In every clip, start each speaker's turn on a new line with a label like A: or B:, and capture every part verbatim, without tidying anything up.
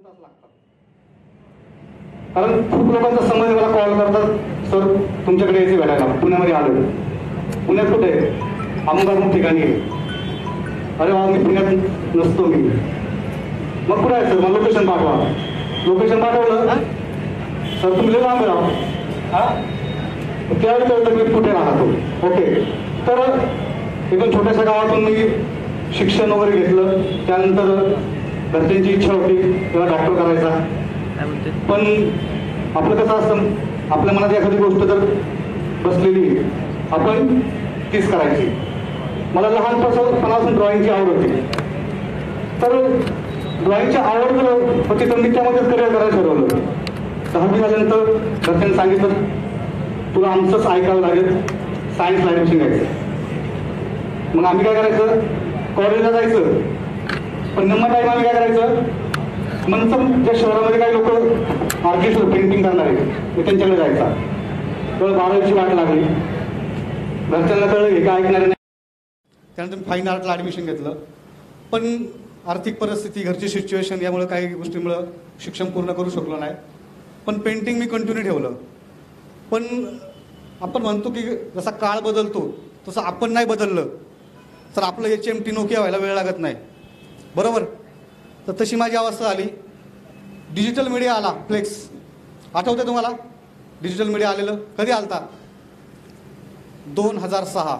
A: कारण खूप लोकांचा समज मला कॉल करतात, सर तुमच्याकडे यायचे भेटायला, पुण्यामध्ये आलो. पुण्यात कुठे आहे? अमुक अमुक ठिकाणी आहे. अरे बाबा मी पुण्यात नसतो मी. मग कुठे आहे सर? मग लोकेशन पाठवा. लोकेशन पाठवलं, सर तुम्ही लांब राहा. हा त्यावेळी कळतं मी कुठे राहतो. ओके, तर एकदम छोट्याशा गावातून मी शिक्षण वगैरे घेतलं. त्यानंतर घरच्यांची इच्छा होती तेव्हा डॉक्टर करायचा. पण आपलं कसं असतं, आपल्या मनात एखादी गोष्ट जर बसलेली आपण तीच करायची. मला लहानपणापासून ड्रॉइंगची आवड होती. तर ड्रॉइंगची आवड जर होती तर मी त्यामध्येच करिअर करायला ठरवलं. दहावी झाल्यानंतर घरच्यांनी सांगितलं तुला आमचंच ऐकावं लागेल, सायन्सला ॲडमिशन घ्यायचं. मग आम्ही काय करायचं, कॉलेजला जायचं. पण नंबर टाईम आम्ही काय करायचं, नंतर ज्या शहरामध्ये काही लोक आर्टिस्ट पेंटिंग करणार आहे मी त्यांच्याकडे जायचा. तेव्हा बारावीची वाट लागली. घरच्यांना कळलं हे काय ऐकणार नाही. त्यानंतर मी फाईन आर्टला ॲडमिशन घेतलं. पण आर्थिक परिस्थिती, घरची सिच्युएशन यामुळे काही गोष्टीमुळं शिक्षण पूर्ण करू शकलो नाही. पण पेंटिंग मी कंटिन्यू ठेवलं. पण आपण म्हणतो की जसा काळ बदलतो तसं आपण नाही बदललं तर आपलं एच एम टी नोकिया व्हायला वेळ लागत नाही, बरोबर. तर तशी माझी अवस्था आली. डिजिटल मीडिया आला, फ्लेक्स आठवते तुम्हाला? डिजिटल मीडिया आलेलं कधी आलता? दोन हजार सहा.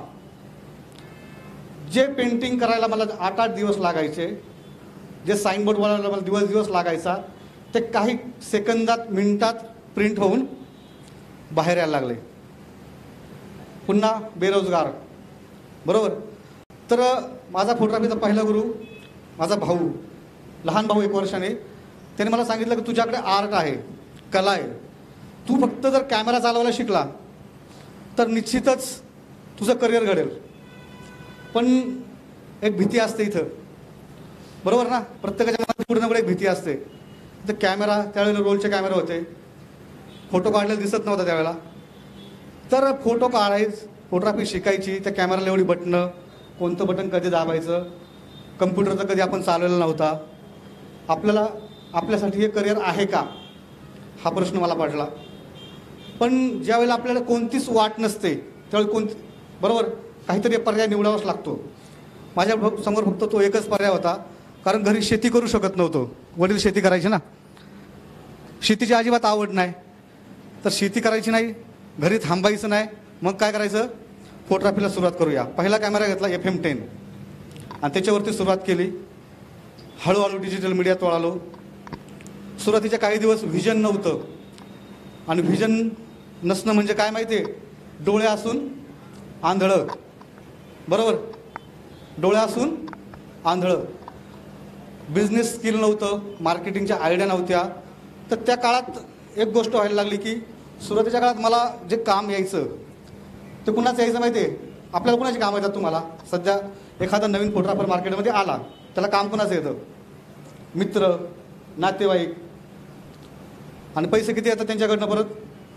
A: जे पेंटिंग करायला मला आठ आठ दिवस लागायचे, जे साईनबोर्ड बनवायला मला दिवस दिवस लागायचा, ते काही सेकंदात मिनिटात प्रिंट होऊन बाहेर यायला लागले. पुन्हा बेरोजगार, बरोबर. तर माझा फोटोग्राफीचा पहिला गुरु माझा भाऊ, लहान भाऊ एक वर्षाने, त्याने मला सांगितलं की तुझ्याकडे आर्ट आहे, कला आहे. तू फक्त जर कॅमेरा चालवायला शिकला तर निश्चितच तुझं करिअर घडेल. पण एक भीती असते इथं, बरोबर ना. प्रत्येकाच्या मनात पूर्णपणे एक भीती असते. तर कॅमेरा, त्यावेळेला रोलचे कॅमेरा होते, फोटो काढलेला दिसत नव्हता त्यावेळेला. तर फोटो काढायचं, फोटोग्राफी शिकायची. त्या कॅमेराला एवढी बटणं, कोणतं बटन कधी दाबायचं, कम्प्युटरचा कधी आपण चालवलेला नव्हता. आपल्याला आपल्यासाठी हे करिअर आहे का हा प्रश्न मला पडला. पण ज्यावेळेला आपल्याला कोणतीच वाट नसते त्यावेळी कोणती, बरोबर, काहीतरी पर्याय निवडावाच लागतो. माझ्या समोर फक्त तो एकच पर्याय होता, कारण घरी शेती करू शकत नव्हतो. वडील शेती करायचे ना, शेतीची अजिबात आवड नाही. तर शेती करायची नाही, घरी थांबायचं नाही. मग काय करायचं, फोटोग्राफीला सुरुवात करूया. पहिला कॅमेरा घेतला एफ एम टेन आणि त्याच्यावरती सुरुवात केली. हळूहळू डिजिटल मीडियात वळालो. सुरुवातीचे काही दिवस व्हिजन नव्हतं. आणि व्हिजन नसणं म्हणजे काय माहिती आहे, डोळे असून आंधळं, बरोबर. डोळे असून आंधळं. बिझनेस स्किल नव्हतं, मार्केटिंगच्या आयडिया नव्हत्या. तर त्या काळात एक गोष्ट व्हायला लागली की सुरुवातीच्या काळात मला जे काम यायचं ते कुणाचं यायचं माहिती आहे? आपल्याला कुणाची काम येतात? तुम्हाला सध्या एखादा नवीन फोटोग्राफर मार्केटमध्ये आला त्याला काम कुणाचं येतं? मित्र, नातेवाईक. आणि पैसे किती येतात त्यांच्याकडनं परत?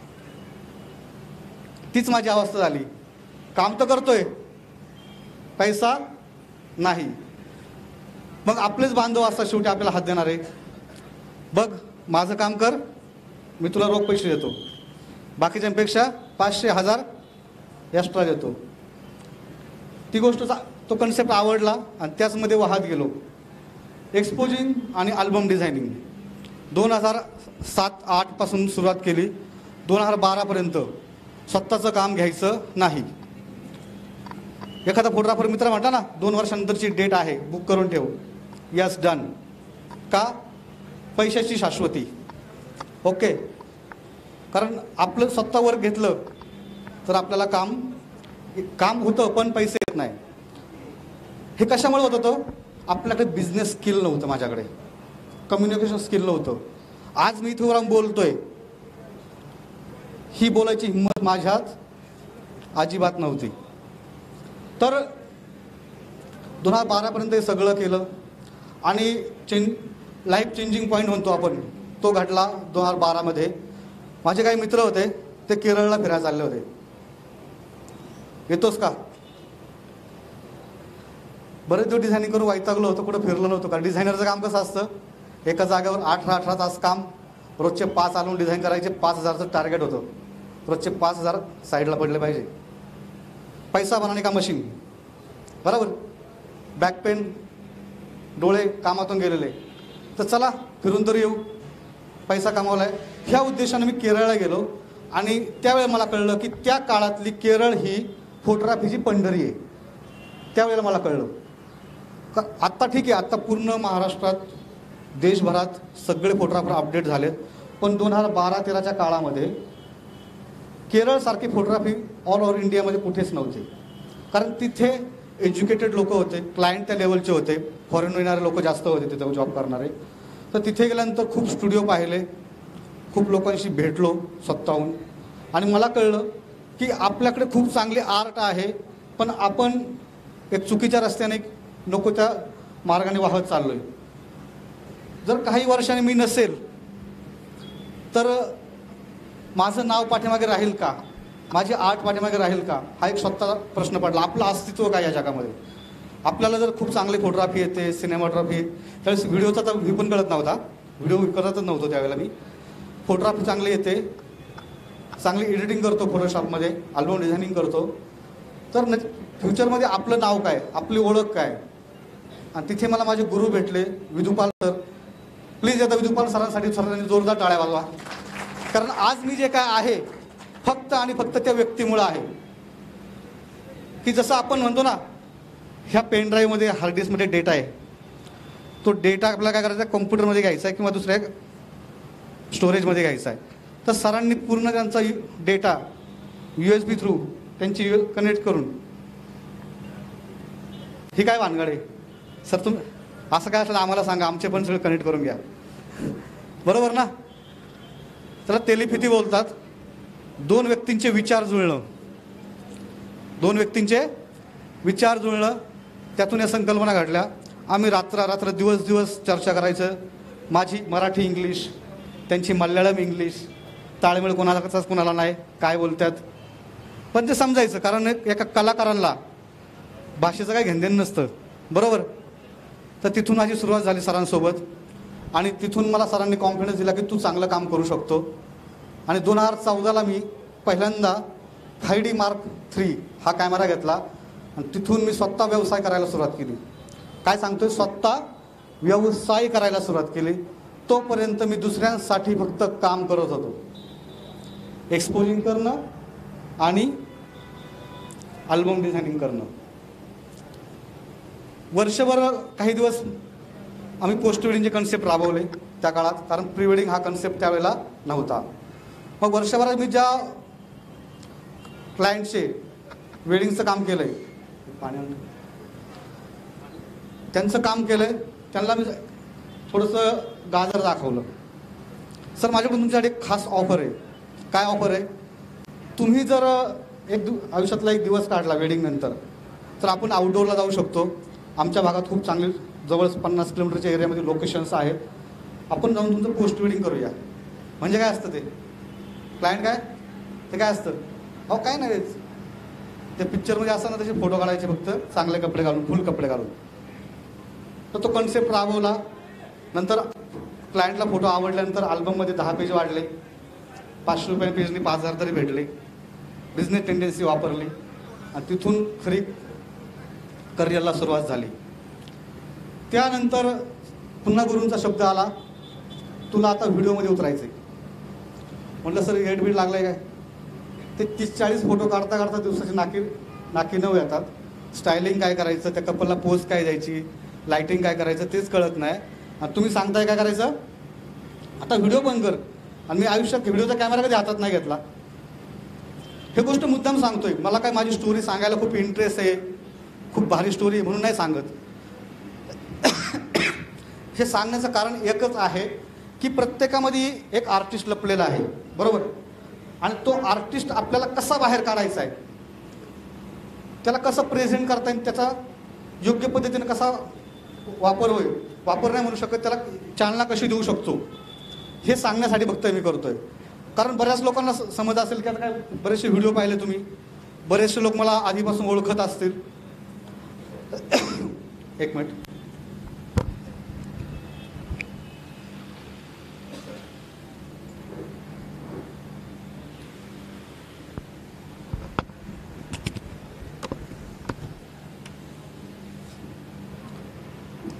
A: तीच माझी अवस्था झाली. काम तर करतोय, पैसा नाही. मग आपलेच बांधव असतात शेवटी आपल्याला हात देणारे. बघ माझं काम कर, मी तुला रोख पैसे देतो, बाकीच्यांपेक्षा पाचशे हजार एक्स्ट्रा देतो. ती गोष्ट, तो कन्सेप्ट आवडला आणि त्याचमध्ये वाहत गेलो. एक्सपोजिंग आणि अल्बम डिझायनिंग दोन हजार सात आठपासून सुरुवात केली. दोन हजार बारापर्यंत स्वतःचं काम घ्यायचं नाही. एखादा फोटोग्राफर मित्र म्हणता ना, दोन वर्षानंतरची डेट आहे, बुक करून ठेव. Yes, done. का? पैशाची शाश्वती. ओके. कारण आपलं स्वतः वर्क घेतलं तर आपल्याला काम काम होतं पण पैसे येत नाही. हे कशामुळे होत होतं? आपल्याकडे बिझनेस स्किल नव्हतं, माझ्याकडे कम्युनिकेशन स्किल नव्हतं. आज मी इथे राहून बोलतोय, ही बोलायची हिंमत माझ्यात अजिबात नव्हती. तर दोन हजार बारापर्यंत हे सगळं केलं आणि चेंज लाईफ चेंजिंग पॉईंट म्हणतो आपण, तो घडला दोन हजार बारामध्ये. माझे काही मित्र होते, ते केरळला फिरायला चालले होते. येतोस का? बरेच दिवस डिझायनिंग करून वैतागलो होतो, कुठं फिरलो नव्हतो. कारण डिझायनरचं काम कसं असतं, एका जागेवर अठरा अठरा तास काम, रोजचे पाच आलून डिझाईन करायचे, पाच हजारचं टार्गेट होतं, रोजचे पाच हजार साईडला पडले पाहिजे. पैसा बनाने का मशीन, बरोबर. बॅक पेन, डोळे कामातून गेलेले, तर चला फिरून तरी येऊ, पैसा कमावला आहे. ह्या उद्देशाने मी केरळला गेलो आणि त्यावेळेला मला कळलं की त्या काळातली केरळ ही फोटोग्राफीची पंढरी आहे. त्यावेळेला मला कळलं का आत्ता ठीक आहे, आत्ता पूर्ण महाराष्ट्रात देशभरात सगळे फोटोग्राफर अपडेट झालेत, पण दोन हजार बारा तेराच्या काळामध्ये केरळसारखी फोटोग्राफी ऑल ओव्हर इंडियामध्ये कुठेच नव्हती. कारण तिथे एज्युकेटेड लोक होते, क्लायंट त्या लेवलचे होते, फॉरेन येणारे लोक जास्त होते तिथे जॉब करणारे. तर तिथे गेल्यानंतर खूप स्टुडिओ पाहिले, खूप लोकांशी भेटलो स्वतःहून, आणि मला कळलं की आपल्याकडे खूप चांगली आर्ट आहे, पण आपण एक चुकीच्या रस्त्याने नको त्या मार्गाने वाहत चाललो आहे. जर काही वर्षांनी मी नसेल तर माझं नाव पाठीमागे राहील का, माझी आर्ट पाठीमागे राहील का, हा एक स्वतःचा प्रश्न पडला. आपलं अस्तित्व काय या जगामध्ये. आपल्याला जर खूप चांगली फोटोग्राफी येते, सिनेमाटोग्राफी, त्यावेळेस व्हिडिओचा तर व्ह्यू पण कळत नव्हता, व्हिडिओ करतच नव्हतो त्यावेळेला मी. फोटोग्राफी चांगली येते, चांगली एडिटिंग करतो, फोटोशॉपमध्ये अल्बम डिझायनिंग करतो, तर न फ्युचरमध्ये आपलं नाव काय, आपली ओळख काय. आणि तिथे मला माझे गुरु भेटले, विदुपाल सर. प्लीज आता विदुपाल सरांसाठी सरांनी जोरदार टाळ्या वाजवा. कारण आज मी जे काय आहे फक्त आणि फक्त त्या व्यक्तीमुळे आहे. की जसं आपण म्हणतो ना, ह्या पेन ड्राईव्हमध्ये हार्ड डिस्कमध्ये डेटा आहे, तो डेटा आपल्याला काय करायचा, कॉम्प्युटरमध्ये घ्यायचा आहे किंवा दुसऱ्या स्टोरेजमध्ये घ्यायचा आहे. तर सरांनी पूर्ण त्यांचा data U S B through त्यांची कनेक्ट करून, ही काय भानगड आहे सर, तुम्ही असं काय असलं आम्हाला सांगा, आमचे पण सगळं कनेक्ट करून घ्या, बरोबर ना. त्याला टेलिपॅथी बोलतात. दोन व्यक्तींचे विचार जुळणं, दोन व्यक्तींचे विचार जुळणं, त्यातून या संकल्पना घडल्या. आम्ही रात्र रात्र दिवस दिवस चर्चा करायचं. माझी मराठी इंग्लिश, त्यांची मल्याळम इंग्लिश, ताळमेळ कोणालाच कोणाला नाही, काय बोलतात पण ते समजायचं. कारण एका कलाकारांना भाषेचं काही घेणदेण नसतं, बरोबर. तर तिथून माझी सुरुवात झाली सरांसोबत, आणि तिथून मला सरांनी कॉन्फिडन्स दिला की तू चांगलं काम करू शकतो. आणि दोन हजार चौदाला मी पहिल्यांदा फाय डी मार्क थ्री हा कॅमेरा घेतला, आणि तिथून मी स्वतः व्यवसाय करायला सुरुवात केली. काय सांगतोय, स्वतः व्यवसाय करायला सुरुवात केली. तोपर्यंत मी दुसऱ्यांसाठी फक्त काम करत होतो, एक्सपोजिंग करणं आणि अल्बम डिझायनिंग करणं. वर्षभर काही दिवस आम्ही पोस्ट वेडिंगचे कन्सेप्ट राबवले त्या काळात, कारण प्री वेडिंग हा कन्सेप्ट त्यावेळेला नव्हता. मग वर्षभरात मी ज्या क्लायंटचे वेडिंगचं काम केलं आहे, पाण्यानं त्यांचं काम केलं आहे, त्यांना मी थोडंसं गाजर दाखवलं. सर माझ्याकडून तुमच्यासाठी एक खास ऑफर आहे. काय ऑफर आहे, तुम्ही जर एक दिव आयुष्यातला एक दिवस काढला वेडिंगनंतर, तर आपण आउटडोअरला जाऊ शकतो. आमच्या भागात खूप चांगली जवळ पन्नास किलोमीटरच्या एरियामध्ये लोकेशन्स आहेत. आपण जाऊन तुमचं पोस्ट वेडिंग करूया. म्हणजे काय असतं ते, क्लायंट काय ते काय असतं, अहो काय नाही, ते पिक्चरमध्ये असतं ना तसे फोटो काढायचे, फक्त चांगले कपडे घालून, फुल कपडे घालून. तर तो कन्सेप्ट राबवला. नंतर क्लायंटला फोटो आवडल्यानंतर अल्बममध्ये दहा पेज वाढले, पाचशे रुपये पेजनी पाच हजार तरी भेटले. बिझनेस टेंडन्सी वापरली, आणि तिथून खरी करिअरला सुरुवात झाली. त्यानंतर पुन्हा गुरूंचा शब्द आला, तुला आता व्हिडिओमध्ये उतरायचं आहे. म्हटलं सर हेड बीड लागलं आहे काय. ते तीस चाळीस फोटो काढता काढता दिवसाची नाकी नाकी नऊ येतात. स्टायलिंग काय करायचं, त्या कपलला पोज काय द्यायची, लाईटिंग काय करायचं तेच कळत नाही. आणि तुम्ही सांगताय काय करायचं, आता व्हिडिओ बंद कर. आणि मी आयुष्यात व्हिडिओचा कॅमेरा कधी हातात नाही घेतला. हे गोष्ट मुद्दाम सांगतोय, मला काय माझी स्टोरी सांगायला खूप इंटरेस्ट आहे, खूप भारी स्टोरी म्हणून नाही सांगत. हे सांगण्याचं कारण एकच आहे की प्रत्येकामध्ये एक आर्टिस्ट लपलेला आहे, बरोबर. आणि तो आर्टिस्ट आपल्याला कसा बाहेर काढायचा आहे, त्याला कसं प्रेझेंट करता येईल, त्याचा योग्य पद्धतीने कसा वापर होईल, वापर नाही म्हणू शकत, त्याला चालना कशी देऊ शकतो, हे सांगण्यासाठी फक्त मी करतोय. कारण बऱ्याच लोकांना समज असेल की आता काय, बरेचसे व्हिडिओ पाहिले तुम्ही, बरेचसे लोक मला आधीपासून ओळखत असतील. एक मिनिट.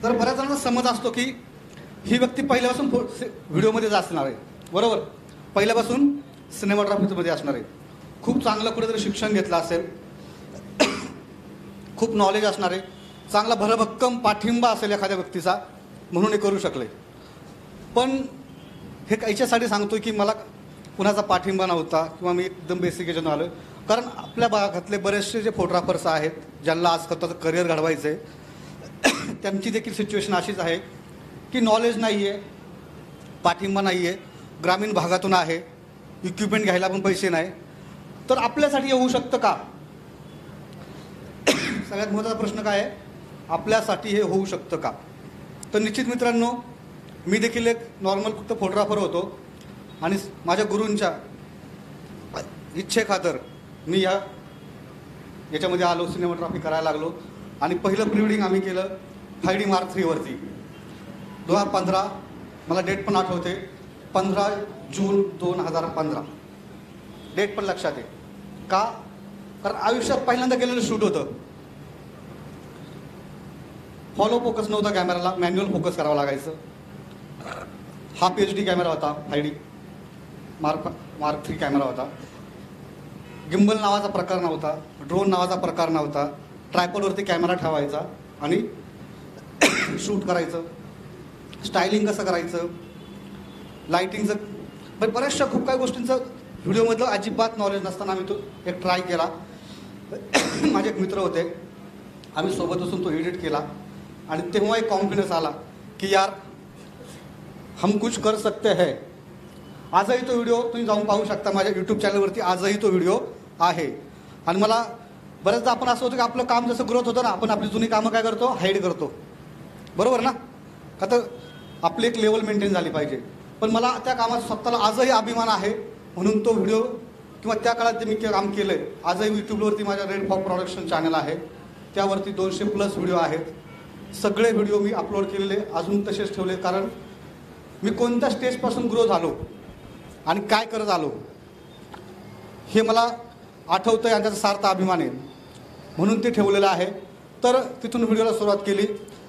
A: तर बऱ्याच जणांना समज असतो की ही व्यक्ती पहिल्यापासून व्हिडिओमध्ये असणार आहे, बरोबर, पहिल्यापासून सिनेमाटोग्राफीमध्ये असणार आहे, खूप चांगलं कुठेतरी शिक्षण घेतलं असेल, खूप नॉलेज असणार आहे, चांगला भरभक्कम पाठिंबा असेल एखाद्या व्यक्तीचा, म्हणून हे करू शकले. पण हे याच्यासाठी सांगतोय की मला कुणाचा पाठिंबा नव्हता किंवा मी एकदम बेसिक याच्यातून आलो. कारण आपल्या भागातले बरेचसे जे फोटोग्राफर्स आहेत ज्यांना आज स्वतःचं करिअर घडवायचं आहे, त्यांची देखील सिच्युएशन अशीच आहे की नॉलेज नाही आहे, पाठिंबा नाही आहे, ग्रामीण भागातून आहे, इक्विपमेंट घ्यायला पण पैसे नाही. तर आपल्यासाठी हे होऊ शकतं का? सगळ्यात महत्त्वाचा प्रश्न काय आहे, आपल्यासाठी हे होऊ शकतं का? तर निश्चित मित्रांनो, मी देखील एक नॉर्मल फक्त फोटोग्राफर होतो आणि माझ्या गुरूंच्या इच्छेखातर मी या याच्यामध्ये आलो, सिनेमाटोग्राफी करायला लागलो. आणि पहिलं प्री वेडिंग आम्ही केलं फाय डी मार्क थ्रीवरती दोन हजार पंधरा, मला डेट पण आठवते, पंधरा जून दोन हजार पंधरा, डेट पण लक्षात आहे. का? कारण आयुष्यात पहिल्यांदा केलेलं शूट होतं. फॉलो फोकस नव्हता कॅमेराला, मॅन्युअल फोकस करावं लागायचं. हा पी एच डी कॅमेरा होता, five D mark mark three camera होता. गिम्बल नावाचा प्रकार नव्हता, ड्रोन नावाचा प्रकार नव्हता. ट्रायपॉडवरती कॅमेरा ठेवायचा आणि शूट करायचं. स्टायलिंग कसं करायचं, लाईटिंगचं, पण बऱ्याचशा खूप काही गोष्टींचं व्हिडिओमधलं अजिबात नॉलेज नसताना आम्ही तो एक ट्राय केला. माझे एक मित्र होते, आम्ही सोबत असून तो एडिट केला आणि तेव्हा एक कॉन्फिडन्स आला की यार हम कुछ कर सकते है. आजही तो व्हिडिओ तुम्ही जाऊन पाहू शकता माझ्या यूट्यूब चॅनलवरती, आजही तो व्हिडिओ आहे. आणि मला बऱ्याचदा आपण असं होतं की आपलं काम जसं ग्रोथ होतं ना, आपण आपली जुनी कामं काय करतो, हाईड करतो, बरोबर ना? का तर आपली एक लेवल मेंटेन झाली पाहिजे. पण मला त्या कामात स्वतःला आजही अभिमान आहे, म्हणून तो व्हिडिओ किंवा त्या काळात जे मी काम केलं आहे, आजही यूट्यूबवरती माझ्या रेड फॉक प्रोडक्शन चॅनल आहे, त्यावरती दोनशे प्लस व्हिडिओ आहेत. सगळे व्हिडिओ मी अपलोड केलेले अजून तसेच ठेवले. कारण मी कोणत्या स्टेजपासून ग्रो झालो आणि काय करत आलो हे मला आठवतं आणि त्याचा सार्थ अभिमान आहे, म्हणून ते ठेवलेलं आहे. तर तिथून व्हिडिओला सुरुवात केली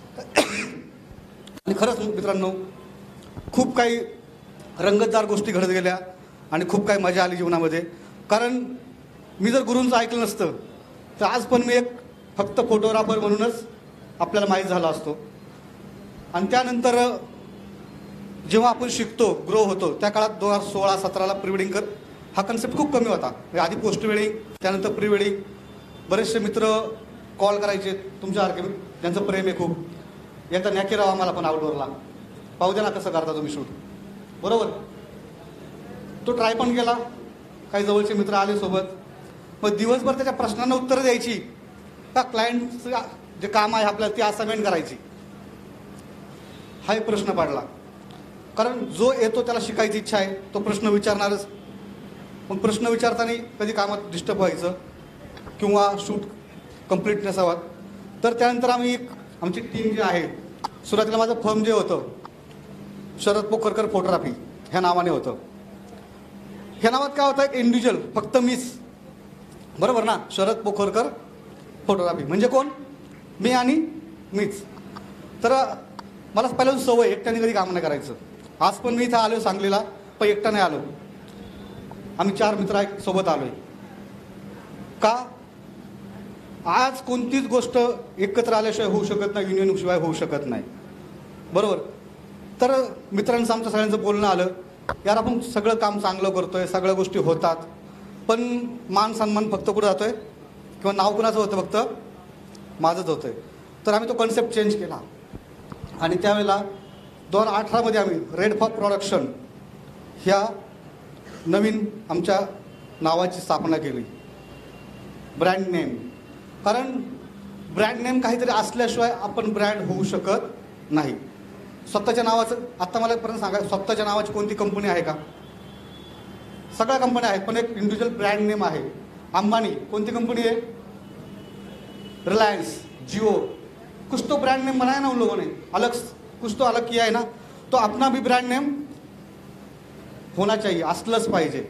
A: आणि खरंच मित्रांनो खूप काही रंगतदार गोष्टी घडत गेल्या आणि खूप काही मजा आली जीवनामध्ये. कारण मी जर गुरूंचं ऐकलं नसतं तर आज पण मी एक फक्त फोटोग्राफर म्हणूनच आपल्याला माहीत झाला असतो. आणि त्यानंतर जेव्हा आपण शिकतो, ग्रो होतो, त्या काळात दोन हजार सोळा सतराला प्री वेडिंग कर हा कन्सेप्ट खूप कमी होता. आधी पोस्ट वेडिंग, त्यानंतर प्री वेडिंग. बरेचसे मित्र कॉल करायचे तुमच्यासारखे ज्यांचं प्रेम आहे खूप, याचा नॅके राहा आम्हाला पण आउटडोअरला, पाहू द्या ना कसं करता तुम्ही शूट, बरोबर. तो ट्राय पण केला, काही जवळचे मित्र आले सोबत. मग दिवसभर त्याच्या प्रश्नांना उत्तरं द्यायची का क्लायंटचं जे काम आहे आपल्याला ती असाइनमेंट करायची, हा एक प्रश्न पडला. कारण जो येतो त्याला शिकायची इच्छा आहे, तो प्रश्न विचारणारच. मग प्रश्न विचारताना कधी कामात डिस्टर्ब व्हायचं किंवा शूट कंप्लीट नसावा. तर त्यानंतर आम्ही एक आमची टीम जी आहे, सुरुवातीला माझं फर्म जे होतं शरद पोखरकर फोटोग्राफी ह्या नावाने होतं. ह्या नावात काय होतं, एक इंडिव्हिज्युअल, फक्त मीच, बरोबर ना. शरद पोखरकर फोटोग्राफी म्हणजे कोण, मी आणि मीच. तर मला पहिल्यापासून सवय एकट्याने कधी काम नाही करायचं. आज पण मी इथं आलो सांगलीला, पण एकटा नाही आलो, आम्ही चार मित्र सोबत आलोय. का? आज कोणतीच गोष्ट एकत्र आल्याशिवाय होऊ शकत नाही, युनियन शिवाय होऊ शकत नाही, बरोबर. तर मित्रांचं आमचं सगळ्यांचं बोलणं आलं, यार आपण सगळं काम चांगलं करतोय, सगळ्या गोष्टी होतात, पण मान सन्मान फक्त कुठं जातोय किंवा नाव कुणाचं होतं, फक्त माझंच होतंय. तर आम्ही तो कन्सेप्ट चेंज केला आणि त्यावेळेला दोन हजार अठरामध्ये आम्ही रेड फॉक प्रोडक्शन ह्या नवीन आमच्या नावाची स्थापना केली, ब्रँड नेम. कारण ब्रँड नेम काहीतरी असल्याशिवाय आपण ब्रँड होऊ शकत नाही. स्वतःच्या नावाचं, आत्ता मला पर्यंत सांगा, स्वतःच्या नावाची कोणती कंपनी आहे का? सगळ्या कंपन्या आहेत, पण एक इंडिव्हिज्युअल ब्रँड नेम आहे. अंबानी कोणती कंपनी आहे, रिलायंस, जिओ, कुछ तो ब्रांड नेम बनाया ना उन लोगों ने, अलग कुछ तो अलग किया है ना. तो अपना भी ब्रांड नेम होना चाहिए, असलंच पाहिजे.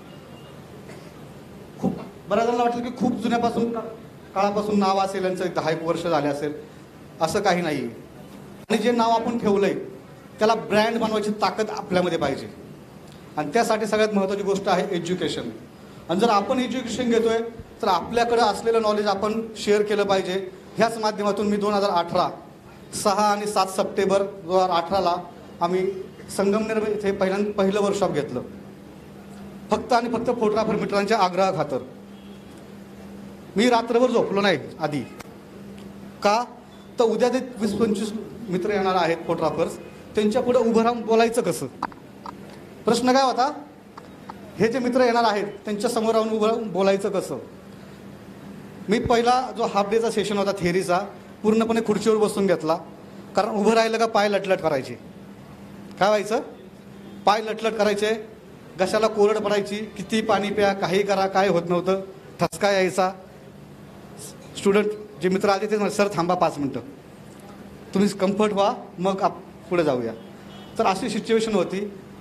A: खूप बऱ्याच जणांना वाटलं की खूप जुन्यापासून काळापासून नाव असेल यांचं, दहा एक वर्ष झाले असेल, असं काही नाही. आणि जे नाव आपण ठेवलंय त्याला ब्रँड बनवायची ताकद आपल्यामध्ये पाहिजे. आणि त्यासाठी सगळ्यात महत्त्वाची गोष्ट आहे एज्युकेशन. आणि जर आपण एज्युकेशन घेतोय तर आपल्याकडं असलेलं नॉलेज आपण शेअर केलं पाहिजे. ह्याच माध्यमातून मी दोन हजार अठरा सहा आणि सात सप्टेंबर दोन हजार अठराला आम्ही संगमनेर इथे पहिल्यांदा पहिलं वर्कशॉप घेतलं, फक्त आणि फक्त फोटोग्राफर मित्रांच्या आग्रहाखातर. मी रात्रभर झोपलो नाही आधी. का तर उद्या ते वीस पंचवीस मित्र येणार आहेत फोटोग्राफर्स, त्यांच्या पुढे उभं राहून बोलायचं कसं. प्रश्न काय होता, हे जे मित्र येणार आहेत त्यांच्या समोर राहून उभं राहून बोलायचं कसं. मी पहिला जो हाफ डेचा सेशन होता थेअरीचा पूर्णपणे खुर्चीवर बसून घेतला, कारण उभं राहिलं का पाय लटलट करायचे. काय व्हायचं, पाय लटलट करायचे, घशाला कोरड पडायची, किती पाणी प्या, काही करा, काय होत नव्हतं, ठसका यायचा. स्टुडंट जे मित्र आले ते सर थांबा पाच मिनटं, तुम्ही कम्फर्ट व्हा, मग आप पुढे जाऊया. तर अशी सिच्युएशन होती.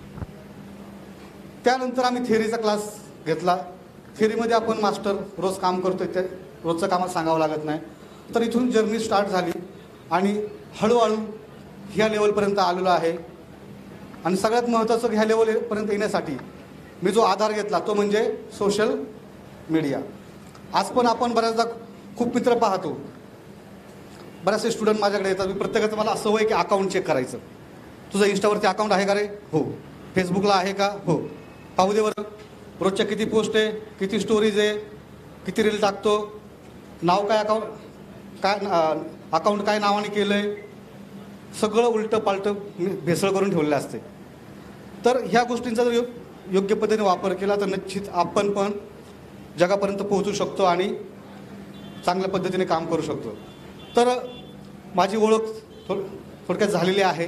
A: त्यानंतर आम्ही थिअरीचा क्लास घेतला. थिअरीमध्ये आपण मास्टर रोज काम करतोय, ते रोजचं कामात सांगावं लागत नाही. तर इथून जर्नी स्टार्ट झाली आणि हळूहळू ह्या लेवलपर्यंत आलेलो आहे. आणि सगळ्यात महत्त्वाचं ह्या लेवलपर्यंत येण्यासाठी मी जो आधार घेतला तो म्हणजे सोशल मीडिया. आज पण आपण बऱ्याचदा खूप मित्र पाहतो, बरेचसे स्टुडंट माझ्याकडे येतात. मी प्रत्येकाचं मला असं आहे की अकाउंट चेक करायचं. तुझं इंस्टावरती अकाउंट आहे का रे? हो. फेसबुकला आहे का? हो. पाहू दे बरं, रोजच्या किती पोस्ट आहे, किती स्टोरीज आहे, किती रील टाकतो, नाव काय, अकाउंट काय, अकाउंट काय नावाने केलं आहे, सगळं उलटं पालटं भेसळ करून ठेवलेलं असते. तर ह्या गोष्टींचा जर योग्य पद्धतीने वापर केला तर निश्चित आपण पण जगापर्यंत पोहोचू शकतो आणि चांगल्या पद्धतीने काम करू शकतो. तर माझी ओळख थोड थोडक्यात झालेली आहे.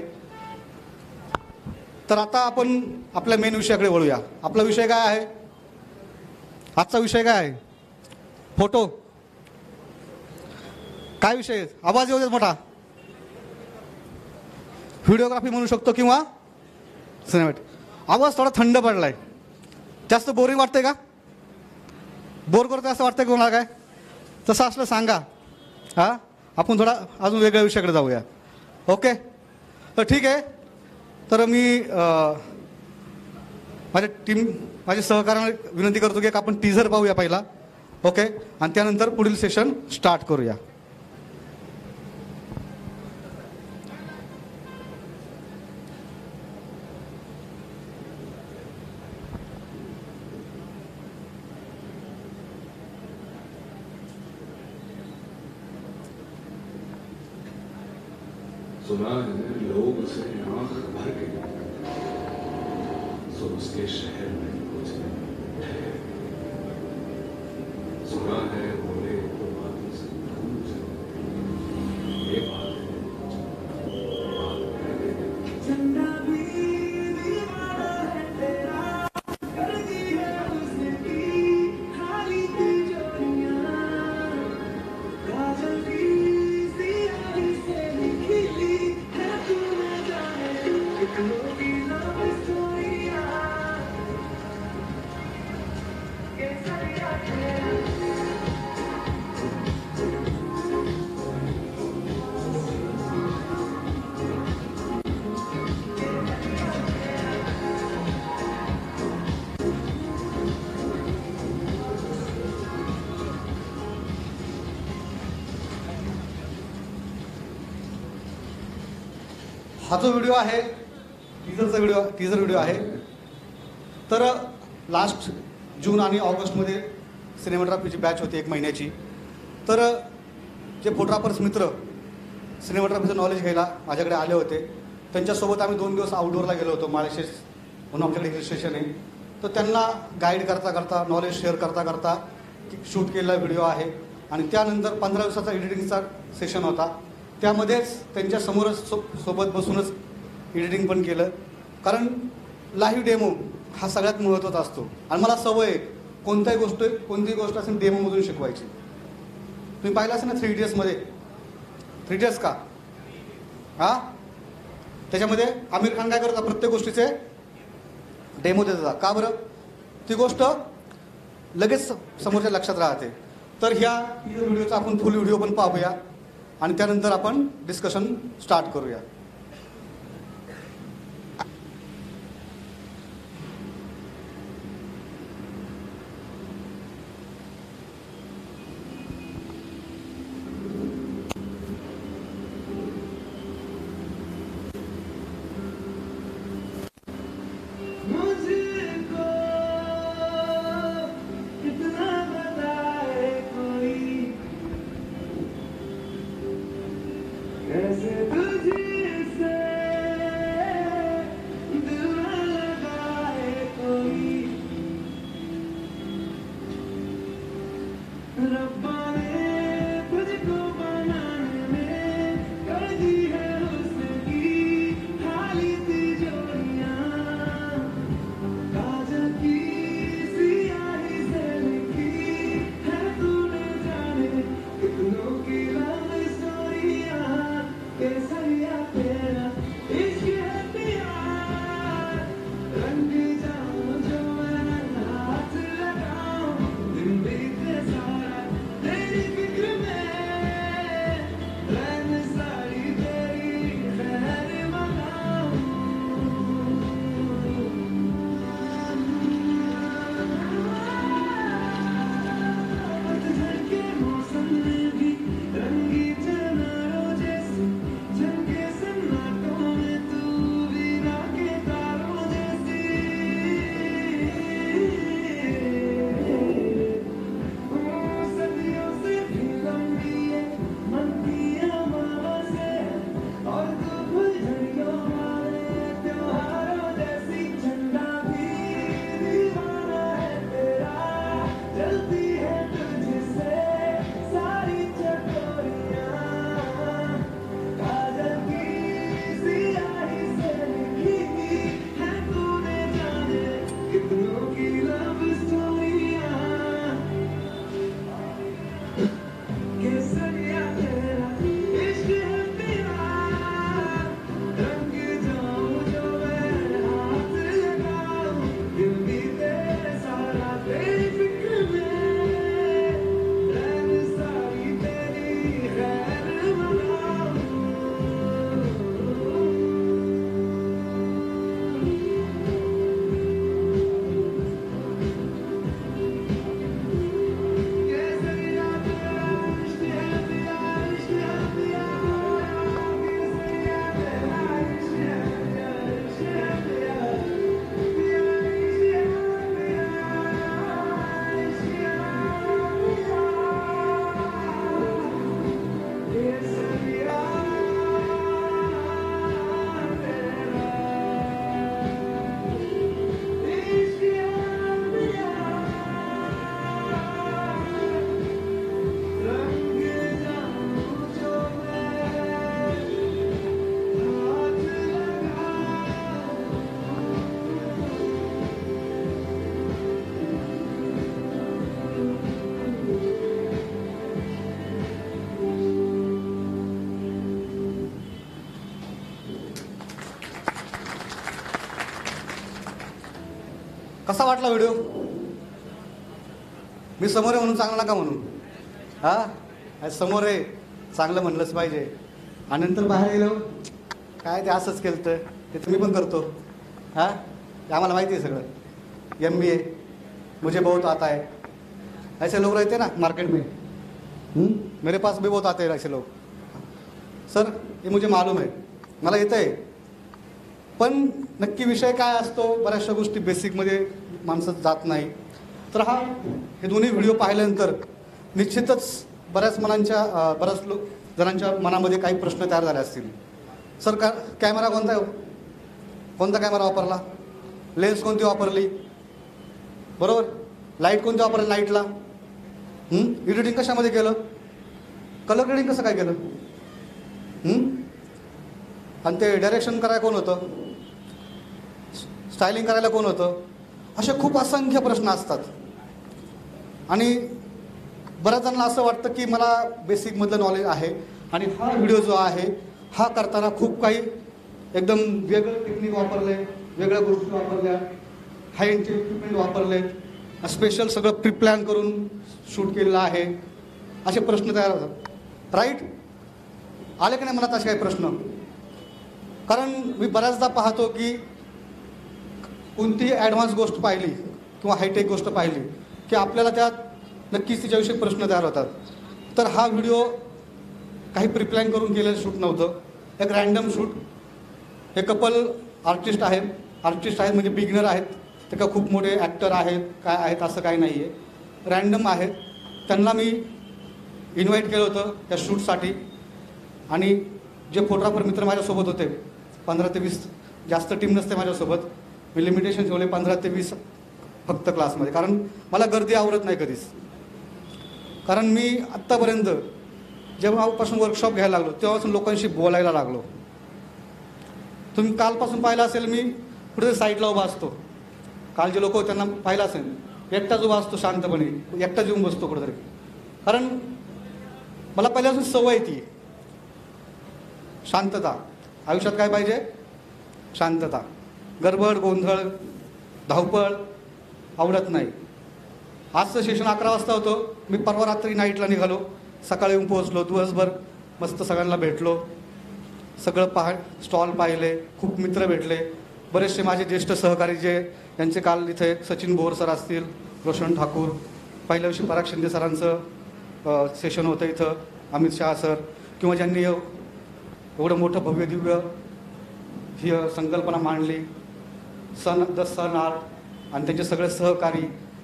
A: तर आता आपण आपल्या मेन विषयाकडे वळूया. आपला विषय काय आहे, आजचा विषय काय आहे, फोटो. काय विषय, आवाज येऊ देत मोठा. व्हिडिओग्राफी म्हणू शकतो किंवा सिनेमॅटिक. आवाज थोडा थंड पडलाय, जास्त बोरिंग वाटतंय का? बोर करतोय असं वाटतंय का कोणाला? काय तसं असलं सांगा, हां आपण थोडा अजून वेगळ्या विषयाकडे जाऊया. ओके, तर ठीक आहे. तर मी माझ्या टीम माझ्या सहकार्याने विनंती करतो की आपण टीझर पाहूया पहिला. ओके, आणि त्यानंतर पुढील सेशन स्टार्ट करूया.
B: सुना है लोग उसे आंख भर के सो उसके शहर में कुछ ठहर. सुना है बोले तो बातों से भूल जाओ, ये बात
A: हा जो व्हिडिओ आहे टीजरचा व्हिडिओ टीजर व्हिडिओ आहे. तर लास्ट जून आणि ऑगस्टमध्ये सिनेमॅटोग्राफीची बॅच होती एक महिन्याची. तर जे फोटोग्राफर्स मित्र सिनेमॅटोग्राफीचं नॉलेज घ्यायला माझ्याकडे आले होते, त्यांच्यासोबत आम्ही दोन दिवस आउटडोअरला गेलो होतो. माळशेज म्हणून आमच्याकडे हिल स्टेशन आहे. तर त्यांना गाईड करता करता नॉलेज शेअर करता करता शूट केलेला व्हिडिओ आहे. आणि त्यानंतर पंधरा दिवसाचा एडिटिंगचा सेशन होता. त्यामध्येच त्यांच्यासमोरच सो सोबत बसूनच एडिटिंग पण केलं, कारण लाईव्ह डेमो हा सगळ्यात महत्त्वाचा असतो. आणि मला सवय आहे कोणत्याही गोष्ट कोणतीही गोष्ट असेल डेमोमधून शिकवायची. तुम्ही पाहिलं असेल ना थ्री इडियट्समध्ये, थ्री इडियट्स का हां त्याच्यामध्ये आमिर खान काय करता, प्रत्येक गोष्टीचे डेमो देतात. का बरं? ती गोष्ट लगेच समोरच्या लक्षात राहते. तर ह्या व्हिडिओचा आपण फुल व्हिडिओ पण पाहूया. आणि त्यानंतर आपण डिस्कशन स्टार्ट करूया. कसा वाटला व्हिडिओ? मी समोर आहे म्हणून चांगला नका म्हणून. हा समोर आहे चांगलं म्हणलंच पाहिजे. आणि नंतर बाहेर गेलो काय ते असंच केलं तर ते तुम्ही पण करतो. हां ते आम्हाला माहिती आहे सगळं. एम बी ए मुझे बहुत आता है ऐसे लोग रहते ना मार्केट में. हुँ? मेरे पास भी बहुत आते हैं ऐसे लोग. सर हे मुझे मालूम आहे मला येतं आहे. पण नक्की विषय काय असतो बऱ्याचशा गोष्टी बेसिकमध्ये माणसं जात नाही. तर हा हे दोन्ही व्हिडिओ पाहिल्यानंतर निश्चितच बऱ्याच मनांच्या बऱ्याच लोक जणांच्या मनामध्ये काही प्रश्न तयार झाले असतील. सर का कॅमेरा कोणता आहे? कोणता कॅमेरा वापरला? लेन्स कोणती वापरली? बरोबर. लाईट कोणती वापरली लाईटला? एडिटिंग कशामध्ये केलं? कलर ग्रेडिंग कसं काय केलं? आणि ते डायरेक्शन करायला कोण होतं? स्टायलिंग करायला कोण होतं? असे खूप असंख्य प्रश्न असतात. आणि बऱ्याच जणांना असं वाटतं की मला बेसिकमधलं नॉलेज आहे आणि हा व्हिडिओ जो आहे हा करताना खूप काही एकदम वेगळं टेक्निक वापरले, वेगळ्या गोष्टी वापरल्या, हाय एंडचे इक्विपमेंट वापरले, स्पेशल सगळं प्रिप्लॅन करून शूट केलेलं आहे, असे प्रश्न तयार होतात. राईट. आले की नाही मनात असे काही प्रश्न? कारण मी बऱ्याचदा पाहतो की कोणतीही ॲडव्हान्स गोष्ट पाहिली किंवा हायटेक गोष्ट पाहिली की आपल्याला त्यात नक्कीच तिच्याविषयी प्रश्न तयार होतात. तर हा व्हिडिओ काही प्रिप्लॅन करून केलेलं शूट नव्हतं, एक रॅन्डम शूट. हे कपल आर्टिस्ट आहेत, आर्टिस्ट आहेत म्हणजे बिगिनर आहेत, ते का खूप मोठे ॲक्टर आहेत काय आहेत असं काही नाही आहे, रॅन्डम आहेत. त्यांना मी इन्व्हाइट केलं होतं त्या शूटसाठी. आणि जे फोटोग्राफर मित्र माझ्यासोबत होते, पंधरा ते वीस, जास्त टीम नसते माझ्यासोबत, मी लिमिटेशन ठेवले पंधरा ते वीस फक्त क्लासमध्ये. कारण मला गर्दी आवडत नाही कधीच. कारण मी आत्तापर्यंत जेव्हापासून वर्कशॉप घ्यायला लागलो तेव्हापासून लोकांशी बोलायला लागलो. तुम्ही कालपासून पाहिलं असेल मी कुठे साईडला उभा असतो. काल जे लोक त्यांना पाहिलं असेल एकटाच उभा असतो शांतपणे, एकटाच येऊन बसतो कुठेतरी. कारण मला पहिल्यापासून सवय ती शांतता. आयुष्यात काय पाहिजे? शांतता. गडबड गोंधळ धावपळ आवडत नाही. आजचं सेशन अकरा वाजता होतं, मी परवा रात्री नाईटला निघालो, सकाळी येऊन पोहोचलो. दिवसभर मस्त सगळ्यांना भेटलो, सगळं पाह स्टॉल पाहिले, खूप मित्र भेटले. बरेचसे माझे ज्येष्ठ सहकारी जे यांचे काल इथे सचिन बोर सर असतील, रोशन ठाकूर, पहिल्या दिवशी पराग शिंदे सरांचं सेशन होतं इथं, अमित शहा सर, किंवा ज्यांनी एवढं मोठं भव्य दिव्य ही संकल्पना मांडली, सन द सन आर्ट, आणि त्यांचे सगळे सहकारी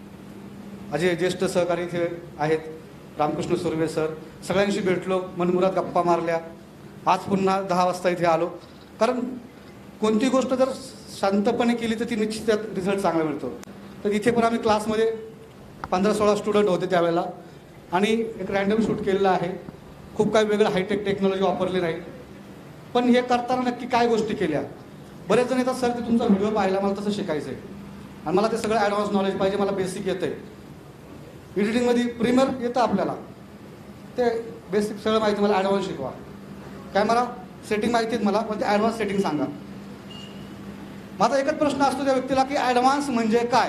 A: अजय ज्येष्ठ सहकारी इथे आहेत, रामकृष्ण सुर्वे सर, सगळ्यांशी भेटलो, मनमुराद गप्पा मारल्या. आज पुन्हा दहा वाजता इथे आलो. कारण कोणती गोष्ट जर शांतपणे केली तर ती निश्चित त्यात रिझल्ट चांगला मिळतो. तर इथे पण आम्ही क्लासमध्ये पंधरा सोळा स्टुडंट होते त्यावेळेला, आणि एक रॅन्डम शूट केलेलं आहे. खूप काही वेगळं हायटेक टेक्नॉलॉजी वापरली नाही, पण हे करताना नक्की काय गोष्टी केल्या. बरेच जण येतात, सर ते तुमचा व्हिडिओ पाहिला, मला तसं शिकायचं आहे आणि मला ते सगळं ॲडव्हान्स नॉलेज पाहिजे, मला बेसिक येतं आहे. एडिटिंगमध्ये प्रीमियर येतं आपल्याला, ते बेसिक सगळं माहिती, मला ॲडव्हान्स शिकवा. कॅमेरा सेटिंग माहिती आहेत मला, पण ते ॲडव्हान्स सेटिंग सांगा. माझा एकच प्रश्न असतो त्या व्यक्तीला की ॲडव्हान्स म्हणजे काय?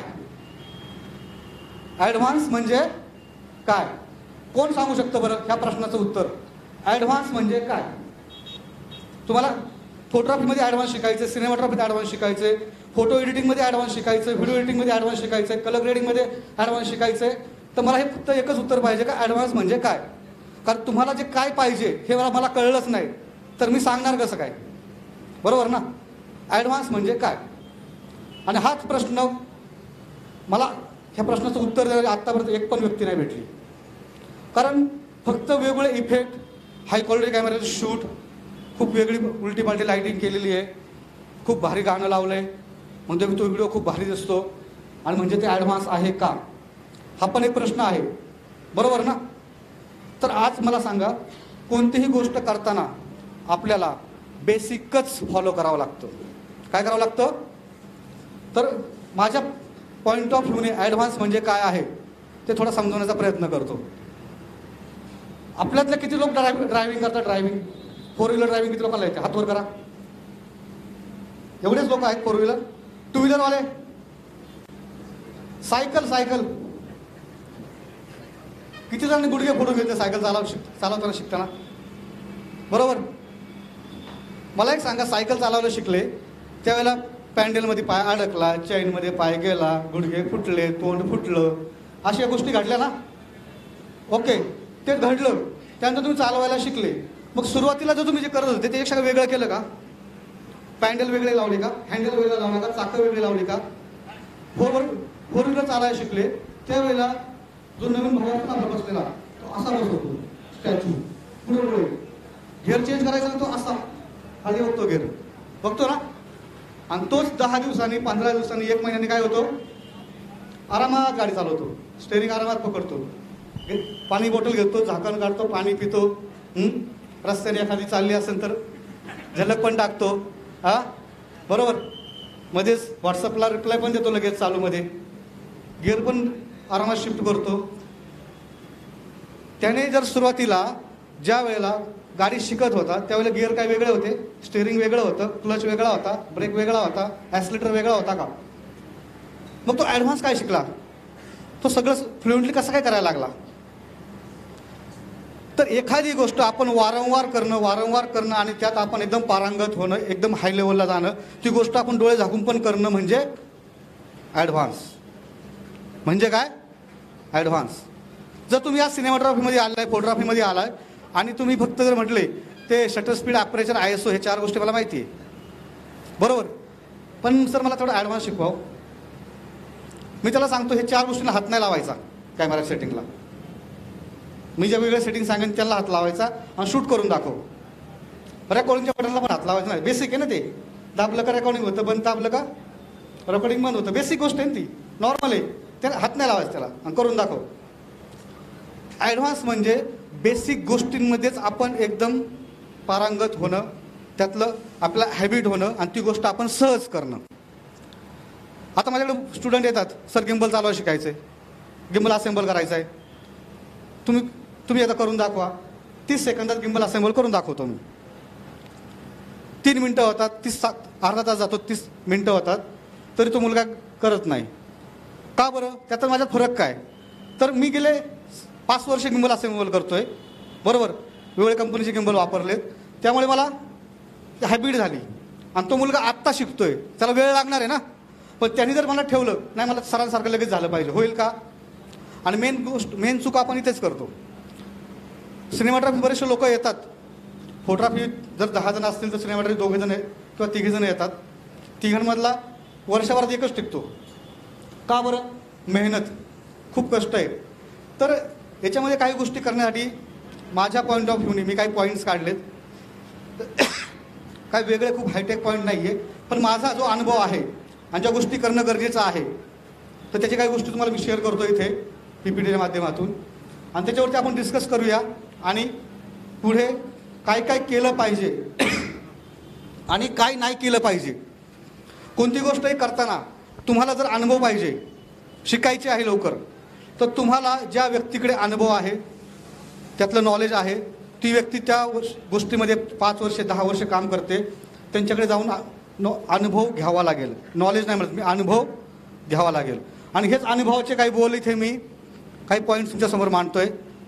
A: ॲडव्हान्स म्हणजे काय? कोण सांगू शकतं बरं ह्या प्रश्नाचं उत्तर? ॲडव्हान्स म्हणजे काय? तुम्हाला फोटोग्राफीमध्ये ॲडव्हान्स शिकायचं, सिनेमॅटोग्राफीत ॲडव्हान्स शिकायचं, फोटो एडिटिंगमध्ये ॲडव्हान्स शिकायचं, व्हिडिओ एडिटिंगमध्ये ॲडव्हान्स शिकायचं, कलर ग्रेडिंगमध्ये ॲडव्हान्स शिकायचं आहे, तर मला हे फक्त एकच उत्तर पाहिजे का ॲडव्हान्स म्हणजे काय? कारण तुम्हाला जे काय पाहिजे हे मला मला कळलंच नाही तर मी सांगणार कसं काय? बरोबर ना? ॲडव्हान्स म्हणजे काय? आणि हाच प्रश्न मला, ह्या प्रश्नाचं उत्तर द्यायला आत्तापर्यंत एक पण व्यक्ती नाही भेटली. कारण फक्त वेगवेगळे इफेक्ट, हाय क्वालिटी कॅमेऱ्याचं शूट, खूप वेगळी उलटी पालटी लाईटिंग केलेली आहे, खूप भारी गाणं लावलं आहे, म्हणजे तो व्हिडिओ खूप भारी दिसतो, आणि म्हणजे ते ॲडव्हान्स आहे का? हा पण एक प्रश्न आहे. बरोबर ना? तर आज मला सांगा, कोणतीही गोष्ट करताना आपल्याला बेसिकच फॉलो करावं लागतं. काय करावं लागतं? तर माझ्या पॉईंट ऑफ व्ह्यूने ॲडव्हान्स म्हणजे काय आहे ते थोडा समजवण्याचा प्रयत्न करतो. आपल्यातले किती लोक ड्रायव्हिंग ड्रायव्हिंग करतात? ड्रायव्हिंग, फोर व्हीलर ड्रायव्हिंग किती लोकांना येते? हात वर करा. एवढेच लोक आहेत फोर व्हीलर. टू व्हीलरवाले, सायकल सायकल किती जणांनी गुडघे फोडून घेते सायकल चालव शिक चालवताना शिकताना? बरोबर. मला एक सांगा, सायकल चालवायला शिकले त्यावेळेला पॅन्डलमध्ये पाय अडकला, चैनमध्ये पाय गेला, गुडघे फुटले, तोंड फुटलं, अशा गोष्टी घडल्या ना? ओके, ते घडलं. त्यानंतर तुम्ही चालवायला शिकले. मग सुरुवातीला जो तुम्ही जे करत होते ते एक सगळं वेगळं केलं का? पॅन्डल वेगळे लावले का? हँडल वेगळं लावलं का? चाकं वेगळे लावली का? फोर फोर व्हीलर चालायला शिकले त्यावेळेला जो नवीन भावाचा बसलेला तो असा बसवतो स्टॅच्यू, पुढे पुढे गेअर चेंज करायचा तो असा खाली बघतो गेअर, बघतो ना? आणि तोच दहा दिवसांनी, पंधरा दिवसांनी, एक महिन्याने काय होतो? आरामात गाडी चालवतो, स्टेअरिंग आरामात पकडतो, पाणी बॉटल घेतो, झाकण काढतो, पाणी पितो, रस्त्याने एखादी चालली असेल तर झलक पण टाकतो. हा बरोबर. मध्येच व्हॉट्सअपला रिप्लाय पण देतो लगेच चालूमध्ये, गिअर पण आरामात शिफ्ट करतो. त्याने जर सुरुवातीला ज्या वेळेला गाडी शिकत होता त्यावेळेला गिअर काय वेगळे होते, स्टेअरिंग वेगळं होतं, क्लच वेगळा होता, ब्रेक वेगळा होता, ॲक्सिलेटर वेगळा होता का? मग तो ॲडव्हान्स काय शिकला? तो सगळं फ्लुएंटली कसं काय करायला लागला? तर एखादी गोष्ट आपण वारंवार करणं वारंवार करणं आणि त्यात आपण एकदम पारंगत होणं, एकदम हाय लेवलला जाणं, ती गोष्ट आपण डोळे झाकून पण करणं म्हणजे ॲडव्हान्स. म्हणजे काय? ॲडव्हान्स. जर तुम्ही या सिनेमाटोग्राफीमध्ये आलाय, फोटोग्राफीमध्ये आलाय आणि तुम्ही फक्त जर म्हटले ते shutter speed, aperture, I S O हे चार गोष्टी मला माहिती आहे, बरोबर, पण सर मला थोडं ॲडव्हान्स शिकवावं. मी त्याला सांगतो हे चार गोष्टींना हात नाही लावायचा कॅमेरा सेटिंगला. मी ज्या वेगळ्या सेटिंग सांगेन त्याला हात लावायचा आणि शूट करून दाखव. रेकॉर्डिंगच्या बटनला पण हात लावायचा नाही. बेसिक आहे ना ते. दाबलं का रेकॉर्डिंग होतं, बंद दाबलं का रेकॉर्डिंग बंद होतं. बेसिक गोष्ट आहे ना ती, नॉर्मल आहे. त्याला हात नाही लावायचा त्याला आणि करून दाखव. ॲडव्हान्स म्हणजे बेसिक गोष्टींमध्येच आपण एकदम पारंगत होणं, त्यातलं आपलं हॅबिट होणं आणि ती गोष्ट आपण सहज करणं. आता माझ्याकडे स्टुडंट येतात, सर गिम्बल चालवायला शिकायचं आहे, गिम्बल असेंबल करायचं आहे, तुम्ही तुम्ही आता करून दाखवा. तीस सेकंदात गिम्बल असेंबल करून दाखवतो मी. तीन मिनटं होतात, तीस सात अर्धा तास जातो, तीस मिनटं होतात, तरी तो मुलगा करत नाही. का बरं? त्यात माझ्यात फरक काय? तर मी गेले पाच वर्ष गिम्बल असेंबल करतोय, बरोबर, वेगवेगळ्या कंपनीचे गिम्बल वापरलेत, त्यामुळे मला हॅबिट झाली. आणि तो मुलगा आत्ता शिकतोय, त्याला वेळ लागणार आहे ना, पण त्यांनी जर मला ठेवलं नाही, मला सरांसारखं लगेच झालं पाहिजे, होईल का? आणि मेन गोष्ट, मेन चूक आपण इथेच करतो. सिनेमाटोग्राफी बरेचसे लोक येतात, फोटोग्राफी जर दहा जण असतील तर सिनेमाटोग्राफी दोघे जण किंवा तिघे जण येतात. तिघांमधला वर्षभरात एकच टिकतो. का बरं? मेहनत, खूप कष्ट आहे. तर याच्यामध्ये काही गोष्टी करण्यासाठी माझ्या पॉईंट ऑफ व्ह्यूने मी काही पॉईंट्स काढलेत. काही वेगळे खूप हायटेक पॉईंट नाही आहे, पण माझा जो अनुभव आहे आणि ज्या गोष्टी करणं गरजेचं आहे, तर त्याची काही गोष्टी तुम्हाला मी शेअर करतो इथे पी पी टीच्या माध्यमातून. आणि त्याच्यावरती आपण डिस्कस करूया आणि पुढे काय काय केलं पाहिजे आणि काय नाही केलं पाहिजे. कोणती गोष्टही करताना तुम्हाला जर अनुभव पाहिजे, शिकायचे आहे लवकर, तर तुम्हाला ज्या व्यक्तीकडे अनुभव आहे, त्यातलं नॉलेज आहे, ती व्यक्ती त्या गोष्टीमध्ये पाच वर्षे दहा वर्षे काम करते, त्यांच्याकडे जाऊन नो अनुभव घ्यावा लागेल. नॉलेज नाही म्हणत मी, अनुभव घ्यावा लागेल. आणि हेच अनुभवाचे काही बोल इथे मी काही पॉईंट्स तुमच्यासमोर मांडतोय.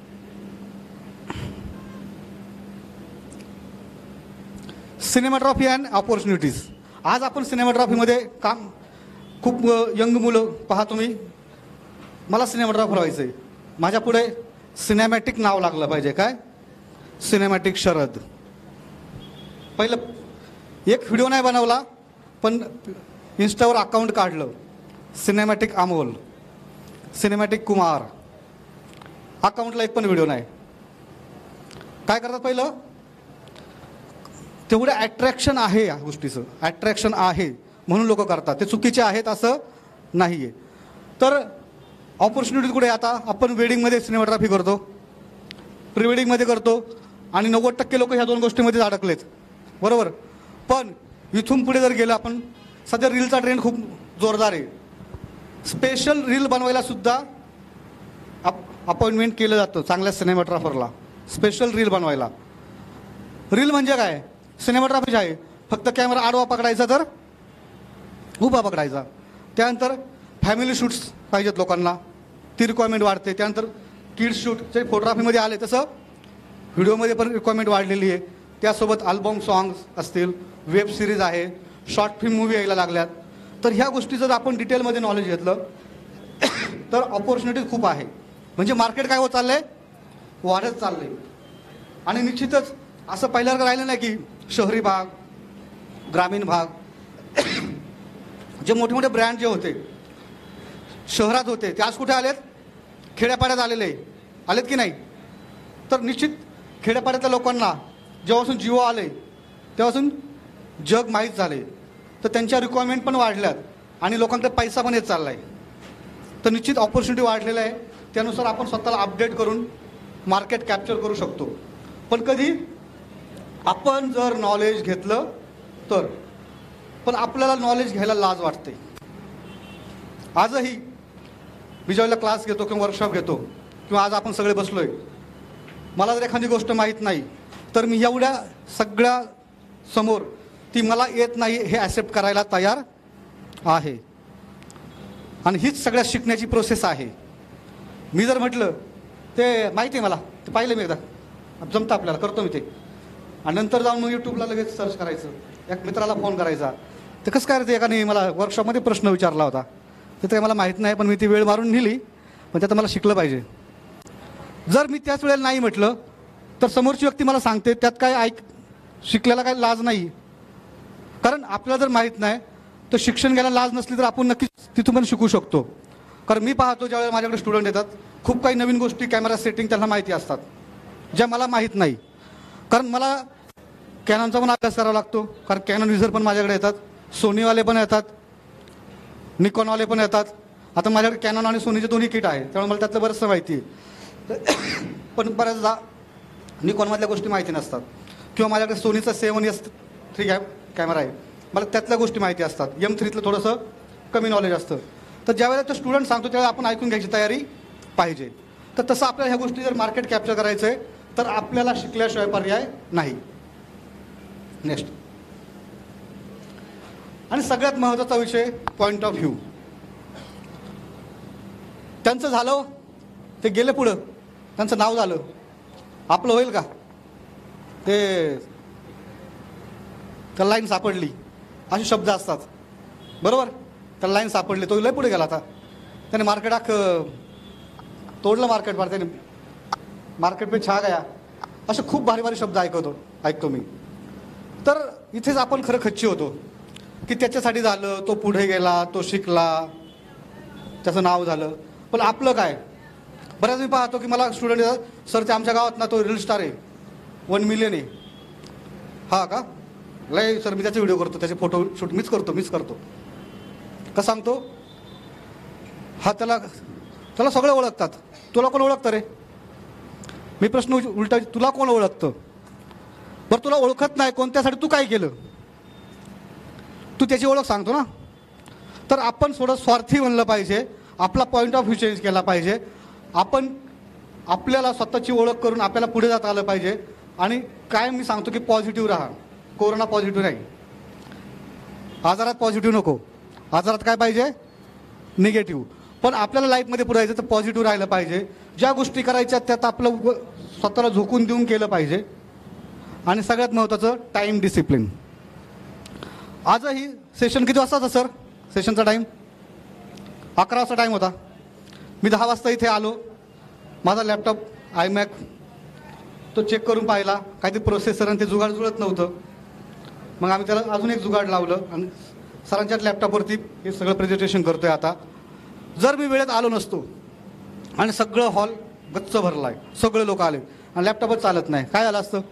A: Cinematography and opportunities. आज आपण सिनेमाटोग्राफीमध्ये काम, खूप यंग मुलं पहा तुम्ही, मला सिनेमाटोग्राफर व्हायचं आहे, माझ्या पुढे सिनेमॅटिक नाव लागलं पाहिजे. काय? सिनेमॅटिक शरद. पहिलं एक व्हिडिओ नाही बनवला, पण इन्स्टावर अकाउंट काढलं, सिनेमॅटिक अमोल, सिनेमॅटिक कुमार, अकाउंटला एक पण व्हिडिओ नाही. काय करतात? पहिलं तेवढं ॲट्रॅक्शन आहे या गोष्टीचं, ॲट्रॅक्शन आहे म्हणून लोक करतात, ते चुकीचे आहेत असं नाही आहे. तर ऑपॉर्च्युनिटीज कुठे? आता आपण वेडिंगमध्ये सिनेमाटोग्राफी करतो, प्री वेडिंगमध्ये करतो आणि नव्वद टक्के लोक ह्या दोन गोष्टीमध्येच अडकलेत, बरोबर. पण इथून पुढे जर गेलं आपण, सध्या रीलचा ट्रेंड खूप जोरदार आहे. स्पेशल रील बनवायला सुद्धा अप अपॉइंटमेंट केलं जातं चांगल्या सिनेमाटोग्राफरला, स्पेशल रील बनवायला. रील म्हणजे काय? सिनेमाटोग्राफीच आहे, फक्त कॅमेरा आडवा पकडायचा तर उभा पकडायचा. त्यानंतर फॅमिली शूट्स पाहिजेत लोकांना, ती रिक्वायरमेंट वाढते. त्यानंतर किड्स शूट जे फोटोग्राफीमध्ये आले तसं व्हिडिओमध्ये पण रिक्वायरमेंट वाढलेली आहे. त्यासोबत अल्बम सॉंग्स असतील, वेब सिरीज आहे, शॉर्ट फिल्म मूवी यायला लागल्यात. तर ह्या गोष्टी जर आपण डिटेलमध्ये नॉलेज घेतलं तर ऑपॉर्च्युनिटी खूप आहे. म्हणजे मार्केट काय होत चाललं आहे? वाढत चाललं आहे. आणि निश्चितच असं पहिल्यासारखं राहिलं नाही की शहरी भाग, ग्रामीण भाग, जे मोठे मोठे ब्रँड जे होते शहरात होते ते आज कुठे आलेत? खेड्यापाड्यात आलेले आलेत की नाही? तर निश्चित खेड्यापाड्यातल्या लोकांना जेव्हापासून जिओ आले तेव्हापासून जग माहीत झाले, तर त्यांच्या रिक्वायरमेंट पण वाढल्यात आणि लोकांकडे पैसा पण येत चालला आहे. तर निश्चित ऑपॉर्च्युनिटी वाढलेलं आहे. त्यानुसार आपण स्वतःला अपडेट करून मार्केट कॅप्चर करू शकतो. पण कधी? आपण जर नॉलेज घेतलं तर. पण आपल्याला नॉलेज घ्यायला लाज वाटते. आजही मी ज्यावेळेला क्लास घेतो किंवा वर्कशॉप घेतो किंवा आज आपण सगळे बसलो आहे, मला जर एखादी गोष्ट माहीत नाही तर मी एवढ्या सगळ्या समोर ती मला येत नाही हे ॲक्सेप्ट करायला तयार आहे. आणि हीच सगळ्यात शिकण्याची प्रोसेस आहे. मी जर म्हटलं ते माहिती आहे मला, ते पाहिलं मी एकदा, जमतं आपल्याला, करतो मी ते. आणि नंतर जाऊन मग यूट्यूबला लगेच सर्च करायचं, एक मित्राला फोन करायचा. ते कसं काय रे, ते एकाने मला वर्कशॉपमध्ये प्रश्न विचारला होता, ते काही मला माहीत नाही, पण मी ती वेळ मारून नेली, पण त्यात मला शिकलं पाहिजे. जर मी त्याच वेळेला नाही म्हटलं तर समोरची व्यक्ती मला सांगते, त्यात काय ऐक शिकल्याला काही लाज नाही. कारण आपल्याला जर माहीत नाही तर शिक्षण घ्यायला लाज नसली तर आपण नक्कीच तिथून पण शिकू शकतो. कारण मी पाहतो ज्यावेळेला माझ्याकडे स्टुडंट येतात, खूप काही नवीन गोष्टी कॅमेरा सेटिंग त्यांना माहिती असतात ज्या मला माहीत नाही. कारण मला कॅनॉनचा पण अभ्यास करावा लागतो, कारण कॅनॉन युजर पण माझ्याकडे येतात, सोनीवाले पण येतात, निकॉनवाले पण येतात. आता माझ्याकडे कॅनॉन आणि सोनीचे दोन्ही किट आहे, त्यामुळे मला त्यातलं बरंचसं माहिती आहे. पण बऱ्याचदा निकॉनमधल्या गोष्टी माहिती नसतात, किंवा माझ्याकडे सोनीचा सेवन एस थ्री कॅ कॅमेरा आहे, मला त्यातल्या गोष्टी माहिती असतात. एम थ्रीतलं थोडंसं कमी नॉलेज असतं. तर ज्यावेळेला तो स्टुडंट सांगतो त्यावेळेला आपण ऐकून घ्यायची तयारी पाहिजे. तर तसं आपल्याला ह्या गोष्टी जर मार्केट कॅप्चर करायचं आहे तर आपल्याला शिकल्याशिवाय पर्याय नाही. नेक्स्ट आणि सगळ्यात महत्त्वाचा विषय पॉईंट ऑफ व्ह्यू. त्यांचं झालं, ते गेले पुढं, त्यांचं नाव झालं, आपलं होईल का? ते त्या लाईन सापडली, असे शब्द असतात बरोबर. त्याला लाईन सापडली, तो लय पुढे गेला. आता त्याने मार्केट अख्खं तोडलं, मार्केट पार त्याने मार्केट पे छा गया, असे खूप भारी भारी शब्द ऐकवतो ऐकतो मी. तर इथेच आपण खरं खच्ची होतो की त्याच्यासाठी झालं, तो पुढे गेला, तो शिकला, त्याचं नाव झालं. पण आपलं काय? बऱ्याच मी पाहतो की मला स्टुडंट येतात, सर ते आमच्या गावात ना तो रील स्टार आहे, वन मिलियन आहे. हा का? लय सर मी त्याचे व्हिडिओ करतो, त्याचे फोटो शूट मीच करतो मीच करतो का सांगतो? हा त्याला त्याला सगळे ओळखतात. तुला कोण ओळखतं रे? मी प्रश्न उलटा, तुला कोण ओळखतं? बरं तुला ओळखत नाही कोणत्यासाठी तू काय केलं? तू त्याची ओळख सांगतो ना. तर आपण थोडं स्वार्थी बनलं पाहिजे, आपला पॉईंट ऑफ व्ह्यू चेंज केला पाहिजे. आपण आपल्याला स्वतःची ओळख करून आपल्याला पुढे जाता आलं पाहिजे. आणि काय मी सांगतो की पॉझिटिव्ह राहा. कोरोना पॉझिटिव्ह नाही, आजारात पॉझिटिव्ह नको, आजारात काय पाहिजे? निगेटिव्ह. पण आपल्याला लाईफमध्ये पुढे जायचं तर पॉझिटिव्ह राहिलं पाहिजे. ज्या गोष्टी करायच्या त्यात आपलं स्वतःला झोकून देऊन केलं पाहिजे. आणि सगळ्यात महत्त्वाचं टाईम डिसिप्लिन. आजही सेशन किती वाजता होता सर? सेशनचा टाईम अकरा वाजता टाईम होता. मी दहा वाजता इथे आलो, माझा लॅपटॉप आय मॅक तो चेक करून पाहिला, काहीतरी प्रोसेसर आणि ते जुगाड जुळत नव्हतं. मग आम्ही त्याला अजून एक जुगाड लावलं आणि सरांच्याच लॅपटॉपवरती हे सगळं प्रेझेंटेशन करतोय आता. जर मी वेळेत आलो नसतो आणि सगळं हॉल गच्च भरला आहे, सगळे लोक आले आणि लॅपटॉपच चालत नाही, काय झालं असतं?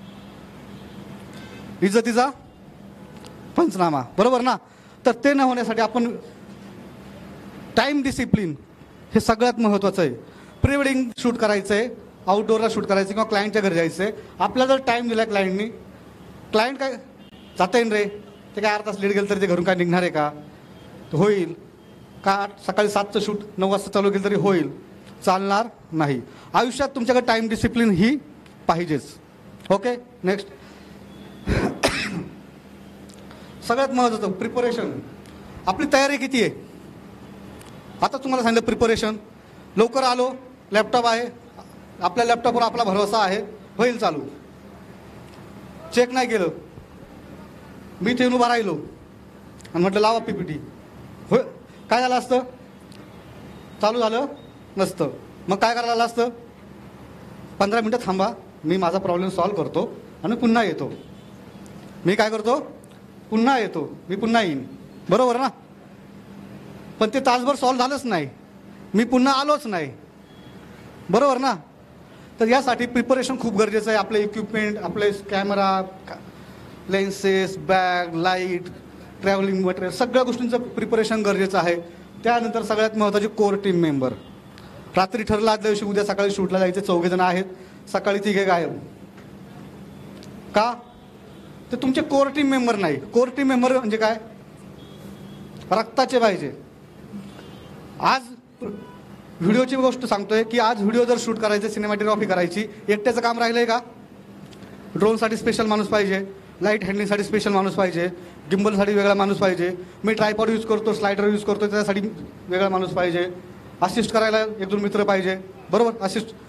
A: इज्जतीचा पंचनामा, बरोबर ना. तर ते न होण्यासाठी आपण टाईम डिसिप्लिन हे सगळ्यात महत्त्वाचं आहे. प्री वेडिंग शूट करायचं आहे, आउटडोअरला शूट करायचं किंवा क्लायंटच्या घरी जायचं आहे. आपल्याला जर टाईम दिला क्लायंटनी, क्लायंट काय जाता येईन रे, ते काय अर्धा तास लेट गेलं तरी ते घरून काय निघणार आहे का? होईल का? सकाळी सातचं शूट नऊ वाजता चालू केलं तरी होईल, चालणार नाही. आयुष्यात तुमच्याकडे टाईम डिसिप्लिन ही पाहिजेच. ओके. नेक्स्ट सगळ्यात महत्त्वाचं प्रिपरेशन. आपली तयारी किती आहे? आता तुम्हाला सांगितलं प्रिपरेशन. लवकर आलो, लॅपटॉप आहे, आपल्या लॅपटॉपवर आपला भरोसा आहे, होईल चालू. चेक नाही केलं, मी इथे उभा राहिलो आणि म्हटलं लावा पीपीटी, होय काय झालं असतं? चालू झालं नसतं. मग काय करायला असतं? पंधरा मिनटं थांबा, मी माझा प्रॉब्लेम सॉल्व्ह करतो आणि पुन्हा येतो. मी काय करतो? पुन्हा येतो, मी पुन्हा येईन, बरोबर ना. पण ते तासभर सॉल्व्ह झालंच नाही, मी पुन्हा आलोच नाही, बरोबर ना. तर यासाठी प्रिपरेशन खूप गरजेचं आहे. आपले इक्विपमेंट, आपले camera, lenses, bag, light, travelling material, सगळ्या गोष्टींचं प्रिपरेशन गरजेचं आहे. त्यानंतर सगळ्यात महत्त्वाची कोर टीम मेंबर. रात्री ठरलं आदल्या दिवशी उद्या सकाळी शूटला जायचे, चौघे जण आहेत, सकाळी तिघे गायब. का? तर तुमचे कोर टीम मेंबर नाही. कोर टीम मेंबर म्हणजे काय? रक्ताचे पाहिजे. आज व्हिडिओची गोष्ट सांगतोय की आज व्हिडिओ जर शूट करायचे, सिनेमॅटोग्राफी करायची, एकट्याचं काम राहिलंय का? ड्रोनसाठी स्पेशल माणूस पाहिजे, लाईट हँडलिंगसाठी स्पेशल माणूस पाहिजे, गिम्बलसाठी वेगळा माणूस पाहिजे, मी ट्रायपॉड यूज करतो, स्लायडर यूज करतो त्यासाठी वेगळा माणूस पाहिजे, असिस्ट करायला एक दोन मित्र पाहिजे, बरोबर. असिस्ट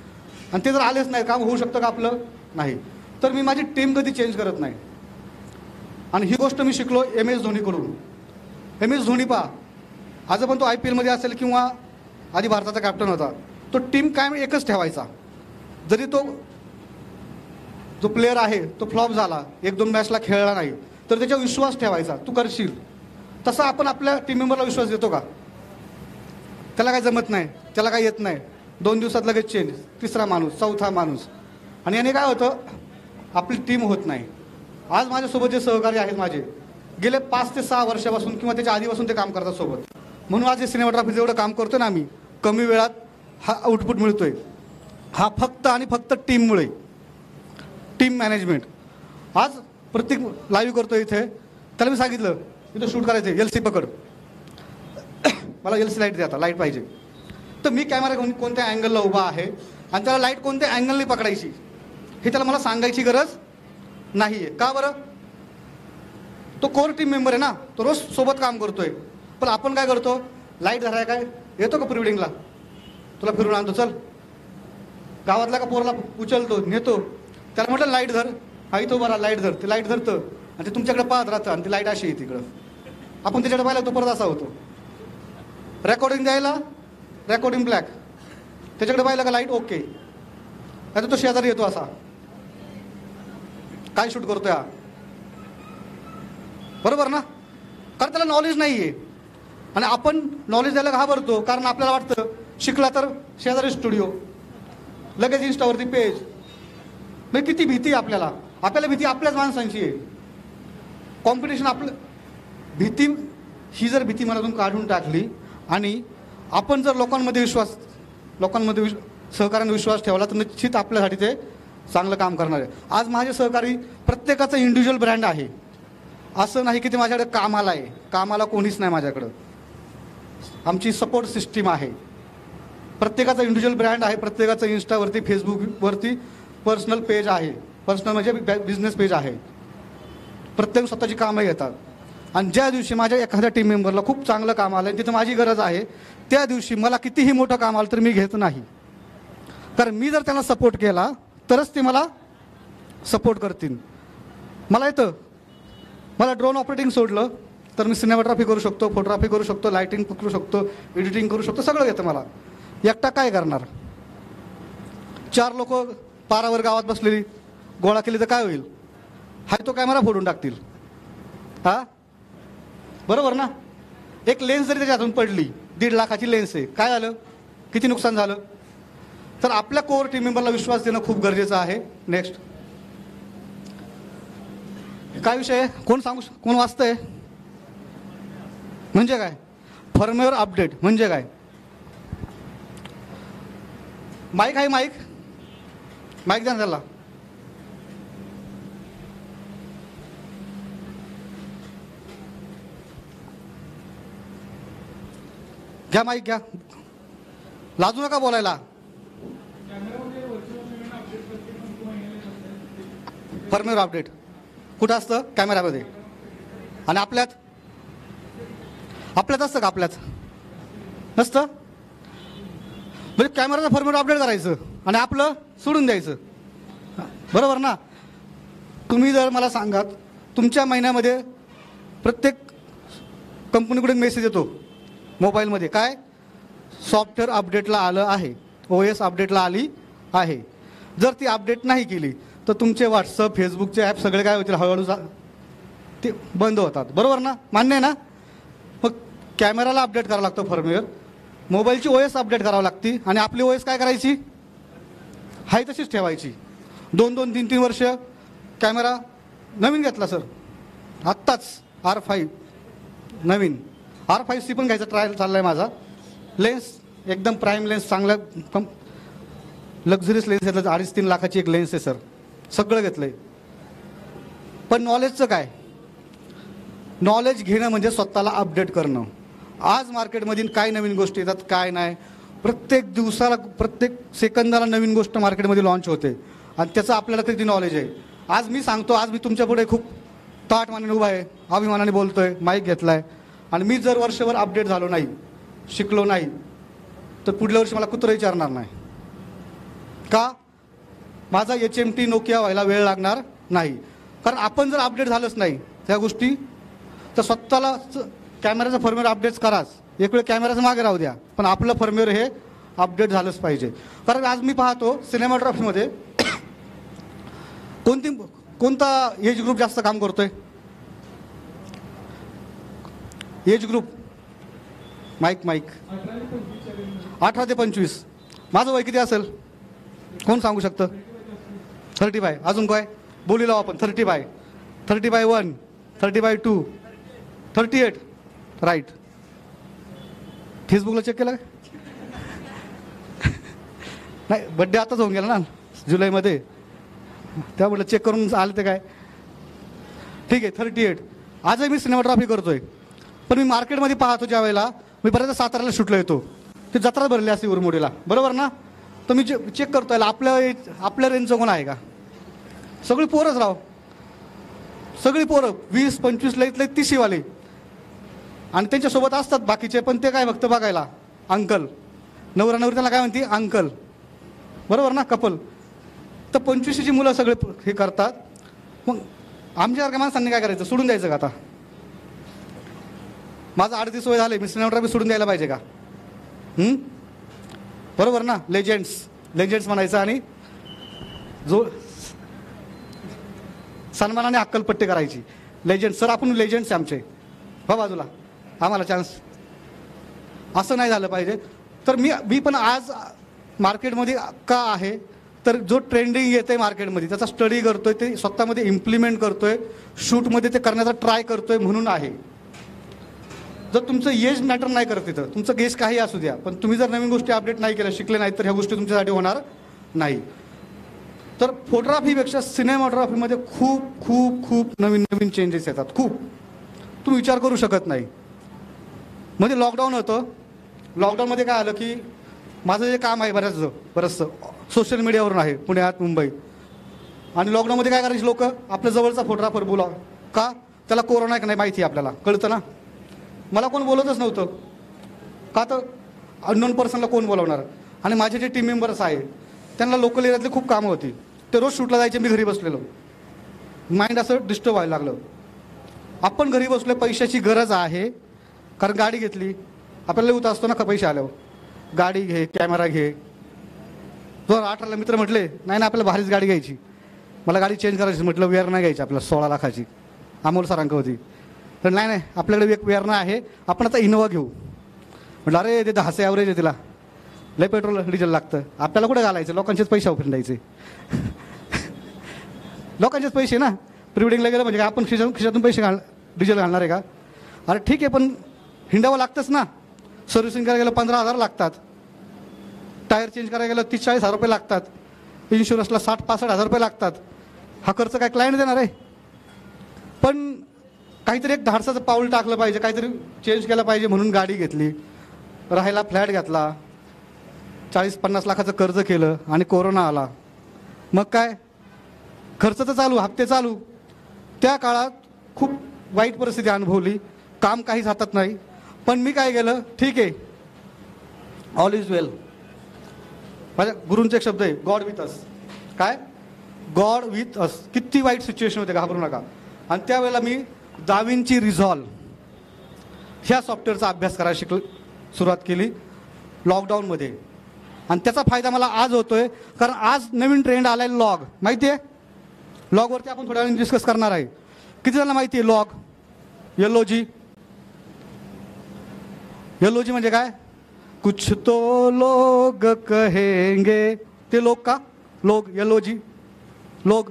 A: आणि ते जर आलेच नाही काम होऊ शकतं का आपलं? नाही. तर मी माझी टीम कधी चेंज करत नाही. आणि ही गोष्ट मी शिकलो एम एस धोनीकडून. एम एस धोनी पहा, आज पण तो आय पी एलमध्ये असेल किंवा आधी भारताचा कॅप्टन होता, तो टीम कायम एकच ठेवायचा. जरी तो जो प्लेअर आहे तो फ्लॉप झाला, एक दोन मॅचला खेळला नाही, तर त्याच्यावर विश्वास ठेवायचा, तू करशील. तसा आपण आपल्या टीम मेंबरला विश्वास देतो का? त्याला काय जमत नाही, त्याला काय येत नाही, दोन दिवसात लगेच चेंज, तिसरा माणूस, चौथा माणूस, आणि याने काय होतं, आपली टीम होत नाही. आज माझ्यासोबत जे सहकारी आहेत माझे, गेले पाच ते सहा वर्षापासून किंवा त्याच्या आधीपासून ते काम करतात सोबत, म्हणून आज हे सिनेमॅटोग्राफीचं एवढं काम करतो ना आम्ही, कमी वेळात हा आउटपुट मिळतोय. हा फक्त आणि फक्त टीममुळे, टीम मॅनेजमेंट. आज प्रत्येक लाईव्ह करतो इथे, त्याला मी सांगितलं इथं शूट करायचं आहे, एल सी पकड, मला एल सी लाईट दे, आता लाईट पाहिजे. तर मी कॅमेरा घेऊन कोणत्या अँगलला उभा आहे आणि त्याला लाईट कोणत्या अँगलने पकडायची हे त्याला मला सांगायची गरज नाही आहे. का बरं? तो कोर टीम मेंबर आहे ना, तो रोज सोबत काम करतोय. पण आपण काय करतो, लाईट धराय काय येतो का प्रिवेडिंगला, तुला फिरून आणतो, चल. गावातला का पोरला उचलतो, नेतो, त्याला म्हटलं लाईट धर, हा इथं बरा लाईट धर, ते लाईट धरतं आणि ते तुमच्याकडे पाहत राहतं आणि ती लाईट अशी आहे तिकडं. आपण त्याच्याकडे पाहिलं तो परत असा होतो. रेकॉर्डिंग द्यायला रेकॉर्डिंग ब्लॅक, त्याच्याकडे पाहिलं का लाईट ओके, आता तो शेजारी येतो असा, काय शूट करतोय हा, बरोबर ना? कारण त्याला नॉलेज नाही आहे. आणि आपण नॉलेज द्यायला घाबरतो, कारण आपल्याला वाटतं शिकला तर शेजारी स्टुडिओ, लगेच इन्स्टावरती पेज. मग किती भीती आपल्याला, आपल्याला भीती आपल्याच माणसांची आहे. कॉम्पिटिशन आपलं, भीती ही जर भीती मनातून काढून टाकली आणि आपण जर लोकांमध्ये विश्वास, लोकांमध्ये विश सहकार्याने विश्वास ठेवला, तर निश्चित आपल्यासाठी ते चांगलं काम करणार आहे. आज माझे सहकारी प्रत्येकाचं इंडिव्हिज्युअल ब्रँड आहे. असं नाही की ते माझ्याकडे कामाला आहे, कामाला कोणीच नाही माझ्याकडं. आमची सपोर्ट सिस्टीम आहे. प्रत्येकाचा इंडिव्हिज्युअल ब्रँड आहे, प्रत्येकाचं इन्स्टावरती फेसबुकवरती पर्सनल पेज आहे, पर्सनल म्हणजे बिझनेस पेज आहे. प्रत्येक स्वतःची कामं घेतात. आणि ज्या दिवशी माझ्या एखाद्या टीम मेंबरला खूप चांगलं काम आलं आणि तिथं माझी गरज आहे, त्या दिवशी मला कितीही मोठं काम आलं तर मी घेत नाही. कारण मी जर त्यांना सपोर्ट केला तरच ते मला सपोर्ट करतील. मला येतं, मला ड्रोन ऑपरेटिंग सोडलं तर मी सिनेमॅटोग्राफी करू शकतो, फोटोग्राफी करू शकतो, लायटिंग करू शकतो, एडिटिंग करू शकतो, सगळं येतं मला. एकटा काय करणार? चार लोक पारावर गावात बसलेली गोळा केली तर काय होईल? हा तो कॅमेरा फोडून टाकतील. हा बरोबर ना? एक लेन्स जरी त्याच्या हातून पडली, दीड लाखाची लेन्स आहे, काय झालं, किती नुकसान झालं? तर आपल्या कोर टीम मेंबरला विश्वास देणं खूप गरजेचं आहे. नेक्स्ट काय विषय आहे, कोण सांगू, कोण वाचतंय? म्हणजे काय फर्मवेअर अपडेट म्हणजे काय? माईक आहे, माईक माईक द्या त्याला. घ्या माईक घ्या, लाजू नका बोलायला. फर्मवेअर अपडेट कुठं असतं? कॅमेरामध्ये. आणि आपल्यात आपल्यात असतं का? आपल्यात नसतं. म्हणजे कॅमेराचं फर्मवेअर अपडेट करायचं आणि आपलं सोडून द्यायचं, बरोबर ना? तुम्ही जर मला सांगात, तुमच्या महिन्यामध्ये प्रत्येक कंपनीकडून मेसेज येतो मोबाईलमध्ये, काय सॉफ्टवेअर अपडेटला आलं आहे, ओ एस अपडेटला आली आहे. जर ती अपडेट नाही केली तर तुमचे व्हॉट्सअप, फेसबुकचे ॲप सगळे काय होतील, हळूहळू ते बंद होतात, बरोबर ना? मान्य आहे ना? मग कॅमेराला अपडेट करावं लागतं फर्मवेअर, मोबाईलची ओ एस अपडेट करावं लागते आणि आपली ओ एस काय करायची, हाय तशीच ठेवायची. दोन दोन तीन तीन वर्ष कॅमेरा नवीन घेतला सर आत्ताच, आर फाईव्ह नवीन, आर फाईव्ह सी पण घ्यायचा ट्रायल चालला आहे माझा. लेन्स एकदम प्राईम लेन्स, चांगल्या कम लक्झरीस लेन्स घेतलं, अडीच तीन लाखाची एक लेन्स आहे सर, सगळं घेतलं आहे. पण नॉलेजचं काय? नॉलेज घेणं म्हणजे स्वतःला अपडेट करणं. आज मार्केटमधील काय नवीन गोष्टी येतात, काय नाही, प्रत्येक दिवसाला प्रत्येक सेकंदाला नवीन गोष्ट मार्केटमध्ये लॉन्च होते आणि त्याचं आपल्याला किती नॉलेज आहे. आज मी सांगतो, आज मी तुमच्यापुढे खूप ताटमानाने उभा आहे, अभिमानाने बोलतो आहे, माईक घेतला आहे. आणि मी जर वर्षभर अपडेट झालो नाही, शिकलो नाही, तर पुढल्या वर्षी मला कुत्रं विचारणार नाही. का? माझा एच एम टी नोकिया व्हायला वेळ लागणार नाही. कारण आपण जर अपडेट झालंच नाही त्या गोष्टी तर स्वतःला कॅमेराचं फर्मवेअर अपडेट्स कराच. एक वेळ कॅमेराचं मागे राहू द्या, पण आपलं फर्मवेअर हे अपडेट झालंच पाहिजे. कारण आज मी पाहतो सिनेमॅटोग्राफीमध्ये कोणती कोणता एज ग्रुप जास्त काम करतोय? एज ग्रुप माईक माईक अठरा ते पंचवीस. माझं वय किती असेल कोण सांगू शकतं? Thirty by. अजून काय बोली लावा आपण? Thirty by, thirty by one, thirty by two, thirty eight. Right. फेसबुकला चेक केलं काय? नाही, बड्डे आताच होऊन गेला ना जुलैमध्ये, त्यामुळे चेक करून आलं ते काय. ठीक आहे, थर्टी एट. आजही मी सिनेमॅटोग्राफी करतोय, पण मी मार्केटमध्ये पाहतो ज्या वेळेला मी बऱ्याच साताऱ्याला शूटलो येतो, ते जत्रा भरली असते उरमोडीला, बरोबर ना? तर मी चे चेक करतोय आपल्या आपल्या रेंजचं कोण आहे का? सगळी पोरंच राव, सगळी पोरं वीस पंचवीस लईत लईत तीसवाले, आणि त्यांच्यासोबत असतात बाकीचे, पण ते काय फक्त बघायला अंकल. नवरा नवरी त्याला काय म्हणते? अंकल. बरोबर ना? कपल. तर पंचवीसची मुलं सगळे हे करतात. मग आमच्यासारख्या माणसांनी काय करायचं? सोडून द्यायचं का आता? माझं आठ दिवस वय झाले, मी सिनेमॅटोग्राफी सोडून द्यायला पाहिजे का? हं? बरोबर ना? लेजेंड्स लेजेंड्स म्हणायचं आणि जो सन्मानाने अक्कलपट्टी करायची. लेजंड सर, आपण लेजंड्स आहे आमचे, हो बाजूला, आम्हाला चान्स. असं नाही झालं पाहिजे. तर मी मी पण आज मार्केटमध्ये का आहे तर जो ट्रेंडिंग येतं आहे मार्केटमध्ये त्याचा स्टडी करतोय, ते स्वतःमध्ये इम्प्लिमेंट करतोय, शूटमध्ये ते करण्याचा ट्राय करतोय म्हणून आहे. जर तुमचं एज मॅटर नाही करत तिथं, तुमचं एज काही असू द्या, पण तुम्ही जर नवीन गोष्टी अपडेट नाही केल्या, शिकले नाहीत, तर ह्या गोष्टी तुमच्यासाठी होणार नाही. तर फोटोग्राफीपेक्षा सिनेमॅटोग्राफीमध्ये खूप खूप खूप नवीन नवीन चेंजेस येतात. खूप तुम्ही विचार करू शकत नाही. मध्ये लॉकडाऊन होतं. लॉकडाऊनमध्ये काय आलं की माझं जे काम आहे बऱ्याच बरंचसं सोशल मीडियावरून आहे, पुण्यात मुंबईत. आणि लॉकडाऊनमध्ये काय करायचे लोक? आपल्या जवळचा फोटोग्राफर बोला का? त्याला कोरोना आहे का नाही माहिती आहे, आपल्याला कळतं ना. मला कोण बोलतच नव्हतं का? तर अननोन पर्सनला कोण बोलवणार? आणि माझे जे टीम मेंबर्स आहे त्यांना लोकल एरियातली खूप कामं होती, ते रोज शूटला जायचे, मी घरी बसलेलो. माइंड असं डिस्टर्ब व्हायला लागलं. आपण घरी बसलो, पैशाची गरज आहे, कारण गाडी घेतली, आपल्याला होत असतो ना का पैसे आल्यावर, गाडी घे, कॅमेरा घे. दोन हजार अठराला मित्र म्हटले नाही ना आपल्याला भारीच गाडी घ्यायची, मला गाडी चेंज करायची. म्हटलं वेअर नाही घ्यायची आपल्याला, सोळा लाखाची अमोल सरांक होती. तर नाही नाही आपल्याकडे एक वेअर नाही आहे, आपण आता इनोवा घेऊ. म्हटलं अरे ते दहाचे ॲव्हरेज आहे, तिला लय पेट्रोल डिझेल लागतं, आपल्याला कुठे घालायचं? लोकांचेच पैसे फिरायचे, लोकांचेच पैसे ना. प्रिवेडिंगला गेलं म्हणजे आपण खिशातून खिशातून पैसे घाल डिझेल घालणार आहे का? अरे ठीक आहे, पण हिंडावं लागतंच ना. सर्व्हिसिंग करायला गेलं पंधरा हजार लागतात, टायर चेंज करायला गेलं तीस चाळीस हजार रुपये लागतात, इन्शुरन्सला साठ पासष्ट हजार रुपये लागतात. हा खर्च काय क्लायंट देणार आहे? पण काहीतरी एक धाडसाचं पाऊल टाकलं पाहिजे, काहीतरी चेंज केलं पाहिजे म्हणून गाडी घेतली, राहायला फ्लॅट घेतला, चाळीस पन्नास लाखाचं कर्ज केलं आणि कोरोना आला. मग काय खर्च तर चालू, हप्ते चालू. त्या काळात खूप वाईट परिस्थिती अनुभवली, काम काहीच हातात नाही. पण मी काय केलं? ठीक आहे, ऑल इज वेल. माझ्या गुरूंचे एक शब्द आहे, गॉड विथ अस. काय? God with us. किती वाईट सिच्युएशन होते, घाबरू नका. आणि त्यावेळेला मी दाविंची रिझॉल्व ह्या सॉफ्टवेअरचा अभ्यास करायला शिकलो, सुरुवात केली लॉकडाऊनमध्ये. आणि त्याचा फायदा मला आज होतोय, कारण आज नवीन ट्रेंड आलाय लॉग. माहिती आहे? लॉगवरती आपण थोड्या वेळाने डिस्कस करणार आहे. किती जणांना माहिती आहे log? L O G. L O G म्हणजे काय? कुछ तो लोग कहेंगे. ते लोग का? लोग. एल ओ जी लोग.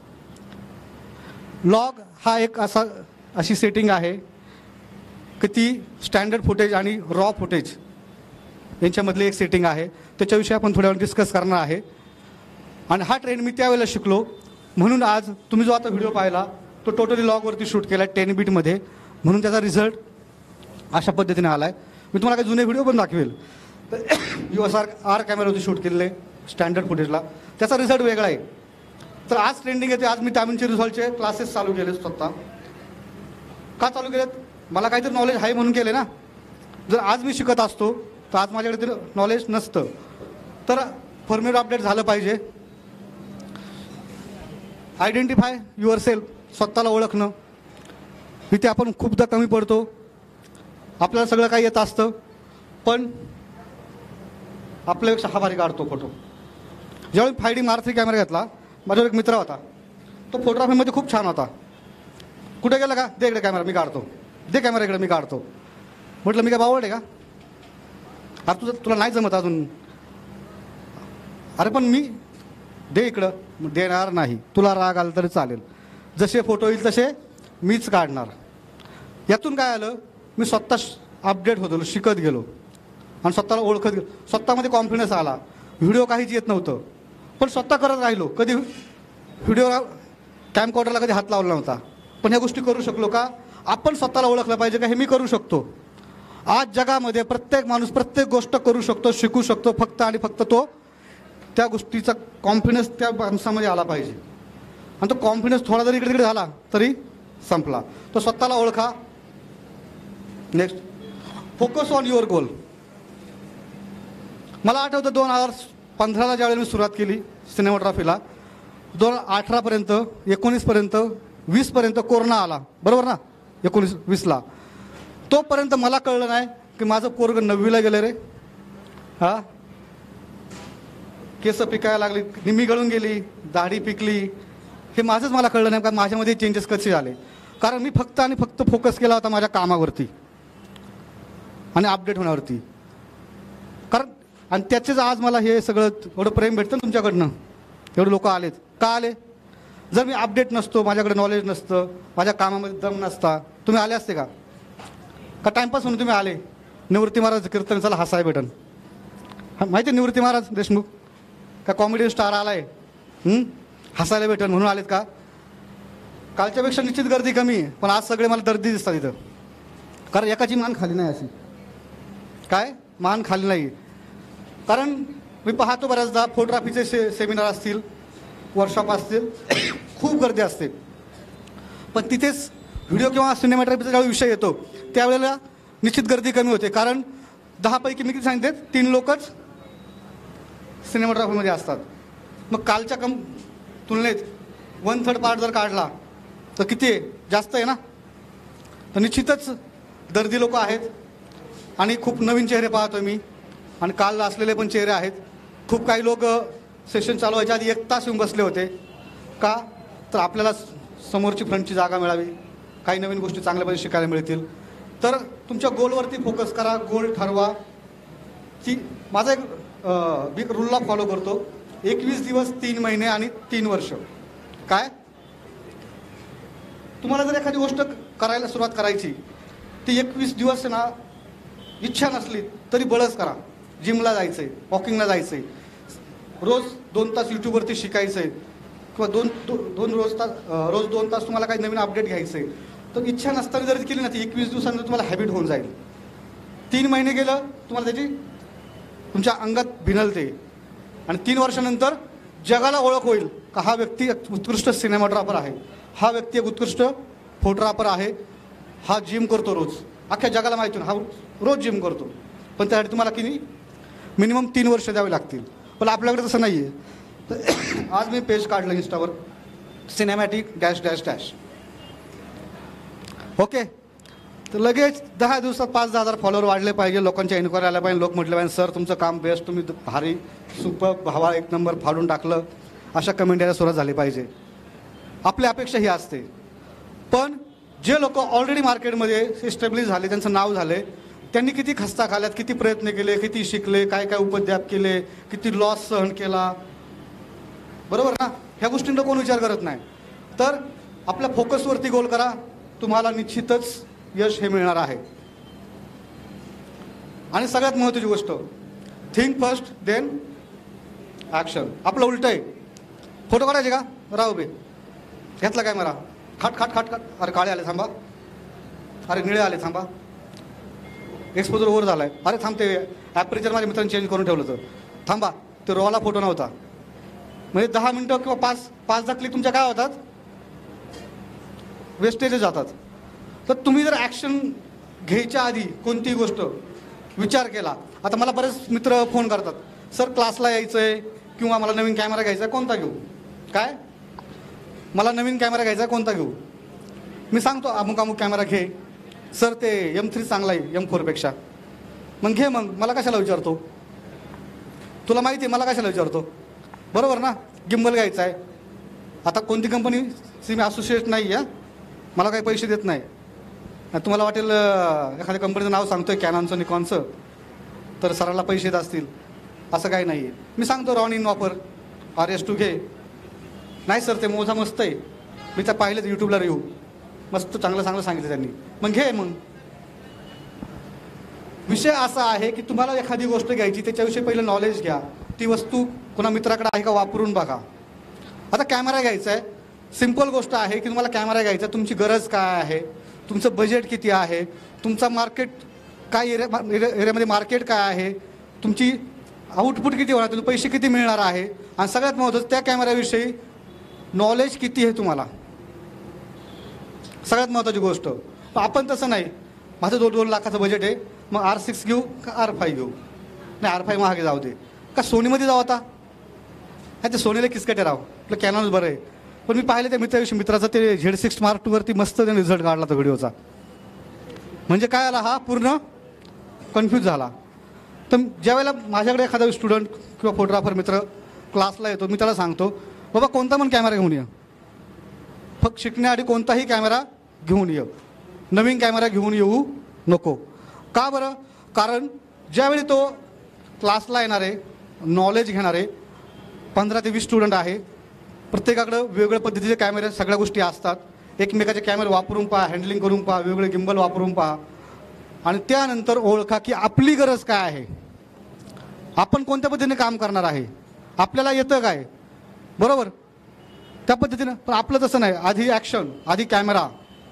A: लॉग हा एक असा अशी सेटिंग आहे की ती स्टँडर्ड फुटेज आणि रॉ फुटेज यांच्यामधली एक सेटिंग आहे. त्याच्याविषयी आपण थोड्या वेळ डिस्कस करणार आहे. आणि हा ट्रेंड मी त्यावेळेला शिकलो, म्हणून आज तुम्ही जो आता व्हिडिओ पाहिला तो टोटली लॉगवरती शूट केला आहे टेन बीटमध्ये, म्हणून त्याचा रिझल्ट अशा पद्धतीने आला आहे. मी तुम्हाला काही जुने व्हिडिओ पण दाखवेल. यू एस आर आर कॅमेरावरती शूट केलेले स्टँडर्ड फुटेजला, त्याचा रिझल्ट वेगळा आहे. तर आज ट्रेंडिंग येते. आज मी दाविंची रिझॉल्वचे क्लासेस चालू केले स्वतः. का चालू केलेत? मला काहीतरी नॉलेज आहे म्हणून केले ना. जर आज मी शिकत असतो तर आज माझ्याकडे तरी नॉलेज नसतं. तर फर्मवेअर अपडेट झालं पाहिजे. आयडेंटिफाय युअर सेल्फ, स्वतःला ओळखणं. इथे आपण खूपदा कमी पडतो. आपल्याला सगळं काही येत असतं, पण आपल्यापेक्षा हा भारी काढतो फोटो. ज्यावेळी फाय डी मारुती कॅमेरा घेतला, माझ्यावर एक मित्र होता, तो फोटोग्राफीमध्ये खूप छान होता. कुठे गेला का, दे इकडे कॅमेरा मी काढतो, दे कॅमेरा इकडे मी काढतो. म्हटलं मी काय बावळट आहे का, अरे तुझं तुला नाही जमत अजून. अरे पण मी दे इकडं, देणार नाही. तुला राग आला तरी चालेल, जसे फोटो येईल तसे मीच काढणार. यातून काय आलं, मी स्वतः अपडेट होत गेलो, शिकत गेलो आणि स्वतःला ओळखत गेलो. स्वतःमध्ये कॉन्फिडन्स आला. व्हिडिओ काहीच येत नव्हतं, पण स्वतः करत राहिलो. कधी व्हिडिओ कॅमकॉर्डरला कधी हात लावला नव्हता, पण ह्या गोष्टी करू शकलो का. आपण स्वतःला ओळखलं पाहिजे का हे मी करू शकतो. आज जगामध्ये प्रत्येक माणूस प्रत्येक गोष्ट करू शकतो, शिकू शकतो, फक्त आणि फक्त तो त्या गोष्टीचा कॉन्फिडन्स त्या माणसामध्ये आला पाहिजे. आणि तो कॉन्फिडन्स थोडा जरी इकडे तिकडे झाला तरी संपला. तो स्वतःला ओळखा. Next, focus on your goal. मला आठवतं दोन हजार पंधराला ज्यावेळेला मी सुरुवात केली सिनेमॅटोग्राफीला, दोन हजार अठरापर्यंत एकोणीसपर्यंत वीसपर्यंत कोरोना आला, बरोबर ना, एकोणीस वीसला. तोपर्यंत मला कळलं नाही की माझं पोरग नववीला गेलं रे. हां, केस पिकायला लागली, निम्मी गळून गेली, दाढी पिकली. हे माझंच मला कळलं नाही का माझ्यामध्ये चेंजेस कसे झाले. कारण मी फक्त आणि फक्त फोकस केला होता माझ्या कामावरती आणि अपडेट होण्यावरती. कारण आणि त्याचेच आज मला हे सगळं एवढं प्रेम भेटतं ना तुमच्याकडनं, एवढे लोक आलेत. का आले, जर मी अपडेट नसतो, माझ्याकडे नॉलेज नसतं, माझ्या कामामध्ये दम नसता, तुम्ही आले असते का. का टाइमपास म्हणून तुम्ही आले. निवृत्ती महाराज कीर्तन, चला हसाय भेटन. माहिती आहे निवृत्ती महाराज देशमुख, का कॉमेडी स्टार आलाय, हसायला भेटन म्हणून आलेत का. कालच्यापेक्षा निश्चित गर्दी कमी आहे, पण आज सगळे मला दर्दी दिसतात इथं. कारण एकाची मान खाली नाही, अशी काय मान खाली नाही. कारण मी पाहतो बऱ्याचदा फोटोग्राफीचे से सेमिनार असतील, वर्कशॉप असतील, खूप गर्दी असते. पण तिथेच व्हिडिओ किंवा सिनेमॅटोग्राफीचा ज्यावेळी विषय येतो त्यावेळेला निश्चित गर्दी कमी होते. कारण दहापैकी मी किती सांगितले, तीन लोकच सिनेमॅटोग्राफीमध्ये असतात. मग कालच्या कम तुलनेत वन थर्ड पार्ट जर काढला तर किती आहे, जास्त आहे ना. तर निश्चितच दर्दी लोक आहेत आणि खूप नवीन चेहरे पाहतो मी. आणि काल असलेले पण चेहरे आहेत. खूप काही लोक सेशन चालू व्हायच्या आधी एक तास येऊन बसले होते. का तर आपल्याला समोरची फ्रंटची जागा मिळावी, काही नवीन गोष्टी चांगल्यापणे शिकायला मिळतील. तर तुमच्या गोलवरती फोकस करा, गोल ठरवा. की माझा एक मी रूलला फॉलो करतो, एकवीस दिवस, तीन महिने आणि तीन वर्ष. काय तुम्हाला जर एखादी गोष्ट करायला सुरुवात करायची, ती एकवीस दिवस ना इच्छा नसली तरी बळच करा. जिमला जायचं आहे, वॉकिंगला जायचं आहे, रोज दोन तास यूट्यूबवरती शिकायचं आहे, किंवा दोन दो, दोन रोज तास रोज दोन तास तुम्हाला काही नवीन अपडेट घ्यायचं आहे. तर इच्छा नसताना जर केली ना ती एकवीस दिवसांनंतर तुम्हाला हॅबिट होऊन जाईल. तीन महिने गेलं तुम्हाला त्याची तुमच्या अंगात भिनलते आणि तीन वर्षानंतर जगाला ओळख होईल का हा व्यक्ती उत्कृष्ट सिनेमॅटोग्राफर आहे, हा व्यक्ती एक उत्कृष्ट फोटोग्राफर आहे, हा जिम करतो रोज. अख्ख्या जगाला माहिती हा रोज जिम करतो. पण त्यासाठी तुम्हाला किती मिनिमम तीन वर्ष द्यावे लागतील. पण आपल्याकडे तसं नाही आहे. आज मी पेज काढलं इंस्टावर, cinematic dash dash dash. Okay, तर लगेच दहा दिवसात पाच दहा हजार फॉलोअर वाढले पाहिजे, लोकांच्या इन्क्वायरी आल्या पाहिजे, लोक म्हटले पाहिजे सर तुमचं काम बेस्ट, तुम्ही भारी सुपर भावा एक नंबर फाडून टाकलं, अशा कमेंट यायला सुरुवात झाली पाहिजे. आपली अपेक्षा ही असते. पण जे लोक ऑलरेडी मार्केटमध्ये स्टेबलिश झाले, त्यांचं नाव झाले, त्यांनी किती खस्ता खाल्यात, किती प्रयत्न केले, किती शिकले, काय काय उपद्व्याप केले, किती लॉस सहन केला, बरोबर ना. ह्या गोष्टींचा कोण विचार करत नाही. तर आपल्या फोकसवरती गोल करा, तुम्हाला निश्चितच यश हे मिळणार आहे. आणि सगळ्यात महत्त्वाची गोष्ट, थिंक फर्स्ट देन ॲक्शन. आपलं उलट आहे. फोटो काढायचे का, राहू बे, घेतला काय मला, खाट खाट खाट खाट, अरे काळे आले थांबा, अरे निळे आले थांबा, एक्सपोजर ओव्हर झालाय, अरे थांबते ॲपरेचर माझ्या मित्रांनी चेंज करून ठेवलं होतं, थांबा ते रोवाला फोटो नव्हता. म्हणजे दहा मिनटं किंवा पाच पाच दहा क्लिक तुमच्या काय होतात, वेस्टेज जातात. तर तुम्ही जर ॲक्शन घ्यायच्या आधी कोणतीही गोष्ट विचार केला. आता मला बरेच मित्र फोन करतात, सर क्लासला यायचं आहे, किंवा मला नवीन कॅमेरा घ्यायचा आहे, कोणता घेऊ? काय मला नवीन कॅमेरा घ्यायचा आहे, कोणता घेऊ? मी सांगतो अमुक अमुक कॅमेरा घे. सर ते एम थ्री चांगला आहे एम फोरपेक्षा. मग घे, मग मला कशाला विचारतो? तुला माहिती आहे मला कशाला विचारतो? बरोबर ना? गिम्बल घ्यायचा आहे. आता कोणती कंपनी सी मी असोसिएट नाही आहे, मला काही पैसे देत नाही. तुम्हाला वाटेल एखाद्या कंपनीचं नाव सांगतोय कॅनॉनचं निकॉनचं तर सरांना पैसे देत असतील, असं काही नाही आहे. मी सांगतो रॉन इन वापर, आर एस टू घे. नाही सर ते मोजा मस्त आहे, मी त्या पाहिलेच यूट्यूबला रिव्ह्यू, मस्त चांगलं चांगलं सांगितलं त्यांनी, मग घे. मग विषय असा आहे की तुम्हाला एखादी गोष्ट घ्यायची त्याच्याविषयी पहिलं नॉलेज घ्या. ती वस्तू कुणा मित्राकडे आहे का वापरून बघा. आता कॅमेरा घ्यायचा आहे, सिम्पल गोष्ट आहे की तुम्हाला कॅमेरा घ्यायचा, तुमची गरज काय आहे, तुमचं बजेट किती आहे, तुमचा मार्केट काय एरिया एरियामध्ये मार्केट काय आहे, तुमची आउटपुट किती होणार, तुमचे पैसे किती मिळणार आहे, आणि सगळ्यात महत्त्वाचं त्या कॅमेऱ्याविषयी नॉलेज किती आहे तुम्हाला, सगळ्यात महत्त्वाची गोष्ट. आपण तसं नाही, माझं दोन दोन लाखाचं बजेट आहे, मग आर सिक्स घेऊ का आर फाय घेऊ? नाही आर फाय महागे जाऊ दे, का सोनीमध्ये जाऊ आता? नाही ते सोनीला किसकटे राव, आपलं कॅनॉनच बरं आहे. पण मी पाहिलं त्या मित्राविषयी मित्राचं ते झेड सिक्स मार्क टूवरती मस्त त्याने रिझल्ट काढला तो व्हिडिओचा. म्हणजे काय आला हा पूर्ण कन्फ्यूज झाला. तर ज्यावेळेला माझ्याकडे एखादा स्टुडंट किंवा फोटोग्राफर मित्र क्लासला येतो, मी त्याला सांगतो बाबा कोणता पण कॅमेरा घेऊन ये, फक्त शिकण्याआधी कोणताही कॅमेरा घेऊन ये, नवीन कॅमेरा घेऊन येऊ नको. का बरं? कारण ज्यावेळी तो क्लासला येणार आहे, नॉलेज घेणार आहे, पंधरा ते वीस स्टुडंट आहे, प्रत्येकाकडं वेगवेगळ्या पद्धतीचे कॅमेरे सगळ्या गोष्टी असतात. एकमेकाचे कॅमेरे वापरून पहा, हँडलिंग करून पहा, वेगवेगळे गिम्बल वापरून पहा, आणि त्यानंतर ओळखा की आपली गरज काय आहे, आपण कोणत्या पद्धतीने काम करणार आहे, आपल्याला येतं काय, बरोबर त्या पद्धतीनं. पण आपलं तसं नाही, आधी ॲक्शन, आधी कॅमेरा,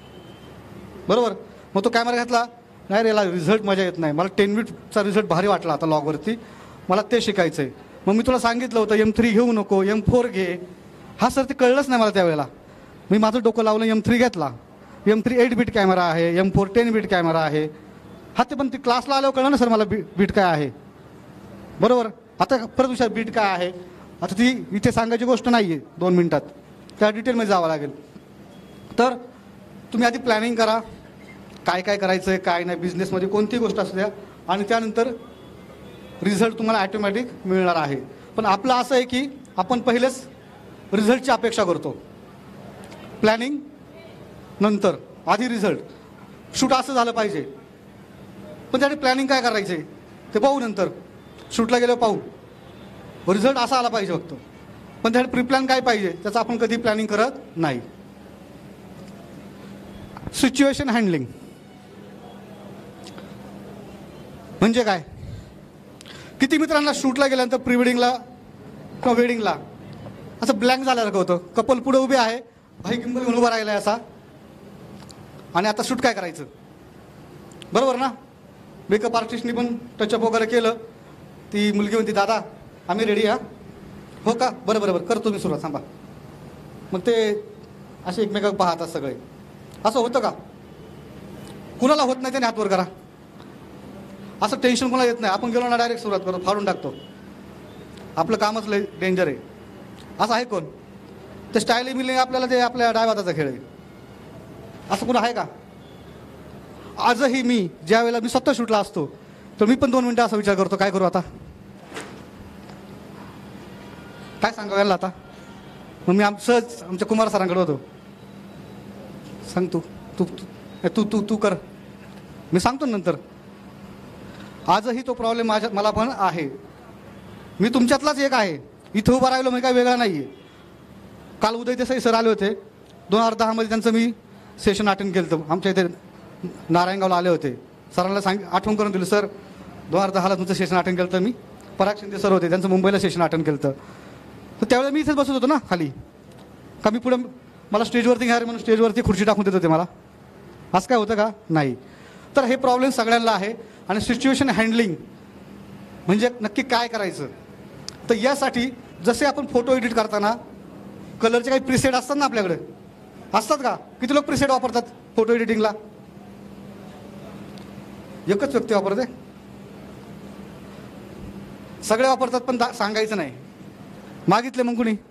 A: बरोबर. मग तो कॅमेरा घेतला, नाही रे याला रिझल्ट मजा येत नाही, मला टेन मिनिटचा रिझल्ट भारी वाटला आता लॉगवरती, मला ते शिकायचं आहे. मग मी तुला सांगितलं होतं एम थ्री घेऊ नको, एम फोर घे. हा सर ते कळलंच नाही मला त्यावेळेला. मी माझं डोकं लावलं, एम थ्री घेतला. M three eight bit camera आहे, M four ten bit camera आहे. हा ते पण ती क्लासला आल्यावर कळलं ना सर मला बी बीट काय आहे, बरोबर. आता परत विचार बीट काय आहे, आता ती इथे सांगायची गोष्ट नाही आहे दोन मिनटात, त्या डिटेलमध्ये जावं लागेल. तर तुम्ही आधी प्लॅनिंग करा, काय काय करायचं आहे काय नाही, बिझनेसमध्ये कोणतीही गोष्ट असू द्या, आणि त्यानंतर रिझल्ट तुम्हाला ॲटोमॅटिक मिळणार आहे. पण आपलं असं आहे की आपण पहिलेच रिझल्टची अपेक्षा करतो, प्लॅनिंग नंतर, आधी रिझल्ट. शूट असं झालं पाहिजे, पण त्यासाठी प्लॅनिंग काय करायचं आहे ते पाहू नंतर, शूटला गेलो पाहू, रिझल्ट असा आला पाहिजे फक्त. पण त्यासाठी प्री प्लॅन काय पाहिजे त्याचं आपण कधी प्लॅनिंग करत नाही. सिच्युएशन हँडलिंग म्हणजे काय? किती मित्रांना शूटला गेल्यानंतर प्री वेडिंगला किंवा वेडिंगला असं ब्लँक झाल्यासारखं होतं. कपल पुढे उभे आहे, भाई गिम्बल घेऊन उभा राहिला आहे असा, आणि आता शूट काय करायचं, बरोबर ना. मेकअप आर्टिस्टनी पण टचअप वगैरे केलं, ती मुलगी म्हणते दादा आम्ही रेडी. हा हो का, बरं बरं बरं करतो मी सुरुवात, थांबा. मग ते असे एकमेकांना पाहतात सगळे. असं होतं का? कुणाला होत नाही त्याने हात वर करा. असं टेन्शन कोणाला येत नाही, आपण गेलो ना डायरेक्ट सुरुवात करतो, फाडून टाकतो, आपलं कामच लय डेंजर आहे. असं आहे कोण? ते स्टाईल मिलिंग आपल्याला ते आपल्या डायवाताचा खेळ आहे. असं कोण आहे का? आजही मी ज्या वेळेला मी स्वतः शूटला असतो तर मी पण दोन मिनटं असा विचार करतो, काय करू आता, काय सांगावं याला आता. मग मी आम सहज आमच्या कुमार सरांकडे होतो, सांग तू तू तू तू तू कर, मी सांगतो नंतर. आजही तो प्रॉब्लेम माझ्या मला पण आहे. मी तुमच्यातलाच एक आहे, इथं उभा राहिलो मी काय वेगळा नाही आहे. काल उदय देसाई सर आले होते, दोन हजार दहामध्ये त्यांचं मी सेशन अटेंड केलं होतं, आमच्या इथे नारायणगावला आले होते. सरांना सांग आठवण करून दिलं, सर दोन हजार दहाला तुमचं सेशन अटेंड केलं होतं मी. पराग शिंदे सर होते, त्यांचं मुंबईला सेशन अटेंड केलं होतं. तर त्यावेळेला मी इथेच बसत होतो ना खाली, का मी पुढे मला स्टेजवरती घ्या म्हणून स्टेजवरती खुर्ची टाकून देत होते मला. असं काय होतं का? नाही. तर हे प्रॉब्लेम सगळ्यांना आहे. आणि सिच्युएशन हँडलिंग म्हणजे नक्की काय करायचं, तर यासाठी जसे आपण फोटो एडिट करताना कलरचे काही प्रिसेट असतात ना आपल्याकडे, असतात का? किती लोक प्रिसेट वापरतात फोटो एडिटिंगला? एकच व्यक्ती वापरते? सगळे वापरतात पण सांगायचं नाही. मागितले मग कुणी?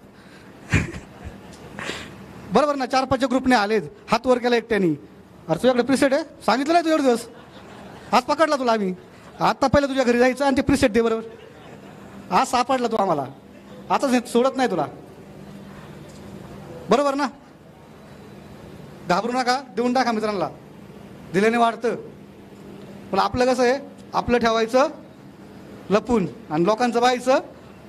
A: बरोबर ना, चार पाचच्या ग्रुपने आलेत, हात वर केला एकट्यानी. अरे तुझ्याकडे प्रिसेट आहे, सांगितलं नाही तू एवढे दिवस, आज पकडला तुला आम्ही. आता पहिलं तुझ्या घरी जायचं आणि ते प्रिसेट दे बरोबर. आज सापडला तू आम्हाला, आता सोडत नाही तुला. बरोबर ना? घाबरू नका, देऊन टाका मित्रांना, दिल्याने वाढतं. पण आपलं कसं आहे, आपलं ठेवायचं लपून आणि लोकांचं पाहायचं.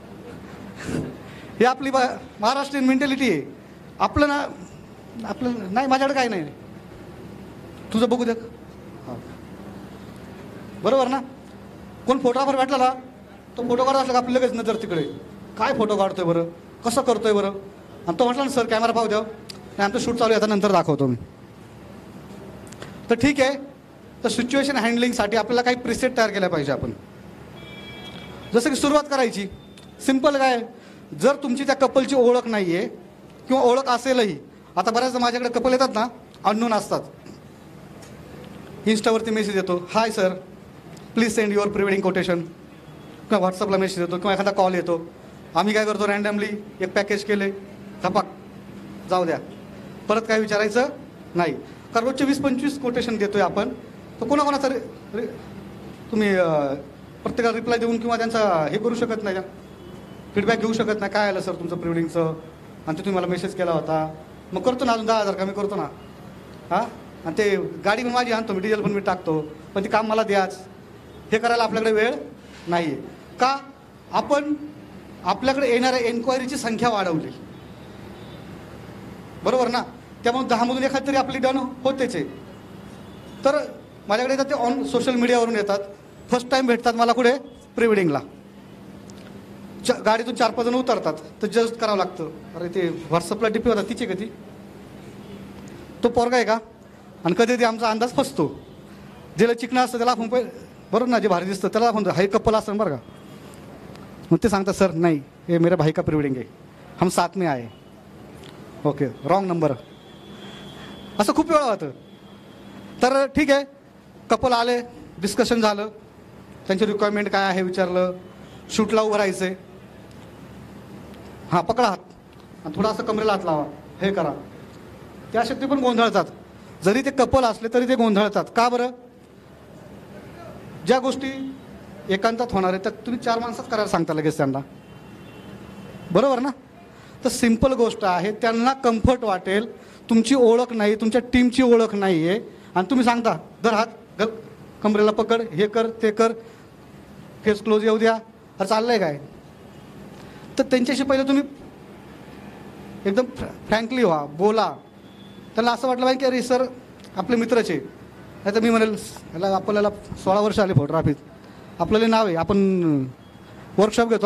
A: ही आपली बा महाराष्ट्रीयन मेंटॅलिटी आहे. आपलं ना, आपलं नाही, माझ्याकडे काय नाही, तुझं बघू दे. बरोबर ना? कोण फोटोग्राफर भेटला ना, तो फोटो काढत असला का आपली लगेच नजर तिकडे, काय फोटो काढतोय बरं, कसं करतोय बरं. आणि तो म्हटला ना, सर कॅमेरा पाहू द्या, नाही आमचं शूट चालू आहे, आता नंतर दाखवतो मी. तर ठीक आहे, तर सिच्युएशन हँडलिंगसाठी आपल्याला काही प्रिसेट तयार केल्या पाहिजे आपण. जसं की सुरुवात करायची सिंपल काय, जर तुमची त्या कपलची ओळख नाही आहे किंवा ओळख असेलही, आता बऱ्याचदा माझ्याकडे कपल येतात ना, अननोन असतात, इन्स्टावरती मेसेज येतो, hi sir please send your pre wedding quotation, किंवा व्हॉट्सअपला मेसेज येतो किंवा एखादा कॉल येतो. आम्ही काय करतो, रँडमली एक पॅकेज केले, धपाक जाऊ द्या, परत काय विचारायचं नाही. कारण रोजचे वीस पंचवीस कोटेशन देतोय आपण, तर कोणाकोणाचा रे रे तुम्ही प्रत्येकाला रिप्लाय देऊन किंवा त्यांचा हे करू शकत नाही, फीडबॅक घेऊ शकत नाही, काय आलं सर तुमचं प्री वेडिंगचं, आणि ते तुम्ही मला मेसेज केला होता, मग करतो ना, अजून दहा हजार कमी करतो ना. हां, आणि ते गाडी पण माझी आणतो मी, डिझेल पण मी टाकतो, पण ते काम मला द्याच. हे करायला आपल्याकडे वेळ नाही आहे. का? आपण आपल्याकडे येणाऱ्या एन्क्वायरीची संख्या वाढवली, बरोबर ना? त्यामुळे दहामधून एखाद तरी आपली डन होतेच आहे. तर माझ्याकडे येतात ते ऑन सोशल मीडियावरून येतात, फर्स्ट टाईम भेटतात मला कुठे, प्री वेडिंगला. च गाडीतून चार पाच जण उतरतात, तर जस्ट करावं लागतं, अरे ते व्हॉट्सअपला डीपी होता तिचे का ती, तो पोरगा आहे का. आणि कधी ते आमचा अंदाज फसतो, ज्याला चिकणं असतं त्याला आपण बरोबर ना, जे भारी दिसतं त्याला आपण हाय कपल असतं बरं का, मग ते सांगतात सर नाही हे मेरा भाई का प्री वेडिंग आहे, हम साथ में आए. Okay, wrong number. असं खूप वेळा होतं. तर ठीक आहे, कपल आले, डिस्कशन झालं, त्यांची रिक्वायरमेंट काय आहे विचारलं, शूटला उभं राहायचं आहे, हां पकडा हात आणि थोडा असं कमरेला हात लावा, हे करा. त्या शक्ती पण गोंधळतात, जरी ते कपल असले तरी ते गोंधळतात. का बरं? ज्या गोष्टी एकांतात होणार आहे त्या तुम्ही चार माणसात करायला सांगता लगेच त्यांना, बरोबर ना? तर सिंपल गोष्ट आहे, त्यांना कम्फर्ट वाटेल. तुमची ओळख नाही, तुमच्या टीमची ओळख नाही आहे, आणि तुम्ही सांगता धर हात घाल, कमरेला पकड, हे कर ते कर, फेस क्लोज येऊ द्या, अरे चाललंय काय. तर त्यांच्याशी पहिलं तुम्ही एकदम फ्रँकली व्हा, बोला. त्याला असं वाटलं पाहिजे की अरे सर आपले मित्रच आहे. नाही तर मी म्हणेल याला आपल्याला सोळा वर्ष आले फोटोग्राफीत, आपल्याला नाव आहे, आपण वर्कशॉप घेतो,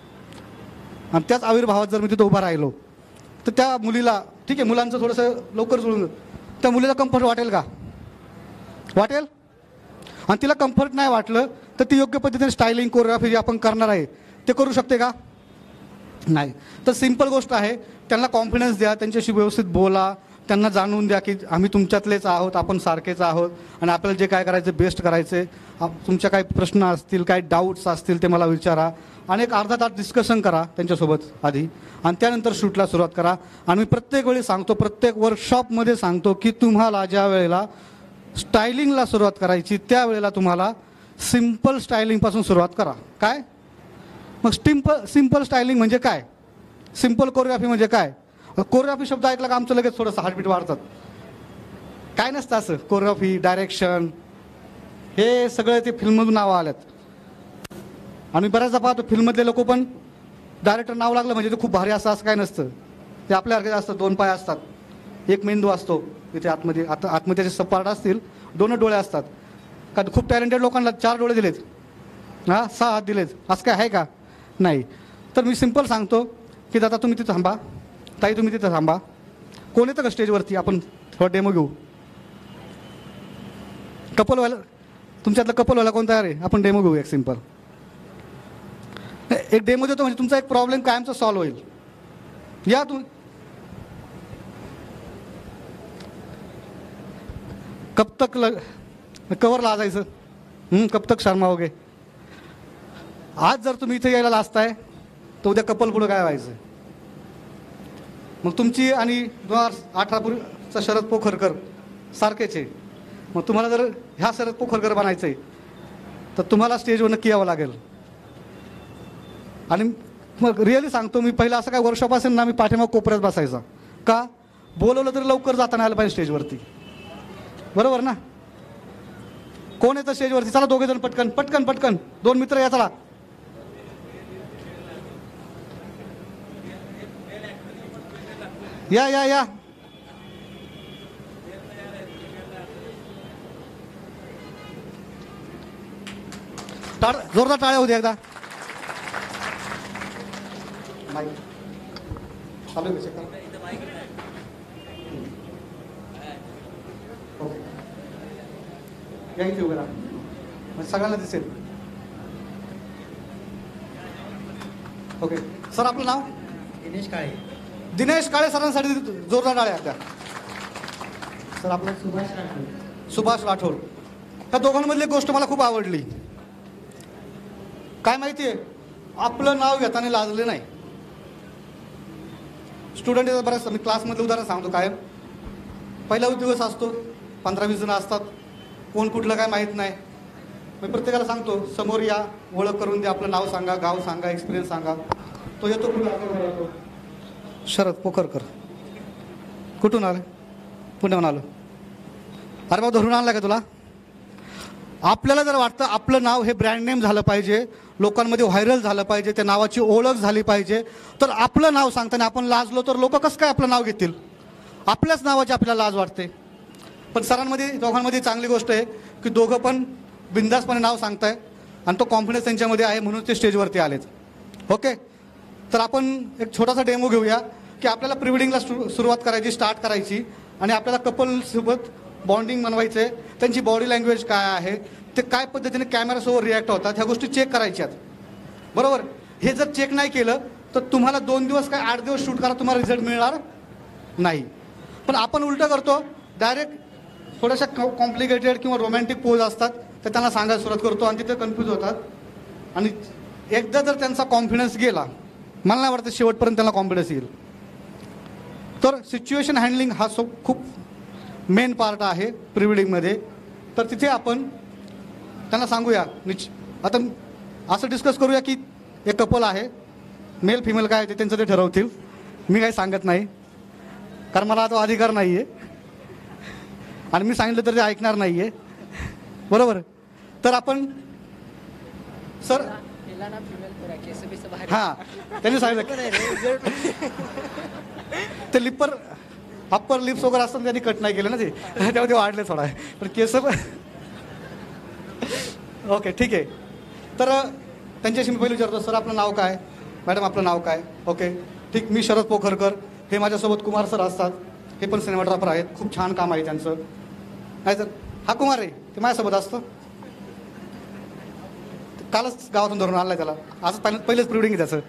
A: आणि त्याच आविर्भावात जर मी तिथं उभा राहिलो तर त्या मुलीला, ठीक आहे मुलांचं थोडंसं लवकर जुळून, त्या मुलीला कम्फर्ट वाटेल का? वाटेल. आणि तिला कम्फर्ट नाही वाटलं तर ती योग्य पद्धतीने स्टायलिंग कोरिओग्राफी जे आपण करणार आहे ते करू शकते का? नाही. तर सिंपल गोष्ट आहे, त्यांना कॉन्फिडन्स द्या, त्यांच्याशी व्यवस्थित बोला, त्यांना जाणून द्या की आम्ही तुमच्यातलेच आहोत, आपण सारखेच आहोत, आणि आपल्याला जे काय करायचं बेस्ट करायचे. तुमच्या काही प्रश्न असतील, काही डाऊट्स असतील ते मला विचारा, आणि एक अर्धा तास डिस्कशन करा त्यांच्यासोबत आधी, आणि त्यानंतर शूटला सुरुवात करा. आणि मी प्रत्येक वेळी सांगतो, प्रत्येक वर्कशॉपमध्ये सांगतो की तुम्हाला ज्या वेळेला स्टायलिंगला सुरुवात करायची त्यावेळेला तुम्हाला सिम्पल स्टायलिंगपासून सुरुवात करा. काय मग सिम्पल सिम्पल स्टायलिंग म्हणजे काय, सिम्पल कोरिओग्राफी म्हणजे काय? कोरिओग्राफी शब्द ऐकला का आमचं लगेच थोडंसं हार्टबीट वाढतात. काय नसतं असं. कोरिओग्राफी, डायरेक्शन, हे सगळे ते फिल्ममधून नावं आल्यात. आम्ही बऱ्याचदा पाहतो फिल्ममधले लोक पण डायरेक्टर नाव लागलं म्हणजे ते खूप भारी असं असं काय नसतं. ते आपल्यासारखे असतं, दोन पाय असतात, एक मेंदू असतो इथे आतमध्ये, आता आतमध्ये त्याचे सपाट असतील, दोन डोळे असतात. का खूप टॅलेंटेड लोकांना चार डोळे दिलेत, हां सहा हात दिलेत, असं काय आहे का? नाही. तर मी सिम्पल सांगतो की दादा तुम्ही तिथं थांबा, ताई तुम्ही तिथं थांबा, कोण येतं का स्टेजवरती, आपण थोडा डेमो घेऊ. कपलवाला, तुमच्यातलं कपलवाला कोण तयार आहे, आपण डेमो घेऊ एक सिम्पल. एक डेमो देतो म्हणजे तुमचा एक प्रॉब्लेम कायमचा सॉल्व्ह होईल. या तुम्ही कब तक लग कवर लाजायचं, कब तक शर्माओगे. आज जर तुम्ही इथे यायला लाजताय तर उद्या कपल पुढं काय व्हायचं. मग तुमची आणि दोन हजार अठरा पूर्वीचा शरद पोखरकर सारखेच आहे. मग तुम्हाला जर ह्या शरद पोखरकर बनायचं आहे तर तुम्हाला स्टेजवर नक्की यावं लागेल. आणि मग रिअली सांगतो मी, पहिलं असं काय वर्कशॉप असेल ना, मी पाठीमाग कोपऱ्यात बसायचा. का? बोलवलं तरी लवकर जाताना आलं पाहिजे स्टेजवरती. बरोबर ना? कोण येतं स्टेजवरती? चला दोघे जण पटकन पटकन पटकन, दोन मित्र या, चला. या या या टाळ, जोरदार टाळ्या होऊ द्या एकदा. चालू आहे का? ओके, या इथे उभे राहा, म्हणजे सगळ्यांना दिसेल. ओके सर, आपलं नाव?
C: दिनेश काळे.
A: दिनेश काळे सरांसाठी जोरदार टाळ्या द्या. सर आपलं?
C: सुभाष राठोड.
A: सुभाष राठोड. ह्या दोघांमधली एक गोष्ट मला खूप आवडली. काय माहिती आहे, आपलं नाव घेताना लाजले नाही. स्टुडंट बऱ्याच, मी क्लासमधलं उदाहरण सांगतो. कायम पहिला दिवस असतो, पंधरा वीस जण असतात, कोण कुठलं काय माहीत नाही. मी प्रत्येकाला सांगतो, समोर या, ओळख करून द्या, आपलं नाव सांगा, गाव सांगा, एक्सपिरियन्स सांगा. तो येतो, कुठं? शरद पोखरकर. कुठून आलं? पुण्याहून आलो. अरे बाबा, धरून आणला का तुला? आपल्याला जर वाटतं आपलं नाव हे ब्रँड नेम झालं पाहिजे, लोकांमध्ये व्हायरल झालं पाहिजे, त्या नावाची ओळख झाली पाहिजे, तर आपलं नाव सांगताना आपण लाजलो तर लोक कसं काय आपलं नाव घेतील? आपल्याच नावाची आपल्याला लाज वाटते. पण सरांमध्ये, दोघांमध्ये चांगली गोष्ट आहे की दोघं पण बिंदासपणे नाव सांगताय आणि तो कॉन्फिडन्स त्यांच्यामध्ये आहे, म्हणून ते स्टेजवरती आलेत. ओके, तर आपण एक छोटासा डेमो घेऊया की आपल्याला प्री वेडिंगला सु सुरुवात करायची, स्टार्ट करायची, आणि आपल्याला कपलसोबत बॉन्डिंग बनवायचं आहे. त्यांची बॉडी लँग्वेज काय आहे, ते काय पद्धतीने कॅमेरासोबत रिॲक्ट होतात, ह्या गोष्टी चेक करायच्यात. बरोबर? हे जर चेक नाही केलं तर तुम्हाला दोन दिवस काय आठ दिवस शूट करा, तुम्हाला रिझल्ट मिळणार नाही. पण आपण उलटं करतो, डायरेक्ट थोड्याशा कॉम्प्लिकेटेड किंवा रोमॅन्टिक पोज असतात तर त्यांना सांगायला सुरुवात करतो आणि तिथे कन्फ्यूज होतात. आणि एकदा जर त्यांचा कॉन्फिडन्स गेला, मला नाही वाटतं शेवटपर्यंत त्यांना कॉन्फिडन्स येईल. तर सिच्युएशन हँडलिंग हा सो खूप मेन पार्ट आहे प्री वेडिंगमध्ये. तर तिथे आपण त्यांना सांगूया, निश्च आता असं डिस्कस करूया की एक कपल आहे, मेल फिमेल काय ते त्यांचं ते ठरवतील, मी काही सांगत नाही, कारण मला तो अधिकार नाही आहे आणि मी सांगितलं तर ते ऐकणार नाही आहे. बरोबर? तर आपण सर, हां, त्यांनी सांगितलं ते लिपर अप्पर लिप्स वगैरे असतात, त्यांनी कट नाही केलं ना, ते तेव्हा ते वाढले थोडा, पण केस. ओके, ठीक आहे. तर त्यांच्याशी मी पहिले विचारतो, सर आपलं नाव काय? मॅडम आपलं नाव काय? ओके, ठीक, मी शरद पोखरकर. हे माझ्यासोबत कुमार सर असतात, हे पण सिनेमाटोग्राफर आहेत, खूप छान काम आहे त्यांचं. नाही सर, हा कुमार आहे, ते माझ्यासोबत असतं, कालच गावातून धरून आणलाय त्याला, आज पहिलेच प्री वेडिंग आहे त्याचं.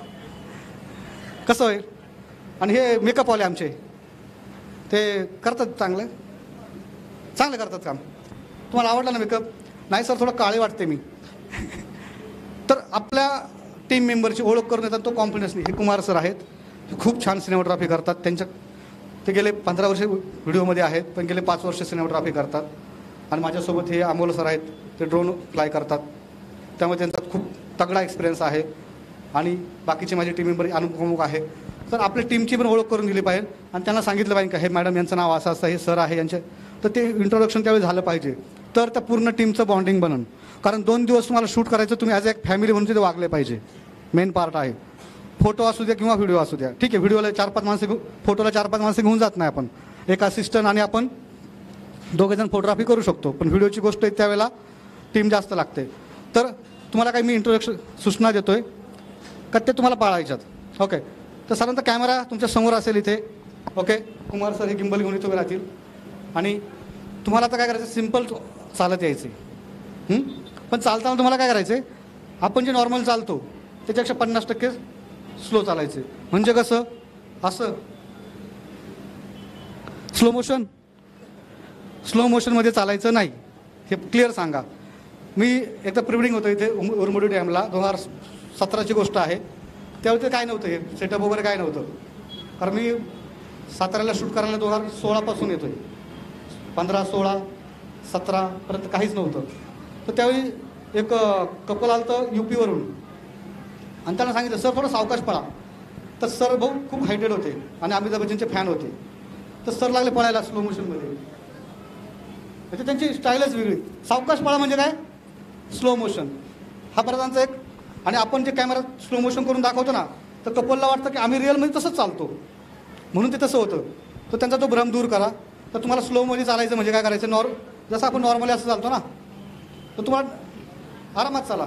A: कसं होईल? आणि हे मेकअपवाले आमचे, ते करतात चांगलं चांगलं करतात काम. तुम्हाला आवडलं ना मेकअप? नाही सर, थोडं काळे वाटते मी. तर आपल्या टीम मेंबरची ओळख करून येतात, तो कॉन्फिडन्स नाही. हे कुमार सर आहेत, खूप छान सिनेमाटोग्राफी करतात. त्यांच्या ते गेले पंधरा वर्ष व्हिडिओमध्ये आहेत, पण गेले पाच वर्ष सिनेमाटोग्राफी करतात. आणि माझ्यासोबत हे अमोल सर आहेत, ते ड्रोन फ्लाय करतात, त्यामुळे त्यांचा खूप तगडा एक्सपिरियन्स आहे. आणि बाकीचे माझे टीम मेंबर अनुप्रमुख आहे. तर आपल्या टीमची पण ओळख करून दिली पाहिजे आणि त्यांना सांगितलं पाहिजे का हे मॅडम यांचं नाव असं असं, हे सर आहे यांचे, तर ते इंट्रोडक्शन त्यावेळी झालं पाहिजे. तर त्या पूर्ण टीमचं बॉन्डिंग बनन. कारण दोन दिवस तुम्हाला शूट करायचं, तुम्ही ॲज एक फॅमिली म्हणून तिथे वागले पाहिजे. मेन पार्ट आहे. फोटो असू द्या किंवा व्हिडिओ असू द्या, ठीक आहे, व्हिडिओला चार पाच माणसं घेऊ, फोटोला चार पाच माणसं घेऊन जात नाही आपण, एक असिस्टंट आणि आपण दोघेजण फोटोग्राफी करू शकतो. पण व्हिडिओची गोष्ट आहे, त्यावेळेला टीम जास्त लागते. तर तुम्हाला काही मी इंट्रोडक्शन सूचना देतो आहे का ते तुम्हाला पाळायच्यात. ओके, तर साधारणतः कॅमेरा तुमच्या समोर असेल इथे. ओके, कुमार सर हे गिंबल घेऊन इथे राहतील. आणि तुम्हाला आता काय करायचं, सिम्पल चालत यायचे. पण चालताना तुम्हाला काय करायचं आहे, आपण जे नॉर्मल चालतो त्याच्यापेक्षा पन्नास टक्के स्लो चालायचे. म्हणजे कसं, असं स्लो मोशन स्लो मोशनमध्ये चालायचं नाही, हे क्लिअर सांगा. मी एकदा प्री वेडिंग होतं इथे उरमोडी डॅमला, दोन हजार सतराची गोष्ट आहे. त्यावेळी ते काय नव्हतं, हे सेटअप वगैरे काय नव्हतं. कारण मी साताऱ्याला शूट करायला दोन हजार सोळापासून येतो आहे. पंधरा सोळा सतरापर्यंत काहीच नव्हतं. तर त्यावेळी एक कपल आलं तर यू पीवरून, आणि त्यांना सांगितलं सर थोडं सावकाश पळा. तर सर भाऊ खूप हायटेड होते आणि अमिताभ बच्चनचे फॅन होते. तर सर लागले पळायला स्लो मोशनमध्ये. म्हणजे त्यांची स्टाईलच वेगळी. सावकाश पळा म्हणजे काय, स्लो मोशन. हा परतांचा एक. आणि आपण जे कॅमेरा स्लो मोशन करून दाखवतो ना, तर कपलला वाटतं की आम्ही रिअलमध्ये तसंच चालतो, म्हणून ते तसं होतं. तर त्यांचा तो भ्रम दूर करा. तर तुम्हाला स्लोमध्ये चालायचं म्हणजे काय करायचं, नॉर जसं आपण नॉर्मली असं चालतो ना, तर तुम्हाला आरामात चाला.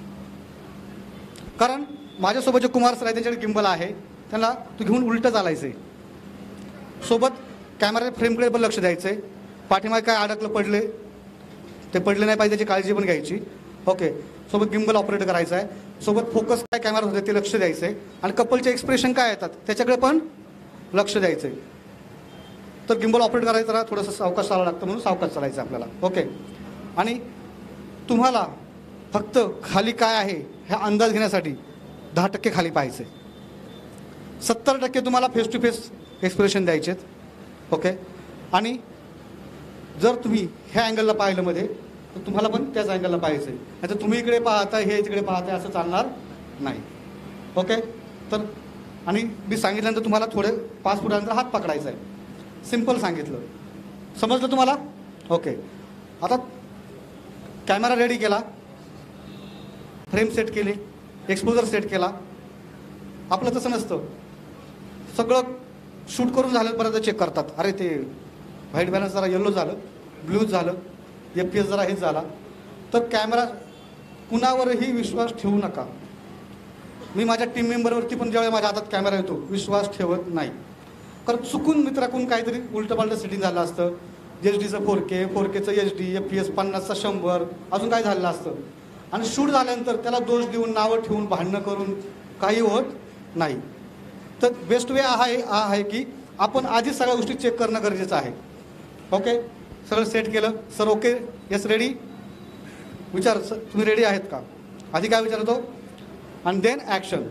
A: कारण माझ्यासोबत जे कुमार सर आहे त्यांच्याकडे गिम्बल आहे, त्यांना तू घेऊन उलटं चालायचं आहे. सोबत कॅमेरा फ्रेमकडे पण लक्ष द्यायचं आहे. पाठीमागे काय अडकलं पडले ते पडले नाही पाहिजे त्याची काळजी पण घ्यायची. ओके. सोबत गिम्बल ऑपरेट करायचं आहे. सोबत फोकस काय कॅमेरा होते ते लक्ष द्यायचं आहे. आणि कपलचे एक्सप्रेशन काय येतात त्याच्याकडे पण लक्ष द्यायचं आहे. तर गिम्बल ऑपरेट करायचं जरा थोडंसं सावकाश चालावं लागतं, म्हणून सावकाश चालायचं आपल्याला. ओके. आणि तुम्हाला फक्त खाली काय आहे हे अंदाज घेण्यासाठी दहा टक्के खाली पाहायचं आहे. सत्तर टक्के तुम्हाला फेस टू फेस एक्सप्रेशन द्यायचे आहेत. ओके. आणि जर तुम्ही ह्या अँगलला पाहिलं मध्ये, तर तुम्हाला पण त्याच अँगलला पाहायचं आहे. नाही तर तुम्ही इकडे पाहताय हे तिकडे पाहताय असं चालणार नाही. ओके. तर आणि मी सांगितल्यानंतर तुम्हाला थोडे पाच फुटानंतर हात पकडायचा आहे. सिम्पल सांगितलं. समजलं तुम्हाला? ओके. आता कॅमेरा रेडी केला, फ्रेम सेट केली, एक्सपोजर सेट केला. आपलं तसं नसतं. सगळं शूट करून झालं परत चेक करतात. अरे ते व्हाईट बॅलन्स जरा येलो झालं, ब्लू झालं, एफ पी एस जरा हेच झाला. तर कॅमेरा कुणावरही विश्वास ठेवू नका. मी माझ्या टीम मेंबरवरती पण ज्यावेळी माझ्या हातात कॅमेरा येतो विश्वास ठेवत नाही. कारण चुकून मित्राकडून काहीतरी उलटंपालटं सेटिंग झालं असतं. एच डीचं फोर के फोर केचं H D, F P S पन्नासचा शंभर, अजून काय झालेलं असतं. आणि शूट झाल्यानंतर त्याला दोष देऊन नावं ठेवून भांडणं करून काही होत नाही. तर बेस्ट वे हा आहे हा आहे की आपण आधीच सगळ्या गोष्टी चेक करणं गरजेचं आहे. ओके. सगळं सेट केलं. सर ओके, येस रेडी, विचार सर तुम्ही रेडी आहेत का, आधी काय विचारतो, आणि then action.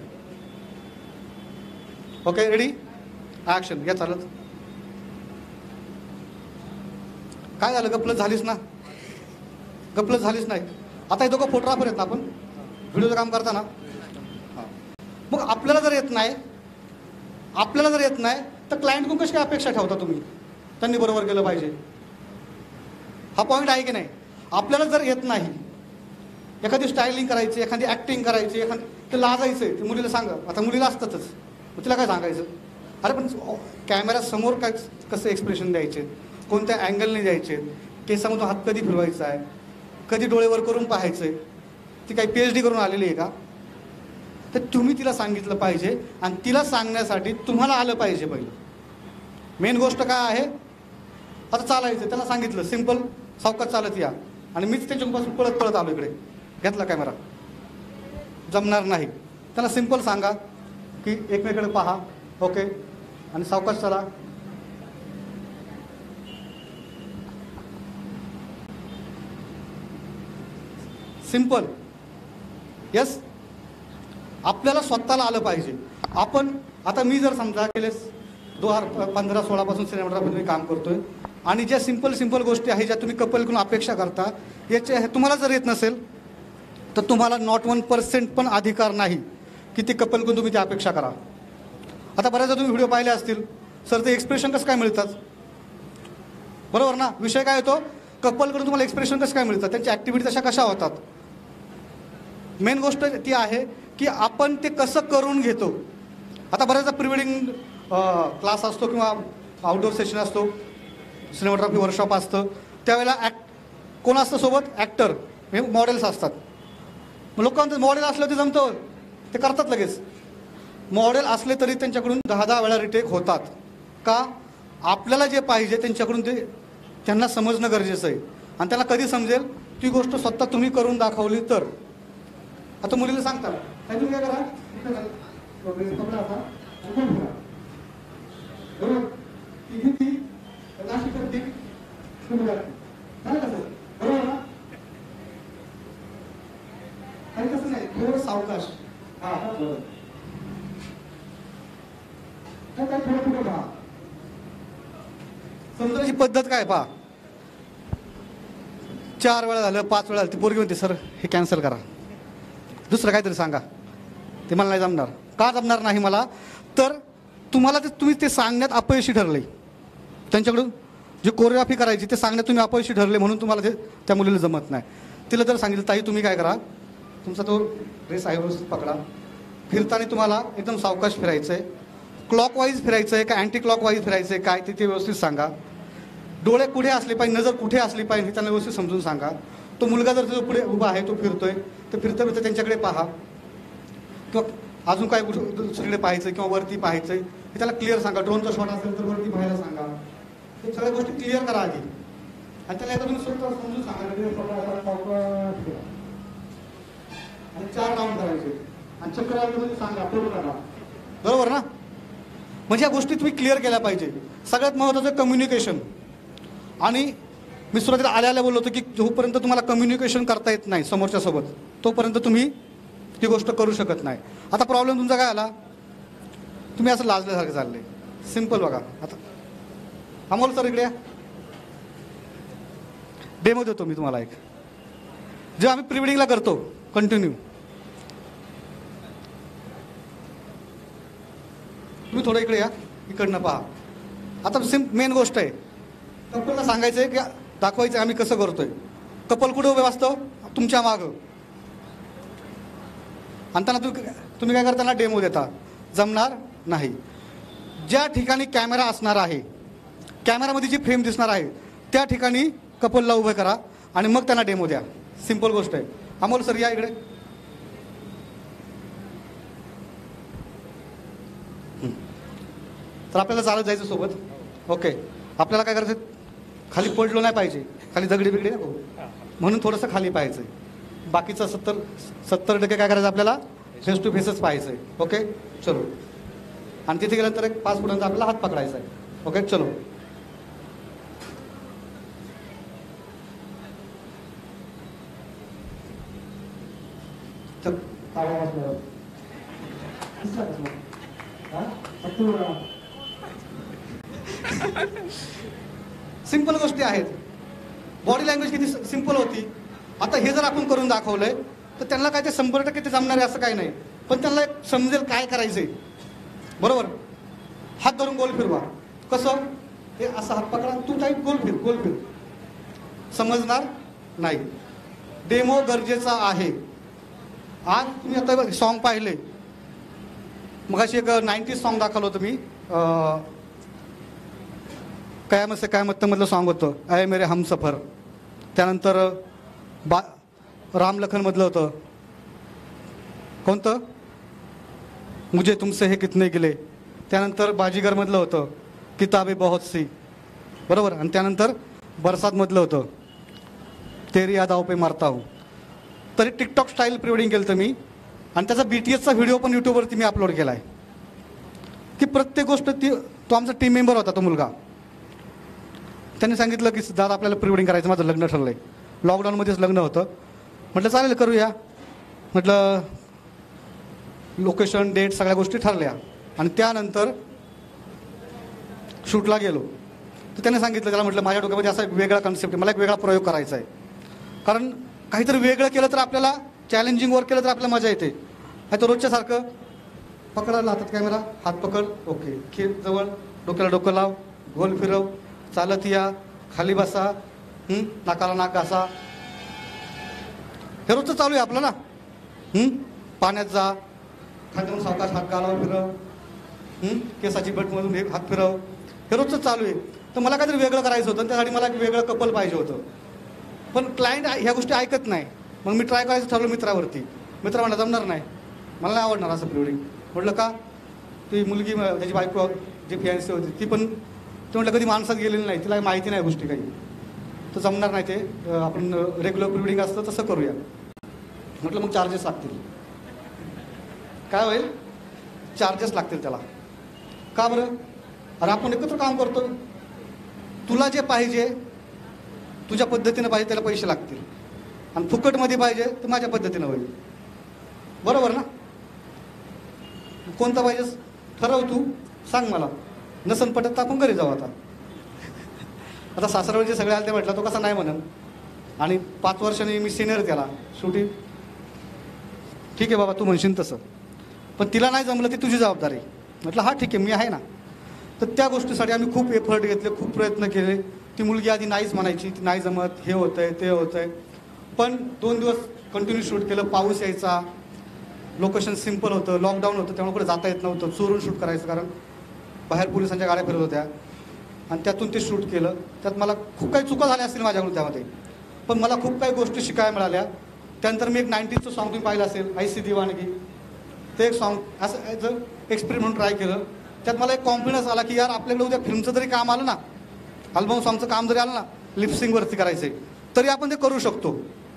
A: Okay ready, action. या चालत. काय झालं, गपलत झालीच ना, गपलत झालीच नाही. आता हे दोघं फोटोग्राफर आहेत ना, आपण व्हिडिओचं काम करताना. हां. मग आपल्याला जर येत नाही आपल्याला जर येत नाही तर क्लायंटकडून कशी काय अपेक्षा ठेवता तुम्ही, त्यांनी बरोबर केलं पाहिजे. हा पॉईंट आहे की नाही. आपल्याला जर येत नाही, एखादी स्टायलिंग करायची, एखादी ॲक्टिंग करायची, एखादी ते लाजायचं आहे, ते मुलीला सांगा. आता मुलीला असतातच, मग तिला काय सांगायचं, अरे पण कॅमेऱ्यासमोर काय कसं एक्सप्रेशन द्यायचे, कोणत्या अँगलने द्यायचे, केसामधून हात कधी फिरवायचा आहे, कधी डोळेवर करून पाहायचं आहे. ती काही पी एच डी करून आलेली आहे का, तर तुम्ही तिला सांगितलं पाहिजे. आणि तिला सांगण्यासाठी तुम्हाला आलं पाहिजे पहिलं. मेन गोष्ट काय आहे, आता चालायचं त्याला सांगितलं सिम्पल सावकाश चालत या, आणि मीच त्याच्यापासून पळत पळत आलो इकडे, घेतला कॅमेरा, जमणार नाही. त्याला सिम्पल सांगा की एकमेकडे पहा. ओके. आणि सावकाश चला. सिम्पल. यस. आपल्याला स्वतःला आलं पाहिजे. आपण आता मी जर समजा गेले दोन हजार पंधरा सोळापासून सिनेमाटोग्राफीमध्ये काम करतोय, आणि ज्या सिम्पल सिम्पल गोष्टी आहेत ज्या तुम्ही कपलकडून अपेक्षा करता, याचे तुम्हाला जर येत नसेल तर तुम्हाला नॉट वन पर्सेंट पण अधिकार नाही की ती कपलकडून तुम्ही ती अपेक्षा करा. आता बऱ्याचदा तुम्ही व्हिडिओ पाहिले असतील, सर ते एक्सप्रेशन कसं काय मिळतात, बरोबर ना. विषय काय येतो, कपलकडून तुम्हाला एक्सप्रेशन कसं काय मिळतात, त्यांची ॲक्टिव्हिटी तशा कशा होतात. मेन गोष्ट ती आहे की आपण ते कसं करून घेतो. आता बऱ्याचदा प्री वेडिंग क्लास असतो किंवा आउटडोर सेशन असतो, सिनेमाटोग्राफी वर्कशॉप असतं, त्यावेळेला ॲक्ट कोण असतं सोबत, ॲक्टर हे मॉडेल्स असतात. मग लोकांचं मॉडेल असलं ते जमतं, ते करतात लगेच. मॉडेल असले तरी त्यांच्याकडून दहा दहा वेळा रिटेक होतात. का, आपल्याला जे पाहिजे त्यांच्याकडून ते त्यांना समजणं गरजेचं आहे. आणि त्याला कधी समजेल, ती गोष्ट स्वतः तुम्ही करून दाखवली तर. आता मुलीला सांगता काय तुम्ही काय करा, बरोबर ती घेतली नाशिक करते, बरोबर ना. काही कसं नाही, थोडं सावकाश. हा बरोबर. समजण्याची पद्धत काय पहा. चार वेळा झालं, पाच वेळा झालं, ती पोरगी म्हणते सर हे कॅन्सल करा, दुसरं काहीतरी सांगा. ते मला नाही जमणार. का जमणार नाही मला? तर तुम्हाला ते तुम्ही ते सांगण्यात अपयशी ठरले. त्यांच्याकडून जी कोरिओग्राफी करायची ते सांगण्यात तुम्ही अपयशी ठरले, म्हणून तुम्हाला ते त्या मुलीला जमत नाही. तिला जर सांगितलं ताई तुम्ही काय करा, तुमचा तो ड्रेस आहे व्यवस्थित पकडा, फिरताना तुम्हाला एकदम सावकाश फिरायचं आहे, क्लॉकवाईज फिरायचं आहे का अँटी क्लॉकवाईज फिरायचं आहे काय ते ते व्यवस्थित सांगा. डोळे कुठे असले पाहिजे, नजर कुठे असली पाहिजे हे त्यांना व्यवस्थित समजून सांगा. तो मुलगा जर जो पुढे उभा आहे तो फिरतोय तर फिरता फिरता त्यांच्याकडे पहा, किंवा अजून काय दुसरीकडे पाहायचं किंवा वरती पाहायचं हे त्याला क्लिअर सांगा. ड्रोनचा शॉट असेल तर वरती पाहायला सांगा. हे सगळ्या गोष्टी क्लिअर करा आधी, आणि त्याला एकदा तुम्ही स्वतः समजून सांगा. आणि चार राऊंड करायचे आणि चक्रामध्ये सांगा पूर्ण करा. बरोबर ना? म्हणजे या गोष्टी तुम्ही क्लिअर केल्या पाहिजे. सगळ्यात महत्त्वाचं कम्युनिकेशन. आणि मी सुरुवातीला आल्याला बोललो होतो की जोपर्यंत तुम्हाला कम्युनिकेशन करता येत नाही समोरच्या सोबत तोपर्यंत तुम्ही ती गोष्ट करू शकत नाही. आता प्रॉब्लेम तुमचा काय आला, तुम्ही असं लाजल्यासारखं चालले. सिम्पल बघा. आता अमोल सर इकडे या, डेमो देतो मी तुम्हाला एक. जेव्हा आम्ही प्री वेडिंगला करतो कंटिन्यू, तुम्ही थोडं इकडे या, इकडनं पहा. आता सिम मेन गोष्ट आहे, कपलला सांगायचं आहे की दाखवायचं आहे आम्ही कसं करतोय. कपल कुठं उभे वाचतं, तुमच्या मागं. आणि त्यांना तुम्ही तुम्ही काय करताना डेमो देता, जमणार नाही. ज्या ठिकाणी कॅमेरा असणार आहे, कॅमेरामध्ये जी फ्रेम दिसणार आहे त्या ठिकाणी कपलला उभं करा आणि मग त्यांना डेमो द्या. सिंपल गोष्ट आहे. अमोल सर या इकडे. तर आपल्याला चालत जायचं सोबत. ओके. आपल्याला काय करायचं, खाली पडलो नाही पाहिजे, खाली दगडी बिगडी नको, म्हणून थोडंसं खाली पाहायचं आहे. बाकीचं सत्तर सत्तर टक्के काय करायचं आपल्याला फेस टू फेसच पाहायचं आहे. ओके चलो. आणि तिथे गेल्यानंतर एक पाच फुटांचा आपल्याला हात पकडायचा आहे. ओके चलो. सिंपल गोष्टी आहेत. बॉडी लँग्वेज किती सिंपल होती. आता हे जर आपण करून दाखवलंय तर त्यांना काय ते शंभर टक्के ते जमणार आहे असं काही नाही, पण त्यांना एक समजेल काय करायचंय. बरोबर. हात धरून गोल फिरवा. कसं, हे असं हात पकडा, तू काही गोल फिर गोल फिर. समजणार नाही. डेमो गरजेचा आहे. आज तुम्ही आता सॉन्ग पाहिले, मगाशी एक नाईन्टी सॉन्ग दाखवलं होतं मी, कयामत से कयामत मधलं सॉन्ग होतं अय मेरे हमसफर. त्यानंतर बा रामलखनमधलं होतं कोणतं, मुझे तुमसे हे कितने गिले. त्यानंतर बाजीगरमधलं होतं किताबे बहुत सी. बरोबर. आणि त्यानंतर बरसातमधलं होतं तेरी याद आओ पे मारता हूँ. तरी टिकटॉक स्टाईल प्री वेडिंग केलं तर मी, आणि त्याचा बी टी एसचा व्हिडिओ पण यूट्यूबवरती मी अपलोड केला आहे. की प्रत्येक गोष्ट ती, तो आमचा टीम मेंबर होता तो मुलगा, त्यांनी सांगितलं की दादा आपल्याला प्री वेडिंग करायचं, माझं लग्न ठरलं आहे. लॉकडाऊनमध्येच लग्न होतं. म्हटलं चालेल करूया. म्हटलं लोकेशन डेट सगळ्या गोष्टी ठरल्या. आणि त्यानंतर शूटला गेलो तर त्याने सांगितलं, त्याला म्हटलं माझ्या डोक्यामध्ये असा एक वेगळा कन्सेप्ट आहे, मला एक वेगळा प्रयोग करायचा आहे. कारण काहीतरी वेगळं केलं तर आपल्याला, चॅलेंजिंग वर्क केलं तर आपल्याला मजा येते. नाही तर रोजच्यासारखं पकडायला हातात कॅमेरा, हात पकड, ओके, खेळ जवळ, डोक्याला डोकं लाव, गोल फिरव, चालत या, खाली बसा, नाकाला नाक घासा. हे रोजचं चालू आहे आपलं ना. पाण्यात जा, खांद्यावरून सावकाश हात गालावर फिरव, केसाची बटमधून हे हात फिरव. हे रोजचं चालू आहे. तर मला काहीतरी वेगळं करायचं होतं, त्यासाठी मला एक वेगळं कपल पाहिजे होतं. पण क्लायंट ह्या गोष्टी ऐकत नाही. मग मी ट्राय करायचं ठरवलं मित्रावरती. मित्र म्हणला जमणार नाही, मला नाही आवडणार असं प्री वेडिंग. म्हटलं का, ती मुलगी त्याची बायको जी फियान्सी होती ती पण, ते म्हटलं कधी माणसात गेलेली नाही, तिला माहिती नाही गोष्टी काही, तर जमणार नाही. ते आपण रेग्युलर प्री वेडिंग असतं तसं करूया. म्हटलं मग चार्जेस लागतील. काय होईल, चार्जेस लागतील त्याला. का बरं, अरे आपण एकत्र काम करतो, तुला जे पाहिजे तुझ्या पद्धतीनं पाहिजे त्याला पैसे लागतील, आणि फुकटमध्ये पाहिजे तर माझ्या पद्धतीनं होईल. बरोबर ना. कोणतं पाहिजे ठरव तू, सांग मला, नसन पटत तर आपण घरी जाऊ. आता आता सासरवडचे सगळे आले ते म्हटलं तो कसा नाही म्हणून, आणि पाच वर्षांनी मी सिनियर त्याला शेवटी ठीक आहे बाबा तू म्हणशील तसं, पण तिला नाही जमलं ती तुझी जबाबदारी. म्हटलं हा ठीक आहे मी आहे ना. तर त्या गोष्टीसाठी आम्ही खूप एफर्ट घेतले, खूप प्रयत्न केले. ती मुलगी आधी नाहीच म्हणायची, ती नाही जमत, हे होतं आहे ते होतं आहे. पण दोन दिवस कंटिन्यू शूट केलं. पाऊस यायचा, लोकेशन सिम्पल होतं, लॉकडाऊन होतं, त्यामुळे कुठे जाता येत नव्हतं, चोरून शूट करायचं कारण बाहेर पोलिसांच्या गाड्या फिरत होत्या. आणि त्यातून ते शूट केलं. त्यात मला खूप काही चुका झाल्या असतील माझ्याकडून त्यामध्ये, पण मला खूप काही गोष्टी शिकायला मिळाल्या. त्यानंतर मी एक नाईन्टीजचं सॉन्ग तुम्ही पाहिलं असेल, आय सी दिवाणगी, ते एक सॉन्ग असं ॲज अ एक्सपेरिमेंट म्हणून ट्राय केलं. त्यात मला एक कॉन्फिडन्स आला की यार आपल्याकडे उद्या फिल्मचं जरी काम आलं ना, अल्बम सॉन्गचं काम जरी आलं ना, लिपसिंगवरती करायचं तरी आपण ते करू शकतो.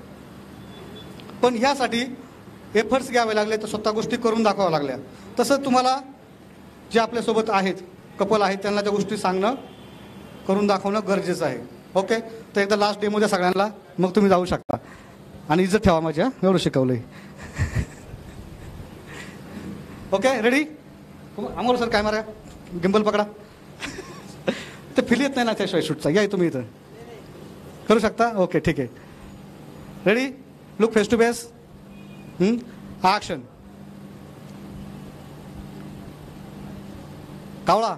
A: पण ह्यासाठी एफर्ट्स घ्यावे लागले, तर स्वतः गोष्टी करून दाखवाव्या लागल्या. तसं तुम्हाला जे आपल्यासोबत आहेत, कपल आहेत, त्यांना त्या गोष्टी सांगणं, करून दाखवणं गरजेचं आहे. ओके, तर एकदा लास्ट डेमो द्या सगळ्यांना, मग तुम्ही जाऊ शकता. आणि इज्जत ठेवा माझ्या, एवढं शिकवलं आहे. Okay ready? Amol sir camera gimbal पकडा. ते फिल येत नाही ना त्याशिवाय शूटचा. या तुम्ही इथं करू शकता. ओके ठीक आहे. Ready? Look face to face. Action. कावळा.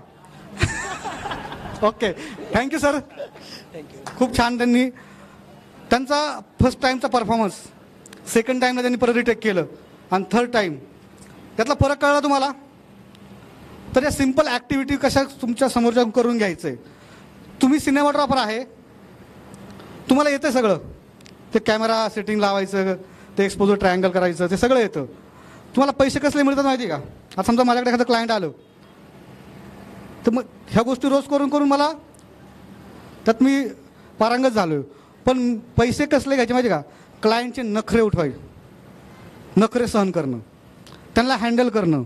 A: Okay thank you sir. खूप छान. त्यांनी त्यांचा फर्स्ट टाईमचा परफॉर्मन्स सेकंड टाईमला त्यांनी परत रिटेक केलं आणि थर्ड टाईम त्यातला फरक कळला तुम्हाला. तर या सिम्पल ॲक्टिव्हिटी कशा तुमच्या समोर जाऊन करून घ्यायचं आहे. तुम्ही सिनेमाटोग्राफर आहे, तुम्हाला येतं सगळं. ते कॅमेरा सेटिंग लावायचं, ते एक्सपोजर ट्रायंगल करायचं, ते सगळं येतं. तुम्हाला पैसे कसले मिळतात माहिती का? आता समजा माझ्याकडे एखादं क्लायंट आलं, तर मग ह्या गोष्टी रोज करून करून मला त्यात मी पारंगत झालो. पण पैसे कसले घ्यायचे माहिती का? क्लायंटचे नखरे उठवायचे, नखरे सहन करणं, त्यांना हँडल करणं.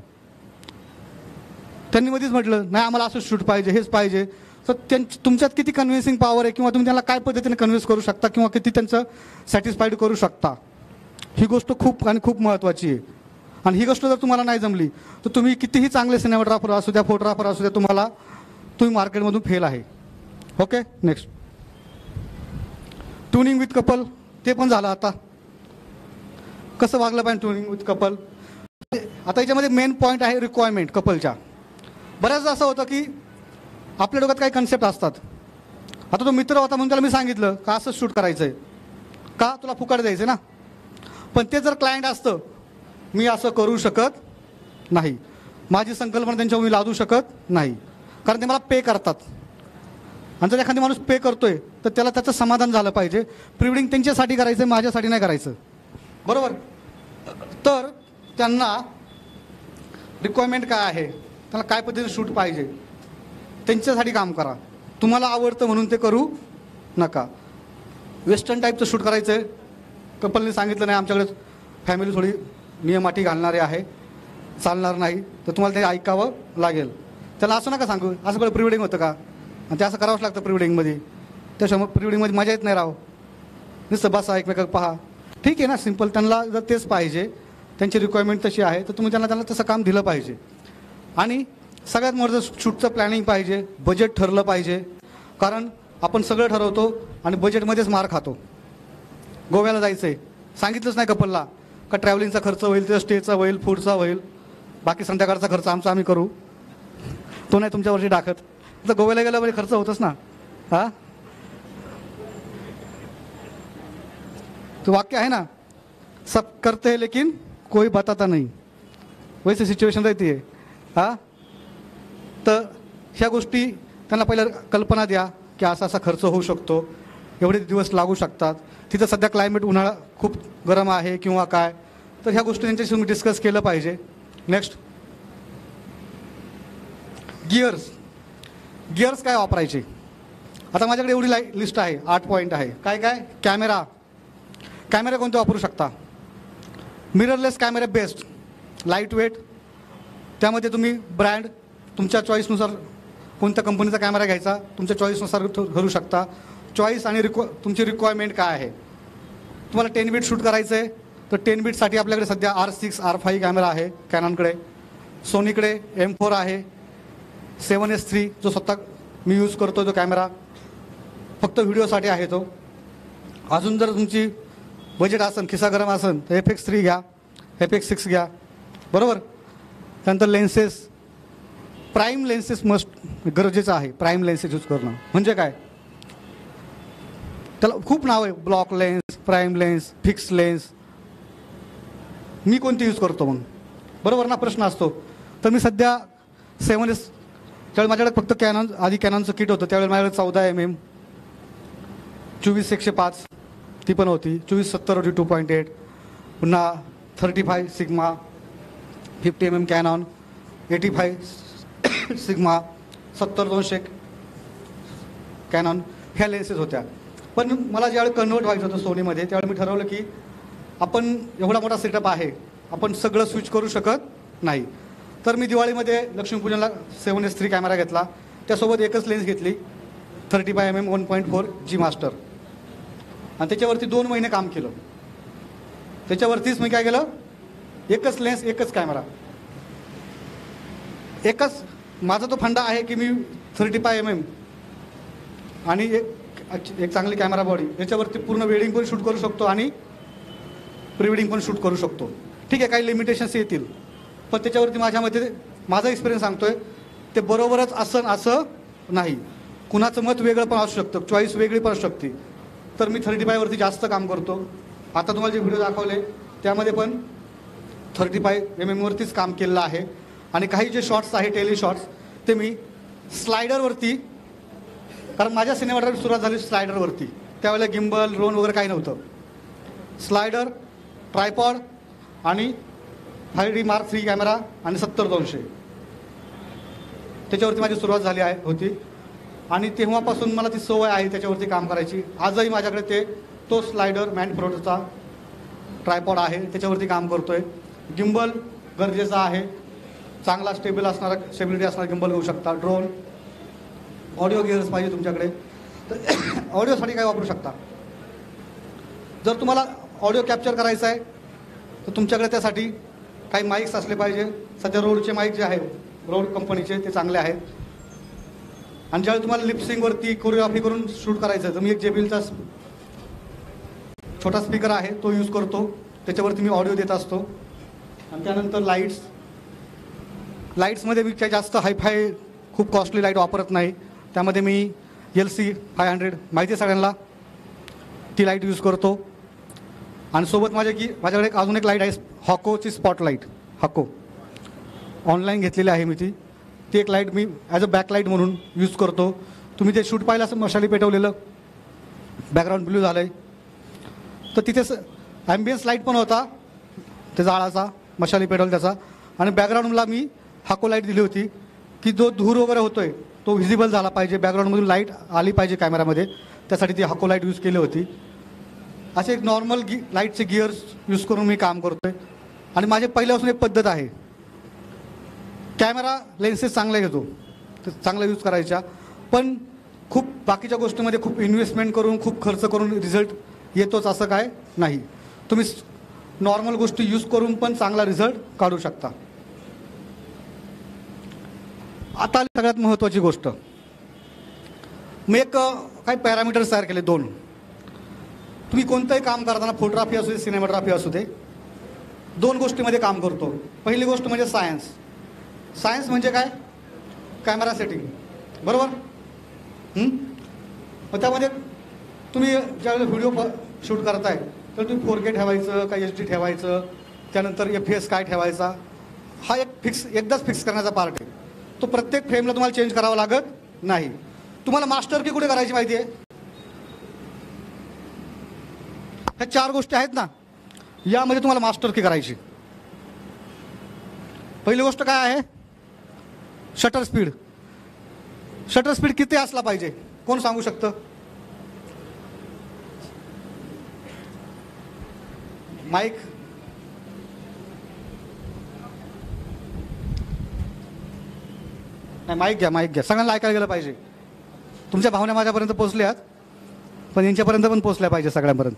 A: त्यांनी मध्येच म्हटलं नाही आम्हाला असं शूट पाहिजे, हेच पाहिजे, तर त्यांची तुमच्यात किती कन्व्हिन्सिंग पॉवर आहे, किंवा तुम्ही त्यांना काय पद्धतीने कन्व्हिन्स करू शकता, किंवा किती त्यांचं सॅटिस्फाईड करू शकता, ही गोष्ट खूप आणि खूप महत्त्वाची आहे. आणि ही गोष्ट जर तुम्हाला नाही जमली तर तुम्ही कितीही चांगले सिनेमाटोग्राफर असू द्या, फोटोग्राफर असू द्या, तुम्हाला तुम्ही मार्केटमधून फेल आहे. Okay next. Tuning with couple, ते पण झालं. आता कसं वागलं पाहिजे ट्युनिंग विथ कपल. आता याच्यामध्ये मेन पॉईंट आहे रिक्वायरमेंट कपलच्या. बऱ्याचदा असं होतं की आपल्या डोक्यात काही कन्सेप्ट असतात. आता तो मित्र होता म्हणून त्याला मी सांगितलं का असं शूट करायचं आहे, का तुला फुकट द्यायचं ना. पण ते जर क्लायंट असतं, मी असं करू शकत नाही, माझी संकल्पना त्यांच्यावर मी लादू शकत नाही, कारण ते मला पे करतात. आणि जर एखादी माणूस पे करतोय तर त्याला त्याचं समाधान झालं पाहिजे. प्रिवेडिंग त्यांच्यासाठी करायचं आहे, माझ्यासाठी नाही करायचं, बरोबर. तर त्यांना रिक्वायरमेंट काय आहे, त्यांना काय पद्धतीने शूट पाहिजे, त्यांच्यासाठी काम करा. तुम्हाला आवडतं म्हणून ते करू नका. वेस्टर्न टाईपचं शूट करायचं आहे, कपलने सांगितलं नाही आमच्याकडे फॅमिली थोडी नियमाटी घालणारे आहे, चालणार नाही, तर तुम्हाला ते ऐकावं लागेल. त्याला असं नका सांगू असं बरं प्रिवेडिंग होतं का, आणि ते असं करावंच लागतं प्रिवेडिंगमध्ये. त्याच्यामुळे प्रिवेडिंगमध्ये मजा येत नाही राव, नुसतं बसा एकमेकात पहा. ठीक आहे ना, सिम्पल. त्यांना जर तेच पाहिजे, त्यांची रिक्वायरमेंट तशी आहे, तर तुम्ही त्यांना त्यांना तसं काम दिलं पाहिजे. आणि सगळ्यात महत्त्वाचं शूटचं प्लॅनिंग पाहिजे, बजेट ठरलं पाहिजे. कारण आपण सगळं ठरवतो आणि बजेटमध्येच मार खातो. गोव्याला जायचं आहे, सांगितलंच नाही कपलला का ट्रॅव्हलिंगचा खर्च होईल, त्या स्टेचा होईल, फूडचा होईल, बाकी संध्याकाळचा खर्च आमचा आम्ही करू, तो नाही तुमच्यावरची टाकत. तर गोव्याला गेला म्हणजे खर्च होतच ना. हां, तो वाक्य आहे ना, सब करते हैं लेकिन कोई बताता नहीं, वैसे सिच्युएशन रहती है. हां, तर ह्या गोष्टी त्यांना पहिल्या कल्पना द्या की असा असा खर्च होऊ शकतो, एवढे दिवस लागू शकतात, तिथं सध्या क्लायमेट उन्हाळा खूप गरम आहे किंवा काय, तर ह्या गोष्टी त्यांच्याशी तुम्ही डिस्कस केलं पाहिजे. Next, gears. गिअर्स काय वापरायचे. आता माझ्याकडे एवढी लाई लिस्ट आहे, आठ पॉईंट आहे. काय काय? कॅमेरा. कॅमेरा कोणते वापरू शकता? Mirrorless camera best, light weight. त्यामध्ये तुम्ही ब्रँड तुमच्या चॉईसनुसार कोणत्या कंपनीचा कॅमेरा घ्यायचा तुमच्या चॉईसनुसार ठरू शकता. चॉईस आणि रिक्वा तुमची रिक्वायरमेंट काय आहे. तुम्हाला टेन बीट शूट करायचं आहे तर टेन बीटसाठी आपल्याकडे सध्या R six R five camera आहे कॅनॉनकडे, सोनीकडे एम फोर आहे, सेवन एस थ्री जो स्वतः मी यूज करतो तो कॅमेरा फक्त व्हिडिओसाठी आहे तो. अजून जर तुमची बजेट असेल, खिसा गरम असेल तर एफ एक्स थ्री घ्या, एफ एक्स सिक्स घ्या, बरोबर. त्यानंतर लेन्सेस, प्राईम लेन्सेस मस्ट गरजेचं आहे. प्राईम लेन्सेस यूज करणं म्हणजे काय, त्याला खूप नाव आहे, block lens, prime lens, fix lens. मी कोणती यूज करतो मग, बरोबर ना, प्रश्न असतो. तर मी सध्या सेवन एस, त्यावेळी माझ्याकडे फक्त कॅनॉन, आधी कॅनॉनचं किट होतं त्यावेळी माझ्याकडे चौदा एम एम, चोवीस एकशे पाच ती पण होती, चोवीस सत्तर होती टू पॉईंट एट, पुन्हा thirty five Sigma, fifty M M Canon, eighty five Sigma, सत्तर दोनशे कॅनॉन, ह्या लेन्सेस होत्या. पण मला ज्यावेळी कन्वर्ट व्हायचं होतं सोनीमध्ये त्यावेळी मी ठरवलं की आपण एवढा मोठा सेटअप आहे, आपण सगळं स्विच करू शकत नाही. तर मी दिवाळीमध्ये लक्ष्मीपूजनला सेवन एस थ्री कॅमेरा घेतला, त्यासोबत एकच लेन्स घेतली, thirty five M M one point four G master, आणि त्याच्यावरती दोन महिने काम केलं. त्याच्यावरतीच मी काय केलं, एकच लेन्स एकच कॅमेरा, एकच. माझा तो फंडा आहे की मी थर्टी फाय एम एम आणि एक एक चांगली कॅमेरा बॉडी, याच्यावरती पूर्ण वेडिंग पण शूट करू शकतो आणि प्री वेडिंग पण शूट करू शकतो. ठीक आहे, काही लिमिटेशन्स येतील, पण त्याच्यावरती माझ्यामध्ये माझा एक्सपिरियन्स सांगतोय ते बरोबरच असं असं नाही. कुणाचं मत वेगळं पण असू शकतं, चॉईस वेगळी पण असू शकते. तर मी थर्टी फायवरती जास्त काम करतो. आता तुम्हाला जे व्हिडिओ दाखवले त्यामध्ये पण थर्टी फाय एम एमवरतीच काम केलेलं आहे. आणि काही जे शॉर्ट्स आहे टेली शॉर्ट्स ते मी स्लायडरवरती, कारण माझ्या सिनेमाटोग्राफी सुरुवात झाली स्लायडरवरती, त्यावेळेला गिम्बल ड्रोन वगैरे काही नव्हतं. स्लायडर, ट्रायपॉड आणि five D mark three camera आणि सत्तर दोनशे, त्याच्यावरती माझी सुरुवात झाली आहे होती. आणि तेव्हापासून मला ती सवय आहे त्याच्यावरती काम करायची. आजही माझ्याकडे ते तो स्लायडर मॅन प्रोडचा ट्रायपॉड आहे, त्याच्यावरती काम करतो आहे. गिम्बल गरजेचा आहे, चांगला स्टेबल असणारा, स्टेबिलिटी असणारा गिम्बल घेऊ शकता. ड्रोन, ऑडिओ गिअर्स पाहिजे तुमच्याकडे तर ऑडिओसाठी काय वापरू शकता. जर तुम्हाला ऑडिओ कॅप्चर करायचं आहे तर तुमच्याकडे त्यासाठी काही माईक्स असले पाहिजे. सध्या रोडचे माईक जे आहेत, रोड कंपनीचे, ते चांगले आहेत. आणि ज्यावेळी तुम्हाला लिपसिंगवरती कोरिओग्राफी करून शूट करायचं तर मी एक जेबीलचा छोटा स्पीकर आहे तो यूज करतो, त्याच्यावरती मी ऑडिओ देत असतो. आणि त्यानंतर लाईट्स, लाईट्समध्ये मी काही जास्त हायफाय खूप कॉस्टली लाईट वापरत नाही. त्यामध्ये मी एल सी फाय हंड्रेड माहिती आहे सगळ्यांना, ती लाईट यूज करतो. आणि सोबत माझ्या की माझ्याकडे एक अजून एक लाईट आहे, हॉकोची स्पॉटलाईट, हॉको ऑनलाईन घेतलेली आहे मी ती. ती एक लाईट मी ॲज अ बॅकलाईट म्हणून यूज करतो. तुम्ही ते शूट पाहिलं असं मशाली पेटवलेलं, बॅकग्राऊंड ब्ल्यू झालं आहे, तर तिथेच ॲम्बियन्स लाईट पण होता ते जाळाचा, मशाली पेटवलं त्याचा. आणि बॅकग्राऊंडला मी हाको लाईट दिली होती की जो धूर वगैरे होतो आहे तो व्हिजिबल झाला पाहिजे, बॅकग्राऊंडमधून लाईट आली पाहिजे कॅमेरामध्ये, त्यासाठी ती हाको लाईट यूज केली होती. असे एक नॉर्मल गी लाईटचे गिअर्स यूज करून मी काम करतो आहे. आणि माझे पहिल्यापासून एक पद्धत आहे, कॅमेरा लेन्सेस चांगले घेतो, तर चांगला यूज करायच्या, पण खूप बाकीच्या गोष्टीमध्ये खूप इन्व्हेस्टमेंट करून, खूप खर्च करून रिझल्ट येतोच असं काय नाही. तुम्ही नॉर्मल गोष्टी यूज करून पण चांगला रिझल्ट काढू शकता. आता सगळ्यात महत्त्वाची गोष्ट, मी एक काही पॅरामीटर्स तयार केले दोन. तुम्ही कोणतंही काम करताना, फोटोग्राफी असू दे, सिनेमाटोग्राफी असू दे, दोन गोष्टीमध्ये काम करतो. पहिली गोष्ट म्हणजे सायन्स. सायन्स म्हणजे काय, कॅमेरा सेटिंग, बरोबर. मग त्यामध्ये तुम्ही ज्यावेळेस व्हिडिओ शूट करताय तर तुम्ही फोर के ठेवायचं का एच डी ठेवायचं, त्यानंतर एफ एस काय ठेवायचा, हा एक फिक्स एकदाच फिक्स करण्याचा पार्ट आहे. तो प्रत्येक फ्रेमला तुम्हाला चेंज करावा लागत नाही. तुम्हाला मास्टर की कुठे करायची माहिती आहे, ह्या चार गोष्टी आहेत ना, यामध्ये तुम्हाला मास्टर की करायची. पहिली गोष्ट काय आहे, शटर स्पीड. शटर स्पीड किती असला पाहिजे, कोण सांगू शकतं. माईक, नाही माईक घ्या, माईक घ्या, सगळ्यांना ऐकायला गेलं पाहिजे. तुमच्या भावना माझ्यापर्यंत पोहोचल्यात, पण यांच्यापर्यंत पण पोहोचल्या पाहिजे सगळ्यांपर्यंत.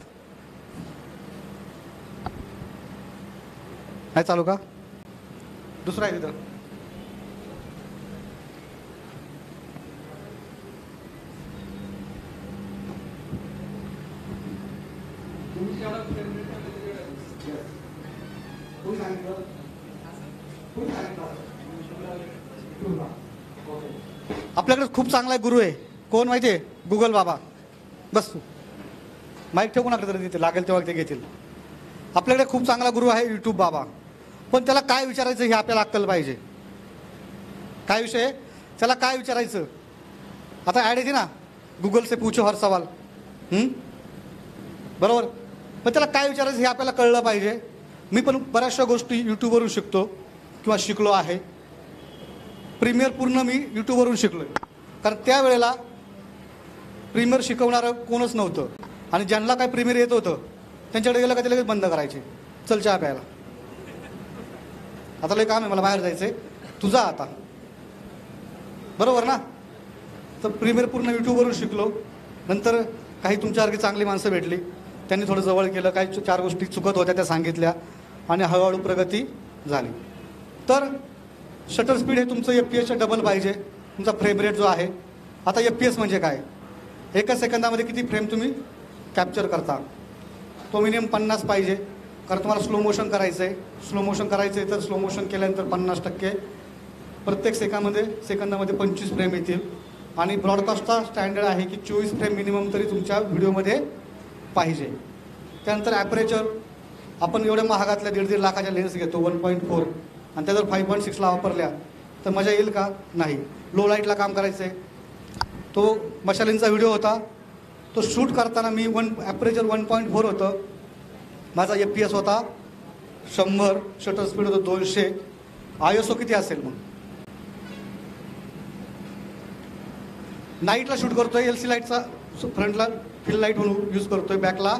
A: नाही चालू का, दुसरा आहे तिथं. आपल्याकडे खूप चांगला एक गुरु आहे. कोण माहिती आहे? गुगल बाबा. बस तू माईक ठेवू नका तरी तिथे, लागेल तेव्हा ते घेतील. आपल्याकडे खूप चांगला गुरु आहे यूट्यूब बाबा. पण त्याला काय विचारायचं हे आपल्याला अक्कल पाहिजे. काय विषय आहे? त्याला काय विचारायचं? आता ॲड येते ना, गुगल से पूछो हर सवाल. हं? बरोबर. पण त्याला काय विचारायचं हे आपल्याला कळलं पाहिजे. मी पण बऱ्याचशा गोष्टी यूट्यूबवरून शिकतो किंवा शिकलो आहे. प्रीमियर पूर्ण मी यूट्यूबवरून शिकलो आहे. कारण त्यावेळेला प्रीमियर शिकवणारं कोणच नव्हतं. आणि ज्यांना काय प्रीमियर येत होतं त्यांच्याकडे गेलं का ते लगेच बंद करायचे. चल चहा प्यायला, आता लय काम आहे, मला बाहेर जायचं आहे, तुझा आता. बरोबर ना? तर प्रीमियर पूर्ण यूट्यूबवरून शिकलो. नंतर काही तुमच्यासारखी चांगली माणसं भेटली, त्यांनी थोडं जवळ केलं, काही चार गोष्टी चुकत होत्या त्या सांगितल्या आणि हळूहळू प्रगती झाली. तर शटर स्पीड हे तुमचं एफ पी एसच्या डबल पाहिजे. तुमचा फ्रेम रेट जो आहे, आता एफ पी एस म्हणजे काय? एका सेकंदामध्ये किती फ्रेम तुम्ही कॅप्चर करता, तो मिनिमम पन्नास पाहिजे. कारण तुम्हाला स्लो मोशन करायचं आहे. स्लो मोशन करायचं आहे तर स्लो मोशन केल्यानंतर पन्नास टक्के प्रत्येक सेकंदामध्ये सेकंदामध्ये पंचवीस फ्रेम येतील. आणि ब्रॉडकास्टचा स्टँडर्ड आहे की चोवीस फ्रेम मिनिमम तरी तुमच्या व्हिडिओमध्ये पाहिजे. त्यानंतर ॲपरेचर, आपण एवढ्या महागातल्या दीड दीड लाखाच्या लेन्स घेतो वन पॉईंट फोर, आणि त्या जर फाईव्ह पॉईंट सिक्सला वापरल्या तर मजा येईल का? नाही. लो लाईटला काम करायचं आहे. तो मशालींचा व्हिडिओ होता, तो शूट करताना मी one aperture one point four होतं, माझा एफ पी एस होता शंभर, शटर स्पीड होतं दोनशे. आय एस ओ किती असेल मग? नाईटला शूट करतोय, एल सी लाईटचा फ्रंटला फिल लाईट म्हणून यूज करतोय, बॅकला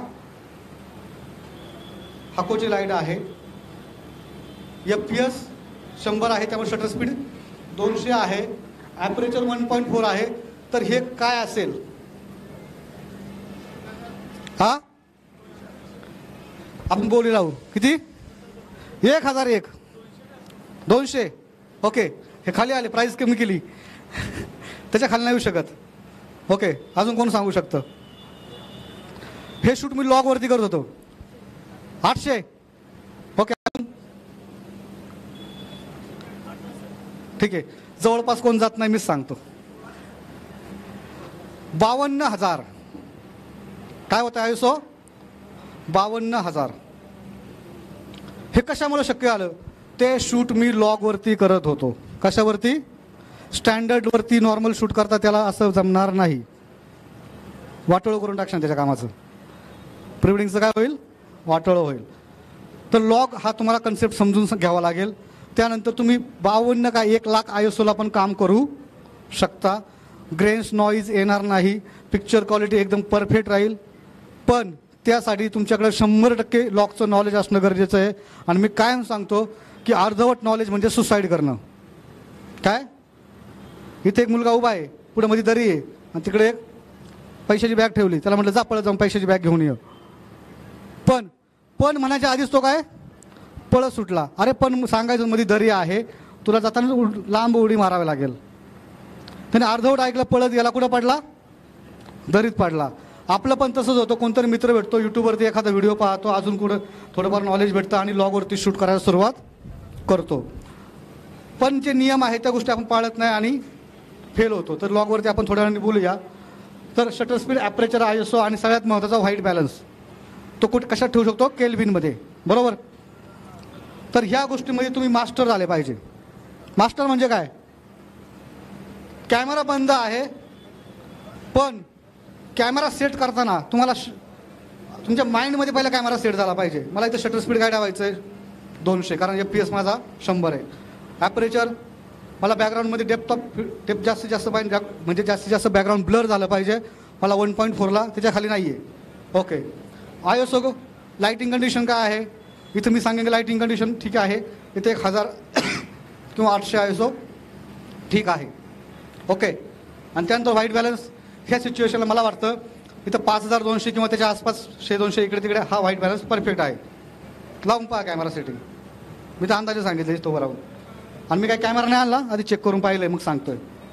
A: हाकोची लाईट आहे. एफ पी एस शंभर आहे, त्यामुळे शटर स्पीड दोनशे आहे, ॲपरेचर वन पॉईंट फोर आहे. तर हे काय असेल? हा, आपण बोली लावू किती? एक हजार एक दोनशे. ओके, हे खाली आले, प्राइस कमी केली, त्याच्या खाली नाही येऊ शकत. ओके, अजून कोण सांगू शकतं? हे शूट मी लॉगवरती करत होतो, आठशे. ओके, ठीक आहे, जवळपास कोण जात नाही, मीच सांगतो. बावन्न हजार काय होतं आयसो? बावन्न हजार. हे कशामुळे शक्य आलं? ते शूट मी लॉगवरती करत होतो. कशावरती? स्टँडर्डवरती. नॉर्मल शूट करता त्याला असं जमणार नाही, वाटोळं करून टाकशान त्याच्या कामाचं. प्रिवेडिंगचं काय होईल? वाटोळं होईल. तर लॉग हा तुम्हाला कन्सेप्ट समजून घ्यावा लागेल. त्यानंतर तुम्ही बावन्न का एक लाख आयएसओला पण काम करू शकता. ग्रेन्स नॉईज येणार नाही, पिक्चर क्वालिटी एकदम परफेक्ट राहील. पण त्यासाठी तुमच्याकडे शंभर टक्के लॉगचं नॉलेज असणं गरजेचं आहे. आणि मी कायम सांगतो की अर्धवट नॉलेज म्हणजे सुसाईड करणं. काय? इथे एक मुलगा उभा आहे, पुढे मध्ये दरी आहे आणि तिकडे एक पैशाची बॅग ठेवली, त्याला म्हटलं जा पळत जाऊन पैशाची बॅग घेऊन ये. पण पण म्हणायच्या आधीच तो काय पळत सुटला. अरे पण सांगायचं मध्ये दरी आहे, तुला जाताना लांब उडी मारावी लागेल. त्याने अर्धवट ऐकलं, पळत गेला, कुठं पडला? दरीत पडला. आपलं पण तसंच होतं. कोणतरी मित्र भेटतो, यूट्यूबवरती एखादा व्हिडिओ पाहतो, अजून कुठं थोडंफार नॉलेज भेटतं आणि लॉगवरती शूट करायला सुरुवात करतो. पण जे नियम आहे त्या गोष्टी आपण पाळत नाही आणि फेल होतो. तर लॉगवरती आपण थोड्या वेळाने बोलूया. तर शटर स्पीड, ॲपरेचर, आयएसओ आणि सगळ्यात महत्त्वाचा व्हाईट बॅलन्स, तो कुठे कशात ठेवू शकतो? केल्विनमध्ये. बरोबर. तर ह्या गोष्टीमध्ये तुम्ही मास्टर झाले पाहिजे. मास्टर म्हणजे काय? कॅमेरा बंद आहे, पण कॅमेरा सेट करताना तुम्हाला तुमच्या माइंडमध्ये पहिला कॅमेरा सेट झाला पाहिजे. मला इथं शटर स्पीड काय ठेवायचं आहे? दोनशे, कारण एफ पी एस माझा शंभर आहे. ॲपरेचर, मला बॅकग्राऊंडमध्ये डेप्थ ऑफ डेप्थ जास्तीत जास्त पाहिजे, म्हणजे जास्तीत जास्त बॅकग्राऊंड ब्लर झालं पाहिजे. मला वन पॉईंट फोरला, त्याच्या खाली नाही आहे. Okay. I S O, lighting condition काय आहे? इथं मी सांगेन लाईटिंग कंडिशन ठीक आहे. इथे एक हजार किंवा आठशे आय एस ओ ठीक आहे. ओके. आणि त्यानंतर व्हाईट बॅलन्स. ह्या सिच्युएशनला मला वाटतं इथं पाच हजार दोनशे किंवा त्याच्या आसपास शे दोनशे इकडे तिकडे हा व्हाईट बॅलन्स परफेक्ट आहे. लावून पहा कॅमेरा सेटिंग. मी तर अंदाजे सांगितले तो बरोबर. आणि मी काय कॅमेरा नाही आणला, आधी चेक करून पाहिलं आहे मग सांगतोय.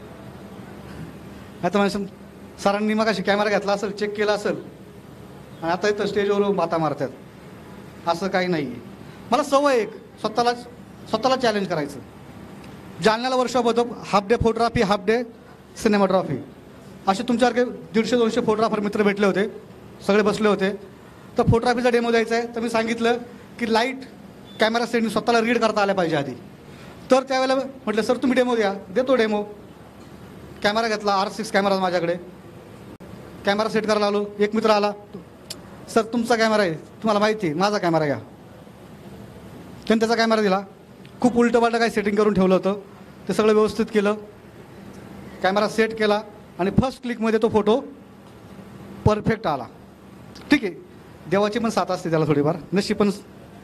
A: आता म्हणजे सरांनी मग अशी कॅमेरा घेतला असेल, चेक केला असेल आणि आता इथं स्टेजवर बाता मारतात. असं काही नाही आहे. मला सवय एक स्वतःला स्वतःला चॅलेंज करायचं. जालन्याला वर्कशॉप होतं, half day photography, half day cinematography असे तुमच्यासारखे दीडशे दोनशे फोटोग्राफर मित्र भेटले होते, सगळे बसले होते. तर फोटोग्राफीचा डेमो द्यायचा आहे. तर मी सांगितलं की लाईट कॅमेरा सेटिंग स्वतःला रीड करता आल्या पाहिजे आधी. तर त्यावेळेला म्हटलं सर तुम्ही डेमो द्या. देतो डेमो. कॅमेरा घेतला, आर सिक्स कॅमेरा माझ्याकडे. कॅमेरा सेट करायला आलो. एक मित्र आला, सर तुमचा कॅमेरा आहे, तुम्हाला माहिती आहे, माझा कॅमेरा घ्या. त्याने त्याचा कॅमेरा दिला. खूप उलटं पालटं काही सेटिंग करून ठेवलं होतं, ते सगळं व्यवस्थित केलं. कॅमेरा सेट केला आणि फर्स्ट क्लिकमध्ये तो फोटो परफेक्ट आला. ठीक आहे, देवाची पण साथ असते त्याला थोडीफार, नशीब पण.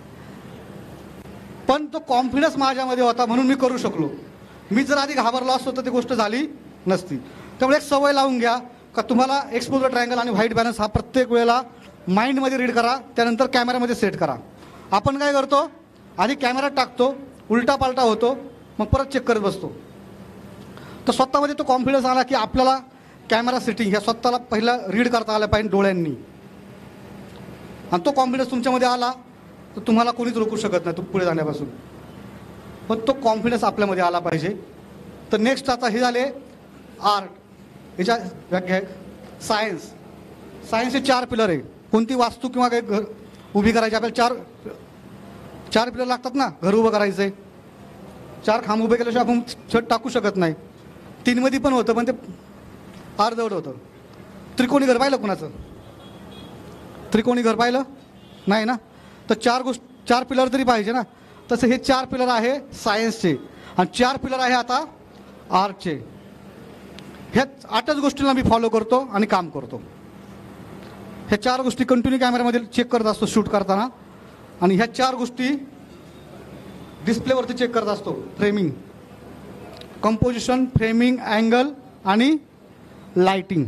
A: पण तो कॉन्फिडन्स माझ्यामध्ये होता म्हणून मी करू शकलो. मी जर आधी घाबरलो असतो तर ती गोष्ट झाली नसती. त्यामुळे एक सवय लावून घ्या का तुम्हाला एक्सपोजर ट्रायंगल आणि व्हाईट बॅलन्स हा प्रत्येक वेळेला माइंडमध्ये रीड करा, त्यानंतर कॅमेऱ्यामध्ये सेट करा. आपण काय करतो, आधी कॅमेरा टाकतो, उलटा पालटा होतो, मग परत चेक करत बसतो. तर स्वतःमध्ये तो कॉन्फिडन्स आला की आपल्याला कॅमेरा सेटिंग ह्या स्वतःला पहिला रीड करता आल्या पाहिजे डोळ्यांनी. आणि तो कॉन्फिडन्स तुमच्यामध्ये आला तर तुम्हाला कोणीच रोखू शकत नाही तो पुढे जाण्यापासून. पण तो कॉन्फिडन्स आपल्यामध्ये आला पाहिजे. तर नेक्स्ट आता हे झाले आर्ट, ह्याच्या व्याख्या आहे सायन्स. सायन्सचे चार पिलर आहे. कोणती वास्तू किंवा काही घर उभी करायची आपल्याला चार चार पिलर लागतात ना, घर उभं करायचं आहे. चार खांब उभे केल्याशिवाय आपण छत टाकू शकत नाही. तीनमध्ये पण होतं पण ते अर्धवट होतं. त्रिकोणी घर पाहिलं कुणाचं? त्रिकोणी घर पाहिलं नाही ना. तर चार गोष्ट चार पिलर तरी पाहिजे ना. तसं हे चार पिलर आहे सायन्सचे आणि चार पिलर आहे आता आर्टचे. ह्या आठच गोष्टींना मी फॉलो करतो आणि काम करतो. ह्या चार गोष्टी कंटिन्यू कॅमेऱ्यामध्ये चेक करत असतो शूट करताना. आणि ह्या चार गोष्टी डिस्प्लेवरती चेक करत असतो. फ्रेमिंग, कंपोजिशन, फ्रेमिंग, अँगल आणि लाइटिंग.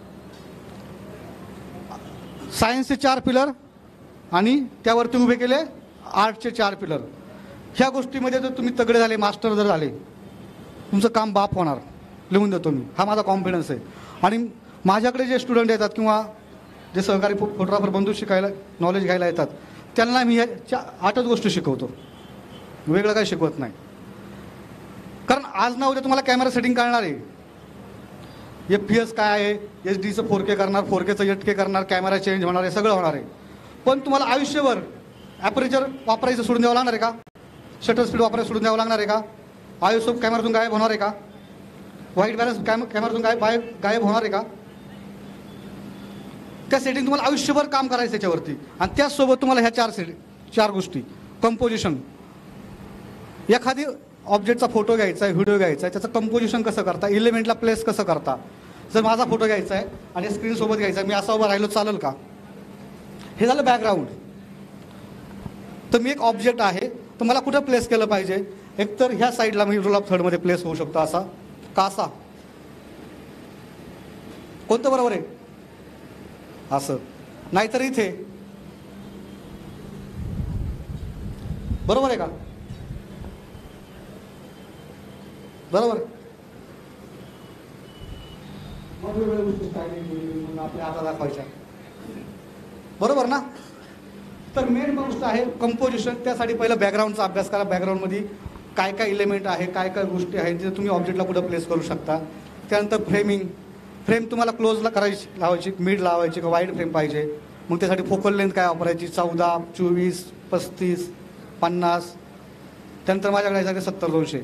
A: सायन्सचे चार पिलर आणि त्यावरती उभे केले आर्टचे चार पिलर. ह्या गोष्टीमध्ये जर तुम्ही तगडे झाले, मास्टर जर झाले, तुमचं काम बाप होणार. लिहून देतो मी, हा माझा कॉन्फिडन्स आहे. आणि माझ्याकडे जे स्टुडंट येतात किंवा जे सहकारी फो फोटोग्राफर बंधू शिकायला नॉलेज घ्यायला येतात त्यांना मी ह्या आठच गोष्टी शिकवतो, वेगळं काही शिकवत नाही. कारण आज ना उद्या तुम्हाला कॅमेरा सेटिंग कळणार आहे. एफ पी एस काय आहे, एच डीचं फोर के करणार, फोर केचं एट के करणार, कॅमेरा चेंज होणार आहे, सगळं होणार आहे. पण तुम्हाला आयुष्यभर ॲपरेचर वापरायचं सोडून द्यावं लागणार आहे का? शटर स्पीड वापरायचं सोडून द्यावं लागणार आहे का? आयुष्य कॅमेरातून गायब होणार आहे का? व्हाईट बॅलन्स कॅम कॅमेरातून गायब गायब गायब होणार आहे का? त्या सेटिंग तुम्हाला आयुष्यभर काम करायचं त्याच्यावरती. आणि त्याचसोबत तुम्हाला ह्या चार सेटिंग चार गोष्टी. कंपोजिशन, एखादी ऑब्जेक्टचा फोटो घ्यायचा आहे, व्हिडिओ घ्यायचा आहे, त्याचं कंपोजिशन कसं करता, इलेमेंटला प्लेस कसं करता. जर माझा फोटो घ्यायचा आहे आणि स्क्रीनसोबत घ्यायचा आहे, मी असा उभा राहिलो चालेल का? हे झालं बॅकग्राऊंड. तर मी एक ऑब्जेक्ट आहे तर मला कुठं प्लेस केलं पाहिजे? एकतर ह्या साईडला मी रोल ऑफ थर्डमध्ये प्लेस होऊ शकतो असा का असा? कोणतं बरोबर आहे? असं. नाहीतर इथे. बरोबर आहे का? बरोबर. मग वेगवेगळ्या गोष्टी स्टायलिंग मग आपल्या हातात दाखवायच्या. बरोबर ना? तर मेन गोष्ट आहे कंपोजिशन. त्यासाठी पहिलं बॅकग्राऊंडचा अभ्यास करा. बॅकग्राऊंडमध्ये काय काय इलेमेंट आहे, काय काय गोष्टी आहेत जे तुम्ही ऑब्जेक्टला कुठं प्लेस करू शकता. त्यानंतर फ्रेमिंग. फ्रेम तुम्हाला क्लोजला करायची, लावायची, मिड लावायची का वाईड फ्रेम पाहिजे. मग त्यासाठी फोकल लेंथ काय वापरायची, चौदा, चोवीस, पस्तीस, पन्नास. त्यानंतर माझ्याकडे आहे सत्तर दोनशे.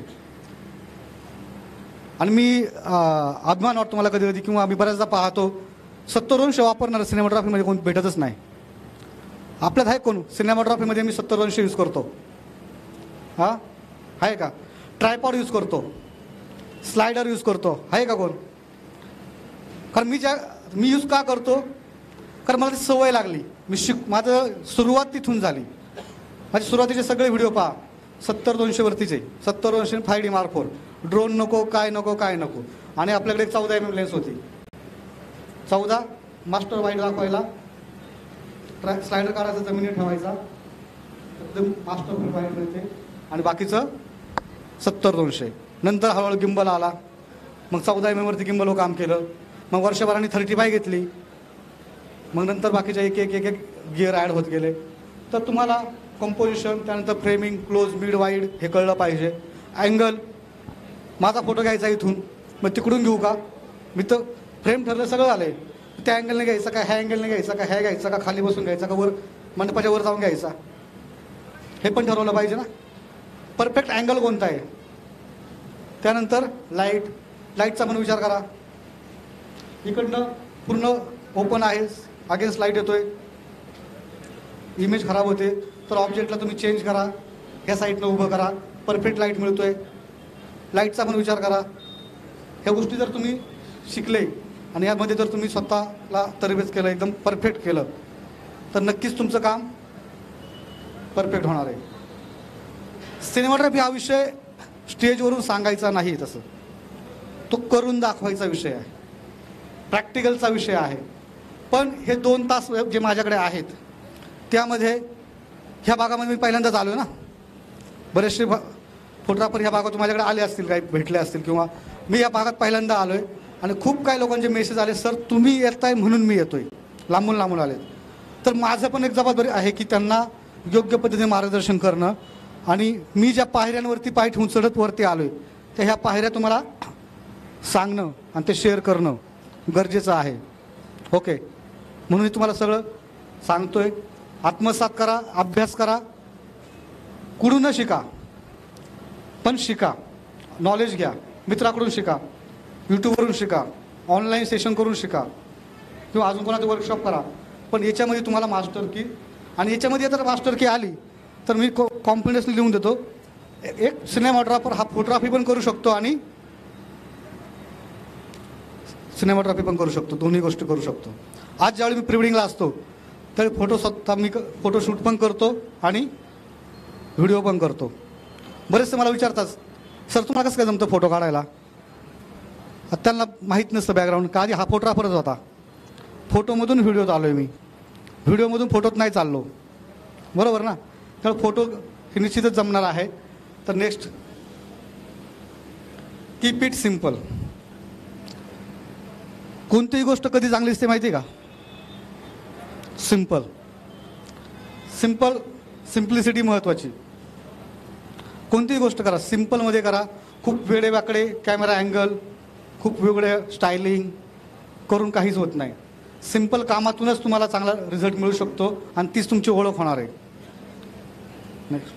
A: आणि मी अभिमान वाटतो मला कधी कधी किंवा आम्ही बऱ्याचदा पाहतो सत्तर दोनशे वापरणार सिनेमॅटोग्राफीमध्ये कोण भेटतच नाही. आपल्यात आहे कोण सिनेमॅटोग्राफीमध्ये? मी सत्तर दोनशे यूज करतो. हां आहे का? ट्रायपॉड यूज करतो, स्लायडर यूज करतो, आहे का कोण? कारण मी ज्या मी यूज का करतो? कारण मला ती सवय लागली. मी शिक माझं सुरुवात तिथून झाली. माझे सुरुवातीचे सगळे व्हिडिओ पहा सत्तर दोनशेवरतीच आहे. सत्तर दोनशे five D mark four. Drone नको, काय नको, काय नको. आणि आपल्याकडे एक चौदा एम एम लेन्स होती. चौदा मास्टर वाईड दाखवायला, ट्रॅक स्लायडर काढायचा, जमिनीवर ठेवायचा, एकदम मास्टर वाईड मिळते. आणि बाकीचं सत्तर दोनशे. नंतर हळूहळू गिंबल आला. मग चौदा एम एमवरती गिंबलवर काम केलं. मग वर्षभराने थर्टी फाय घेतली. मग नंतर बाकीच्या एक एक एक एक गिअर ॲड होत गेले. तर तुम्हाला कंपोजिशन, त्यानंतर फ्रेमिंग, क्लोज, मिड, वाईड हे कळलं पाहिजे. अँगल, माझा फोटो घ्यायचा इथून मग तिकडून घेऊ का? मी तर फ्रेम ठरलं सगळं आलंय. त्या अँगलने घ्यायचा का, ह्या अँगलने घ्यायचा का, ह्या घ्यायचा का, खाली बसून घ्यायचा का, वर मंडपाच्या वर जाऊन घ्यायचा, हे पण ठरवलं पाहिजे ना. परफेक्ट अँगल कोणता आहे. त्यानंतर लाईट, लाईटचा पण विचार करा. इकडनं पूर्ण ओपन आहे, अगेन्स्ट लाईट येतोय, इमेज खराब होते, तर ऑब्जेक्टला तुम्ही चेंज करा, ह्या साईडनं उभं करा, परफेक्ट लाईट मिळतोय. लाईटचा पण विचार करा. ह्या गोष्टी जर तुम्ही शिकले आणि यामध्ये जर तुम्ही स्वतःला तरबेज केलं, एकदम परफेक्ट केलं, तर नक्कीच तुमचं काम परफेक्ट होणार आहे. सिनेमॅटोग्राफी हा विषय स्टेजवरून सांगायचा नाही, तसं तो करून दाखवायचा विषय आहे, प्रॅक्टिकलचा विषय आहे. पण हे दोन तास जे माझ्याकडे आहेत त्यामध्ये ह्या भागामध्ये मी पहिल्यांदाच आलो ना. बरेचसे फोटोग्राफर ह्या भागातून माझ्याकडे आले असतील, काही भेटले असतील, किंवा मी या भागात पहिल्यांदा आलो आहे. आणि खूप काही लोकांचे मेसेज आले, सर तुम्ही येताय म्हणून मी येतोय, लांबून लांबून आले. तर माझं पण एक जबाबदारी आहे की त्यांना योग्य पद्धतीने मार्गदर्शन करणं. आणि मी ज्या पायऱ्यांवरती पाय ठेवून चढत वरती आलो आहे, त्या ह्या पायऱ्या तुम्हाला सांगणं आणि ते शेअर करणं गरजेचं आहे. ओके, म्हणून मी तुम्हाला सगळं सांगतोय. आत्मसात करा, अभ्यास करा, कुठून शिका, पण शिका, नॉलेज घ्या, मित्राकडून शिका, यूट्यूबवरून शिका, ऑनलाईन सेशन करून शिका, किंवा अजून कोणाचं वर्कशॉप करा. पण याच्यामध्ये तुम्हाला मास्टर की, आणि याच्यामध्ये जर मास्टर की आली तर मी कॉ कॉन्फिडन्सली लिहून देतो, एक सिनेमॅटोग्राफर हा फोटोग्राफी पण करू शकतो आणि सिनेमॅटोग्राफी पण करू शकतो, दोन्ही गोष्टी करू शकतो. आज ज्यावेळी मी प्रिवेडिंगला असतो त्यावेळी फोटो स्वतः मी फोटोशूट पण करतो आणि व्हिडिओ पण करतो. बरेचसे मला विचारतात, सर तुम्हाला कसं काय जमतं फोटो काढायला. त्यांना माहीत नसतं बॅकग्राऊंड, का आधी हा फोटोग्राफरच होता, फोटोमधून व्हिडिओत आलो आहे मी, व्हिडिओमधून फोटोत नाही चाललो, बरोबर ना. त्यामुळे फोटो हे निश्चितच जमणार आहे. तर नेक्स्ट, कीप इट सिम्पल. कोणतीही गोष्ट कधी चांगली दिसते माहिती आहे का? सिम्पल. सिम्पल, सिम्प्लिसिटी महत्त्वाची. कोणतीही गोष्ट करा सिम्पलमध्ये करा. खूप वेडे वाकडे कॅमेरा अँगल, खूप वेगळे स्टायलिंग करून काहीच होत नाही. सिम्पल कामातूनच तुम्हाला चांगला रिझल्ट मिळू शकतो आणि तीच तुमची ओळख होणार आहे. नेक्स्ट,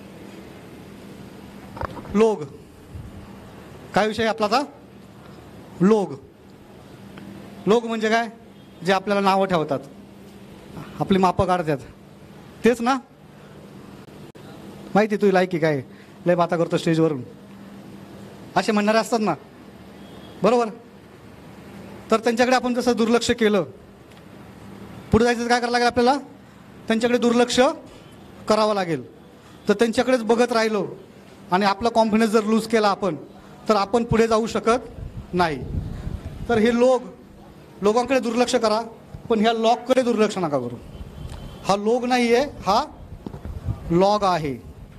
A: लोग. काय विषय आपला आता? लोग. लोग म्हणजे काय? जे आपल्याला नावं ठेवतात, आपली मापं काढतात, तेच ना. माहिती तुझी लायकी काय, लय बाता करतो स्टेजवरून, असे म्हणणारे असतात ना, बरोबर. तर त्यांच्याकडे आपण जसं दुर्लक्ष केलं, पुढे जायचं काय करावं लागेल आपल्याला? त्यांच्याकडे दुर्लक्ष करावं लागेल. तर त्यांच्याकडेच बघत राहिलो आणि आपला कॉन्फिडन्स जर लूज केला आपण, तर आपण पुढे जाऊ शकत नाही. तर हे लोक, लोकांकडे दुर्लक्ष करा, पण ह्या लॉगकडे दुर्लक्ष नका करू. हा लोग नाही आहे, हा लॉग आहे.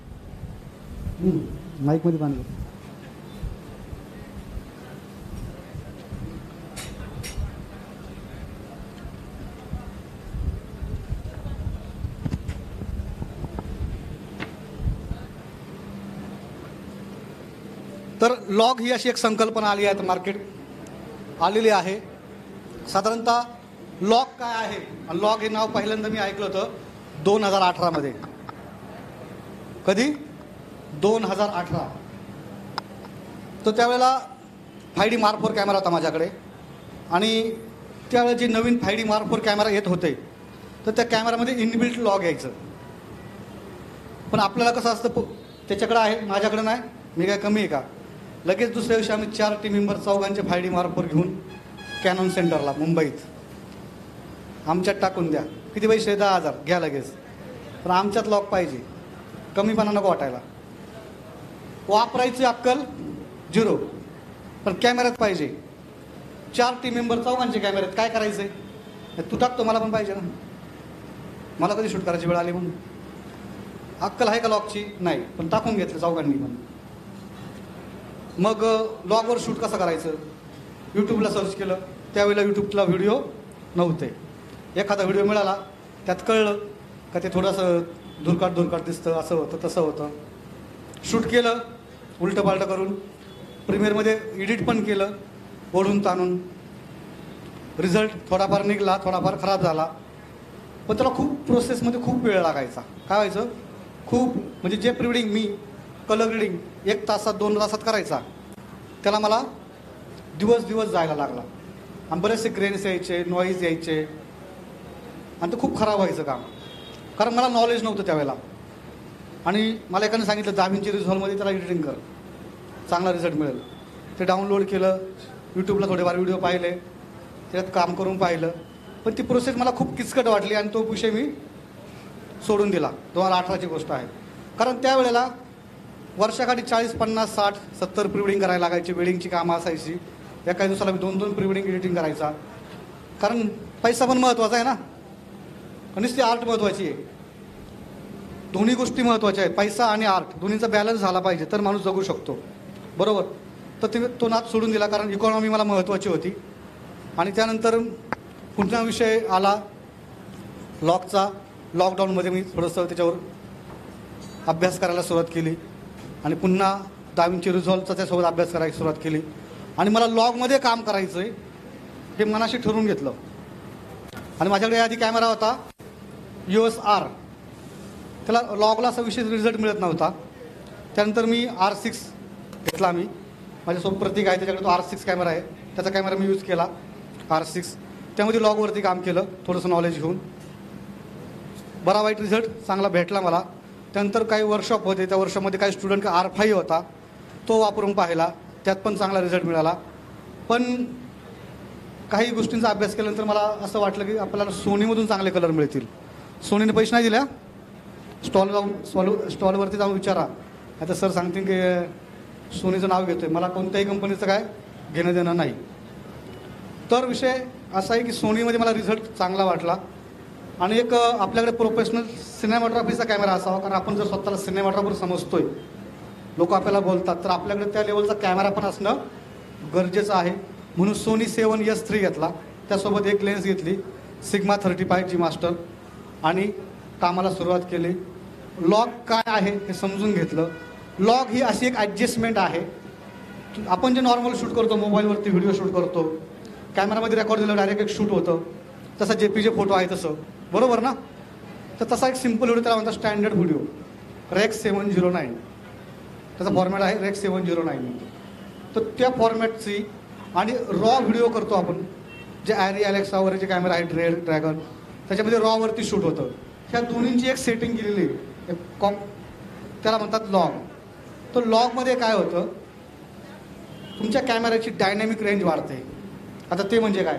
A: माईकमध्ये बांधलं. तर लॉग ही अशी एक संकल्पना आली आहे, मार्केट आलेली आहे. साधारणतः लॉग काय आहे, लॉग हे नाव पहिल्यांदा मी ऐकलं होतं दोन हजार अठरामध्ये. कधी? दोन हजार अठरा. तर त्यावेळेला five D mark four camera होता माझ्याकडे, आणि त्यावेळेला जे नवीन five D mark four camera येत होते, तर त्या कॅमेरामध्ये इनबिल्ट लॉग यायचं. पण आपल्याला कसं असतं, त्याच्याकडे आहे, माझ्याकडे नाही, मी काय कमी आहे का? लगेच दुसऱ्या दिवशी आम्ही चार टीम मेंबर चौघांचे फाय डी मार्क फोर घेऊन कॅनॉन सेंटरला मुंबईत, आमच्यात टाकून द्या. किती पैसे? दहा हजार घ्या लगेच. पण आमच्यात लॉक पाहिजे, कमीपणा नको वाटायला. वापरायची अक्कल झिरो, पण कॅमेऱ्यात पाहिजे. चार टीम मेंबर चौघांचे कॅमेऱ्यात काय करायचे? तू टाकतो, मला पण पाहिजे ना, मला कधी शूट करायची वेळ आली म्हणून. अक्कल आहे का लॉकची? नाही, पण टाकून घेतलं चौघांनी पण. मग लॉगवर शूट कसं करायचं? यूट्यूबला सर्च केलं, त्यावेळेला यूट्यूबला व्हिडिओ नव्हते. एखादा व्हिडिओ मिळाला, त्यात कळलं का ते थोडंसं धुरकाट धुरकाट दिसतं, असं होतं तसं होतं. शूट केलं उलटं पालटं करून, प्रीमियरमध्ये एडिट पण केलं, ओढून ताणून रिझल्ट थोडाफार निघाला, थोडाफार खराब झाला, पण त्याला खूप प्रोसेसमध्ये खूप वेळ लागायचा. काय व्हायचं, खूप म्हणजे जे प्रिडिंग मी कलर ग्रेडिंग एक तासात दोन तासात करायचा, त्याला मला दिवस दिवस जायला लागला. आणि बरेचसे ग्रेन्स यायचे, नॉईज यायचे, आणि ते खूप खराब व्हायचं काम, कारण मला नॉलेज नव्हतं त्यावेळेला. आणि मला एकाने सांगितलं दाविंची रिझॉल्वमध्ये त्याला एडिटिंग कर, चांगला रिझल्ट मिळेल. ते डाउनलोड केलं, यूट्यूबला थोडेफार व्हिडिओ पाहिले, त्याच्यात काम करून पाहिलं, पण ती प्रोसेस मला खूप किचकट वाटली आणि तो विषय मी सोडून दिला. दोन हजार अठराची गोष्ट आहे. कारण त्यावेळेला वर्षाकाठी चाळीस पन्नास साठ सत्तर प्रिवेडिंग करायला लागायची, वेडिंगची कामं असायची. एका दिवसाला मी दोन दोन प्रिवेडिंग एडिटिंग करायचा, कारण पैसा पण महत्त्वाचा आहे ना, आणि ती आर्ट महत्त्वाची आहे. दोन्ही गोष्टी महत्त्वाच्या आहेत, पैसा आणि आर्ट दोन्हीचा बॅलन्स झाला पाहिजे तर माणूस जगू शकतो, बरोबर. तर ते तो नाद सोडून दिला, कारण इकॉनॉमी मला महत्त्वाची होती. आणि त्यानंतर पुन्हा विषय आला लॉकचा. लॉकडाऊनमध्ये मी थोडंसं त्याच्यावर अभ्यास करायला सुरुवात केली आणि पुन्हा दाविंची रिझॉल्वचा त्यासोबत अभ्यास करायला सुरुवात केली. आणि मला लॉगमध्ये काम करायचं आहे हे मनाशी ठरवून घेतलं. आणि माझ्याकडे आधी कॅमेरा होता यू एस आर, त्याला लॉगला असा विशेष रिझल्ट मिळत नव्हता. त्यानंतर मी आर सिक्स घेतला. मी माझ्यासोबत प्रतीक आहे, त्याच्याकडे तो आर सिक्स कॅमेरा आहे, त्याचा कॅमेरा मी यूज केला आर सिक्स. त्यामध्ये लॉगवरती काम केलं, थोडंसं नॉलेज घेऊन. बरा वाईट रिझल्ट चांगला भेटला मला. त्यानंतर काही वर्कशॉप होते, त्या वर्कशॉपमध्ये काही स्टुडंट आर फाईव्ह होता, तो वापरून पाहिला, त्यात पण चांगला रिझल्ट मिळाला. पण काही गोष्टींचा अभ्यास केल्यानंतर मला असं वाटलं की आपल्याला सोनीमधून चांगले कलर मिळतील. सोनीने पैसे नाही दिल्या, स्टॉल जाऊन स्टॉल स्टॉलवरती जाऊन विचारा, आता सर सांगतील की सोनीचं नाव घेतोय, मला कोणत्याही कंपनीचं काय घेणं देणं नाही. तर विषय असा आहे की सोनीमध्ये मला रिझल्ट चांगला वाटला. आणि एक आपल्याकडे प्रोफेशनल सिनेमॅटोग्राफीचा कॅमेरा असावा, कारण आपण जर स्वतःला सिनेमॅटोग्राफर समजतोय, लोक आपल्याला बोलतात, तर आपल्याकडे त्या लेवलचा कॅमेरा पण असणं गरजेचं आहे. म्हणून सोनी सेवन एस थ्री घेतला, त्यासोबत एक लेन्स घेतली Sigma thirty five G master, आणि कामाला सुरुवात केली. लॉग काय आहे हे समजून घेतलं. लॉग ही अशी एक ॲडजस्टमेंट आहे, आपण जे नॉर्मल शूट करतो, मोबाईलवरती व्हिडिओ शूट करतो, कॅमेरामध्ये रेकॉर्ड दिलं डायरेक्ट एक शूट होतं, तसा जे पी जे फोटो आहे तसं, बरोबर ना. तर तसा एक सिम्पल व्हिडिओ त्याला म्हणतात standard video, Rec seven zero nine त्याचा फॉर्मॅट आहे, रेक्स सेवन झिरो नाईन. तर त्या फॉर्मॅटची आणि रॉ व्हिडिओ करतो आपण, जे ॲरी अलेक्सा वगैरे जे कॅमेरा आहे, ड्रेल ड्रॅगन, त्याच्यामध्ये रॉवरती शूट होतं. ह्या दोन्हींची एक सेटिंग केलेली आहे, एक कॉम त्याला म्हणतात लॉग. तर लॉगमध्ये काय होतं, तुमच्या कॅमेऱ्याची डायनॅमिक रेंज वाढते. आता ते म्हणजे काय,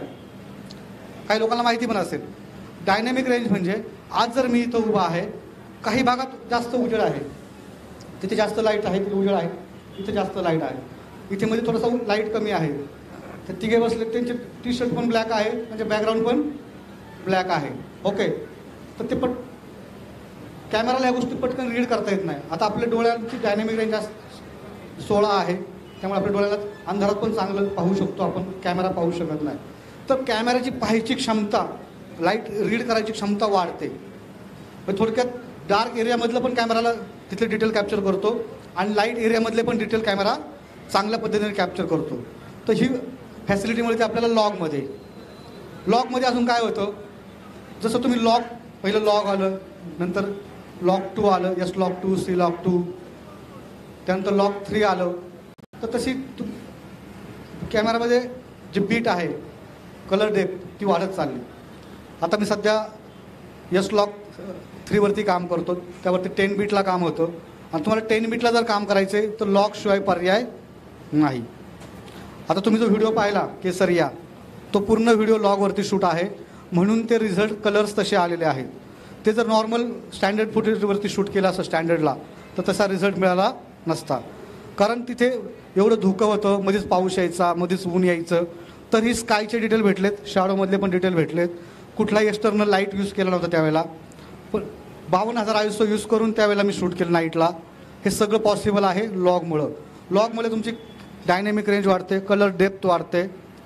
A: काही लोकांना माहिती पण असेल. डायनॅमिक रेंज म्हणजे आज जर मी इथं उभा आहे, काही भागात जास्त उजेड आहे, तिथे जास्त लाईट आहे, तिथे उजेड आहे, इथे जास्त लाईट आहे, इथे मध्ये थोडंसं लाईट कमी आहे, तर तिघे बसले त्यांचे टी शर्ट पण ब्लॅक आहे, म्हणजे बॅकग्राऊंड पण ब्लॅक आहे, ओके. तर ते पट कॅमेराला या गोष्टी पटकन रीड करता येत नाही. आता आपल्या डोळ्यांची डायनॅमिक रेंज सोळा आहे, त्यामुळे आपल्या डोळ्याला अंधारात पण चांगलं पाहू शकतो आपण, कॅमेरा पाहू शकत नाही. तर कॅमेऱ्याची पाहायची क्षमता, लाईट रीड करायची क्षमता वाढते. थोडक्यात डार्क एरियामधलं पण कॅमेराला तिथले डिटेल कॅप्चर करतो, आणि लाईट एरियामधले पण डिटेल कॅमेरा चांगल्या पद्धतीने कॅप्चर करतो. तर ही फॅसिलिटी मिळते आपल्याला लॉगमध्ये. लॉगमध्ये अजून काय होतं, जसं तुम्ही लॉग पहिलं लॉग आलं, नंतर लॉग टू आलं, S log two, C log two, त्यानंतर लॉग थ्री आलं. तर तशी तू कॅमेरामध्ये जी बीट आहे, कलर डेप्थ, ती वाढत चालली. आता मी सध्या यस लॉग थ्रीवरती काम करतो, त्यावरती टेन बीटला काम होतं. आणि तुम्हाला टेन बीटला जर काम करायचं आहे तर लॉगशिवाय पर्याय नाही. आता तुम्ही जो व्हिडिओ पाहिला केसरिया, तो पूर्ण व्हिडिओ लॉगवरती शूट आहे, म्हणून ते रिझल्ट कलर्स तसे आलेले आहेत. ते जर नॉर्मल स्टँडर्ड फुटेजवरती शूट केलं असं स्टँडर्डला, तर तसा रिझल्ट मिळाला नसता. कारण तिथे एवढं धुकं होतं, मध्येच पाऊस यायचा, मध्येच ऊन यायचं. तर ही स्कायचे डिटेल भेटलेत, शॅडोमधले पण डिटेल भेटलेत. कुठलाही एक्सटर्नल लाईट यूज केला नव्हता त्यावेळेला. पण बावन्न हजार आयुष्य यूज करून त्यावेळेला मी शूट केलं नाईटला. हे सगळं पॉसिबल आहे लॉगमुळं. लॉगमुळे तुमची डायनॅमिक रेंज वाढते, कलर डेप्थ वाढते,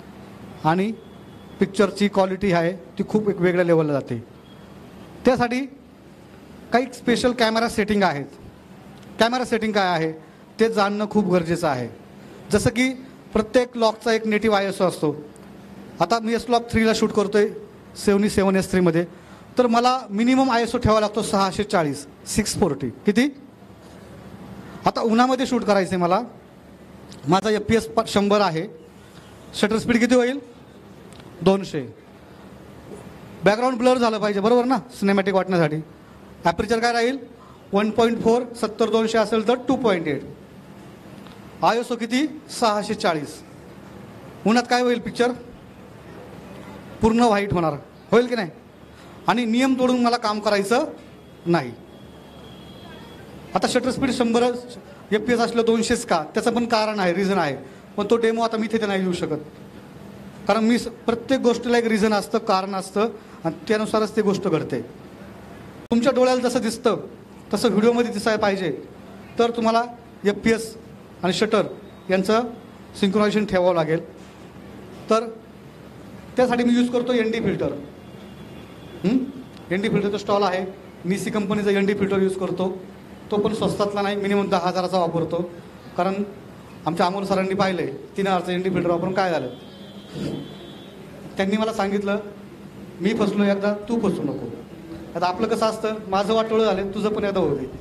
A: आणि पिक्चरची क्वालिटी आहे ती खूप एक वेगळ्या लेवलला जाते. त्यासाठी काही स्पेशल कॅमेरा सेटिंग आहेत. कॅमेरा सेटिंग काय आहे ते जाणणं खूप गरजेचं आहे. जसं की प्रत्येक लॉकचा एक नेटिव्ह आय एस ओ असतो. आता मी एस लॉक थ्रीला शूट करतोय सेव्हनी सेवन एस थ्रीमध्ये, तर मला मिनिमम आय एस ओ ठेवावा लागतो सहाशे चाळीस सिक्स फोर्टी किती. आता उन्हामध्ये शूट करायचं आहे मला, माझा एफ पी एस शंभर आहे, शटर स्पीड किती होईल दोनशे. बॅकग्राऊंड ब्लर झालं पाहिजे बरोबर ना सिनेमॅटिक वाटण्यासाठी. ॲपरेचर काय राहील वन पॉईंट फोर, सत्तर दोनशे असेल तर two point eight. I S O किती सहाशे चाळीस. उन्हात काय होईल पिक्चर पूर्ण व्हाईट होणार, होईल की नाही. आणि नियम तोडून मला काम करायचं नाही. आता शटर स्पीड शंभर एफ पी एस असलं दोनशेच का, त्याचं पण कारण आहे, रिझन आहे. पण तो डेमो आता मी तिथे नाही येऊ शकत, कारण मी प्रत्येक गोष्टीला एक रिझन असतं, कारण असतं, आणि त्यानुसारच ती गोष्ट घडते. तुमच्या डोळ्याला जसं दिसतं तसं व्हिडिओमध्ये दिसायला पाहिजे, तर तुम्हाला एफ पी एस आणि शटर यांचं सिंक्रोनायझेशन ठेवावं लागेल. तर त्यासाठी मी यूज करतो N D filter. N D फिल्टरचा स्टॉल आहे, निसी कंपनीचा एन डी फिल्टर यूज करतो. तो पण स्वस्तातला नाही, मिनिमम दहा हजाराचा वापरतो. कारण आमच्या अमोल सरांनी पाहिलं आहे तीन हजारचं एन डी फिल्टर वापरून काय झालं. त्यांनी मला सांगितलं मी फसलो एकदा, तू फसू नको. आता आपलं कसं असतं, माझं वाटोळं झालं, तुझं पण एकदा होऊ दे,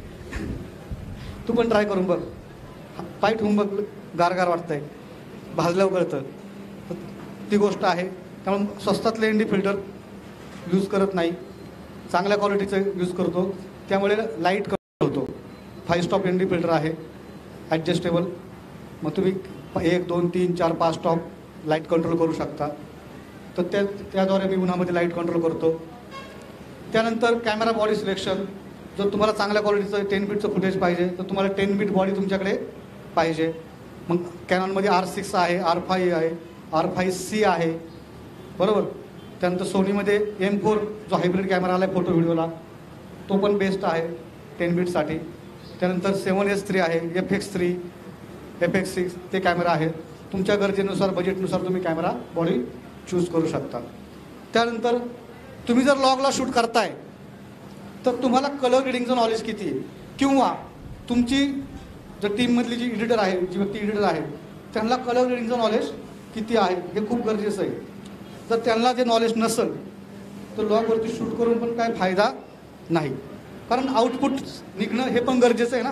A: तू पण ट्राय करून बघ, पाय ठेवून बघ, गारगार वाटतंय, भाजल्यावर कळतं. ती गोष्ट आहे. त्यामुळे स्वस्तातले एन डी फिल्टर यूज करत नाही, चांगल्या क्वालिटीचं यूज करतो. त्यामुळे लाईट कमी होतो. Five stop N D filter आहे, ॲडजस्टेबल. मग तुम्ही एक दोन तीन चार पाच स्टॉप लाईट कंट्रोल करू शकता. तर त्या त्याद्वारे मी उन्हामध्ये लाईट कंट्रोल करतो. त्यानंतर कॅमेरा बॉडी सिलेक्शन. जर तुम्हाला चांगल्या क्वालिटीचं टेन बीटचं फुटेज पाहिजे तर तुम्हाला टेन बीट बॉडी तुमच्याकडे पाहिजे. मग कॅनॉनमध्ये आर सिक्स आहे, आर फाईव्ह आहे, आर फाईव्ह सी आहे बरोबर. त्यानंतर सोनीमध्ये एम फोर जो हायब्रिड कॅमेरा आला आहे फोटो व्हिडिओला, तो पण बेस्ट आहे टेन बीटसाठी. त्यानंतर सेवन एस थ्री आहे, F X three, F X six ते कॅमेरा आहेत. तुमच्या गरजेनुसार बजेटनुसार तुम्ही कॅमेरा बॉडी चूज करू शकता. त्यानंतर तुम्ही जर लॉगला शूट करताय तर तुम्हाला कलर ग्रेडिंगचं नॉलेज किती आहे, किंवा तुमची जर टीममधली जी एडिटर आहे, जी व्यक्ती एडिटर आहे, त्यांना कलर ग्रेडिंगचं नॉलेज किती आहे हे खूप गरजेचं आहे. जर त्यांना जे नॉलेज नसेल तर लॉगवरती शूट करून पण काय फायदा नाही, कारण आउटपुट निघणं हे पण गरजेचं आहे ना.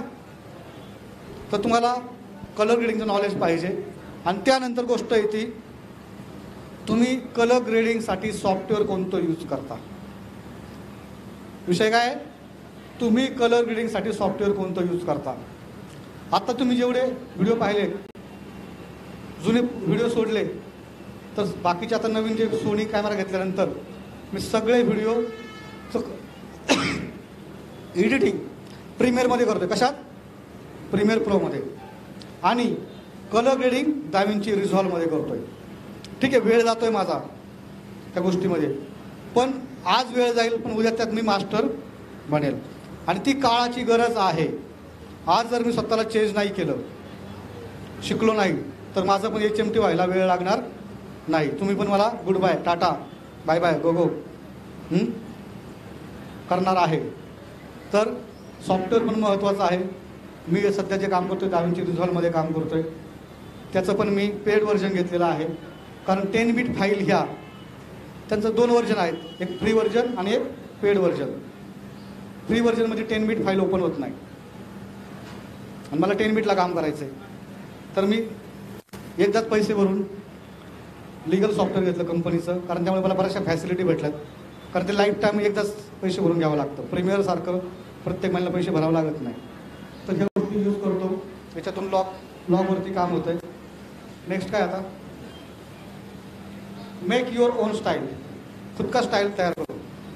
A: तर तुम्हाला कलर ग्रेडिंगचं नॉलेज पाहिजे. आणि त्यानंतर गोष्ट येते, तुम्ही कलर ग्रेडिंगसाठी सॉफ्टवेअर कोणतं यूज करता. विषय काय, तुम्ही कलर ग्रेडिंगसाठी सॉफ्टवेअर कोणतं यूज करता. आता तुम्ही जेवढे व्हिडिओ पाहिले, जुने व्हिडिओ सोडले, तर बाकीचे आता नवीन जे सोनी कॅमेरा घेतल्यानंतर मी सगळे व्हिडिओ एडिटिंग प्रीमियरमध्ये करतोय. कशात, प्रीमियर प्रोमध्ये. आणि कलर ग्रेडिंग दाविंची रिझॉल्वमध्ये करतोय. ठीक आहे, वेळ जातोय माझा त्या गोष्टीमध्ये, पण आज वेळ जाईल, पण उद्या त्यात मी मास्टर बनेल. आणि ती काळाची गरज आहे. आज जर मी स्वतःला चेंज नाही केलं, शिकलो नाही, तर माझं पण एच एम टी व्हायला वेळ लागणार नाही. तुम्ही पण मला good bye, tata, bye bye, go go करणार आहे. तर सॉफ्टवेअर पण महत्त्वाचं आहे. मी सध्या जे काम करतोय दाविंची रिझॉल्वमध्ये काम करतोय, त्याचं पण मी पेड व्हर्जन घेतलेलं आहे. कारण टेन बीट फाईल ह्या त्यांचं दोन व्हर्जन आहेत, एक फ्री व्हर्जन आणि एक पेड व्हर्जन. फ्री व्हर्जनमध्ये टेन बीट फाईल ओपन होत नाही, आणि मला टेन बीटला काम करायचं आहे. तर मी एकदाच पैसे भरून लिगल सॉफ्टवेअर घेतलं कंपनीचं, कारण त्यामुळे मला बऱ्याचशा फॅसिलिटी भेटल्यात. कारण ते लाईफ टाईम एकदाच पैसे भरून घ्यावं लागतं. प्रीमियरसारखं प्रत्येक महिन्याला पैसे भरावं लागत नाही. तर ह्या गोष्टी यूज करतो, त्याच्यातून लॉग लॉगवरती काम होतं आहे. नेक्स्ट काय, आता मेक युअर ओन स्टाईल. खुद का स्टाईल तयार करू.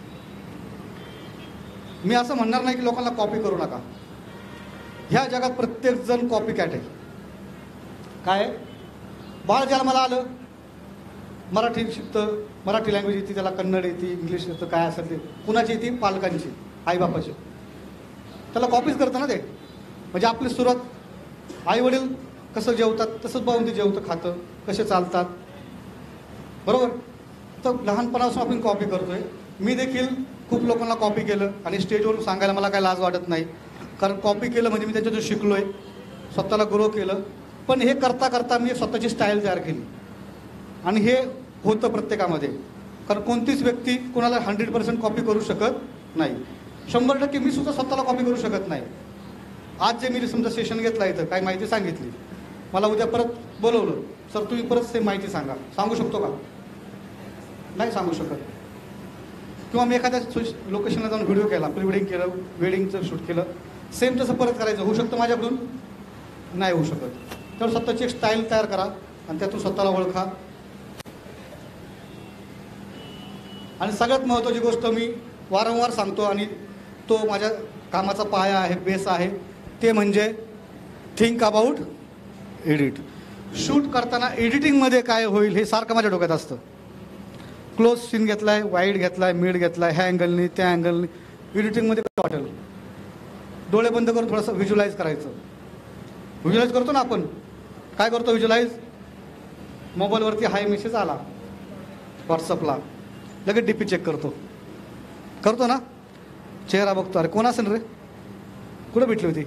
A: मी असं म्हणणार नाही की लोकांना कॉपी करू नका. ह्या जगात प्रत्येक जण कॉपी कॅट आहे. काय, बाळ ज्याला मला आलं, मराठी शिकतं, मराठी लँग्वेज येते, त्याला कन्नड येते, इंग्लिश येतं, काय असेल ते, कुणाची येते, पालकांची, आईबापाची, त्याला कॉपीच करतं ना ते. म्हणजे आपली सुरुवात आई वडील कसं जेवतात तसंच पाहून ते जेवतं, खातं, कसे चालतात बरोबर. तर लहानपणापासून आपण कॉपी करतोय. मी देखील खूप लोकांना कॉपी केलं, आणि स्टेजवरून सांगायला मला काय लाज वाटत नाही, कारण कॉपी केलं म्हणजे मी त्याच्यातून शिकलो आहे, स्वतःला ग्रो केलं. पण हे करता करता मी एक स्वतःची स्टाईल तयार केली आणि हे होतं प्रत्येकामध्ये. कारण कोणतीच व्यक्ती कोणाला हंड्रेड पर्सेंट कॉपी करू शकत नाही. शंभर टक्के मी सुद्धा स्वतःला कॉपी करू शकत नाही. आज जे मी समजा सेशन घेतला इथं काही माहिती सांगितली, मला उद्या परत बोलवलं, सर तुम्ही परत सेम माहिती सांगा, सांगू शकतो का? नाही सांगू शकत. किंवा मी एखाद्या लोकेशनला जाऊन व्हिडिओ केला, प्री वेडिंग केलं, वेडिंगचं शूट केलं, सेम तसं परत करायचं होऊ शकतं माझ्याकडून? नाही होऊ शकत. तर स्वतःची एक स्टाईल तयार करा आणि त्यातून स्वतःला ओळखा. आणि सगळ्यात महत्त्वाची गोष्ट मी वारंवार सांगतो आणि तो माझ्या कामाचा पाया आहे, बेस आहे, ते म्हणजे थिंक अबाउट एडिट. शूट करताना एडिटिंगमध्ये काय होईल हे सारखं माझ्या डोक्यात असतं. क्लोज सीन घेतला आहे, वाईड घेतला आहे, मिड घेतला आहे, ह्या अँगलनी त्या अँगलनी, एडिटिंगमध्ये काय वाटेल? डोळे बंद करून थोडंसं व्हिज्युलाइज करायचं. व्हिज्युलाइज करतो ना आपण, काय करतो व्हिज्युलाइज? मोबाईलवरती हाय मेसेज आला व्हॉट्सअपला, लगेच डी पी चेक करतो करतो ना, चेहरा बघतो, अरे कोण असेल रे, कुठं भेटली होती,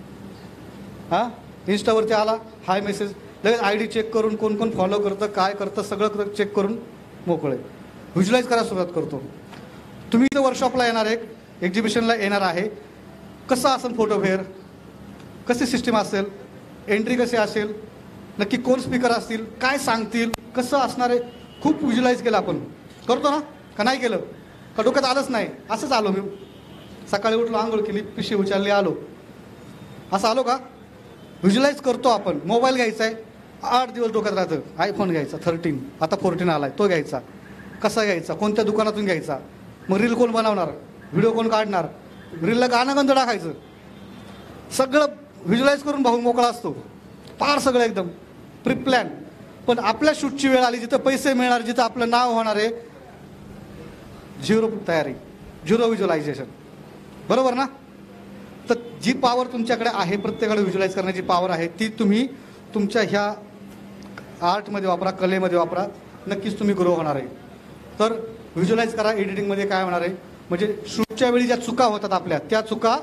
A: हां इन्स्टावरती आला हाय मेसेज, लगेच आय डी चेक करून कोण कोण फॉलो करतं, काय करतं, सगळं चेक करून मोकळे. व्हिज्युलाइज करायला सुरुवात करतो. तुम्ही इथं वर्कशॉपला येणार आहे, एक्झिबिशनला येणार आहे, कसं असेल फोटो फेअर, कशी सिस्टीम असेल, एंट्री कशी असेल, नक्की कोण स्पीकर असतील, काय सांगतील, कसं असणार आहे, खूप व्हिज्युलाइज केलं आपण. करतो ना, का नाही केलं? का डोक्यात आलंच नाही? असंच आलो मी, सकाळी उठलो, आंघोळ केली, पिशवी उचलली, आलो, असं आलो का? व्हिज्युलाइज करतो आपण. मोबाईल घ्यायचा आहे, आठ दिवस डोक्यात राहतं, आयफोन घ्यायचा थर्टीन, आता फोर्टीन आला आहे, तो घ्यायचा, कसा घ्यायचा, कोणत्या दुकानातून घ्यायचा, मग रील कोण बनवणार, व्हिडिओ कोण काढणार, रीलला गाणं गंध टाकायचं, सगळं व्हिज्युलाइज करून भाऊ मोकळा असतो, फार सगळं एकदम प्री प्लॅन. पण आपल्या शूटची वेळ आली, जिथं पैसे मिळणार, जिथं आपलं नाव होणार आहे, झिरो तयारी, झिरो व्हिज्युलायझेशन, बरोबर ना? तर जी पॉवर तुमच्याकडे आहे, प्रत्येकाकडे व्हिज्युलाइज करण्याची पॉवर आहे, ती तुम्ही तुमच्या ह्या आर्टमध्ये वापरा, कलेमध्ये वापरा, नक्कीच तुम्ही ग्रो होणार आहे. तर व्हिज्युलाइज करा. एडिटिंगमध्ये काय होणार आहे, म्हणजे शूटच्या वेळी ज्या चुका होतात आपल्या, त्या चुका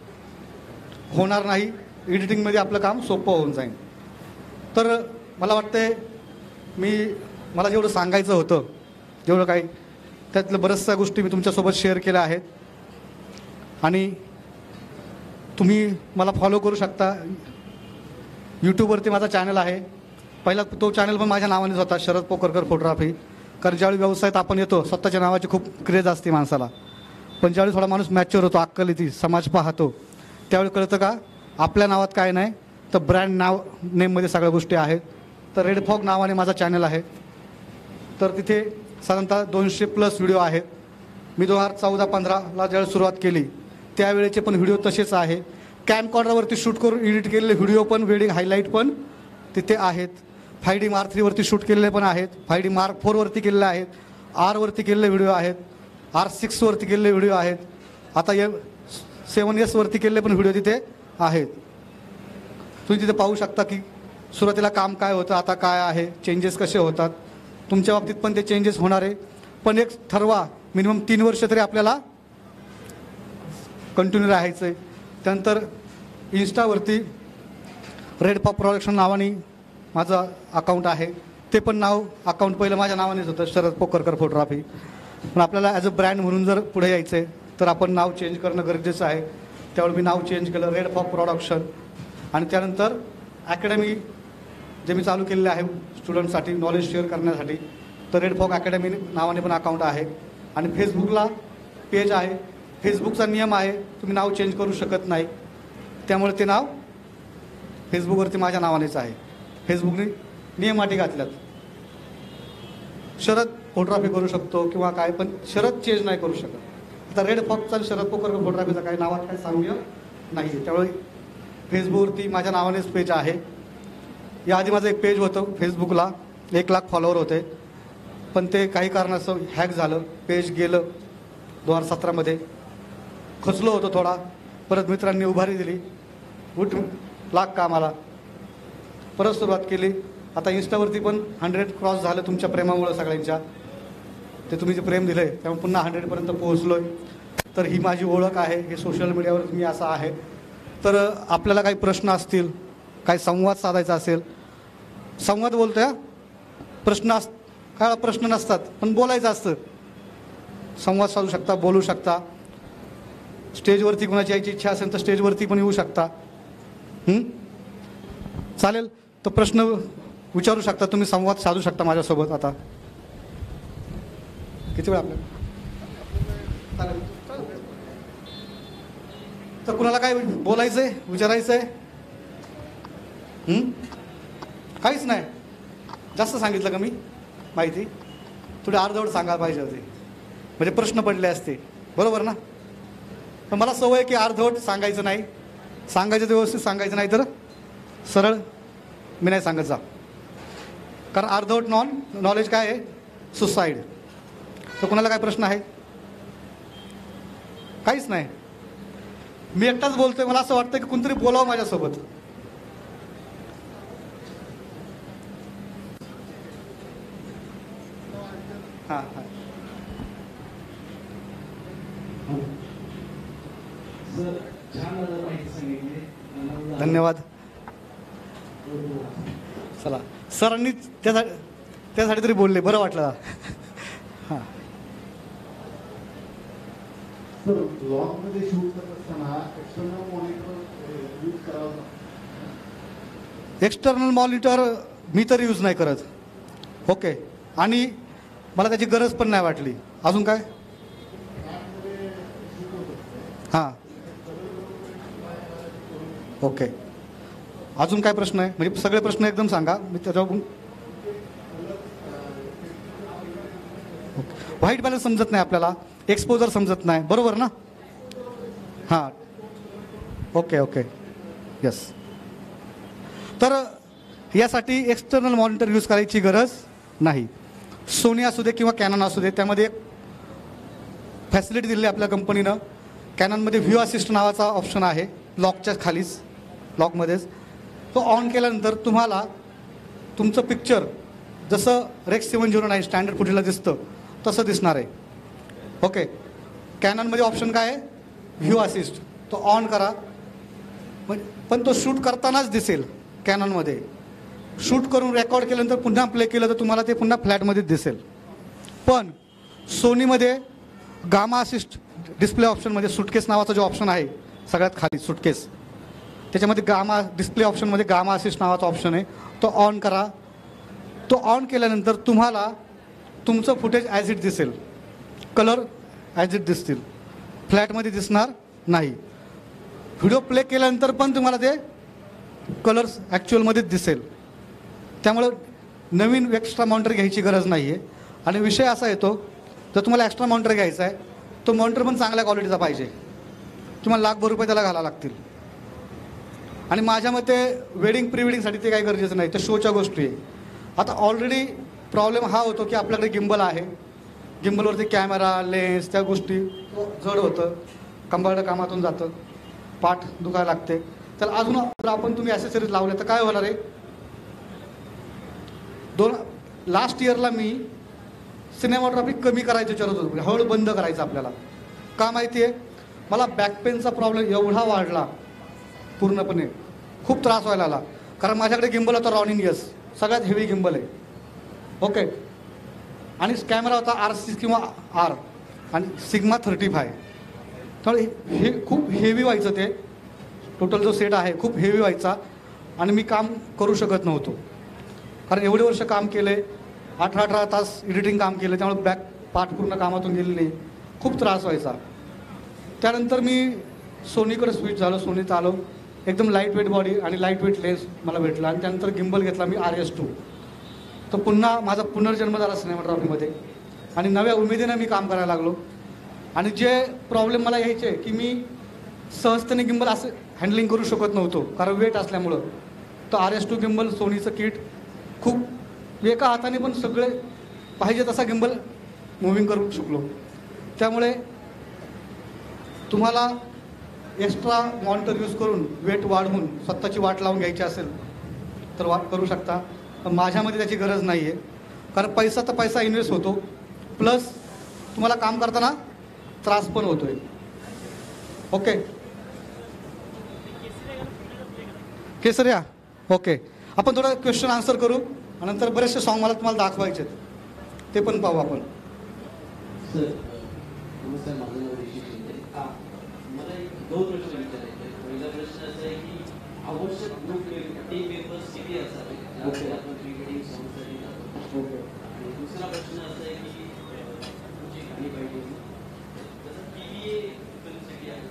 A: होणार नाही. एडिटिंगमध्ये आपलं काम सोपं होऊन जाईल. तर मला वाटतंय मी मला जेवढं सांगायचं होतं, जेवढं काही, त्यातलं बऱ्याचशा गोष्टी मी तुमच्यासोबत शेअर केल्या आहेत. आणि तुम्ही मला फॉलो करू शकता. यूट्यूबवरती माझा चॅनल आहे. पहिला तो चॅनल पण माझ्या नावानेच होता, शरद पोकरकर फोटोग्राफी. कारण ज्यावेळी व्यवसायात आपण येतो, स्वतःच्या नावाची खूप क्रेज असते माणसाला. पण ज्यावेळी थोडा माणूस मॅच्युअर होतो, अक्कल येते, समाज पाहतो, त्यावेळी कळतं का आपल्या नावात काय नाही, तर ब्रँड नाव नेममध्ये सगळ्या गोष्टी आहेत. तर रेड फॉग नावाने माझा चॅनल आहे. तर तिथे साधारणतः दोनशे प्लस व्हिडिओ आहेत. मी दोन हजार चौदा पंधराला ज्यावेळी सुरुवात केली, त्यावेळेचे पण व्हिडिओ तसेच आहे. कॅमकॉर्डरवरती शूट करून एडिट केलेले व्हिडिओ पण, वेडिंग हायलाईट पण तिथे आहेत. फाय डी मार्क थ्रीवरती शूट केलेले पण आहेत. फाय डी मार्क फोरवरती केलेले आहेत. आरवरती केलेले व्हिडिओ आहेत. आर सिक्सवरती केलेले व्हिडिओ आहेत. आता ए सेवन एसवरती केलेले पण व्हिडिओ तिथे आहेत. तुम्ही तिथे पाहू शकता की सुरुवातीला काम काय होतं, आता काय आहे, चेंजेस कसे होतात. तुमच्या बाबतीत पण ते चेंजेस होणार आहे. पण एक ठरवा, मिनिमम तीन वर्ष तरी आपल्याला कंटिन्यू राहायचं आहे. त्यानंतर इन्स्टावरती रेड पॉप प्रोडक्शन नावाने माझं अकाउंट आहे. ते पण नाव अकाउंट पहिलं माझ्या नावानेच होतं, शरद पोकरकर फोटोग्राफी. पण आपल्याला ॲज अ ब्रँड म्हणून जर पुढे यायचं आहे, तर आपण नाव चेंज करणं गरजेचं आहे. त्यावेळी मी नाव चेंज केलं, रेड पॉप प्रोडक्शन. आणि त्यानंतर अकॅडमी जे मी चालू केलेलं आहे स्टुडंटसाठी, नॉलेज शेअर करण्यासाठी, तर रेड फॉग अकॅडमी नावाने पण अकाउंट आहे. आणि फेसबुकला पेज आहे. फेसबुकचा नियम आहे, तुम्ही नाव चेंज करू शकत नाही. त्यामुळे ते नाव फेसबुकवरती माझ्या नावानेच आहे. फेसबुकने नियम अटी घातल्यात. शरद फोटोग्राफी करू शकतो किंवा काय, पण शरद चेंज नाही करू शकत. आता रेड फॉगचा आणि शरद पोकरकर फोटोग्राफीचा काही नावात काही साम्य नाही आहे. त्यामुळे फेसबुकवरती माझ्या नावानेच पेज आहे. याआधी माझं एक पेज होतं फेसबुकला, एक लाख फॉलोअर होते. पण ते काही कारणास्तव हॅक झालं, पेज गेलं. दोन हजार सतरामध्ये खचलो होतो थोडा. परत मित्रांनी उभारी दिली, उठ लाग कामाला, परत सुरुवात केली. आता इन्स्टावरती पण हंड्रेड क्रॉस झालं तुमच्या प्रेमामुळं, सगळ्यांच्या ते तुम्ही जे प्रेम दिलं आहे त्यामुळे पुन्हा हंड्रेडपर्यंत पोहोचलो आहे. तर ही माझी ओळख आहे, हे सोशल मीडियावर मी असं आहे. तर आपल्याला काही प्रश्न असतील काय संवाद साधायचा असेल, संवाद बोलतोय हा. प्रश्न अस काय प्रश्न नसतात पण बोलायचं असतं. संवाद साधू शकता, बोलू शकता. स्टेजवरती कोणाची यायची इच्छा असेल तर स्टेजवरती पण येऊ शकता. हं? चालेल, तर प्रश्न विचारू शकता तुम्ही, संवाद साधू शकता माझ्यासोबत. आता किती वेळ आपल्याला? चालेल. तर कुणाला काय बोलायचंय, विचारायचंय? हं? काहीच नाही. जास्त सांगितलं का मी माहिती? थोडी अर्धवट सांगायला पाहिजे होती, म्हणजे प्रश्न पडले असते. बरोबर ना? पण मला सवय आहे की अर्धवट सांगायचं नाही. सांगायचं तर व्यवस्थित सांगायचं, नाही तर सरळ मी नाही सांगत जा. कारण अर्धवट नॉन नॉलेज काय आहे? सुसाईड. तर कुणाला काय प्रश्न आहे? काहीच नाही. मी एकटाच बोलतोय, मला असं वाटतं की कोणतरी बोलावं माझ्यासोबत. हां हां धन्यवाद. चला, सरांनी त्यासाठी त्यासाठी तरी बोलले, बरं वाटलं. हां
B: सर, लॉकमध्ये शूट करत असताना एक्सटर्नल मॉनिटर यूज करावं लागतं.
A: एक्सटर्नल मॉनिटर मी तर यूज नाही करत. ओके, आणि मला त्याची गरज पण नाही वाटली. अजून काय? हां ओके, अजून काय प्रश्न आहे? म्हणजे सगळे प्रश्न एकदम सांगा, मी त्याच्यावर. व्हाईट बॅलन्स समजत नाही आपल्याला, एक्सपोजर समजत नाही, बरोबर ना? हां ओके ओके यस. तर यासाठी एक्सटर्नल मॉनिटर यूज करायची गरज नाही. सोनी असू दे किंवा कॅनन असू दे, त्यामध्ये फॅसिलिटी दिली आपल्या कंपनीनं. कॅननमध्ये व्ह्यू असिस्ट नावाचा ऑप्शन आहे, लॉकच्या खालीच, लॉकमध्येच. तो ऑन केल्यानंतर तुम्हाला तुमचं पिक्चर जसं Rec seven zero nine standard फुटेजला दिसतं तसं दिसणार आहे. ओके, कॅननमध्ये ऑप्शन काय आहे? View assist. तो ऑन करा, म्हणजे पण तो शूट करतानाच दिसेल. कॅननमध्ये शूट करून रेकॉर्ड केल्यानंतर पुन्हा प्ले केलं तर तुम्हाला ते पुन्हा फ्लॅटमध्येच दिसेल. पण सोनीमध्ये गामा असिस्ट डिस्प्ले ऑप्शनमध्ये सुटकेस नावाचा जो ऑप्शन आहे सगळ्यात खाली, सुटकेस, त्याच्यामध्ये गामा डिस्प्ले ऑप्शनमध्ये गामा असिस्ट नावाचा ऑप्शन आहे. तो ऑन करा. तो ऑन केल्यानंतर तुम्हाला तुमचं फुटेज ॲज इट दिसेल, कलर ॲज इट दिसतील, फ्लॅटमध्ये दिसणार नाही. व्हिडिओ प्ले केल्यानंतर पण तुम्हाला ते कलर्स ॲक्च्युअलमध्येच दिसेल. त्यामुळं नवीन एक्स्ट्रा मॉनिटर घ्यायची गरज नाही आहे. आणि विषय असा येतो, जर तुम्हाला एक्स्ट्रा मॉनिटर घ्यायचा आहे तो मॉनिटर पण चांगल्या क्वालिटीचा पाहिजे. तुम्हाला लाखभर रुपये त्याला घालावं लागतील. आणि माझ्या मते वेडिंग प्री वेडिंगसाठी ते काही गरजेचं नाही, ते शोच्या गोष्टी आहे. आता ऑलरेडी प्रॉब्लेम हा होतो की आपल्याकडे गिम्बल आहे, गिम्बलवरती कॅमेरा, लेन्स, त्या गोष्टी जड होतं, कंबारडं कामातून जातं, पाठ दुखायला लागते. तर अजून जर आपण तुम्ही ॲसेसरीज लावले तर काय होणार आहे? दोन लास्ट इयरला मी सिनेमॅटोग्राफी कमी करायचं विचारत होतो, हळू बंद करायचं आपल्याला. का माहिती आहे? मला बॅक पेनचा प्रॉब्लेम एवढा वाढला पूर्णपणे, खूप त्रास व्हायला आला. कारण माझ्याकडे गिम्बल होता रॉनिन यस, सगळ्यात हेवी गिम्बल आहे. ओके, आणि कॅमेरा होता आर सिक्स किंवा आर आणि सिग्मा थर्टी फाय. तर हे खूप हेवी व्हायचं, ते टोटल जो सेट आहे खूप हेवी व्हायचा आणि मी काम करू शकत नव्हतो. कारण एवढे वर्ष काम केले, अठरा अठरा तास एडिटिंग काम केलं, त्यामुळे बॅक पाठ पूर्ण कामातून गेलेली, खूप त्रास व्हायचा. त्यानंतर मी सोनीकडे स्विच झालो, सोनीत आलो. एकदम लाईट वेट बॉडी आणि लाईट वेट लेन्स मला भेटला आणि त्यानंतर गिम्बल घेतला मी आर एस टू. तर पुन्हा माझा पुनर्जन्म झाला सिनेमॅटोग्राफीमध्ये आणि नव्या उमेदीनं मी काम करायला लागलो. आणि जे प्रॉब्लेम मला यायचे की मी सहजतेने गिम्बल असं हँडलिंग करू शकत नव्हतो कारण वेट असल्यामुळं. तर आर एस टू गिम्बल सोनीचं किट खूप एका हाताने पण सगळे पाहिजे तसा गिम्बल मुव्हिंग करू शकलो. त्यामुळे तुम्हाला एक्स्ट्रा मॉनिटर यूज करून वेट वाढवून स्वतःची वाट लावून घ्यायची असेल तर वाट करू शकता. पण माझ्यामध्ये त्याची गरज नाही आहे, कारण पैसा तर पैसा इन्व्हेस्ट होतो, प्लस तुम्हाला काम करताना त्रास पण होतो आहे. ओके, केसरिया ओके, आपण थोडं क्वेश्चन आन्सर करू आणि नंतर बरेचसे सॉन्ग मला तुम्हाला दाखवायचे आहेत, ते पण पाहू आपण.
D: सर नमस्कार, माझं नाव ऋषी शिंदे. हा मला एक दोन प्रश्न विचारायचे आहेत. पहिला प्रश्न असा आहे की आवश्यक ग्रुप टीम मेंबर्स किती असावे ज्यामध्ये आपण क्रिकेटिंग सॉंगसाठी जातो. आणि दुसरा प्रश्न असा आहे की अं, तुमची गाणी पाहिजे जसं टी व्ही फिल्मसाठी आहे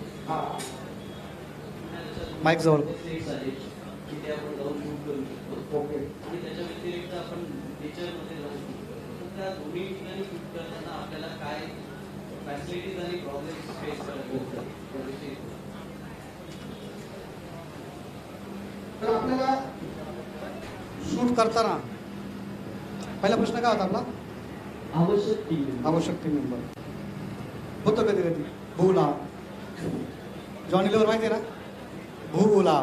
A: माईक जवळ.
D: सेट्स आहेत की ते आपण जाऊन शूट करू शकतो. आणि त्याच्या व्यतिरिक्त आपण नेचरमध्ये जाऊन शूट करतो. तर त्या दोन्ही ठिकाणी शूट करताना आपल्याला काय फॅसिलिटीज आणि प्रॉब्लेम्स फेस करावे लागतात त्याविषयी थोडं.
A: तर आपल्याला शूट करताना पहिला प्रश्न काय होता आपला?
D: आवश्यक टीम
A: आवश्यक टीम मेंबर होतं कधी कधी. भूला जॉनी लिव्हर माहिती आहे ना, भूला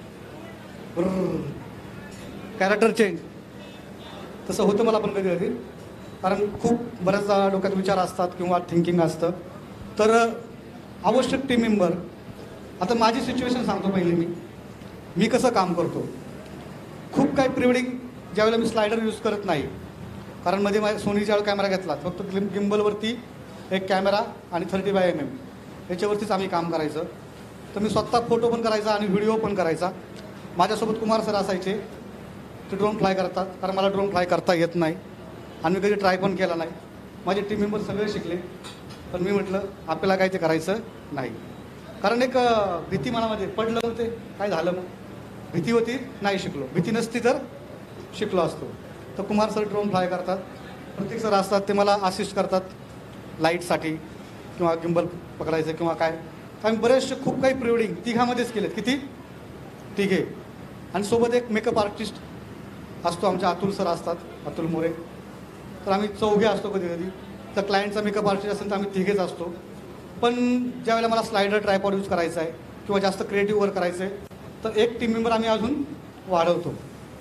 A: कॅरेक्टर चेंज तसं होतं मला पण कधी कधी, कारण खूप बऱ्याचदा डोक्यात विचार असतात किंवा थिंकिंग असतं. तर आवश्यक टीम मेंबर, आता माझी सिच्युएशन सांगतो पहिली. मी मी कसं काम करतो. खूप काही प्रिवेडिंग ज्यावेळेला मी स्लायडर यूज करत नाही, कारण मध्ये माझ्या सोनीच्या कॅमेरा घेतला फक्त ग्लिम गिम्बलवरती एक कॅमेरा आणि थर्टी बाय एम एम याच्यावरतीच आम्ही काम करायचं. तर मी स्वतः फोटो पण करायचा आणि व्हिडिओ पण करायचा. माझ्यासोबत कुमार सर असायचे, ते ड्रोन फ्लाय करतात, कारण मला ड्रोन फ्लाय करता येत नाही आणि मी कधी ट्राय पण केला नाही. माझे टीम मेंबर सगळे शिकले, पण मी म्हटलं आपल्याला काय ते करायचं नाही. कारण एक भीती मनामध्ये पडलं होते, काय झालं मग भीती होती, नाही शिकलो. भीती नसती तर शिकलो असतो. तर कुमार सर ड्रोन फ्लाय करतात, प्रत्येक सर असतात ते मला असिस्ट करतात लाईटसाठी किंवा गिम्बल पकडायचं किंवा काय. आम्ही बरेचसे खूप काही प्रिवेडिंग तिघामध्येच केलेत. किती? तिघे. आणि सोबत एक मेकअप आर्टिस्ट असतो, आमच्या अतुल सर असतात, अतुल मोरे. तर आम्ही चौघे असतो कधी कधी. तर क्लायंटचा मेकअप आर्टिस्ट असेल तर आम्ही तिघेच असतो. पण ज्यावेळेला मला स्लायडर ट्रायपॉड यूज करायचा आहे किंवा जास्त क्रिएटिव्ह वर्क करायचं आहे तर एक टीम मेंबर आम्ही अजून वाढवतो.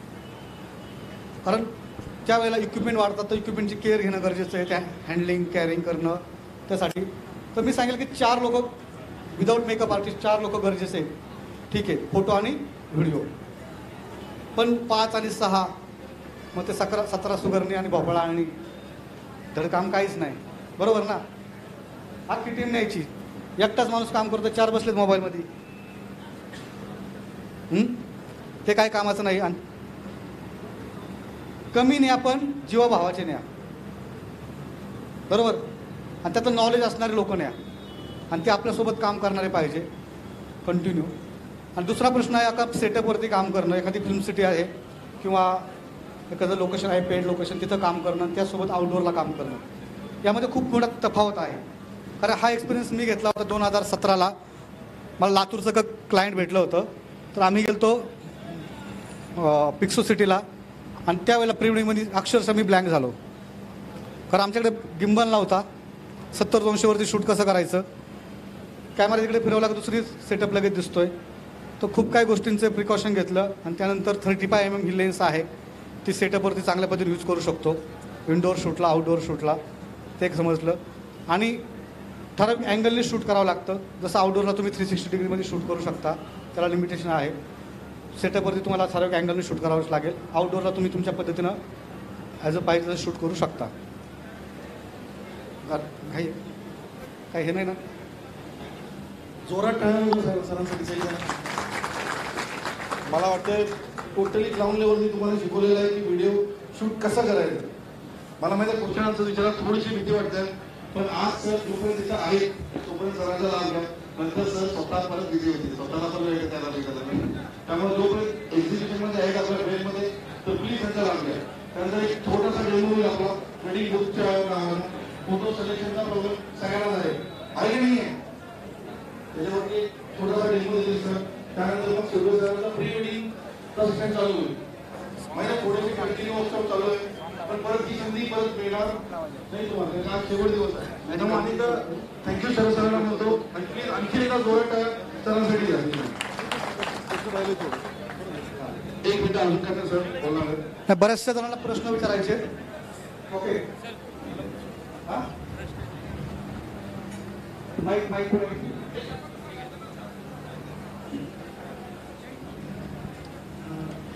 A: कारण त्यावेळेला इक्विपमेंट वाढतात तर इक्विपमेंटची केअर घेणं गरजेचं आहे, त्या हँडलिंग कॅरिंग करणं त्यासाठी. तर मी सांगेल की चार लोक विदाऊट मेकअप आर्टिस्ट चार लोक गरजेचे आहेत. ठीक आहे, फोटो आणि व्हिडिओ. पण पाच आणि सहा मग ते सकरा सतरा सुगरणी आणि भोपळा आणि धड काम काहीच नाही. बरोबर ना? अख्खी टीम न्यायची, एकटाच माणूस काम करतो, चार बसलेत मोबाईलमध्ये, ते काय कामाचं नाही. आणि कमी न्या पण जीवाभावाचे न्या, बरोबर. आणि त्यातलं नॉलेज असणारे लोक न्या आणि ते आपल्यासोबत काम करणारे पाहिजे कंटिन्यू. आणि दुसरा प्रश्न आहे, एका सेटअपवरती काम करणं, एखादी फिल्म सिटी आहे किंवा एखादं लोकेशन आहे पेड लोकेशन, तिथं काम करणं आणि त्यासोबत आउटडोअरला काम करणं, यामध्ये खूप मोठा तफावत आहे. कारण हा एक्सपिरियन्स मी घेतला होता दोन हजार सतराला. मला लातूरचं का क्लायंट भेटलं होतं, तर आम्ही गेलो पिक्सो सिटीला आणि त्यावेळेला प्रिवेडिंगमध्ये अक्षरशः मी ब्लँक झालो. कारण आमच्याकडे गिम्बल नव्हता, सत्तर दोनशेवरती शूट कसं करायचं, कॅमेरा तिकडे फिरवला की दुसरी सेटअप लगेच दिसतोय. तर खूप काही गोष्टींचं प्रिकॉशन घेतलं आणि त्यानंतर थर्टी फाय एम एम ही लेन्स आहे, ती सेटअपवरती चांगल्या पद्धतीने यूज करू शकतो, इनडोअर शूटला आउटडोअर शूटला, ते एक समजलं. आणि ठराविक अँगलने शूट करावं लागतं. जसं आउटडोअरला तुम्ही थ्री सिक्स्टी डिग्रीमध्ये शूट करू शकता, त्याला लिमिटेशन आहे. सेटअपवरती तुम्हाला ठराविक अँगलने शूट करावंच लागेल. आउटडोअरला तुम्ही तुमच्या पद्धतीनं ॲज अ पाहिजे तसं शूट करू शकता. काही काही हे नाही ना,
B: जोरात टाळ्या सरांसाठी सगळ्यांना. मला वाटतं टोटली ग्राउंड लेवलनी तुम्हाला शिकवलेलं आहे की व्हिडिओ शूट कसा करायचा. मला माहिती आहे क्वेश्चनांचं विचारात थोडीशी भीती वाटते, पण आज सर जोपर्यंत तिथं आहे तोपर्यंत सरांचा लाभ घ्या. नंतर सर स्वतः परत बिझी होती, स्वतःला पण वेळ त्याला भेटत नाही. त्यामुळे जोपर्यंत एक्झिबिशनमध्ये आहेत आपल्या ट्रेनमध्ये तर प्लीज त्यांचा लाभ घ्या. त्यानंतर एक छोटासा डेमो होईल आपला ट्रेडिंग बुकच्या नावानं. फोटो सिलेक्शनचा प्रॉब्लेम सगळ्यांनाच आहे, आहे की नाही आहे? त्याच्यावरती एक छोटासा डेमो देईल सर. त्यानंतर मग शेवटी सरांचा प्री वेडिंग सेशन चालू होईल. माझ्या थोडेसे कंटिन्यू वर्कशॉप चालू आहे, पण परत ही संधी परत मिळणार नाही तुम्हाला. आज शेवट दिवस आहे. त्यामुळे आम्ही तर थँक्यू सर सरांना म्हणतो. आणि प्लीज आणखी एकदा जोरात सरांसाठी द्या. एक मिनिट अजून काय सर बोलणार.
A: बऱ्याचशा जणांना प्रश्न विचारायचे. Okay, mike mike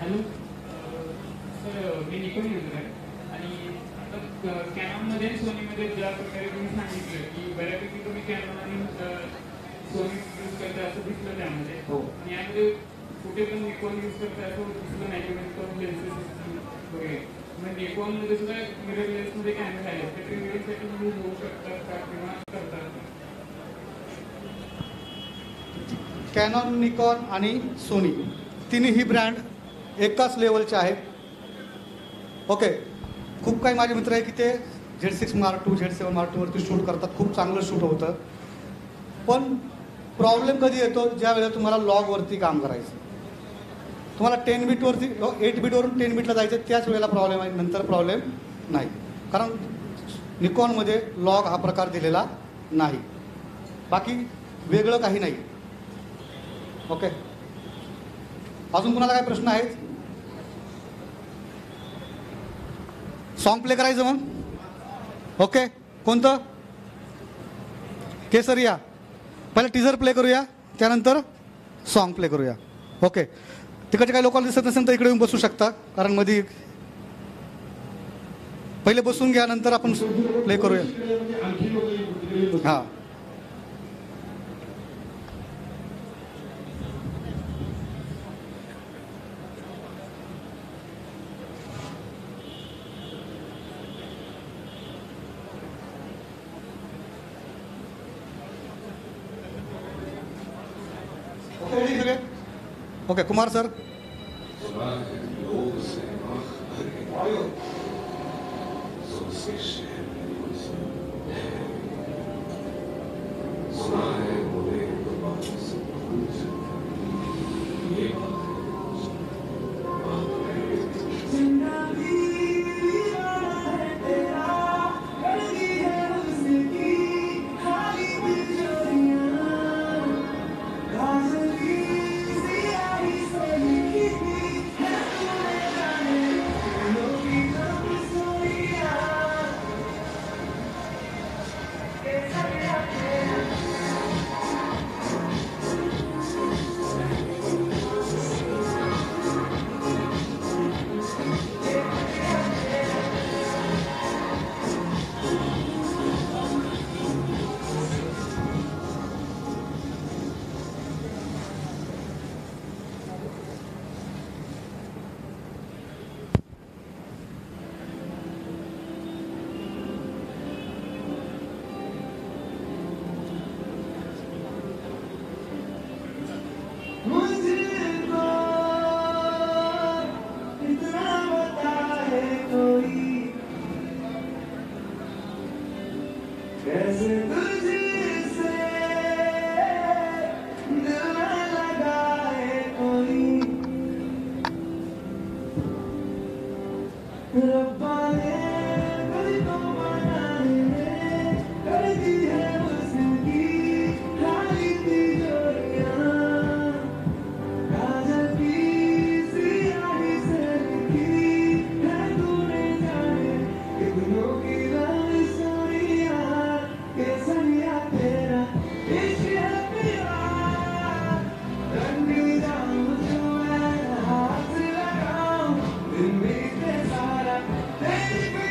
E: hello sir, मी निकोन युजर आहे आणि आता कॅनॉनमध्ये आणि सोनीमध्ये ज्या प्रकारे तुम्ही सांगितलं की बऱ्यापैकी तुम्ही कॅनॉन आणि सोनी यूज करता असं दिसलं त्यामध्ये.
D: हो.
E: आणि यामध्ये कुठे पण निकोन यूज करता असं दिसलं नाही की म्हणजे लेन्सेस वगैरे. मग निकोनमध्ये सुद्धा मिरर लेन्समध्ये कॅमेरा आहे तर ते मिररसाठी यूज होऊ शकतात का किंवा करतात?
A: कॅनॉन, निकॉन आणि सोनी तिन्ही ब्रँड एकाच लेवलचे आहेत. ओके, खूप काही माझे मित्र आहे की ते Z six mark two Z seven mark टूवरती शूट करतात, खूप चांगलं शूट होतं. पण प्रॉब्लेम कधी येतो ज्या वेळेला तुम्हाला लॉगवरती काम करायचं, तुम्हाला टेन बीटवरती एट बीटवरून टेन बीटला जायचं, त्याच वेळेला प्रॉब्लेम आहे, नंतर प्रॉब्लेम नाही. कारण निकॉनमध्ये लॉग हा प्रकार दिलेला नाही, बाकी वेगळं काही नाही. ओके, अजून कुणाला काय प्रश्न आहेत? सॉन्ग प्ले करायचं मग. ओके, कोणतं? केसरिया. पहिले टीजर प्ले करूया, त्यानंतर सॉन्ग प्ले करूया. ओके, तिकडचे काही लोकांना दिसत नसेल तर इकडे येऊन बसू शकता, कारण मध्ये पहिले बसून घ्या, नंतर आपण प्ले करूया. हां, ओके, कुमार सर.
F: Baby,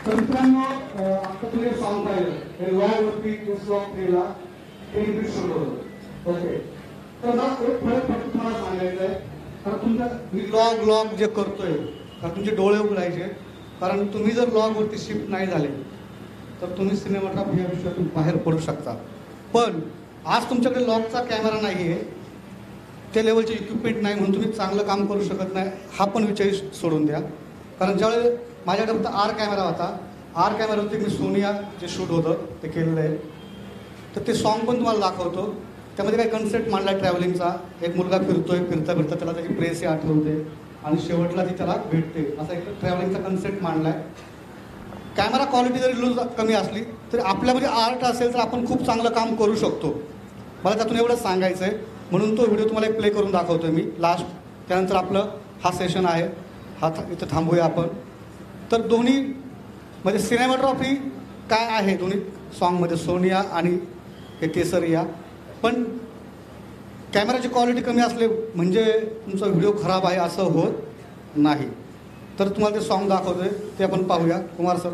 A: तर मित्रांनो आता तुम्ही सॉन्ग पाहिलं हे लॉगवरती सॉन्ग केला हे इंग्लिश शूट होतं ओके. तर ना एक फरक फक्त तुम्हाला सांगायचं आहे कारण तुमच्या मी लॉग लॉग जे करतोय तर तुमचे डोळे उघडायचे कारण तुम्ही जर लॉगवरती शिफ्ट नाही झाले तर तुम्ही सिनेमाटोग्राफी या विषयातून बाहेर पडू शकता. पण आज तुमच्याकडे लॉगचा कॅमेरा नाही आहे त्या लेवलचे इक्विपमेंट नाही म्हणून तुम्ही चांगलं काम करू शकत नाही हा पण विषय सोडून द्या. कारण ज्यावेळेस माझ्याकडे फक्त आर कॅमेरा होता आर कॅमेरावरती मी सोनिया जे शूट होतं ते केलेलं आहे. तर ते सॉन्ग पण तुम्हाला दाखवतो. त्यामध्ये काही कन्सेप्ट मांडला ट्रॅव्हलिंगचा एक मुलगा फिरतोय फिरता फिरता त्याला त्याची प्रेस आठवते आणि शेवटला ती त्याला भेटते असा एक ट्रॅव्हलिंगचा कन्सेप्ट मांडला आहे. कॅमेरा क्वालिटी जरी लूज कमी असली तरी आपल्यामध्ये आर्ट असेल तर आपण खूप चांगलं काम करू शकतो. मला त्यातून एवढंच सांगायचं आहे म्हणून तो व्हिडिओ तुम्हाला एक प्ले करून दाखवतो मी लास्ट. त्यानंतर आपलं हा सेशन आहे हा इथं थांबूया आपण. तर दोन्ही म्हणजे सिनेमॅटोग्राफी काय आहे दोन्ही सॉन्गमध्ये सोनिया आणि हे केसरिया. पण कॅमेराची क्वालिटी कमी असले म्हणजे तुमचा व्हिडिओ खराब आहे असं होत नाही. तर तुम्हाला ते सॉन्ग दाखवतो आहे ते आपण पाहूया. कुमार सर.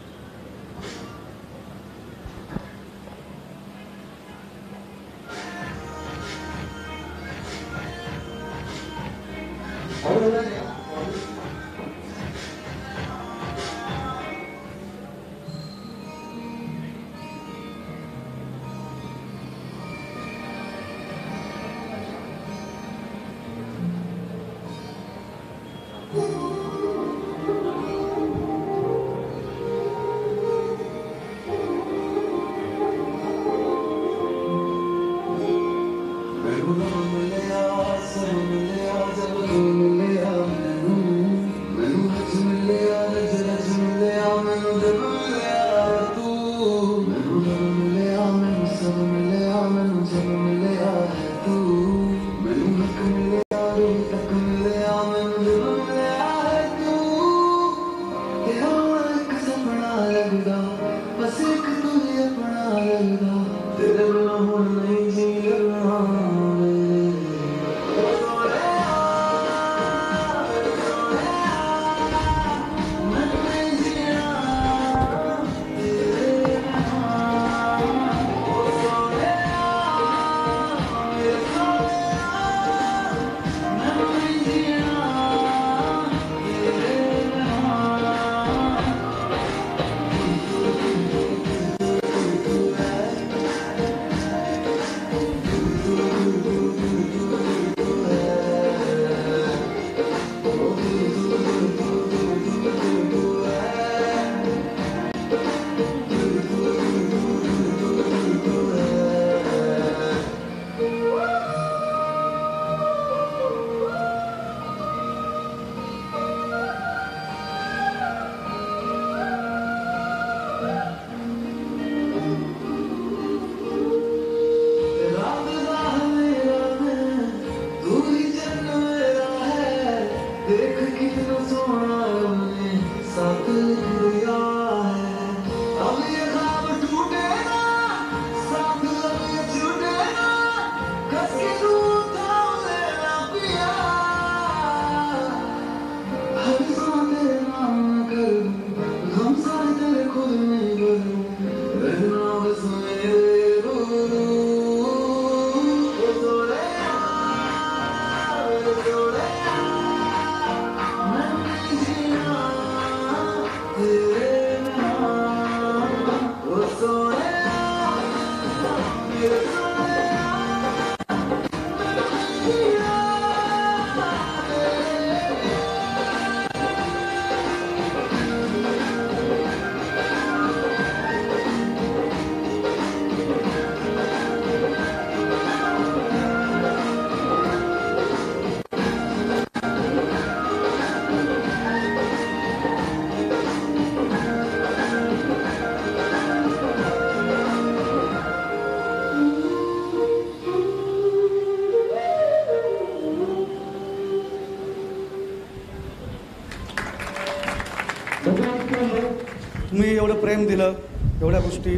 A: तुम्ही एवढं प्रेम दिलं एवढ्या गोष्टी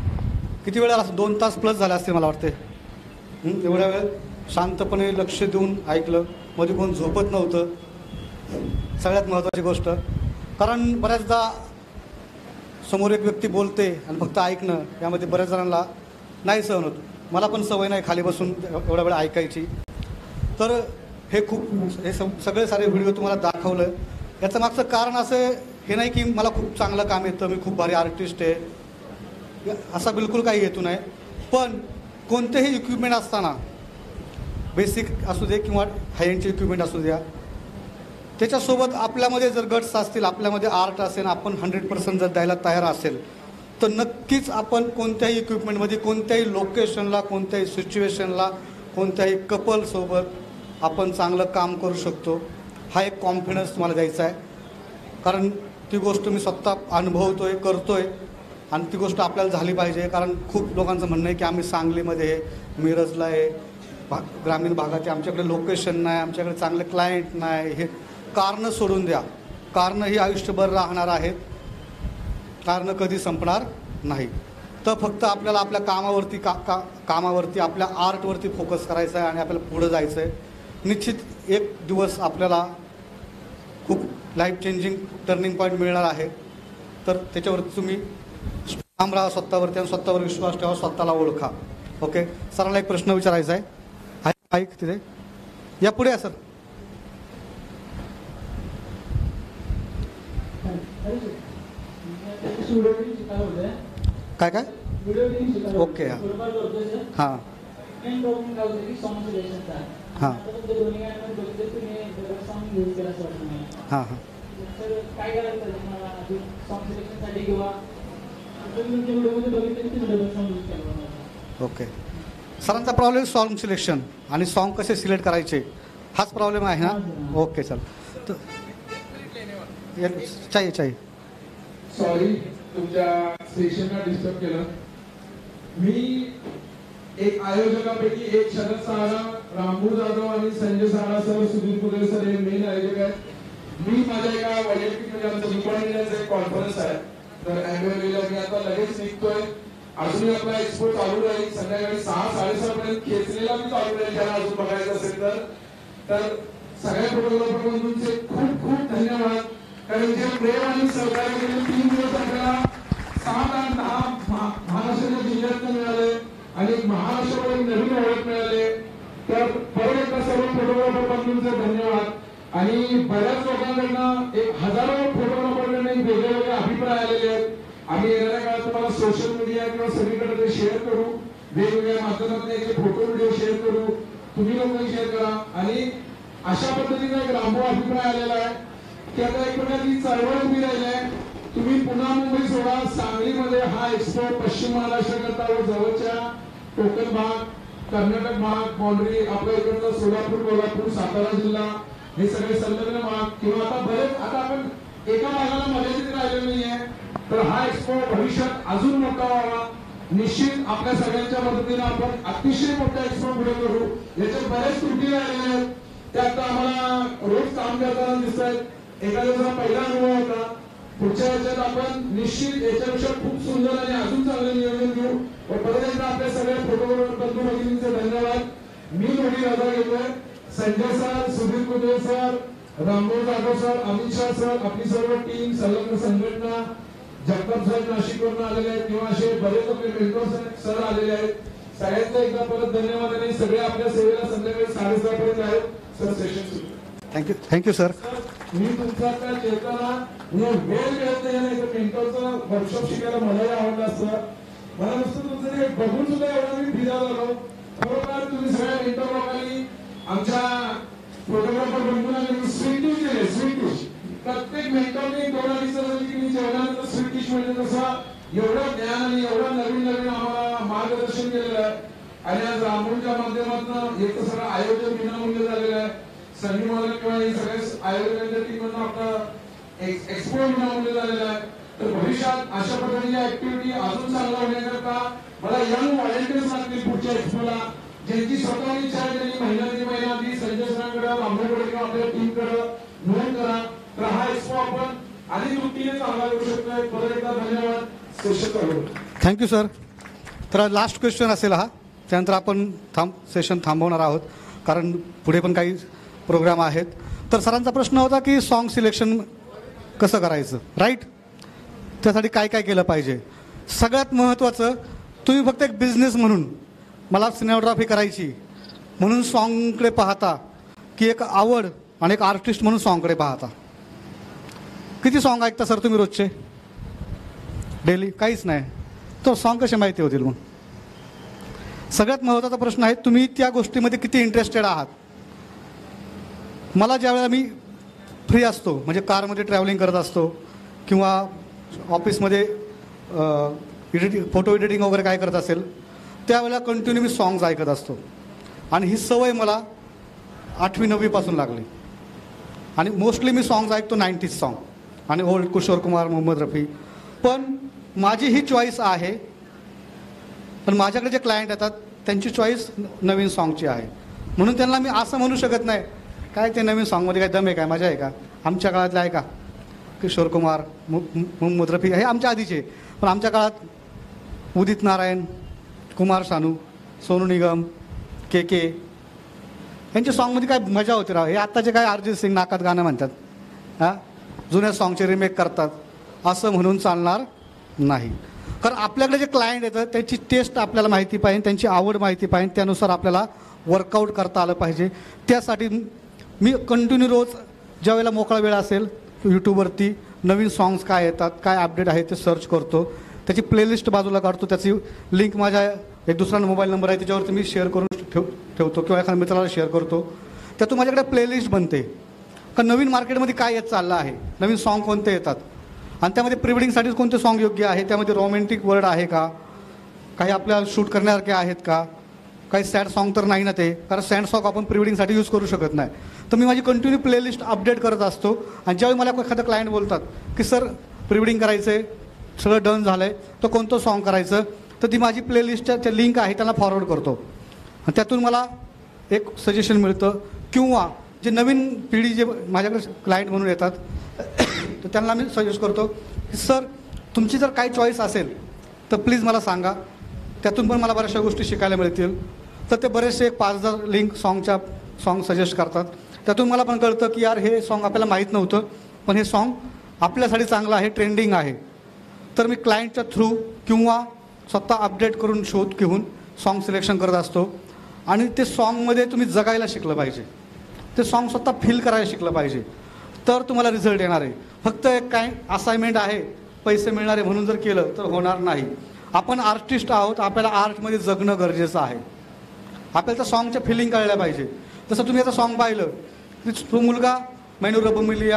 A: किती वेळा असं दोन तास प्लस झाले असते मला वाटते. एवढ्या वेळ शांतपणे लक्ष देऊन ऐकलं मध्ये कोण झोपत नव्हतं. सगळ्यात महत्त्वाची गोष्ट कारण बऱ्याचदा समोर एक व्यक्ती बोलते आणि फक्त ऐकणं, यामध्ये बऱ्याच जणांना नाही सहन होत. मला पण सवय नाही खाली बसून एवढा वेळ ऐकायची. तर हे खूप हे सग सगळे सारे व्हिडिओ तुम्हाला दाखवलं. याचं मागचं कारण असं हे नाही की मला खूप चांगलं काम येतं, मी खूप भारी आर्टिस्ट आहे, असा बिलकुल काही हेतू नाही. पण कोणतेही इक्विपमेंट असताना, बेसिक असू दे किंवा हाय एंडचे इक्विपमेंट असू द्या, त्याच्यासोबत आपल्यामध्ये जर गट्स असतील, आपल्यामध्ये आर्ट असेल, आपण हंड्रेड पर्सेंट जर द्यायला तयार असेल, तर नक्कीच आपण कोणत्याही इक्विपमेंटमध्ये, कोणत्याही लोकेशनला, कोणत्याही सिच्युएशनला, कोणत्याही कपलसोबत आपण चांगलं काम करू शकतो. हा एक कॉन्फिडन्स तुम्हाला द्यायचा आहे. कारण ती गोष्ट मी स्वतः अनुभवतो आहे, करतो आहे आणि ती गोष्ट आपल्याला झाली पाहिजे. कारण खूप लोकांचं म्हणणं आहे की आम्ही सांगलीमध्ये आहे, मिरजला आहे, भा ग्रामीण भागाचे, आमच्याकडे लोकेशन नाही, आमच्याकडे चांगले क्लायंट नाही. हे कारणं सोडून द्या. कारणं ही आयुष्यभर राहणार आहेत, कारणं कधी संपणार नाही. तर फक्त आपल्याला आपल्या कामावरती का का कामावरती आपल्या आर्टवरती फोकस करायचा आहे आणि आपल्याला पुढं जायचं आहे. निश्चित एक दिवस आपल्याला खूप लाईफ चेंजिंग टर्निंग पॉईंट मिळणार आहे. तर त्याच्यावरती तुम्ही ठाम राहा स्वतःवरती आणि स्वतःवर विश्वास ठेवा, स्वतःला ओळखा. ओके, सरांना एक प्रश्न विचारायचा आहे. आहे ऐक तिथे या पुढे या सर. काय काय ओके हां हां हां हां हां ओके. सरांचा प्रॉब्लेम सॉन्ग सिलेक्शन आणि सॉन्ग कसे सिलेक्ट करायचे हाच प्रॉब्लेम आहे ना. ओके चल तर चाहिए चाहिए.
F: सॉरी तुमच्या सेशनला डिस्टर्ब केलं. मी एक आयोजकापैकी एक शरद सहारा, रामू जाधव आणि संजय सहारा सर, सुधीर कुदे सर हे मेन आयोजक आहेत. मी माझ्या एका वैयक्तिक म्हणजे आमचं दुपार इंडियाचं एक कॉन्फरन्स आहे, तर अॅन्युअलीला मी आता लगेच निघतोय. अजूनही आपला एक्सपो चालू राहील संध्याकाळी सहा साडेसहा पर्यंत. खेचलेला मी चालू राहील ज्यांना अजून बघायचं असेल तर. तर सगळ्या फोटोग्राफर बंधूंचे खूप खूप धन्यवाद. कारण जे प्रेम आणि सहकार्य गेले तीन दिवस आपल्याला सात आठ दहा महाराष्ट्राच्या जिल्ह्यात मिळाले आणि महाराष्ट्रावर नवीन ओळख मिळाले. तर परत एकदा सर्व फोटोग्राफर बंधूंचे धन्यवाद. आणि बऱ्याच लोकांकडनं एक हजारो फोटोग्राफरकडनं वेगळे वेगळे अभिप्राय आलेले आहेत. आम्ही येणाऱ्या काळात तुम्हाला सोशल मीडिया किंवा सगळीकडे ते शेअर करू, वेगवेगळ्या माध्यमातून याचे फोटो व्हिडिओ शेअर करू, तुम्ही लोकांनी शेअर करा. आणि अशा पद्धतीने एक लांबो अभिप्राय आलेला आहे की आता एक प्रकारची चळवळ उभी राहिली आहे. तुम्ही पुन्हा मुंबई सोडा, सांगलीमध्ये हा एक्सपो पश्चिम महाराष्ट्राकरता व जवळच्या कोकण भाग, कर्नाटक भाग, बाउंड्री आपल्या इकडचं सोलापूर, कोल्हापूर, सातारा जिल्हा हे सगळे संलग्न भाग किंवा आता बरेच आता आपण एका भागाला मर्यादित राहिलेलो नाहीये. तर हा एक्सपो भविष्यात अजून मोठा व्हावा. निश्चित आपल्या सगळ्यांच्या मदतीने आपण अतिशय मोठा एक्सपो पुढे करू. याच्यात बरेच त्रुटी राहिलेल्या आहेत, त्या आता आम्हाला रोज काम करताना दिसत आहेत. एका दिवसाचा पहिला अनुभव होता. पुढच्या याच्यात आपण निश्चित याच्यापेक्षा खूप सुंदर आणि अजून चांगलं नियोजन घेऊ. परत एकदा आपल्या सगळ्या फोटोग्राफर बंधू भगिनींचे धन्यवाद. मी थोडी रजा घेतोय. Sanjay sir, Sudhir Kude sir, Ramdev Jadhav sir, Amit Shah sir, आपली सर्व टीम, संलग्न संघटना, जगताप साहेब नाशिकवरून आलेले आहेत किंवा असे बरेच आपले मेंटोर सर आलेले आहेत. सगळ्यांचा एकदा परत धन्यवाद. आणि सगळे आपल्या सेवेला संध्याकाळी साडेसहा पर्यंत आहेत. सर सेशन सुरू.
A: Thank you thank you sir.
F: मी तुमचा काय जेवताना वेळ मिळत नाही तर मेंटॉरचं वर्कशॉप शिकायला मलाही आवडलं असतं. मला नुसतं तुमचं ते बघून सुद्धा एवढा मी फिरायला आलो. खरोखर तुम्ही सगळ्या मेंटॉर लोकांनी आमच्या फोटोग्राफर बंधूंना स्वीट डिश दिले. स्वीट डिश प्रत्येक मेंटॉरने दोन अडीच तासाची की मी जेवणानंतर स्वीट डिश म्हणजे तसं एवढं ज्ञान आणि एवढं नवीन नवीन आम्हाला मार्गदर्शन केलेलं आहे. आणि आज रामूच्या माध्यमातून एक तर सगळं आयोजन विनामूल्य झालेलं आहे. संधी मला किंवा हे सगळ्या आयोजकांच्या टीममधून आपला एक्सपो विनामूल्य झालेला आहे. तर भविष्यात अशा प्रकारच्या ऍक्टिव्हिटी अजून चांगला होण्याकरता मला यंग व्हॉलेंटियर्स लागतील पुढच्या एक्सपोला, ज्यांची स्वतः इच्छा आहे त्यांनी महिना दीड महिना आधी संजय सरांकडे, रामदेवकडे किंवा आपल्या टीमकडे नोंद करा. तर हा एक्सपो आपण आणि त्रुटीने चांगला करू शकतोय. परत एकदा धन्यवाद. सेशन चालू.
A: Thank you sir. तर लास्ट क्वेश्चन असेल हा, त्यानंतर आपण थांब सेशन थांबवणार आहोत कारण पुढे पण काही प्रोग्राम आहेत. तर सरांचा प्रश्न होता की सॉन्ग सिलेक्शन कसं करायचं, राईट. त्यासाठी काय काय केलं पाहिजे. सगळ्यात महत्त्वाचं, तुम्ही फक्त एक बिझनेस म्हणून मला सिनेमॅटोग्राफी करायची म्हणून सॉन्गकडे पाहता, की एक आवड आणि एक आर्टिस्ट म्हणून सॉन्गकडे पाहता. किती सॉन्ग ऐकता सर तुम्ही रोजचे? डेली काहीच नाही. तो सॉन्ग कसे माहिती होतील मग? सगळ्यात महत्त्वाचा प्रश्न आहे, तुम्ही त्या गोष्टीमध्ये किती इंटरेस्टेड आहात. मला ज्यावेळेला मी फ्री असतो, म्हणजे कारमध्ये ट्रॅव्हलिंग करत असतो किंवा ऑफिसमध्ये एडिटिंग, फोटो एडिटिंग वगैरे काय करत असेल, त्यावेळेला कंटिन्यू मी सॉंग्स ऐकत असतो. आणि ही सवय मला आठवी नववीपासून लागली. आणि मोस्टली मी सॉंग्स ऐकतो नाईन्टीज सॉन्ग आणि ओल्ड किशोर कुमार, मोहम्मद रफी. पण माझी ही चॉईस आहे, पण माझ्याकडे जे क्लायंट येतात त्यांची चॉईस नवीन सॉन्गची आहे. म्हणून त्यांना मी असं म्हणू शकत नाही काय ते नवीन सॉन्गमध्ये काय दम आहे, काय मजा आहे का. आमच्या काळातलं आहे का, किशोर कुमार, मोहम्मद रफी हे आमच्या आधीचे. पण आमच्या काळात उदित नारायण, कुमार शानू, सोनू निगम, के के यांच्या सॉन्गमध्ये काय मजा होती राव. हे आत्ताचे काय अरिजित सिंग नाकात गाणं म्हणतात, हां जुन्या सॉन्गचे रिमेक करतात, असं म्हणून चालणार नाही. कारण आपल्याकडे जे क्लायंट येतं त्यांची टेस्ट आपल्याला माहिती पाहिजे, त्यांची आवड माहिती पाहिजे, त्यानुसार आपल्याला वर्कआउट करता आलं पाहिजे. त्यासाठी मी कंटिन्यू रोज ज्या वेळेला मोकळा वेळ असेल यूट्यूबवरती नवीन सॉन्ग्स काय येतात, काय अपडेट आहे ते सर्च करतो, त्याची प्लेलिस्ट बाजूला काढतो, त्याची लिंक माझ्या एक दुसरा मोबाईल नंबर आहे त्याच्यावरती मी शेअर करून ठेव ठेवतो किंवा एखाद्या मित्राला शेअर करतो. त्यातून माझ्याकडे प्लेलिस्ट बनते का नवीन मार्केटमध्ये काय येत चाललं आहे, नवीन सॉन्ग कोणते येतात आणि त्यामध्ये प्री कोणते सॉन्ग योग्य आहे, त्यामध्ये रोमॅन्टिक वर्ड आहे का, काही आपल्याला शूट करण्यासारखे आहेत का, काही सॅड सॉन्ग तर नाही ना ते, कारण सॅड सॉन्ग आपण प्री वेडिंगसाठी यूज करू शकत नाही. तर मी माझी कंटिन्यू प्लेलिस्ट अपडेट करत असतो. आणि ज्यावेळी मला एखादं क्लायंट बोलतात की सर प्री वेडिंग करायचं आहे, सगळं डन झालं आहे, तर कोणतं सॉन्ग करायचं, तर ती माझी प्लेलिस्टच्या त्या लिंक आहे त्यांना फॉरवर्ड करतो. आणि त्यातून मला एक सजेशन मिळतं. किंवा जे नवीन पिढी जे माझ्याकडे क्लायंट म्हणून येतात तर त्यांना मी सजेस्ट करतो की सर तुमची जर काही चॉईस असेल तर प्लीज मला सांगा, त्यातून पण मला बऱ्याचशा गोष्टी शिकायला मिळतील. तर ते बरेचसे एक पाच हजार लिंक सॉन्गच्या सॉन्ग सजेस्ट करतात. त्यातून मला पण कळतं की यार हे सॉन्ग आपल्याला माहीत नव्हतं, पण हे सॉन्ग आपल्यासाठी चांगलं आहे, ट्रेंडिंग आहे. तर मी क्लायंटच्या थ्रू किंवा स्वतः अपडेट करून शोध घेऊन सॉन्ग सिलेक्शन करत असतो. आणि ते सॉन्गमध्ये तुम्ही जगायला शिकलं पाहिजे, ते सॉन्ग स्वतः फील करायला शिकलं पाहिजे, तर तुम्हाला रिझल्ट येणार आहे. फक्त एक काय असाइनमेंट आहे, पैसे मिळणारे म्हणून जर केलं तर होणार नाही. आपण आर्टिस्ट आहोत, आपल्याला आर्टमध्ये जगणं गरजेचं आहे. आपल्याला त्या सॉन्गच्या फिलिंग कळल्या पाहिजे. जसं तुम्ही आता सॉन्ग पाहिलं की तो मुलगा मैनू रब मिलिया,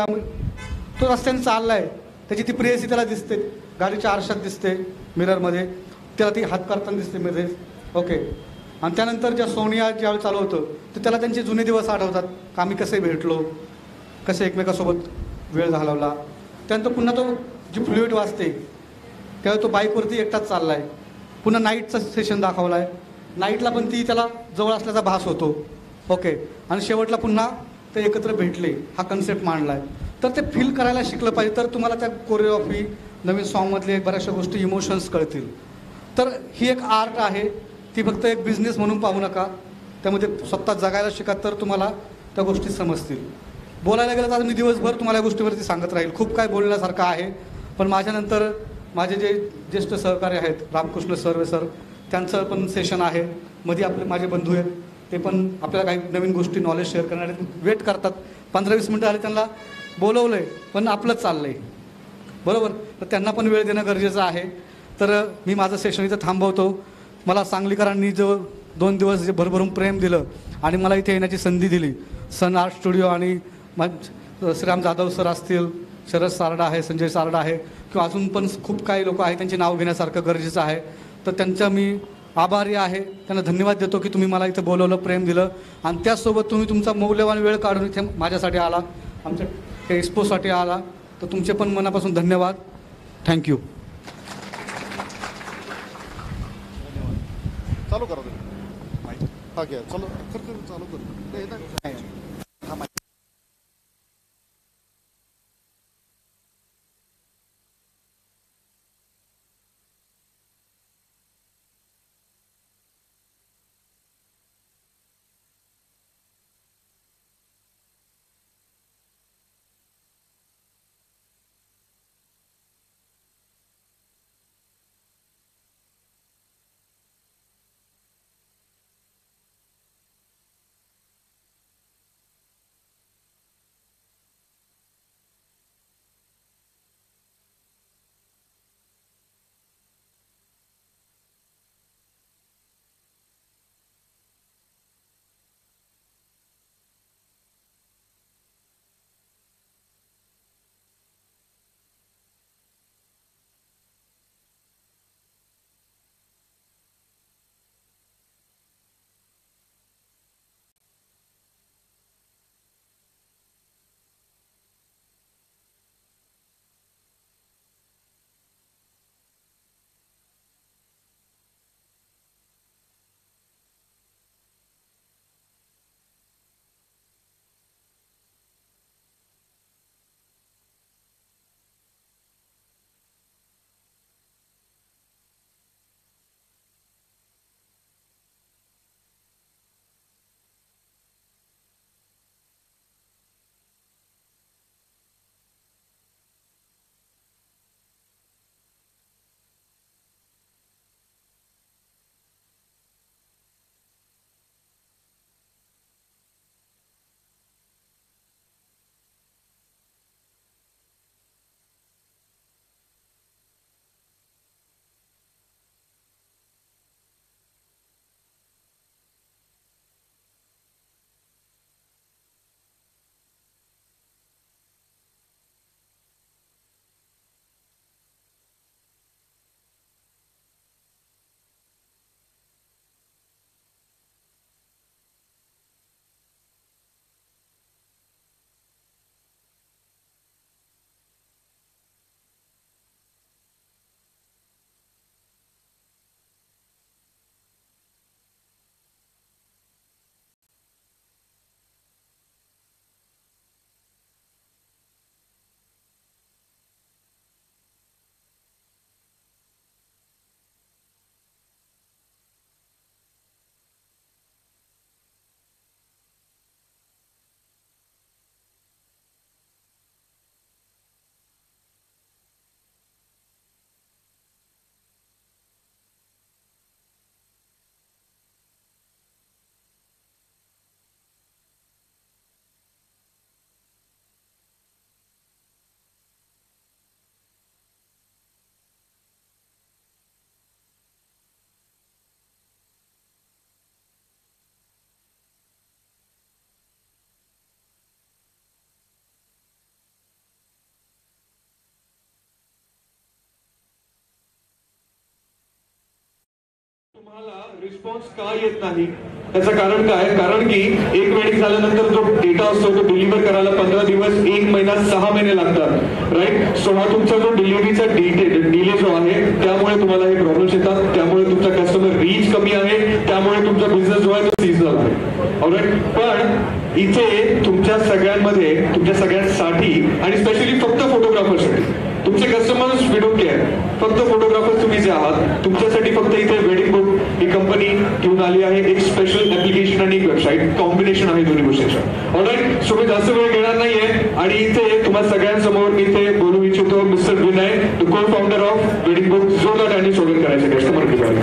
A: तो रस्त्याने चालला आहे, त्याची ती प्रेयसी त्याला दिसते, गाडीच्या आरशात दिसते, मिररमध्ये त्याला ती हात करताना दिसते मध्ये, ओके. आणि त्यानंतर ज्या सोनिया ज्यावेळी चालू होतं तर त्याला त्यांचे जुने दिवस आठवतात, का आम्ही कसे भेटलो, कसे एकमेकासोबत वेळ घालवला. त्यानंतर पुन्हा तो जी फ्लुइड वाजते त्यावेळी तो बाईकवरती एकटाच चालला आहे. पुन्हा नाईटचं सेशन दाखवलं आहे, नाईटला पण ती त्याला जवळ असल्याचा भास होतो, ओके. आणि शेवटला पुन्हा ते एकत्र भेटले, हा कन्सेप्ट मांडला आहे. तर ते फील करायला शिकलं पाहिजे, तर तुम्हाला त्या कोरिओग्राफी, नवीन सॉन्गमधले बऱ्याचशा गोष्टी, इमोशन्स कळतील. तर ही एक आर्ट आहे, ती फक्त एक बिझनेस म्हणून पाहू नका, त्यामध्ये स्वतः जगायला शिका, तर तुम्हाला त्या गोष्टी समजतील. बोलायला गेलं तर मी दिवसभर तुम्हाला या गोष्टीवरती सांगत राहील, खूप काय बोलण्यासारखं आहे. पण माझ्यानंतर माझे जे ज्येष्ठ सहकारी आहेत, रामकृष्ण सर्वे सर, त्यांचं पण सेशन आहे. मध्ये आपले माझे बंधू आहेत, ते पण आपल्याला काही नवीन गोष्टी, नॉलेज शेअर करणारे वेट करतात. पंधरा वीस मिनटं आले, त्यांना बोलवलं आहे पण आपलंच चाललं आहे, बरोबर. तर त्यांना पण वेळ देणं गरजेचं आहे. तर मी माझं सेशन इथं थांबवतो. मला सांगलीकरांनी जो दोन दिवस जे भरभरून प्रेम दिलं आणि मला इथे येण्याची संधी दिली, सन आर्ट स्टुडिओ आणि श्रीराम जाधव सर असतील, शरद सारडा आहे, संजय सारडा आहे, किंवा अजून पण खूप काही लोक आहेत, त्यांचे नाव घेण्यासारखं गरजेचं आहे. तर त्यांचा मी आभारी आहे, त्यांना धन्यवाद देतो की तुम्ही मला इथं बोलवलं, प्रेम दिलं, आणि त्याचसोबत तुम्ही तुमचा मौल्यवान वेळ काढून इथे माझ्यासाठी आला, आमच्या एक्सपोसाठी आला. तर तुमचे पण मनापासून धन्यवाद. थँक्यू.
B: चालू करा तुम्ही. हा घ्या, चलो कर कर चालू करू.
G: तुम्हाला रिस्पॉन्स का येत नाही त्याचं कारण काय? कारण की एक वेडिंग झाल्यानंतर जो डेटा असतो तो डिलिव्हर करायला पंधरा दिवस, एक महिना, सहा महिने लागतात, राईट? सो हा तुमचा जो डिलिव्हरीचा डिले जो आहे त्यामुळे तुम्हाला हे प्रॉब्लेम्स येतात, त्यामुळे तुमचा कस्टमर रीच कमी आहे, त्यामुळे तुमचा बिझनेस जो आहे तो सीझनल आहे. ऑलराईट, पण इथे तुमच्या सगळ्यांमध्ये, तुमच्या सगळ्यांसाठी आणि स्पेशली फक्त फोटोग्राफरसाठी, तुमचे कस्टमर्स वी डोंट केअर, फक्त फोटोग्राफर्स तुम्ही जे आहात तुमच्यासाठी फक्त इथे वेडिंग बुक ही कंपनी घेऊन आली आहे. एक स्पेशल ऍप्लिकेशन आणि एक वेबसाईट कॉम्बिनेशन आहे दोन्ही गोष्टींचं. ऑलराईट, सो मी जास्त वेळ घेणार नाहीये आणि इथे तुम्हाला सगळ्यांसमोर मी इथे बोलू इच्छितो mister Vinay, the co founder of wedding book, जोरदार त्यांनी स्वागत करायचं कस्टमर ठिकाणी.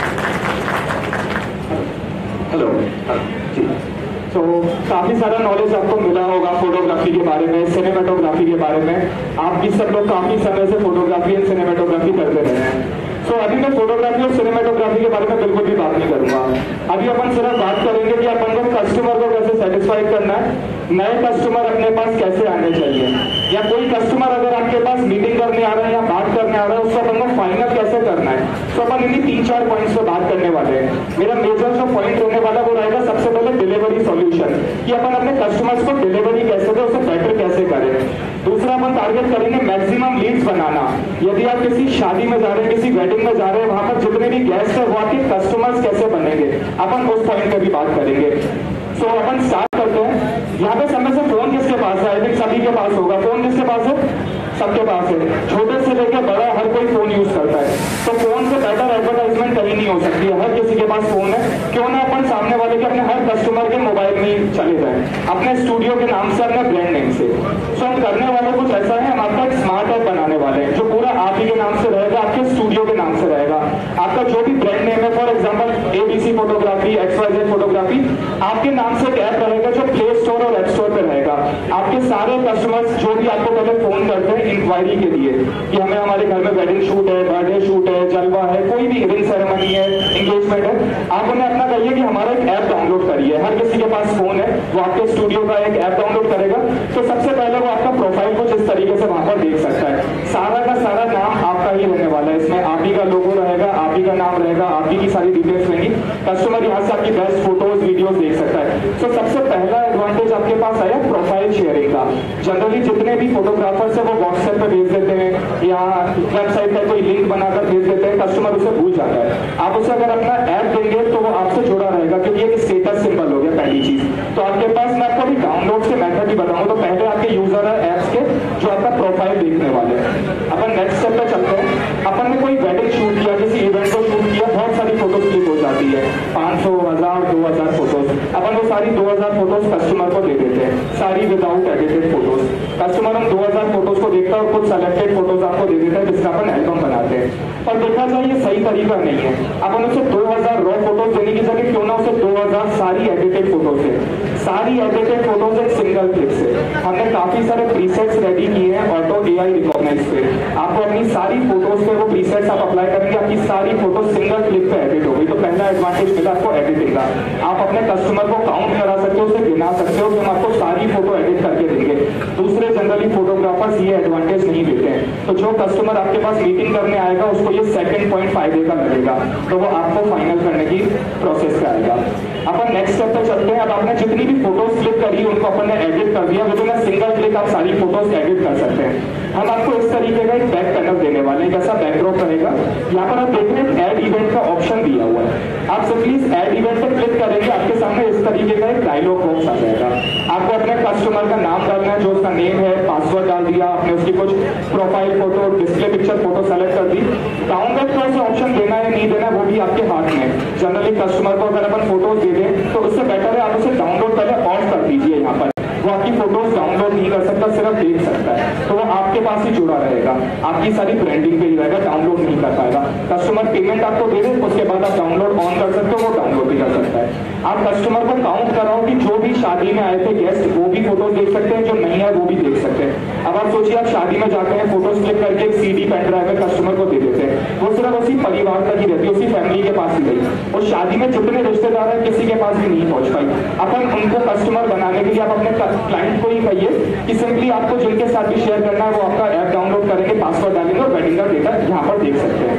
H: हेलो जी. तो काफ़ी सारा नॉलेज आपको मिला होगा फोटोग्राफी के बारे में, सिनेमेटोग्राफी के बारे में. आप भी सब लोग काफ़ी समय से फोटोग्राफी एंड सिनेमेटोग्राफी करते रहे हैं. तो अभी मैं फोटोग्राफी और सिनेमेटोग्राफी के बारे में बिल्कुल भी बात नहीं करूंगा. अभी अपन सिर्फ बात करेंगे कि अपन को कस्टमर को कैसे सेटिस्फाई करना है, नए कस्टमर अपने पास कैसे आने चाहिए, या कोई कस्टमर अगर आपके पास मीटिंग करने आ रहा है या बात करने आ रहा है उसको अपन को फाइनल कैसे करना है. तो अपन इन्हीं तीन चार पॉइंट्स पे बात करने वाले हैं. मेरा मेजर जो पॉइंट रहने वाला वो रहेगा सबसे पहले डिलीवरी सॉल्यूशन, कि अपन अपने कस्टमर्स को डिलीवरी कैसे दें, उसे बेटर कैसे करें. दूसरा अपन टारगेट करेंगे मैक्सिमम लीड्स बनाना. यदि आप किसी शादी में जा रहे हैं, किसी वेडिंग में जा रहे हैं, वहां पर जितने भी गेस्ट है वो आपके कस्टमर्स कैसे बनेंगे, अपन उस पॉइंट पे भी बात करेंगे. सो so, अपन स्टार्ट करते हैं. यहाँ पे समय से फोन किसके पास है? आई थिंक सभी के पास होगा. फोन किसके पास है? सबके पास है. छोटे से लेकर बड़ा हर कोई फोन यूज करता है. तो फोन से बेटर एडवर्टाइजमेंट कहीं नहीं हो सकती है. हर किसी के पास फोन है. क्यों ना अपन सामने वाले के अपने हर कस्टमर के मोबाइल में ही चले जाए, अपने स्टूडियो के नाम से, अपने ब्रांड नेम से. सो हम करने वाले कुछ ऐसा है, हम आपका एक स्मार्ट ऐप बनाने वाले हैं जो पूरा आप ही के नाम से रहेगा, आपके स्टूडियो के नाम से रहेगा. आपका जो भी ब्रांड नेम है, for example ABC photography, XYZ photography, आपके नाम से एक ऐप रहेगा जो प्ले स्टोर और एप स्टोर पे रहेगा. आपके सारे कस्टमर्स जो भी आपको पहले फोन करते हैं इंक्वायरी के लिए कि हमें हमारे घर में वेडिंग शूट है, बर्थडे शूट है, जलवा है, कोई भी रिंग सेरेमनी है, एंगेजमेंट है, आप उन्हें अपना कहिए कि हमारा एक ऐप डाउनलोड करिए. हर किसी के पास फोन है, वो आपके स्टूडियो का एक ऐप डाउनलोड करेगा. तो सबसे पहले वो आपका प्रोफाइल कुछ इस तरीके से वहां पर देख सकता है. सारा का सारा नाम आपका ही रहने वाला है. इसमें आप ही का लोगो रहेगा, आप ही का नाम रहेगा, आप ही की सारी डिटेल्स रहेंगी. कस्टमर यहाँ से आपकी बेस्ट फोटोज वीडियोस देख सकता है. तो सबसे पहला एडवांटेज आपके पास आया प्रोफाइल शेयरिंग का. जनरली जितने भी फोटोग्राफर्स है वो व्हाट्सएप पे भेज देते हैं या वेबसाइट का कोई लिंक बनाकर भेज देते हैं, कस्टमर उसे भूल जाता है. आप उसे अगर अपना ऐप देंगे तो वो आपसे जुड़ा रहेगा, क्योंकि एक स्टेटस सिंबल हो गया पहली चीज. तो आपके पास मैं आपको अभी डाउनलोड के मेथड भी बताऊं. तो पहले आपके यूजर है ऐप्स के जो आपका प्रोफाइल देखने वाले हैं. अपन नेक्स्ट स्टेप पे चलते हैं. अपन ने कोई वेडिंग शूट किया, किसी इवेंट को शूट किया, बहुत सारी फोटोज क्लिक हो जाती है, पाँच सौ, हजार, दो हजार फोटोज. अपन वो सारी दो हजार फोटोज कस्टमर को दे देते हैं, सारी विदाउट एडिटेड फोटोज. कस्टमर हम दो हजार फोटोज को देखता है और कुछ सेलेक्टेड फोटोज आपको दे देता है जिसका अपन एल्बम बनाते हैं. पर देखा जाए ये सही तरीका नहीं है. अपन उसे दो हजार रॉ फोटोज देने की जगह क्यों ना उसे दो हजार सारी एडिटेड फोटोज दे. सारी एडिटेड फोटोज एक सिंगल क्लिक से. हमने काफी सारे प्रीसेट्स रेडी किए हैं ऑटो एआई रिकॉग्नाइज पे. आपको अपनी सारी फोटोज पे वो प्रीसेट्स आप अप्लाई करेंगे, आपकी सारी फोटो सिंगल क्लिक पे एडिट हो गई. तो पहला एडवांटेज मिला आपको एडिटिंग का. आप अपने कस्टमर को काउंट करा सकते हो, उसे गिना सकते हो कि हम आपको सारी फोटो एडिट करके देंगे. दूसरे जनरली फोटोग्राफर्स ये एडवांटेज नहीं देते हैं. तो जो कस्टमर आपके पास मीटिंग करने आएगा उसको ये सेकंड पॉइंट फायदे का लगेगा, तो वो आपको फाइनल करने की प्रोसेस पे आएगा. अपन नेक्स्ट स्टेप पे चलते हैं. अब आपने जितनी भी फोटोज क्लिक करी उनको अपन ने एडिट कर दिया, विद इन सिंगल क्लिक आप सारी फोटोज एडिट कर सकते हैं. हम आपको इस तरीके का एक बैक पैनल देने वाले हैं, कैसा बैकड्रॉप रहेगा. यहाँ पर आप देख रहे हैं ऐड इवेंट का ऑप्शन दिया हुआ है. आप सिंपली इस ऐड इवेंट पे क्लिक करेंगे, आपके सामने इस तरीके का एक डायलॉग बॉक्स आ जाएगा. आपको अपने कस्टमर का नाम डालना है, जो उसका नेम है, पासवर्ड डाल दिया आपने, उसकी कुछ profile photo, display picture photo select कर दी. डाउनलोड का उसे ऑप्शन देना है नहीं देना वो भी आपके हाथ में. जनरली कस्टमर को अगर अपन फोटोज दे दें तो उससे बेटर है आप उसे डाउनलोड पहले ऑफ कर दीजिए. यहाँ पर वो आपकी फोटोज डाउनलोड नहीं कर सकता, सिर्फ देख सकता है. तो वो आपके पास ही जुड़ा रहेगा, आपकी सारी ब्रांडिंग पे ही रहेगा, डाउनलोड नहीं कर पाएगा. कस्टमर पेमेंट आपको दे दे, उसके बाद आप डाउनलोड ऑन कर सकते हो, वो डाउनलोड भी कर सकता है. आप कस्टमर को काउंट कराओ कि जो भी शादी में आए थे गेस्ट वो भी फोटोज देख सकते हैं, जो नहीं है वो भी देख सकते हैं. अब आप सोचिए आप शादी में जाते हैं, फोटोज क्लिक करके एक सीडी पेन ड्राइव में कस्टमर को दे देते हैं, वो सिर्फ उसी परिवार तक ही रहती है, उसी फैमिली के पास ही गई. और शादी में जितने रिश्तेदार हैं किसी के पास भी नहीं पहुंच पाई. अपन उनको कस्टमर बनाने के लिए आप अपने क्लाइंट को ही कहिए कि सिंपली आपको जिनके साथ भी शेयर करना है वो आपका ऐप डाउनलोड करेंगे, पासवर्ड डालेंगे और वेडिंग का डेटा यहाँ पर देख सकते हैं.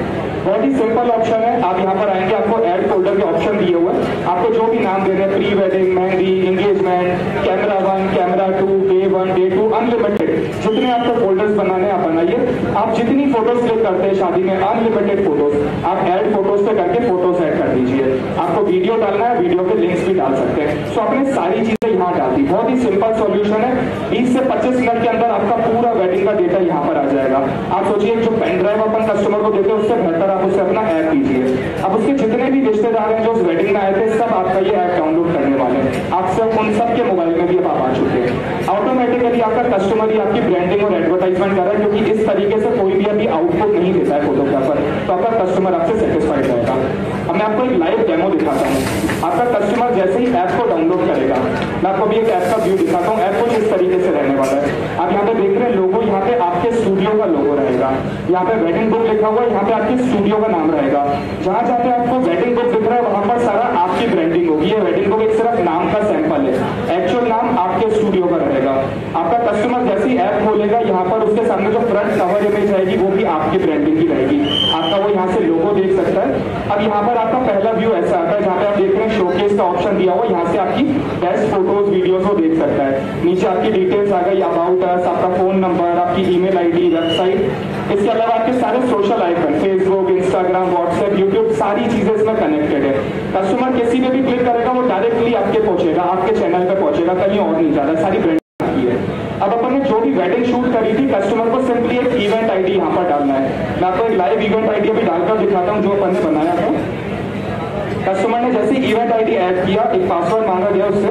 H: बहुत ही सिंपल ऑप्शन है। आप यहाँ पर आएंगे, आपको ऐड फोल्डर के ऑप्शन दिए हुए हैं, आपको जो भी नाम दे रहे हैं, pre wedding, mehndi, engagement, camera one, camera two, day one, day two, unlimited, जितने आपको फोल्डर्स बनाने आप बनाइए। आप जितनी फोटोज क्लिक करते हैं शादी में, अनलिमिटेड फोटोज, आप ऐड फोटोज पे करके फोटोज ऐड कर दीजिए। आपको वीडियो डालना है, वीडियो के लिंक्स भी डाल सकते हैं। सो आपने सारी चीजें यहाँ डाल दी। बहुत ही सिंपल सॉल्यूशन है। बीस से पच्चीस मिनट के अंदर आपका पूरा वेडिंग का डेटा यहाँ पर आ जाएगा। आप सोचिए, जो पेन ड्राइव अपन कस्टमर को देते हैं उससे बेहतर आप उससे अपना ऐप दीजिए। अब उसके जितने भी रिश्तेदार हैं जो उस वेडिंग में आए थे, सब आपका ये ऐप डाउनलोड करने वाले हैं। आप सब उन सब के मोबाइल में भी अब आप आ चुके हैं। ऑटोमेटिकली आपका कस्टमर ही आपकी ब्रांडिंग और एडवर्टाइजमेंट कर रहा है, क्योंकि इस तरीके से कोई भी अभी आउटपुट नहीं देता है फोटोग्राफर, तो आपका कस्टमर आपसे सेटिस्फाइड रहेगा। अब मैं आपको एक लाइव डेमो दिखाता हूँ। आपका कस्टमर जैसे ही ऐप को डाउनलोड करेगा, मैं आपको भी एक ऐप का व्यू दिखाता हूँ। ऐप कुछ इस तरीके से रहने वाला है। आप यहाँ पे देख रहे हैं लोगो, यहाँ पे आपके स्टूडियो का लोगो रहेगा, यहाँ पे वेडिंग बुक लिखा हुआ है, यहाँ पे आपके स्टूडियो का नाम रहेगा। जहाँ जहाँ पे आपको वेडिंग बुक दिख रहा है वहां पर सारा आपकी ब्रांडिंग होगी। ये वेडिंग बुक एक सिर्फ नाम का सैंपल है, एक्चुअल नाम आपके स्टूडियो का रहेगा। आपका कस्टमर जैसे ही ऐप खोलेगा, यहाँ पर उसके सामने जो फ्रंट कवर इमेज आएगी वो भी आपकी ब्रांडिंग की रहेगी। आपका वो यहाँ से लोगो देख सकता है। अब यहाँ पर आपका पहला व्यू ऐसा आता है, जहाँ पे आप देख रहे हैं शोकेस का ऑप्शन दिया हुआ, यहाँ से आपकी बेस्ट फोटोज वीडियोज को देख सकता है। नीचे आपकी डिटेल्स आ गई, अबाउट अस, आपका फोन नंबर, आपकी ईमेल आईडी, वेबसाइट। इसके अलावा आपके सारे social icon, Facebook, Instagram, WhatsApp, YouTube, सारी चीजें इसमें कनेक्टेड है। कस्टमर किसी में भी क्लिक करेगा वो डायरेक्टली आपके पहुंचेगा, आपके चैनल पे पहुंचेगा, कहीं और नहीं जा रहा। सारी ब्रांडिंग की है। अब अपन ने जो भी वेडिंग शूट करी थी, कस्टमर को सिंपली एक इवेंट आईडी यहाँ पर डालना है। मैं आपको एक लाइव इवेंट आईडी अभी डालकर दिखाता हूँ जो अपन ने बनाया था। कस्टमर ने जैसे इवेंट आईडी ऐड किया, एक पासवर्ड मांगा गया उससे,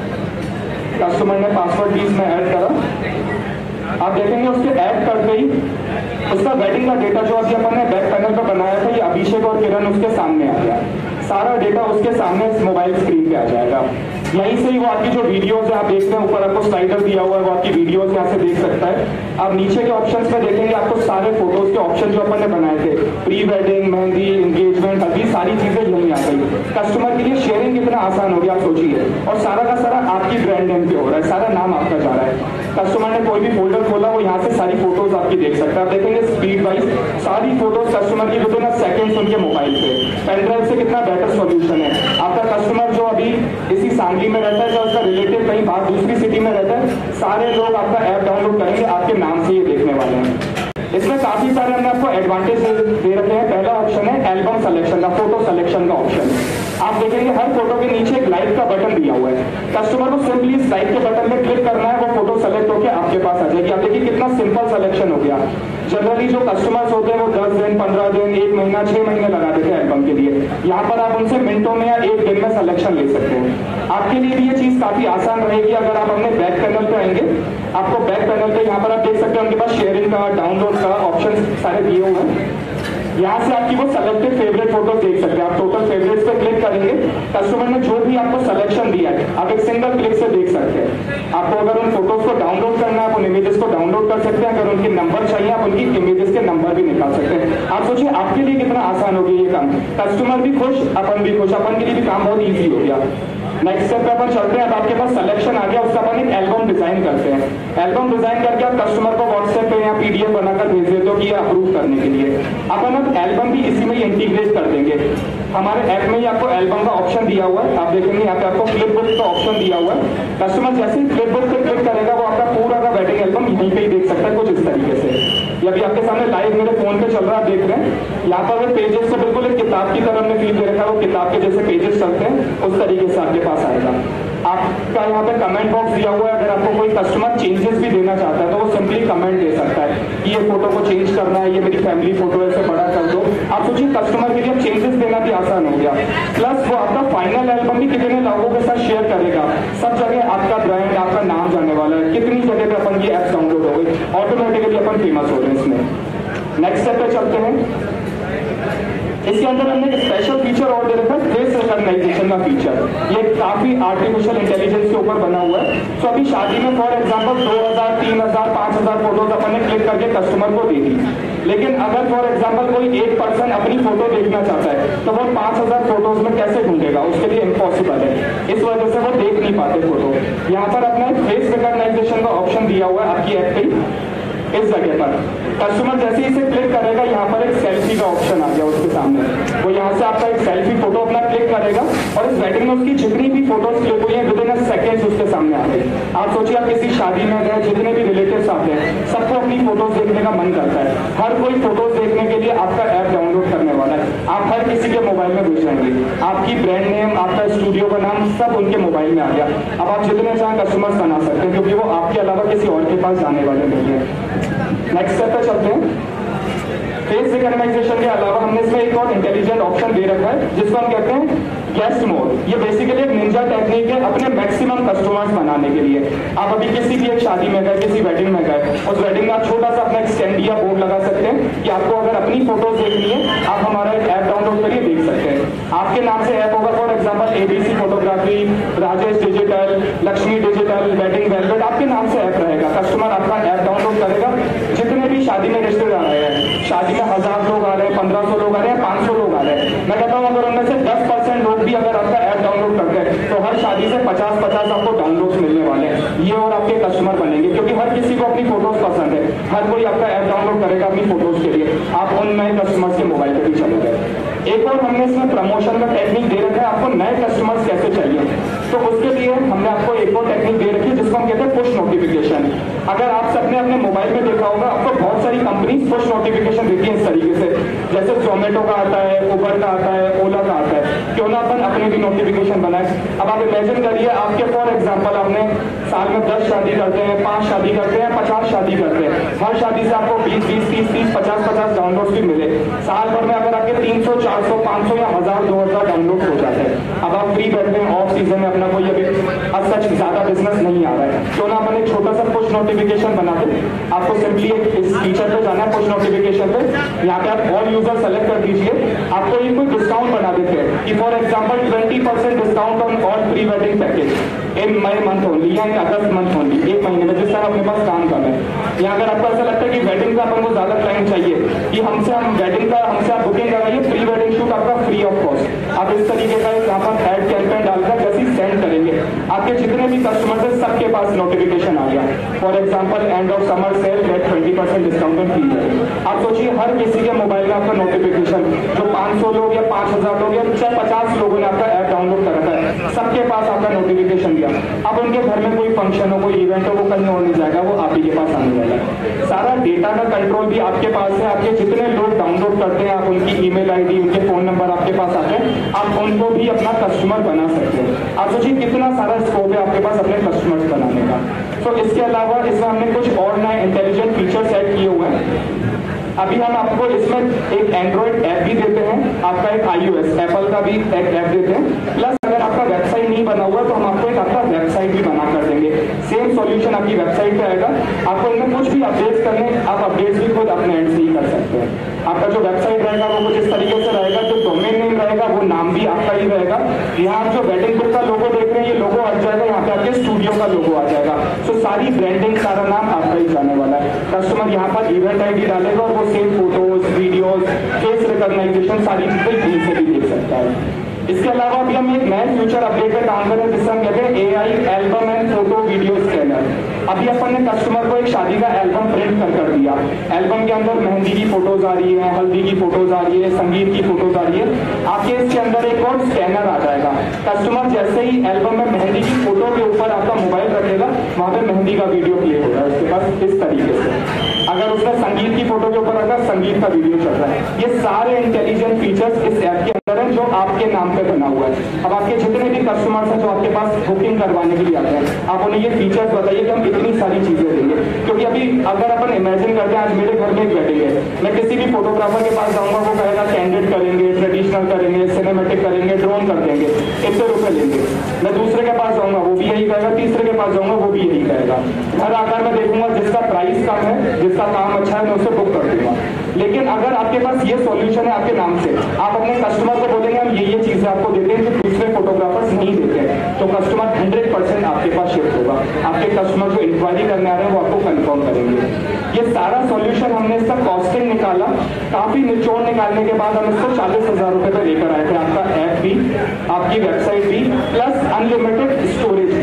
H: कस्टमर ने पासवर्ड भी इसमें ऐड करा। आप देखेंगे उसके ऐड करते ही उसका वेडिंग का डेटा जो अभी अपन ने बैक पैनल पर बनाया था, ये अभिषेक और किरण उसके सामने आ गया। सारा डेटा उसके सामने मोबाइल स्क्रीन पे आ जाएगा। यहीं से ही वो आपकी जो वीडियोस है, आप देख रहे हैं ऊपर आपको स्लाइडर दिया हुआ है, वो आपकी वीडियोस यहाँ से देख सकता है। आप नीचे के ऑप्शंस में देखेंगे आपको सारे फोटोज के ऑप्शन जो अपन ने बनाए थे, प्री वेडिंग, मेहंदी, एंगेजमेंट, अभी सारी चीजें यहीं आ गई। कस्टमर के लिए शेयरिंग कितना आसान हो गया आप सोचिए, और सारा का सारा आपकी ब्रांड नेम पे हो रहा है, सारा नाम आपका जा रहा है। कस्टमर ने कोई भी फोल्डर खोला, वो यहाँ से सारी फोटोज आपकी देख सकता है। आप देखेंगे स्पीड वाइज सारी फोटोज कस्टमर की विदिन अ सेकंड्स उनके मोबाइल पे। पेन ड्राइव से कितना बेटर सॉल्यूशन है। आपका कस्टमर जो अभी इसी सांगली में रहता है, जो उसका रिलेटिव कहीं बाहर दूसरी सिटी में रहता है, सारे लोग आपका ऐप डाउनलोड करेंगे, आपके नाम से ये देखने वाले हैं। इसमें काफी सारे हमने आपको एडवांटेज दे रखे हैं। पहला ऑप्शन है एल्बम सिलेक्शन का, फोटो सिलेक्शन का ऑप्शन। आप देखेंगे हर फोटो के नीचे एक लाइक का बटन दिया हुआ है। कस्टमर को सिंपली इस लाइक के बटन में क्लिक करना है, वो फोटो सेलेक्ट होकर आपके पास आ जाएगी। आप देखिए कितना सिंपल सिलेक्शन हो गया। जनरली जो कस्टमर्स होते हैं वो दस दिन, पंद्रह दिन, एक महीना, छह महीने लगा देते हैं एल्बम के लिए। यहाँ पर आप उनसे मिनटों में या एक दिन में सिलेक्शन ले सकते हैं। आपके लिए भी ये चीज काफी आसान रहेगी। अगर आप अपने बैक पैनल पे आएंगे, आपको बैक पैनल पे यहाँ पर आप देख सकते हैं उनके पास शेयरिंग का, डाउनलोड का ऑप्शन सारे दिए हुए हैं। यहाँ से आपकी वो सेलेक्टेड फेवरेट फोटो देख सकते हैं। आप टोटल फेवरेट्स पे क्लिक करेंगे, कस्टमर ने जो भी आपको सिलेक्शन दिया है आप एक सिंगल क्लिक से देख सकते हैं। आपको अगर उन फोटोज को डाउनलोड करना है, आप उन इमेजेस को डाउनलोड कर सकते हैं। अगर उनके नंबर चाहिए, आप उनकी इमेजेस के नंबर भी निकाल सकते हैं। आप सोचिए आपके लिए कितना आसान हो गया ये काम। कस्टमर भी खुश, अपन भी खुश, अपन के लिए भी काम बहुत ईजी हो गया। नेक्स्ट स्टेप पे अपन चलते हैं। अब आपके पास सिलेक्शन आ गया, उसका अपन एक एल्बम डिजाइन करते हैं। एल्बम डिजाइन करके आप कस्टमर को व्हाट्सएप पे या पीडीएफ बनाकर भेज देते हो कि ये अप्रूव करने के लिए। अपन अब एल्बम भी इसी में ही इंटीग्रेट कर देंगे। हमारे ऐप में ही आपको एल्बम का ऑप्शन दिया हुआ है। आप देखेंगे यहाँ पे आपको फ्लिप बुक का ऑप्शन दिया हुआ है। कस्टमर जैसे ही फ्लिप बुक पे क्लिक करेगा, वो आपका पूरा का वेडिंग एल्बम यहीं पे ही देख सकता है, कुछ इस तरीके से। ये अभी आपके सामने लाइव मेरे फोन पे चल रहा है, आप देख रहे हैं। यहाँ पर वो पेजेस को बिल्कुल एक किताब की तरह हमने फील दे रखा है। वो किताब के जैसे पेजेस चलते हैं, उस तरीके से आपके पास आएगा। आपका यहाँ पे कमेंट बॉक्स दिया हुआ है। अगर आपको कोई कस्टमर चेंजेस भी देना चाहता है तो वो सिंपली कमेंट दे सकता है कि ये फोटो को चेंज करना है, ये मेरी फैमिली फोटो है, इसे बड़ा कर दो। आप सोचिए कस्टमर के लिए चेंजेस देना भी आसान हो गया। प्लस वो आपका फाइनल एल्बम भी कितने लोगों के साथ शेयर करेगा। सब जगह आपका ब्रांड, आपका नाम जाने वाला है। कितनी जगह पे अपन की एप्स डाउनलोड हो गई, ऑटोमेटिकली अपन फेमस हो रहे हैं इसमें। नेक्स्ट स्टेप पे चलते हैं। इसके अंदर हमने एक स्पेशल फीचर और दे रखा है, फेस रिकॉग्नाइजेशन का फीचर। ये काफी आर्टिफिशियल इंटेलिजेंस के ऊपर बना हुआ है। तो अभी शादी में फॉर एग्जांपल दो हज़ार, तीन हज़ार, पांच हज़ार फोटोज अपन ने क्लिक करके कस्टमर को दे दी। लेकिन अगर फॉर एग्जांपल कोई एक पर्सन अपनी फोटो देखना चाहता है तो वो पांच हज़ार फोटोज में कैसे ढूंढेगा, उसके लिए इम्पॉसिबल है। इस वजह से वो देख नहीं पाते फोटो। यहाँ पर अपना फेस रिकॉग्नाइजेशन का ऑप्शन दिया हुआ है आपकी ऐप पे। इस जगह पर कस्टमर जैसे ही इसे क्लिक करेगा, यहाँ पर एक सेल्फी का ऑप्शन आ गया उसके सामने। वो यहाँ से आपका एक सेल्फी फोटो अपना क्लिक करेगा और इस वेडिंग में उसकी जितनी भी फोटोज क्लिक हुई है विद इन सेकेंड्स उसके सामने आ गई। आप सोचिए आप किसी शादी में गए, जितने भी रिलेटिव्स आते हैं सबको अपनी फोटोज देखने का मन करता है। हर कोई फोटोज देखने के लिए आपका ऐप डाउनलोड करने वाला है। आप हर किसी के मोबाइल में घुस जाएंगे, आपकी ब्रांड नेम, आपका स्टूडियो का नाम सब उनके मोबाइल में आ गया। अब आप जितने चाहें कस्टमर्स बना सकते हैं क्योंकि वो आपके अलावा किसी और के पास जाने वाले नहीं है। नेक्स्ट स्टेप पे चलते हैं। फेस रिकॉग्नाइजेशन के अलावा हमने इसमें एक और इंटेलिजेंट ऑप्शन दे रखा है जिसको हम कहते हैं गेस्ट मोड। ये बेसिकली एक निंजा टेक्निक है अपने मैक्सिमम कस्टमर्स बनाने के लिए। आप अभी किसी भी एक शादी में गए, किसी वेडिंग में गए, उस वेडिंग में आप छोटा सा अपना एक स्टैंड या बोर्ड लगा सकते हैं कि आपको अगर अपनी फोटोज देखनी है आप हमारा एक ऐप डाउनलोड करिए, देख सकते हैं। आपके नाम से ऐप होगा, for example ABC photography, Rajesh digital, Lakshmi digital, wedding velvet, आपके नाम से ऐप रहेगा। कस्टमर आपका ऐप डाउनलोड करेगा। जितने भी शादी में रिश्तेदार आए हैं, शादी में हजार लोग आ रहे हैं, पंद्रह सौ लोग आ रहे हैं, पांच सौ लोग आ रहे हैं, मैं कहता हूँ अगर उनमें से दस परसेंट लोग भी अगर आपका ऐप डाउनलोड करते हैं तो हर शादी से पचास पचास आपको डाउनलोड्स मिलने वाले हैं। ये और आपके कस्टमर बनेंगे क्योंकि हर किसी को अपनी फोटोज पसंद है। हर कोई आपका ऐप डाउनलोड करेगा अपनी फोटोज के लिए। आप उन नए कस्टमर्स के मोबाइल पे भी चले गए। एक और हमने इसमें प्रमोशन का टेक्निक दे रखा है, आपको नए कस्टमर्स कैसे चाहिए तो उसके लिए हमने आपको एक और टेक्निक दे रखी है जिसको हम कहते हैं पुश नोटिफिकेशन। अगर आप सबने अपने मोबाइल में देखा होगा आपको बहुत सारी कंपनीज पुश नोटिफिकेशन देती है इस तरीके से, जैसे जोमेटो का आता है, उबर का आता है, ओला का आता है। क्यों ना अपन अपने भी नोटिफिकेशन बनाए। अब आप इमेजिन करिए आपके फॉर एग्जाम्पल आपने साल में दस शादी करते हैं, पांच शादी करते हैं, पचास शादी करते हैं, हर शादी से आपको बीस बीस तीस तीस पचास पचास डाउनलोड भी मिले। साल भर में अगर आपके तीन सौ चार सौ पांच सौ या हजार दो हजार डाउनलोड हो जाते हैं। अब आप फ्री बैठे हैं, ऑफ सीजन में अपना कोई अभी अब सच ज्यादा बिजनेस नहीं आ रहा है, क्यों ना अपन एक छोटा सा पुश नोटिफिकेशन बना दे। आपको सिंपली एक इस फीचर पे जाना है पुश नोटिफिकेशन पे, यहाँ पे आप ऑल यूजर सेलेक्ट कर दीजिए। आपको ये कोई डिस्काउंट बना देते हैं कि for example twenty percent discount on all pre wedding package in May month only या इन अगस्त मंथ ओनली, एक महीने में जिस तरह अपने पास काम कर रहे हैं। या अगर आपको ऐसा लगता है कि वेडिंग का अपन को ज्यादा क्लाइंट चाहिए कि हमसे हम वेडिंग का हमसे आप बुकिंग कराइए, प्री वेडिंग शूट आपका फ्री ऑफ कॉस्ट। आप इस तरीके का यहाँ पर एड कैंपेन डालकर जैसे सेंड करेंगे आपके जितने भी कस्टमर्स हैं सबके पास नोटिफिकेशन आ गया। For example end of summer sale get twenty percent discount on free wedding. आप सोचिए हर किसी के मोबाइल में आपका नोटिफिकेशन, जो पाँच सौ लोग या पांच हजार लोग या चाहे पचास लोगों ने आपका ऐप डाउनलोड कर रखा है, सबके पास आपका नोटिफिकेशन दिया। अब उनके घर में कोई फंक्शन हो, कोई इवेंट हो, वो कहीं और नहीं जाएगा, वो आप ही के पास आने वाला है। सारा डेटा का कंट्रोल भी आपके पास है। आपके जितने लोग डाउनलोड करते हैं, आप उनकी ईमेल आईडी, उनके फोन नंबर आपके पास आते हैं, आप उनको भी अपना कस्टमर बना सकते हैं। आप सोचिए कितना सारा स्कोप है आपके पास अपने कस्टमर्स बनाने का। तो इसके अलावा इसमें हमने कुछ और नए इंटेलिजेंट फीचर्स ऐड किए हुए हैं। अभी हम आपको इसमें एक एंड्रॉइड ऐप भी देते हैं, आपका एक आईओएस एप्पल का भी एक ऐप देते हैं। प्लस अगर आपका वेबसाइट नहीं बना हुआ तो हम आपको एक आपका वेबसाइट भी बना कर देंगे। सेम सॉल्यूशन आपकी वेबसाइट पे आएगा। आपको इनमें कुछ भी अपडेट्स करने, आप अपडेट्स भी खुद अपने एंड से ही कर सकते हैं। आपका जो वेबसाइट रहेगा वो कुछ इस तरीके से रहेगा, जो डोमेन नेम रहेगा वो नाम भी आपका ही रहेगा। यहाँ जो वेडिंग बुक का लोगो देख रहे हैं ये लोगो हट जाएगा, यहाँ पे आपके स्टूडियो का लोगो आ जाएगा। सो सारी ब्रांडिंग, सारा नाम आपका ही जाने वाला है। कस्टमर यहाँ पर इवेंट आईडी डालेगा और वो same photos, videos, face recognition सारी चीजें यहीं से भी देख सकता है। इसके अलावा अभी हम एक नए फ्यूचर अपडेट पे काम कर रहे हैं जिससे हम कहते हैं AI album and photo video scanner. अभी अपन ने कस्टमर को एक शादी का एल्बम प्रिंट कर कर दिया। एल्बम के अंदर मेहंदी की फोटोज आ रही है, हल्दी की फोटोज आ रही है, संगीत की फोटोज आ रही है। आपके इसके अंदर एक और स्कैनर आ जाएगा। कस्टमर जैसे ही एल्बम में मेहंदी की फोटो के ऊपर आपका मोबाइल रखेगा, वहां पे मेहंदी का वीडियो प्ले होगा उसके पास इस तरीके से। अगर उसने संगीत की फोटो के ऊपर रखा, संगीत का वीडियो चल रहा है। ये सारे इंटेलिजेंट फीचर्स इस ऐप के अंदर है जो आपके नाम पे बना हुआ है। अब आपके जितने भी कस्टमर्स हैं जो आपके पास बुकिंग करवाने के लिए आते हैं, आप उन्हें ये फीचर्स बताइए कि हम इतनी सारी चीजें देंगे। क्योंकि अभी अगर अपन इमेजिन करते हैं आज मेरे घर में एक वेडिंग है, मैं किसी भी फोटोग्राफर के पास जाऊंगा, वो कहेगा कैंडिड करेंगे, ट्रेडिशनल करेंगे, सिनेमेटिक करेंगे, ड्रोन कर देंगे, इतने रुपए लेंगे। मैं दूसरे के पास जाऊंगा वो भी यही कहेगा, तीसरे के पास जाऊंगा वो भी यही कहेगा। घर आकर मैं देखूंगा जिसका प्राइस कम है, जिसका काम अच्छा है, मैं उसे बुक कर दूंगा। लेकिन अगर आपके पास ये सॉल्यूशन है आपके नाम से, आप अपने कस्टमर को बोलेंगे हम ये ये चीजें आपको देते हैं जो दूसरे फोटोग्राफर्स नहीं देते हैं, तो कस्टमर हंड्रेड परसेंट आपके पास शिफ्ट होगा। आपके कस्टमर जो इंक्वायरी करने आ रहे हैं वो आपको कंफर्म करेंगे। ये सारा सॉल्यूशन हमने इसका कॉस्टिंग निकाला, काफी निचोड़ निकालने के बाद हम इसको चालीस हजार रुपए पे लेकर आए थे। आपका ऐप भी, आपकी वेबसाइट भी, प्लस अनलिमिटेड स्टोरेज भी।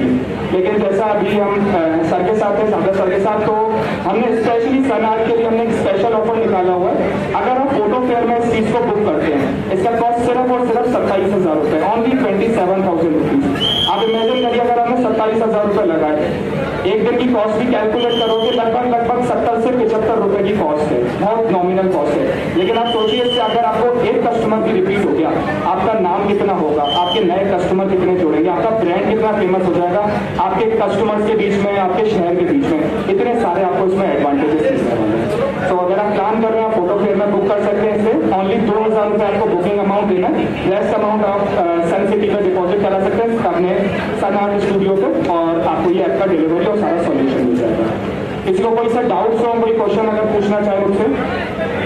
H: लेकिन जैसा अभी हम अ, सर के साथ है, सागर सर के साथ, तो हमने स्पेशली सन आर्ट के लिए हमने एक स्पेशल ऑफर निकाला हुआ है। अगर आप फोटो फेयर में इस चीज को बुक करते हैं, इसका कॉस्ट सिर्फ और सिर्फ सत्ताईस हजार रुपए, only twenty seven thousand rupees. आप इमेजिन करिए अगर हमने सत्ताईस हजार रुपए लगाए, एक दिन की कॉस्ट भी कैलकुलेट करोगे लगभग लगभग सत्तर से पिछहत्तर रुपए की कॉस्ट है, बहुत नॉमिनल कॉस्ट है। लेकिन आप सोचिए इससे अगर आपको एक कस्टमर की रिपीट हो गया, आपका नाम कितना होगा, आपके नए कस्टमर कितने जोड़ेंगे, आपका ब्रांड कितना फेमस हो जाएगा आपके कस्टमर्स के बीच में, आपके शहर के बीच में, इतने सारे आपको इसमें एडवांटेजेस मिलने वाले हैं। तो अगर आप प्लान कर रहे हैं, फोटो फेयर में बुक कर सकते हैं इसे, ओनली दो हजार रुपए आपको बुकिंग अमाउंट देना है, रेस्ट अमाउंट आप सन सिटी में डिपॉजिट करा सकते हैं अपने सन आर्ट स्टूडियो पे, और आपको ये ऐप का डिलीवरी और सारा सॉल्यूशन मिल जाएगा। किसी को कोई सा डाउट्स हो, कोई क्वेश्चन अगर पूछना चाहे मुझसे।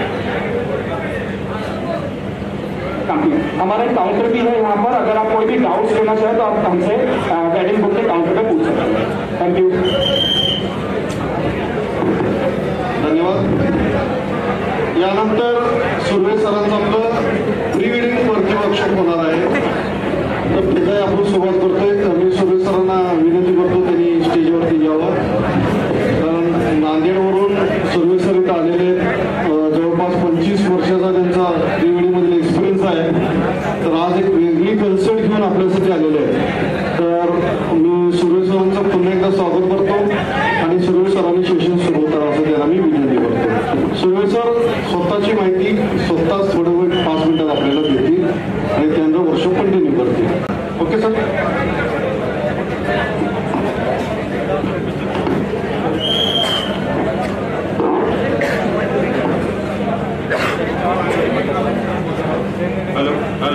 H: हमारा एक काउंटर भी है यहाँ पर, अगर आप कोई भी डाउट्स लेना चाहें तो आप हमसे वेडिंग बुक के काउंटर पे पूछ सकते हैं। थैंक यू,
B: धन्यवाद। यानंतर सुर्वे सरांचं आपलं प्री वेडिंग वरती वर्कशॉप होणार आहे, तर त्याचाही आपण सुरुवात करतोय। मी सुर्वे सरांना विनंती करतो त्यांनी स्टेजवरती यावं, कारण नांदेडवरून सुर्वे सर इथं आलेले आहेत। जवळपास पंचवीस वर्षाचा त्यांचा प्री वेडिंग मधील एक्सपिरियन्स आहे, तर आज एक वेगळी कन्सर्ट घेऊन आपल्यासाठी आलेले आहेत। तर मी सुर्वे सरांचं पुन्हा एकदा स्वागत करतो आणि सुर्वे सरांनी सेशन सुरू करा असं त्यांना मी विनंती करतो। सुर्वे सर स्वतःची माहिती स्वतःच थोडं वेळ पाच मिनिटात आपल्याला देतील आणि त्यांचं वर्कशॉप कंटिन्यू करतील। Okay sir.
G: Hello hello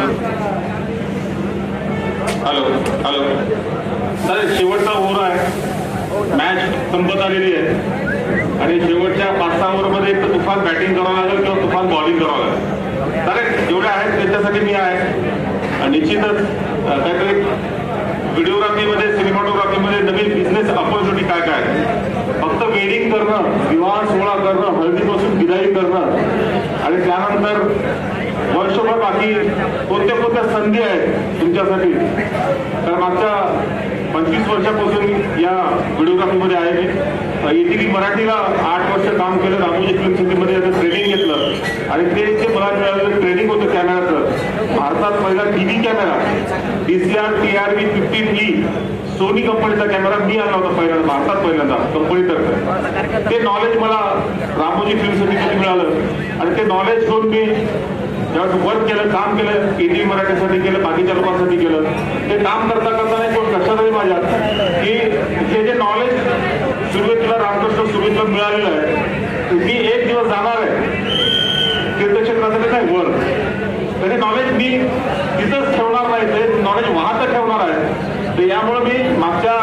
G: hello hello sir, शेवटचा ओव्हर आहे, मॅच संपत आलेली आहे आणि शेवटच्या पाच सहा ओव्हरमध्ये एक तर तुफान बॅटिंग करावं लागेल किंवा तुफान बॉलिंग करावं लागेल। चालेल, जेवढे आहेत त्यांच्यासाठी मी आहे। निश्चितच काहीतरी व्हिडिओग्राफीमध्ये, सिनेमॅटोग्राफीमध्ये नवीन बिझनेस ऑपॉर्च्युनिटी काय काय आहे। फक्त वेडिंग करणं, विवाह सोहळा करणं, हळदीपासून विदाई करणं आणि त्यानंतर वर्षभर बाकी कोणत्या कोणत्या संधी आहेत तुमच्यासाठी। तर मागच्या पंचवीस वर्षापासून या व्हिडिओग्राफीमध्ये आहे मी। इथे मराठीला आठ वर्ष काम केलं, रामोजी फिल्म सिटीमध्ये याचं ट्रेनिंग घेतलं आणि ते जे मला मिळालेलं ट्रेनिंग होतं कॅमेराचं, भारतात पहिला TV camera D C R T R V fifteen E Sony कंपनीचा कॅमेरा मी आणला होता पहिल्यांदा, भारतात पहिल्यांदा कंपनीतर्फे। ते नॉलेज मला रामोजी फिल्म सिटीमध्ये मिळालं आणि ते नॉलेज घेऊन मी ज्यावेळेस वर्क केलं, काम केलं, ईटी मराठीसाठी केलं, बाकीच्या लोकांसाठी केलं। ते काम करता करता एक गोष्ट लक्षात आली माझ्या की हे जे नॉलेज सुरुवातीला रामकृष्ण सुरुवातीला मिळालेलं आहे, मी एक दिवस जाणार आहे तीर्थक्षेत्रासाठी नाही वर, तर हे नॉलेज मी तिथंच ठेवणार नाही, ते नॉलेज वाहत ठेवणार आहे। तर यामुळे मी मागच्या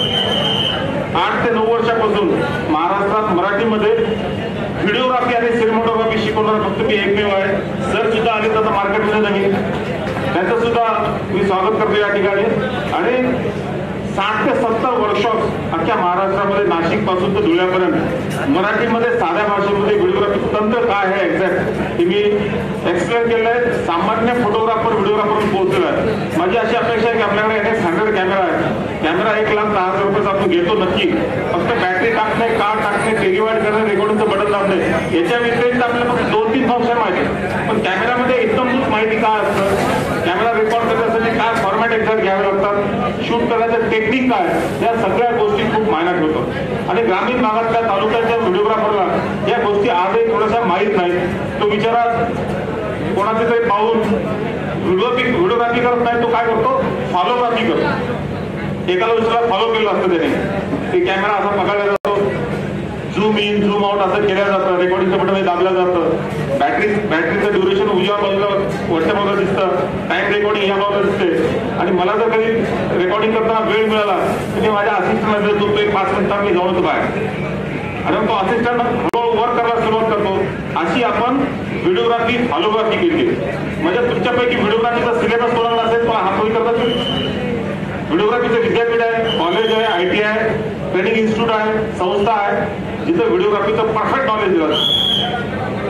G: आठ ते नऊ वर्षापासून महाराष्ट्रात मराठीमध्ये व्हिडिओग्राफी आणि सिनेमॅटोग्राफी शिकवणारा फक्त मी एकमेव आहे। सर सुद्धा आले तर मार्केटमध्ये नवीन, त्यांचं सुद्धा मी स्वागत करतो या ठिकाणी। आणि साठ ते सत्तर वर्कशॉप अख्ख्या महाराष्ट्रामध्ये, नाशिक पासून तर धुळ्यापर्यंत मराठीमध्ये साध्या भाषेमध्ये व्हिडिओग्राफी तंत्र काय आहे एक्झॅक्ट हे मी एक्सप्लेन केलं आहे। सामान्य फोटोग्राफर व्हिडिओग्राफर पोहोचलेला आहे। माझी अशी अपेक्षा आहे की आपल्याकडे एन एक्स हंड्रेड कॅमेरा आहे, कॅमेरा एक लाख दहा हजार रुपयाचा आपण घेतो नक्की, फक्त बॅटरी टाकणे, कार टाकणे, टेलिवाईड करणे, रेकॉर्डिंगचं बटन दाबणे, याच्या व्यतिरिक्त आपल्याला फक्त दोन तीन फंक्शन माहिती। पण कॅमेरामध्ये एकदम माहिती काय असतं, कॅमेरा रेकॉर्ड करण्यासाठी काय फॉर्मॅट एक्झॅक्ट घ्यावे लागतात, शूट करण्याचं टेक्निक काय, या सगळ्या गोष्टी खूप मायना ठेवतो। आणि ग्रामीण भागातल्या तालुक्याच्या व्हिडिओग्राफरला या गोष्टी आजही थोड्याशा माहीत नाहीत। तो बिचारा कोणाचे तरी पाहून व्हिडिओग्राफी व्हिडिओग्राफी करत नाही, तो काय करतो, फॉलोग्राफी करतो। एकाला दुसऱ्याला फॉलो केलं असतं त्याने, ते कॅमेरा असा पकडला जातो, झूम इन झूम आउट असं केलं जातं, रेकॉर्डिंगचं बटन दाबलं जातं, बॅटरी बॅटरीचं ड्युरेशन उजव्या बाजूला वरच्या बाजूला दिसतं, टाइम रेकॉर्डिंग या बाजूला दिसते। आणि मला जर कधी रेकॉर्डिंग करताना वेळ मिळाला तर मी माझ्या असिस्टंटला देतो, एक पाच मिनिटात मी जाऊन येतो बाहेर आणि मग तो असिस्टंट हळूहळू वर्क करायला सुरुवात करतो। अशी आपण व्हिडिओग्राफी हॉलोग्राफी केली। म्हणजे तुमच्यापैकी व्हिडिओग्राफीचा सिलेबस कोणाला असेल पण हातोही करतात। व्हिडिओग्राफीचं विद्यापीठ आहे, कॉलेज आहे, आय टी आहे, ट्रेनिंग इन्स्टिट्यूट आहे, संस्था आहे जिथे व्हिडिओग्राफीचं परफेक्ट नॉलेज दिलं जातं।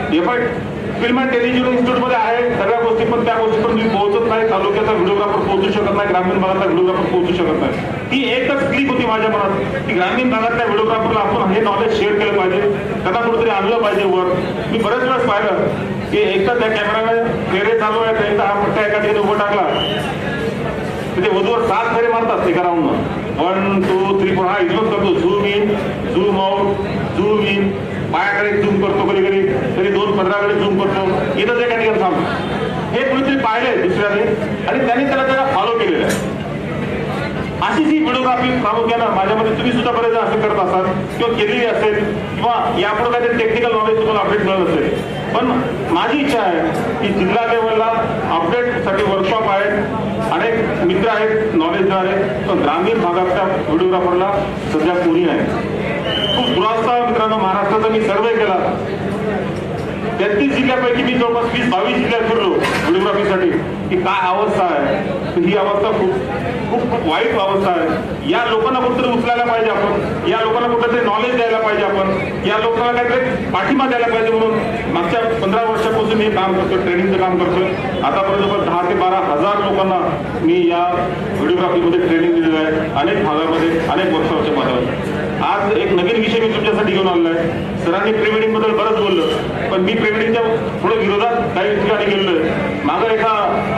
I: F I film and television इन्स्टिट्यूटमध्ये आहे सगळ्या गोष्टी, पण त्या गोष्टी पण तुम्ही पोहोचत नाही. तालुक्याचा व्हिडिओग्राफर पोहोचू शकत नाही, ग्रामीण भागातला व्हिडिओग्राफर पोहोचू शकत नाही. ती एकच क्लिक होती माझ्या मनात की ग्रामीण भागातल्या व्हिडिओग्राफरला आपण हे नॉलेज शेअर केलं पाहिजे, त्यांना कुठेतरी आणलं पाहिजे वर. मी बरेच वेळेस पाहिलं की एकदा त्या कॅमेराने फेरे चालू आहेत, एकदा हा पट्ट्या एका ठिकाणी उभं टाकला ते वधूवर सात फेरे मारतात एका round, one two three four. हा इथून करतो zoom in zoom out zoom in, पायाकडे झूम करतो, कधी कधी कधी दोन पंधराकडे झूम करतो, इथंच एका ठिकाणी थांबतो. हे कुणीतरी पाहिलंय दुसऱ्याने आणि त्याने त्याला त्याला फॉलो केलेलं आहे. अशी जी व्हिडिओग्राफी प्रामुख्यानं माझ्यामध्ये तुम्ही सुद्धा बरेच असं करत असाल किंवा केलेली असेल किंवा यापुढे काहीतरी टेक्निकल नॉलेज तुम्हाला अपडेट मिळत असेल. पण माझी इच्छा आहे की जिल्हा लेवलला अपडेटसाठी वर्कशॉप आहेत, अनेक मित्र आहेत नॉलेज देणारे, पण ग्रामीण भागातल्या व्हिडिओग्राफरला सध्या कोणी आहे. खूप दुरावस्था मित्रांनो. महाराष्ट्राचा मी सर्वे केला, तेहतीस जिल्ह्यापैकी मी जवळपास वीस बावीस जिल्ह्यात फिरलो व्हिडिओग्राफीसाठी की काय अवस्था आहे. ही अवस्था खूप खूप खूप वाईट अवस्था आहे. या लोकांना कुठेतरी उचलायला पाहिजे आपण, या लोकांना कुठेतरी नॉलेज द्यायला पाहिजे आपण, या लोकांना काहीतरी पाठिंबा द्यायला पाहिजे. म्हणून मागच्या पंधरा वर्षापासून हे काम करतोय, ट्रेनिंगचं काम करतोय. आतापर्यंत दहा ते बारा हजार लोकांना मी या व्हिडिओग्राफीमध्ये ट्रेनिंग दिलेलं आहे, अनेक भागामध्ये अनेक वर्षाच्या माध्यमातून. आज एक नवीन विषय मी तुमच्यासाठी घेऊन आलेला आहे. सरांनी प्री वेडिंग बद्दल बरंच बोललं, पण मी प्री वेडिंगच्या थोडं विरोधात काही ठिकाणी गेलेलो आहे. मागं एका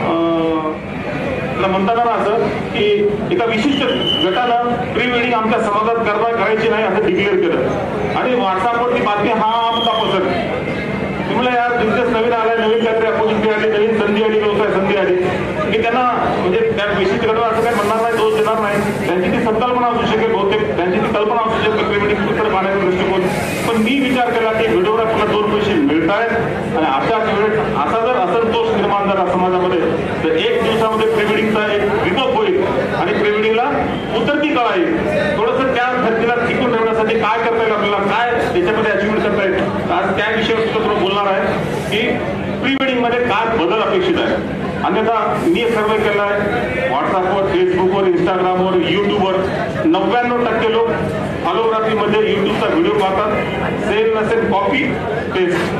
I: म्हणताना असं की एका विशिष्ट गटानं प्री वेडिंग आमच्या समाजात करता करायची नाही असं डिक्लेअर केलं आणि व्हॉट्सअपवरती बातमी हा आमचा पसरली. तुम्हाला यार बिझनेस नवीन आलाय, नवीन काहीतरी अपॉर्च्युनिटी आली, नवीन संधी आली, व्यवसाय संधी आली. मी त्यांना म्हणजे त्या विशिष्ट गटाला असं काही म्हणणार नाही, दोष देणार नाही. त्यांची ती संकल्पना असू शकेल, बहुतेक त्यांची ती कल्पना असू शकेल प्री वेडिंग पुस्तक पाहण्याचा दृष्टिकोन. पण मी विचार केला की व्हिडिओग्राफरला दोन पैसे मिळत आहेत आणि अशाच वेळेस असा जर असंतोष निर्माण झाला समाजामध्ये तर एक दिवसामध्ये प्री वेडिंगचा एक विकोप होईल आणि प्री वेडिंगला उतरती कळा येईल. थोडंसं त्या धर्तीला टिकून ठेवण्यासाठी काय करता येईल आपल्याला, काय त्याच्यामध्ये अचिव्हमेंट करता येईल, आज त्या विषयावर सुद्धा थोडं बोलणार आहे की प्री वेडिंग मध्ये काय बदल अपेक्षित आहे. अन्यथा मी सर्वे केला आहे व्हॉट्सअपवर, फेसबुकवर, इंस्टाग्रामवर, युट्यूबवर नव्याण्णव टक्के लोक फॉलोग्राफीमध्ये युट्यूबचा व्हिडिओ पाहतात. सेल नसेल कॉपी पेस्ट.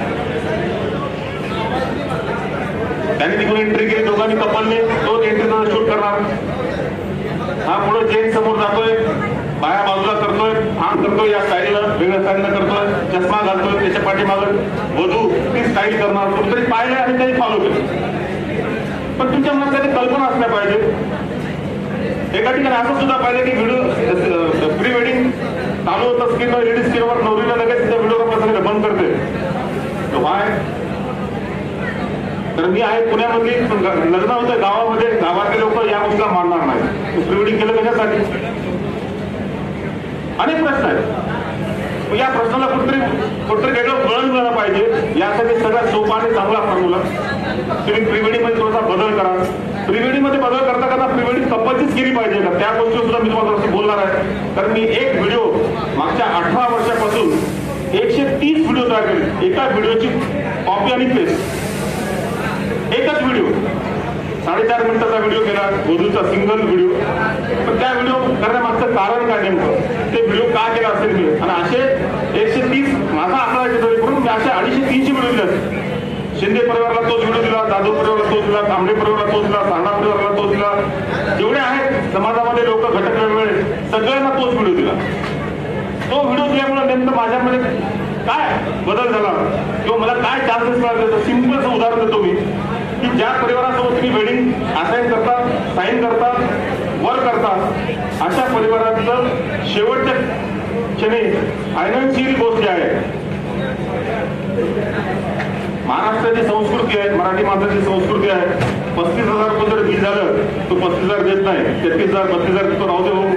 I: त्यांनी तिकडून एंट्री केली, दोघांनी कपलने तोच एंट्रीचा शूट करणार. हा पुढे जेंट समोर जातोय, बाया बाजूला करतोय, हात करतोय या स्टाईलनं, वेगळ्या स्टाईलनं करतोय, चष्मा घालतोय, त्याच्या पाठीमागं वधू ती स्टाईल करणार. कुठेतरी पाहिलंय आणि त्यांनी फॉलो केलं. पण तुमच्या मनात काही कल्पना असल्या पाहिजे. एका ठिकाणी असं सुद्धा पाहिजे की व्हिडिओ प्री वेडिंग चालू होतं स्क्रीनवर, एलईडी स्क्रीनवर, नवरीला लगेच त्या व्हिडिओ बंद करते. काय तर मी आहे पुण्यामध्ये, लग्न होतं गावामध्ये, गावातले लोक या गोष्टीला मानणार नाही. प्री वेडिंग केलं कशासाठी? अनेक प्रश्न आहेत. या प्रश्नाला कुठतरी कुठतरी वेगळं वळण मिळालं पाहिजे. यासाठी सगळ्यात सोपा आणि चांगला फॉर्म्युला तुम्ही प्री वेडिंग मध्ये थोडासा बदल करा. प्री वेडिंग मध्ये बदल करता करता प्री वेडिंग कंपल्सरीच केली पाहिजे का, त्या गोष्टीवर सुद्धा मी तुम्हाला थोडंसं बोलणार आहे. कारण मी एक व्हिडिओ मागच्या अठरा वर्षापासून एकशे तीस व्हिडिओ तयार केले. एका व्हिडिओची कॉपी आणि पेस्ट, एकच व्हिडिओ साडेचार मिनिटाचा व्हिडिओ केला, वधूचा सिंगल व्हिडिओ. पण त्या व्हिडिओ करण्यामागचं कारण काय नेमकं, ते व्हिडिओ का केला असेल मी, आणि असे एकशे तीस माझा आकडा करून मी असे अडीचशे तीनशे व्हिडिओ दिले. शिंदे परिवाराला तोच व्हिडिओ दिला, जाधव परिवाराला तोच दिला, तांबडे परिवाराला तोच दिला, सारणा परिवाराला तोच दिला. जेवढे आहेत समाजामध्ये लोक घटक वेगवेगळे सगळ्यांना तोच व्हिडिओ दिला. तो व्हिडिओ दिल्यामुळे नेमकं माझ्यामध्ये काय बदल झाला किंवा मला काय चान्सेस मिळाले. सिंपलचं उदाहरण देतो मी की ज्या परिवारासोबत तुम्ही वेडिंग असाईन करता, साईन करता, वर करता, अशा परिवाराचं शेवटच्या क्षणी फायनान्शियल गोष्ट आहे. महाराष्ट्राची संस्कृती आहे, मराठी माणसाची संस्कृती आहे. पस्तीस हजार रुपये जर बिल झालं तो पस्तीस हजार देत नाही, तेहतीस हजार बत्तीस हजार तो राहू दे. हो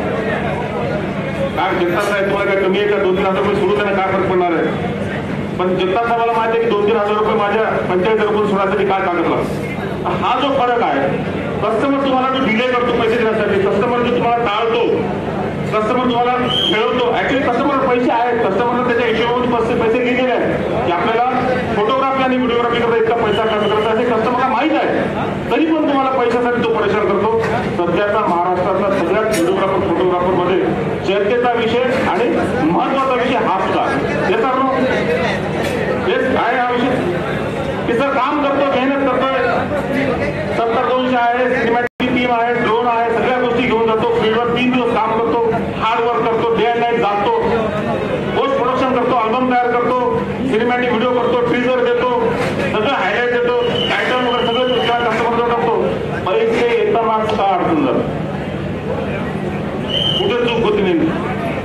I: काय जनता साहेब तुम्हाला काय कमी आहे का, दोन तीन हजार रुपये सोडून त्यांना काय फरक पडणार आहे. पण जनता साहेबाला माहिती आहे की दोन तीन हजार रुपये माझ्या पंचायत रुपये सोडण्यासाठी काय कागद लागतो. हा जो फरक आहे, कस्टमर तुम्हाला जो डिले करतो पैसे देण्यासाठी, कस्टमर जो तुम्हाला टाळतो, कस्टमर तुम्हाला खेळवतो. ऍक्च्युली कस्टमर पैसे आहेत, कस्टमरला त्याच्या हिशोबामध्ये पैसे पैसे लिहिलेले आहेत की आपल्याला फोटोग्राफी आणि व्हिडिओग्राफी करता इतका पैसा खर्च करायचा असे कस्टमरला माहीत आहे. तरी पण तुम्हाला पैशासाठी तो परेशान करतो. सध्याचा महाराष्ट्रातला सगळ्यात व्हिडिओग्राफर फोटोग्राफर मध्ये चर्चेचा विषय आणि महत्वाचा विषय हा सुद्धा. याचा काय की सर काम करतो, मेहनत करतोय, सत्तर दोनशे आहे, सिनेमॅटिक टीम आहे, ड्रोन आहे, सगळ्या गोष्टी घेऊन जातो, फील्डवर तीन दिवस काम करतो, हार्ड वर्क करतो, डे अँड नाईट जातो, पोस्ट प्रोडक्शन करतो, अल्बम तयार करतो, सिनेमॅटिक व्हिडिओ करतो, ट्रीजर देतो, सगळं हायलाईट देतो, टायटल वगैरे सगळं कस्टमरला टाकतो. परीक्षे येता मार्क्स का अडचण जातो, कुठे चूक होती नाही.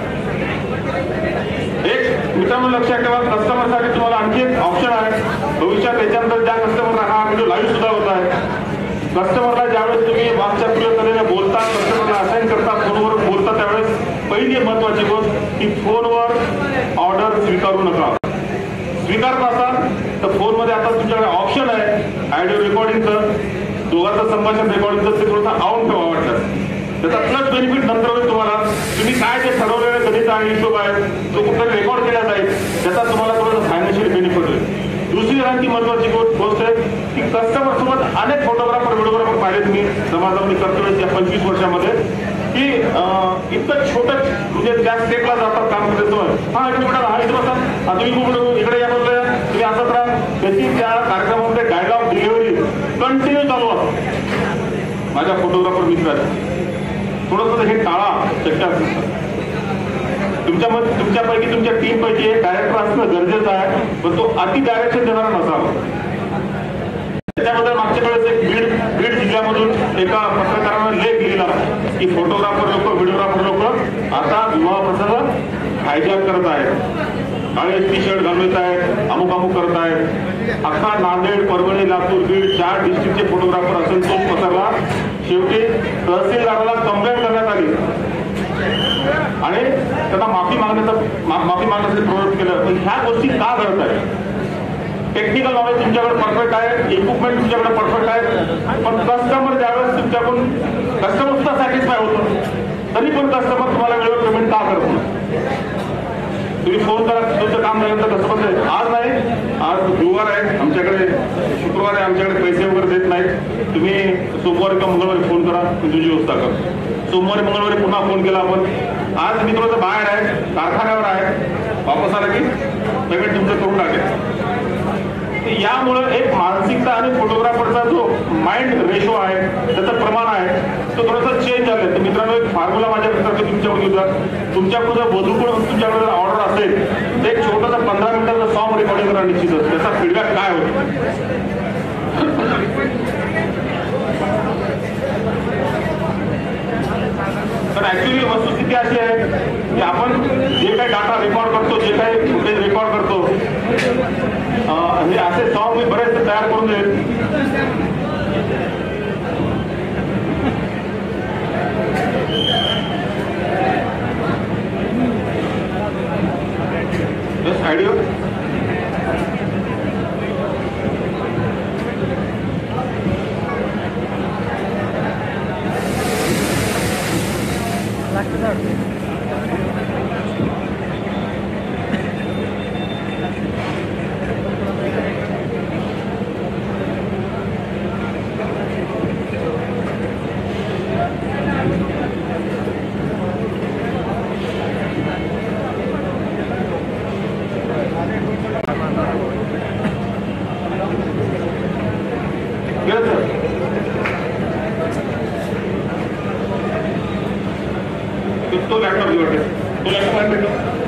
I: एक मित्रांनो लक्षात ठेवा, कस्टमरसाठी तुम्हाला आणखी एक ऑप्शन आहे. भविष्यात याच्यानंतर ज्या कस्टमरला हा व्हिडिओ लाईव्ह सुद्धा होत आहे, कस्टमरला ज्यावेळेस तुम्ही मागच्या व्हिडिओ बोलता, कस्टमरला असाइन करता, फोनवर बोलता, त्यावेळेस पहिली महत्वाची गोष्ट की फोनवर ऑर्डर स्वीकारू नका. स्वीकारत असाल तर फोनमध्ये आता तुमच्याकडे ऑप्शन आहे ऑडिओ रेकॉर्डिंगचं, दोघांचं संभाषण रेकॉर्डिंगचं, ते थोडंसं आऊन ठेवा वाटतं. त्याचा प्लस बेनिफिट नंतर होईल तुम्हाला. तुम्ही काय जे ठरवलेलं गणित आणि हिशोब आहे तो कुठे रेकॉर्ड केला जाईल, त्याचा तुम्हाला थोडं फायनान्शियल बेनिफिट होईल. दुसरी आणखी महत्वाची गोष्ट आहे की कस्टमर सोबत अनेक फोटोग्राफर व्हिडिओग्राफर पाहिले तुम्ही समाजामध्ये कर्तव्याच्या पंचवीस वर्षामध्ये, की इतकं छोटं म्हणजे त्या स्टेपला जातात काम करायचं. हा इकडे हा इकडे बसा, तुम्ही कुठे इकडे या बोलतोय, तुम्ही असंच राहा. त्याची त्या कार्यक्रमामध्ये डायलॉग डिलिव्हरी कंटिन्यू चालू असतो. माझ्या फोटोग्राफर मित्राचे थोडंसं हे टाळा शक्य असेल. तुमच्यामध्ये तुमच्यापैकी तुमच्या टीम पैकी एक डायरेक्टर असणं गरजेचं आहे, पण तो अति डायरेक्शन देणारा नसावा. त्याच्याबद्दल मागच्या वेळेस एक बीड बीड जिल्ह्यामधून एका पत्रकारानं लेख लिहिला की फोटोग्राफर लोक, व्हिडिओग्राफर लोक आता विवाह प्रसंग हायजॅक करत आहेत, काळे टी शर्ट घालून येत आहेत, अमुक अमुक करत आहेत. अख्खा नांदेड, परभणी, लातूर, बीड चार डिस्ट्रिक्टचे फोटोग्राफर असंतोष पसरला. शेवटी तहसीलदाराला कंप्लेंट करण्यात आली आणि त्यांना माफी मागण्याचा माफी मागण्यासाठी प्रवृत्त केलं. पण ह्या गोष्टी का घडत आहेत? टेक्निकल नॉलेज तुमच्याकडे परफेक्ट आहे, इक्विपमेंट तुमच्याकडे परफेक्ट आहे, पण कस्टमर ज्यावेळेस तुमच्याकडून कस्टमर सुद्धा सॅटिस्फाय होतो, तरी पण कस्टमर तुम्हाला वेळेवर पेमेंट का करतो? तुम्ही फोन करा, तुमचं काम झाल्यानंतर कस्टमर आज नाही, आज गुरुवार आहे आमच्याकडे, शुक्रवार आहे आमच्याकडे, पैसे वगैरे देत नाहीत, तुम्ही सोमवारी किंवा मंगळवारी फोन करा, मी तुझी व्यवस्था कर. सोमवारी मंगळवारी पुन्हा फोन केला आपण, आज मी थोडंसं बाहेर आहे, कारखान्यावर आहे, वापस आला की पेमेंट तुमचं करून टाकेल. यामुळे एक मानसिकता आणि फोटोग्राफरचा जो माइंड रेशो आहे, त्याचं प्रमाण आहे, तो थोडासा चेंज झालाय. तर मित्रांनो, एक फॉर्म्युला माझ्याकडे तुमच्याकडे होता. तुमच्याकडे जर वधूकडून तुमच्याकडे जर ऑर्डर असेल तर एक छोटासा पंधरा मिनिटाचा सॉन्ग रेकॉर्डिंग करा निश्चितच. त्याचा फीडबॅक काय होतो? तर ऍक्च्युअली वस्तुस्थिती अशी आहे की आपण जे काही डाटा रेकॉर्ड करतो, जे काही फुटेज रेकॉर्ड करतो, हे असे सॉन्ग मी बरेचसे तयार करून देईल. आयडिओ तो लॅपटॉप निवडते, तो लॅपटॉप भेटतो.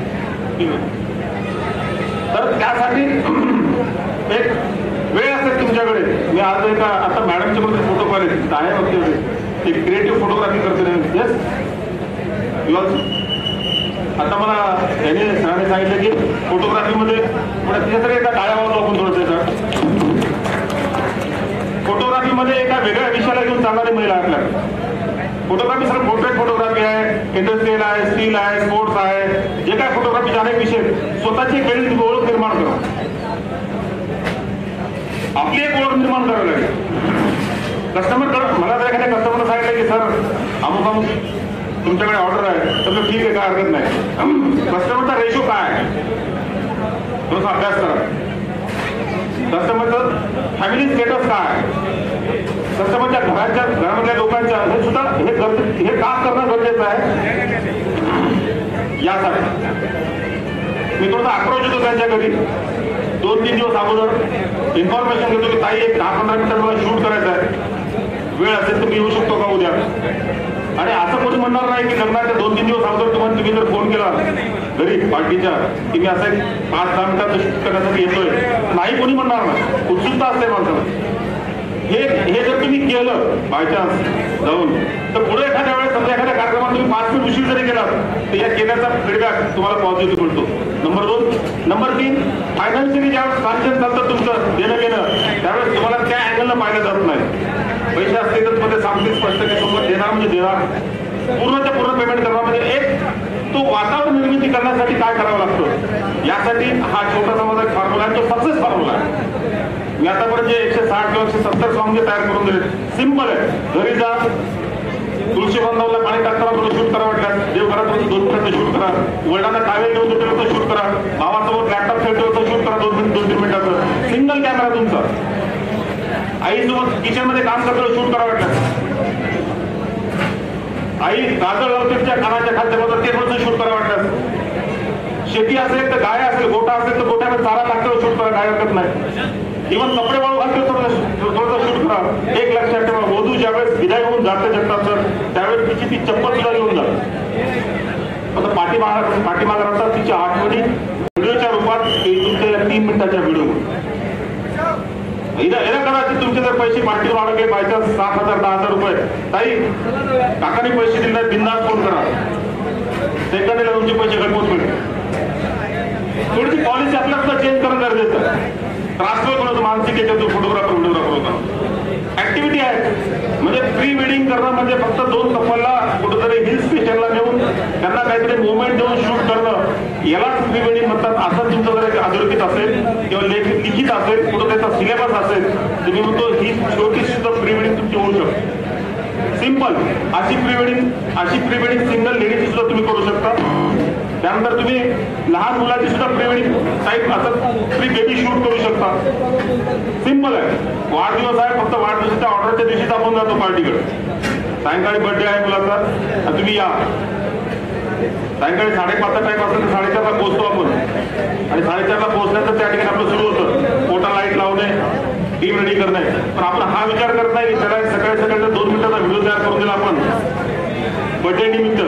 I: तर त्यासाठी एक वेळ असेल तुमच्याकडे. मी आज एका आता मॅडमचे मध्ये फोटो पाहिले, आहे होते एक क्रिएटिव्ह फोटोग्राफी करते. Yes you also. आता मला याने सरांनी सांगितलं की फोटोग्राफीमध्ये तिच्यासाठी एका डाळ्या वाजवतो आपण थोडंसं येतात. फोटोग्राफीमध्ये एका वेगळ्या विषयाला घेऊन चालणारी महिला आपल्याला. फोटोग्राफी सर पोर्ट्रेट फोटोग्राफी आहे, इंडस्ट्रियल आहे, स्टील आहे, स्पोर्ट्स आहे, जे काय फोटोग्राफीचे अनेक विषय, स्वतःची एक वेगळी ओळख निर्माण करा. आपली एक ओळख निर्माण करावी लागेल. कस्टमर मला जर एखाद्या कस्टमरला सांगितलं की सर अमुक अमुक तुमच्याकडे ऑर्डर आहे, तर ठीक आहे, काय हरकत नाही. कस्टमरचा रेशो काय आहे थोडासा अभ्यास करा. कस्टमरचं फॅमिली स्टेटस काय आहे, कस्टमरच्या घराच्या घरामधल्या लोकांच्या, हे सुद्धा हे हे का करणं गरजेचं आहे. यासाठी मी थोडासा अप्रोच होतो त्यांच्या घरी. दोन तीन दिवस अगोदर इन्फॉर्मेशन घेतो की ताई एक दहा पंधरा मिनिटात मला शूट करायचं आहे, वेळ असेल तर मी येऊ शकतो का उद्या. आणि असं कोणी म्हणणार नाही की लग्नाच्या दोन तीन दिवस अगोदर तुम्हाला तुम्ही जर फोन केला घरी पार्टीच्या की मी असं पाच दहा मिनिटात शूट करण्यासाठी येतोय, नाही कोणी म्हणणार नाही. उत्सुकता असते माणसाला. हे हे जर तुम्ही केलं बायचान्स जाऊन तर पुढे एखाद्या वेळेस समजा एखाद्या कार्यक्रमात तुम्ही पाच मिनिट उशीर जरी केला तर या केल्याचा फीडबॅक तुम्हाला पॉझिटिव्ह मिळतो. नंबर दोन. नंबर तीन, फायनान्शियली ज्यावेळेस ट्रान्झॅक्शन चालतं तुमचं देणं घेणं त्यावेळेस तुम्हाला त्या अँगलनं पाहिलं जात नाही. पैसे असते तर मध्ये सांगते स्पष्ट की सोबत देणार म्हणजे देणार, पूर्णच्या पूर्ण पेमेंट करणार. म्हणजे एक तो वातावरण निर्मिती करण्यासाठी काय करावं लागतं यासाठी हा छोटासा माझा एक फॉर्म्युला आहे, तो सक्सेस फॉर्म्युला आहे. मी आतापर्यंत जे एकशे साठ किंवा एकशे सत्तर सॉंग जे तयार करून दिले सिंपल आहे. घरी जा, तुळशी बांधावला पाणी टाकताना थोडं शूट करा, वाटल्यास देवघरात दोन मिनिटाचं शूट करा, वडिलांना टावेल घेऊन होतं शूट करा, भावासोबत लॅपटॉप खेळतो होतं शूट करा, दोन मिनिट दोन तीन मिनिटाचं सिंगल कॅमेरा तुमचा. आईसोबत किचन मध्ये काम करतो शूट करा, वाटल्यास आई गाजर लावते त्या खानाच्या खालच्या बाजूला ते थोडंसं शूट करा, वाटल्यास शेती असेल तर गाय असेल, गोठा असेल तर गोठ्यामध्ये चारा टाकतो शूट करा, काय हरकत नाही. इव्हन कपडे वाळू घालतो थोडंसं शूट करा. एक लक्षात ठेवा, वधू ज्यावेळेस विदाय होऊन जाते जगतात सर त्यावेळेस तिची ती चप्पल सुद्धा घेऊन जाते. आता पाठीमाग पाठीमाग राहतात तिच्या आठवणी व्हिडिओच्या रूपात तुमच्या तीन मिनिटाच्या व्हिडिओ. याला कदाचित तुमचे जर पैसे पाठीवर अडकले बायचान्स सात हजार दहा हजार रुपये, ताई काकाने पैसे दिले नाही बिंदास फोन करा, सेकंडला तुमचे पैसे घरपोच मिळतील. थोडीशी पॉलिसी आपल्याला चेंज करणं गरजेचं आहे. ट्रान्सफर होतं मानसिक याच्यातून फोटोग्राफर व्हिडिओग्राफर होता. ऍक्टिव्हिटी आहे म्हणजे प्री वेडिंग करणं म्हणजे फक्त दोन कपलला कुठेतरी हिल स्टेशनला नेऊन त्यांना काहीतरी मुवमेंट देऊन शूट करणं यालाच प्री वेडिंग म्हणतात. असं तुमचं जर अधोरेखित असेल किंवा लेख लिखित असेल, कुठं त्याचा सिलेबस असेल तर मी म्हणतो ही छोटीशी सुद्धा प्री वेडिंग तुमची होऊ शकते. सिंपल अशी प्री वेडिंग अशी प्री वेडिंग सिंगल लेडीची सुद्धा तुम्ही करू शकता. त्यानंतर तुम्ही लहान मुलाची सुद्धा प्री वेडिंग टाईप असं प्री बेबी शूट करू शकता. सिंपल आहे. वाढदिवस आहे, फक्त वाढदिवसाच्या ऑर्डरच्या दिवशीच आपण जातो पार्टीकडे. सायंकाळी बर्थडे आहे मुलाचा, तुम्ही या. सायंकाळी साडेपाचचा टाईम असेल तर साडेचारला पोहोचतो आपण आणि साडेचारला पोहोचल्यानंतर त्या ठिकाणी आपलं सुरू होतं पोटा लाईट लावणे, टीम रेडी करणे. पण आपण हा विचार करत नाही की त्याला सकाळी सकाळी दोन मिनिटाचा व्हिडिओ तयार करून दिला आपण बर्थडे निमित्त.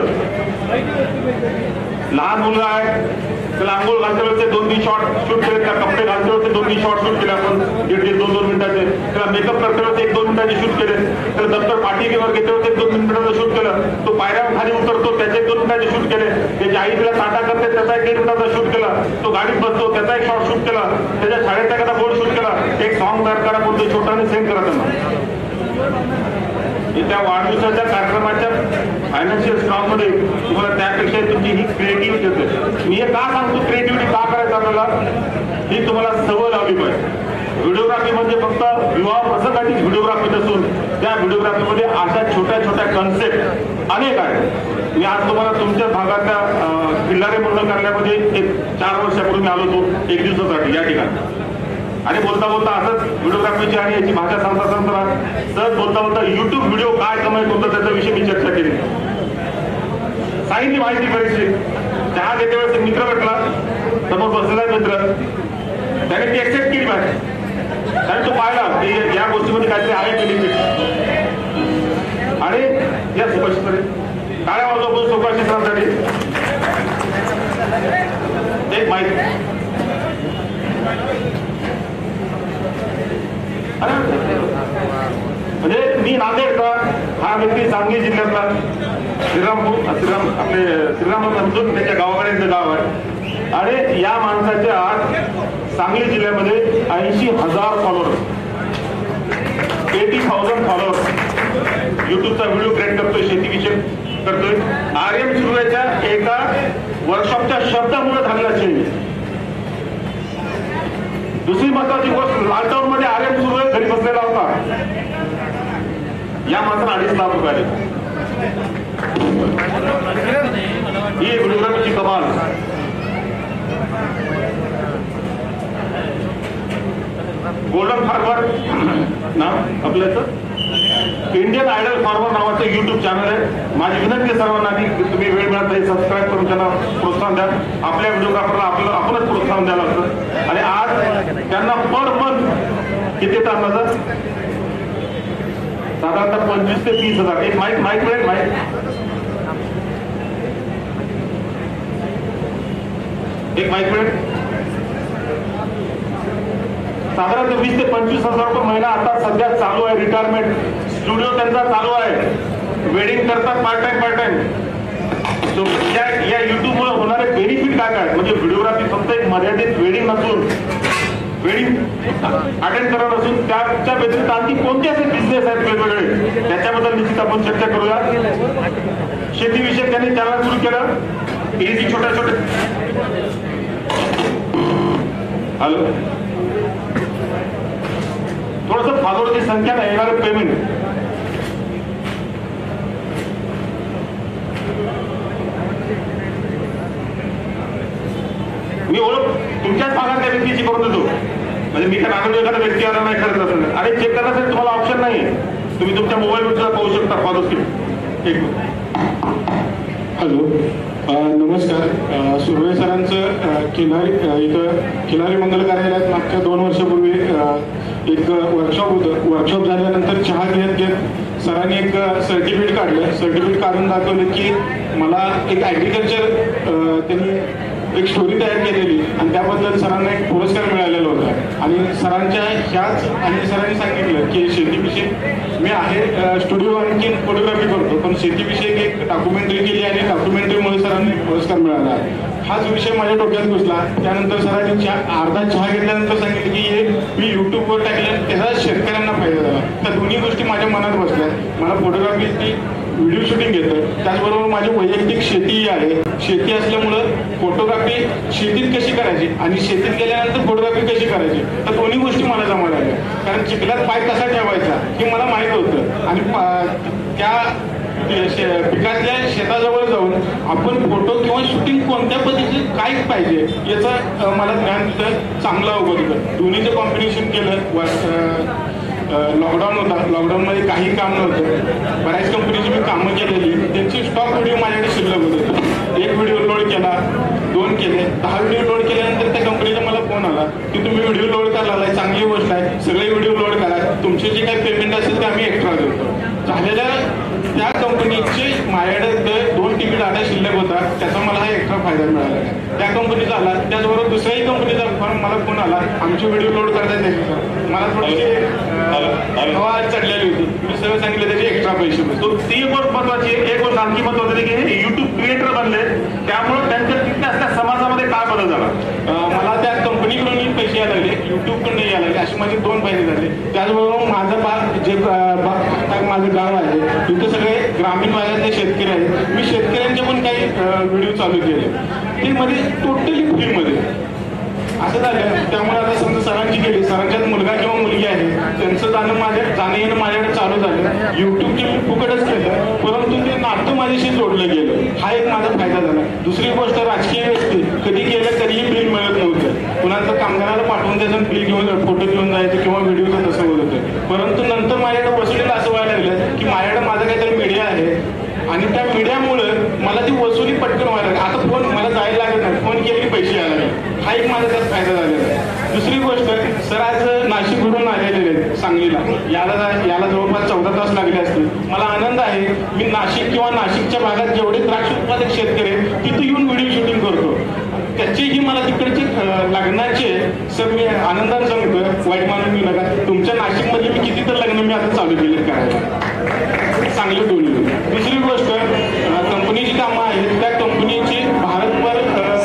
I: लहान मुलं आहे त्याला आंघोळ घालच्या वेळेस दोन तीन शॉट शूट केले, त्या कपडे घालच्या वेळेस दोन तीन शॉट शूट केले आपण दीड दीड दोन दोन मिनिटाचे. त्याला मेकअप करते वेळेस एक दोन मिनिटाचे शूट केले. त्याला दप्तर पाठीवर घेते वेळेस एक दोन मिनिटाचं शूट केलं. तो पायऱ्यावर खाली उतरतो त्याचे एक दोन मिनिटाचे शूट केले. त्याची आई तिला ताटा करते त्याचा एक दीड मिनिटाचा शूट केला. तो गाडीत बसतो त्याचा एक शॉट शूट केला. त्याच्या शाळेचा एखादा बोर्ड शूट केला. एक सॉंग तयार करा बोलतो छोटाने सेंड करा त्यांना. त्या वाढदिवसाच्या कार्यक्रमाच्या फायनान्शियल स्ट्रॉंग मध्ये तुम्हाला त्यापेक्षा तुमची ही क्रिएटिव्हिटी होते. मी हे का सांगतो क्रिएटिव्हिटी का करायचं आपल्याला, ही तुम्हाला सवय लावली पाहिजे. व्हिडिओग्राफी म्हणजे फक्त विवाह प्रसंगाचीच व्हिडिओग्राफी नसून त्या व्हिडिओग्राफीमध्ये अशा छोट्या छोट्या कन्सेप्ट अनेक आहेत. मी आज तुम्हाला तुमच्या भागातल्या किल्लारे पूर्ण करण्यामध्ये एक चार वर्षापूर्वी आलो होतो एक दिवसासाठी या ठिकाणी. आणि बोलता बोलता असंच व्हिडिओग्राफीची आणि याची भाषा सांगता सांगता सहज बोलता बोलता युट्यूब व्हिडिओ काय कमाईत होतं त्याच्याविषयी मी चर्चा केली. सांगितली माहिती बरीचशी. चहा घेते वेळेस एक मित्र भेटला, समोर बसलेला मित्र, त्याने ती एक्सेप्ट केली पाहिजे. त्याने तो पाहिला की या गोष्टीमध्ये काहीतरी आहे बेनिफिट आणि या सुभाषित टाळ्या वाजवून सुभाषित्रांसाठी एक माहिती. म्हणजे मी नांदेडचा, हा व्यक्ती सांगली जिल्ह्यातला श्रीरामपूर श्रीराम आपले श्रीराम समजून त्याच्या गावाकडे गाव आहे. आणि या माणसाच्या आज सांगली जिल्ह्यामध्ये ऐंशी हजार फॉलोअर्स, एटी थाउजंड फॉलोअर्स. युट्यूबचा व्हिडिओ क्रिएट करतोय, शेतीविषयक करतोय. आर एम सुरवेच्या एका वर्कशॉपच्या शब्दामुळे झालेला चेंज. दुसरी महत्वाची गोष्ट, लॉकडाऊन मध्ये आर एम सुरू घरी बसलेला होता. या माणसाला अडीच लाख रुपये आले. ही व्हिडिओग्राफीची कमाल. गोल्डन फार्मर नाव आपल्याचं इंडियन आयडल फार्मर नावाचं युट्यूब चॅनल आहे. माझी विनंती सर्वांना की तुम्ही वेळ मिळाला तरी सबस्क्राईब करून त्यांना प्रोत्साहन द्या. आपल्या व्हिडिओग्राफरला आपलं आपणच प्रोत्साहन द्यायला लागतं. आणि आज त्यांना पर मंथ किती येतं अंदाजा? साधारणतः पंचवीस ते तीस हजार. एक माईक माईक मिळेल माईक. एक माईक मिळेल. साधारणतः वीस ते पंचवीस हजार रुपये महिना आता सध्या चालू आहे. रिटायरमेंट स्टुडिओ त्यांचा चालू आहे. वेडिंग करतात पार्ट टाइम पार्ट टाइम. या या युट्यूब मुळे होणारे बेनिफिट काय काय? म्हणजे व्हिडिओग्राफी फक्त एक मर्यादित वेडिंग नसून वेडिंग अटेंड करत असून त्याच्या व्यतिरिक्त आणखी कोणते असे बिझनेस आहेत वेगवेगळे त्याच्याबद्दल निश्चित आपण चर्चा करूया. शेतीविषयक त्यांनी चॅनल सुरू केलं. इजी छोट्या छोटे हॅलो थोडस फॉलोअरची संख्या नाही येणारे पेमेंट मी ओळख तुमच्याच भागात त्या व्यक्तीची करून देतो. म्हणजे मी त्या नागरिक एखादा व्यक्ती आला नाही करत असेल आणि चेक करण्यासाठी तुम्हाला ऑप्शन नाही. तुम्ही तुमच्या मोबाईलवर सुद्धा पाहू शकता फॉलो स्क्रीन. एक
F: हॅलो नमस्कार. सुर्वे सरांचं खिलारी इथं खिलारी मंगल कार्यालयात मागच्या दोन वर्षापूर्वी एक वर्कशॉप होतं. वर्कशॉप झाल्यानंतर चहा घेत घेत सरांनी एक सर्टिफिकेट काढलं. सर्टिफिकेट काढून दाखवलं की मला एक ॲग्रिकल्चर त्यांनी एक स्टोरी तयार केलेली आणि त्याबद्दल सरांना एक पुरस्कार मिळालेला होता. आणि सरांच्या ह्याच आणि सरांनी सांगितलं की शेतीविषयी मी आहे स्टुडिओ आणखी फोटोग्राफी करतो पण शेतीविषयी एक डॉक्युमेंटरी केली आणि डॉक्युमेंटरीमुळे सरांना पुरस्कार मिळाला. हाच विषय माझ्या डोक्यात घुसला. त्यानंतर सरांनी चहा अर्धा चहा घेतल्यानंतर सांगितलं की हे मी युट्यूबवर टाकलं त्याचा शेतकऱ्यांना फायदा झाला. त्या दोन्ही गोष्टी माझ्या मनात बसल्या. मला फोटोग्राफीची व्हिडिओ शूटिंग येतं त्याचबरोबर माझी वैयक्तिक शेतीही आहे. शेती असल्यामुळं फोटोग्राफी शेतीत कशी करायची आणि शेतीत गेल्यानंतर फोटोग्राफी कशी करायची तर दोन्ही गोष्टी मला जमा लागल्या. कारण चिखलात पाय कसा ठेवायचा हे मला माहीत होतं आणि त्या पिकातल्या शेताजवळ जाऊन आपण फोटो किंवा शूटिंग कोणत्या पद्धतीचं काय पाहिजे याचं मला ज्ञान तिथं चांगलं अवगत होतं. दोन्हीचं कॉम्बिनेशन केलं. लॉकडाऊन होता. लॉकडाऊनमध्ये काही काम नव्हतं. बऱ्याच कंपनीची मी कामं केलेली त्यांची स्टॉक व्हिडिओ माझ्याकडे शिल्लक होते. एक व्हिडिओ लोड केला दोन केले दहा व्हिडिओ लोड केल्यानंतर त्या कंपनीचा मला फोन आला की तुम्ही व्हिडिओ लोड करायला चांगली गोष्ट आहे सगळे व्हिडिओ लोड करा तुमचे जे काही पेमेंट असेल ते आम्ही एक्स्ट्रा देतो. झालेल्या त्या कंपनीचे माझ्याकडे दोन तिकीट आता शिल्लक होता त्याचा मला हा एक्स्ट्रा फायदा मिळाला. त्या कंपनीचा आला त्याचबरोबर दुसऱ्याही कंपनीचा मला फोन आला आमचे व्हिडिओ लोड करतात त्याचे मला थोडीशी हवा चढलेली होती. मी सगळं सांगितलं त्याचे एक्स्ट्रा पैसे मिळतो.
I: ती एक गोष्ट महत्वाची एक गोष्ट आणखी महत्वाची की हे युट्यूब क्रिएटर बनले त्यामुळे त्यांच्या तिथल्या असल्या समाजामध्ये काय बदल झाला?
F: मला त्या कंपनीकडून पैसे यायला लागले युट्यूबकडून यायला लागले असे माझे दोन फायदे झाले. त्याचबरोबर माझं भाग जे माझं गाव आहे तिथं सगळे ग्रामीण भागातले शेतकरी आहेत. मी शेतकऱ्यांचे पण काही व्हिडिओ चालू केले ते मध्ये टोटली फ्रीमध्ये असं झालं. त्यामुळे आता समजा सरांची गेली सरांच्यात मुलगा किंवा मुलगी आहे त्यांचं जाणं माझ्या जाणं येणं माझ्याकडे चालू झालं. युट्यूबचे मी फुकटच केलं परंतु ते नातं माझ्याशी जोडलं गेलं. हा एक माझा फायदा झाला. दुसरी गोष्ट राजकीय व्यक्ती कधी गेलं तरीही बिल मिळत नव्हतं. कुणाचं कामगाराला पाठवून त्याचं बिल घेऊन फोटो घेऊन जायचं किंवा व्हिडिओचं तसं होत होतं. परंतु नंतर माझ्याकडे वसुलीला असं व्हायला लागलं की माझ्याकडे माझं काहीतरी मीडिया आहे आणि त्या मीडियामुळं मला ती वसुली पटकन व्हायला लागली. आता फोन मला जायला लागत नाही फोन केले की पैसे यायला लागले. हा एक माझा त्यात फायदा झालेला आहे. दुसरी गोष्ट सर आज नाशिकवरून आलेले आहेत सांगलीला याला याला जवळपास चौदा तास लागले असतील. मला आनंद आहे मी नाशिक किंवा नाशिकच्या भागात जेवढे द्राक्ष उत्पादक शेतकरी आहेत तिथं येऊन व्हिडिओ शूटिंग करतो त्याचेही मला तिकडचे लग्नाचे सर मी आनंदाने सांगतो वाईट मानून घेऊ नका. तुमच्या नाशिकमध्ये मी किती तर लग्न मी आता चालू केले करायला चांगले दोन्ही. दुसरी गोष्ट कंपनीची कामं आहेत त्या कंपनीची भारतभर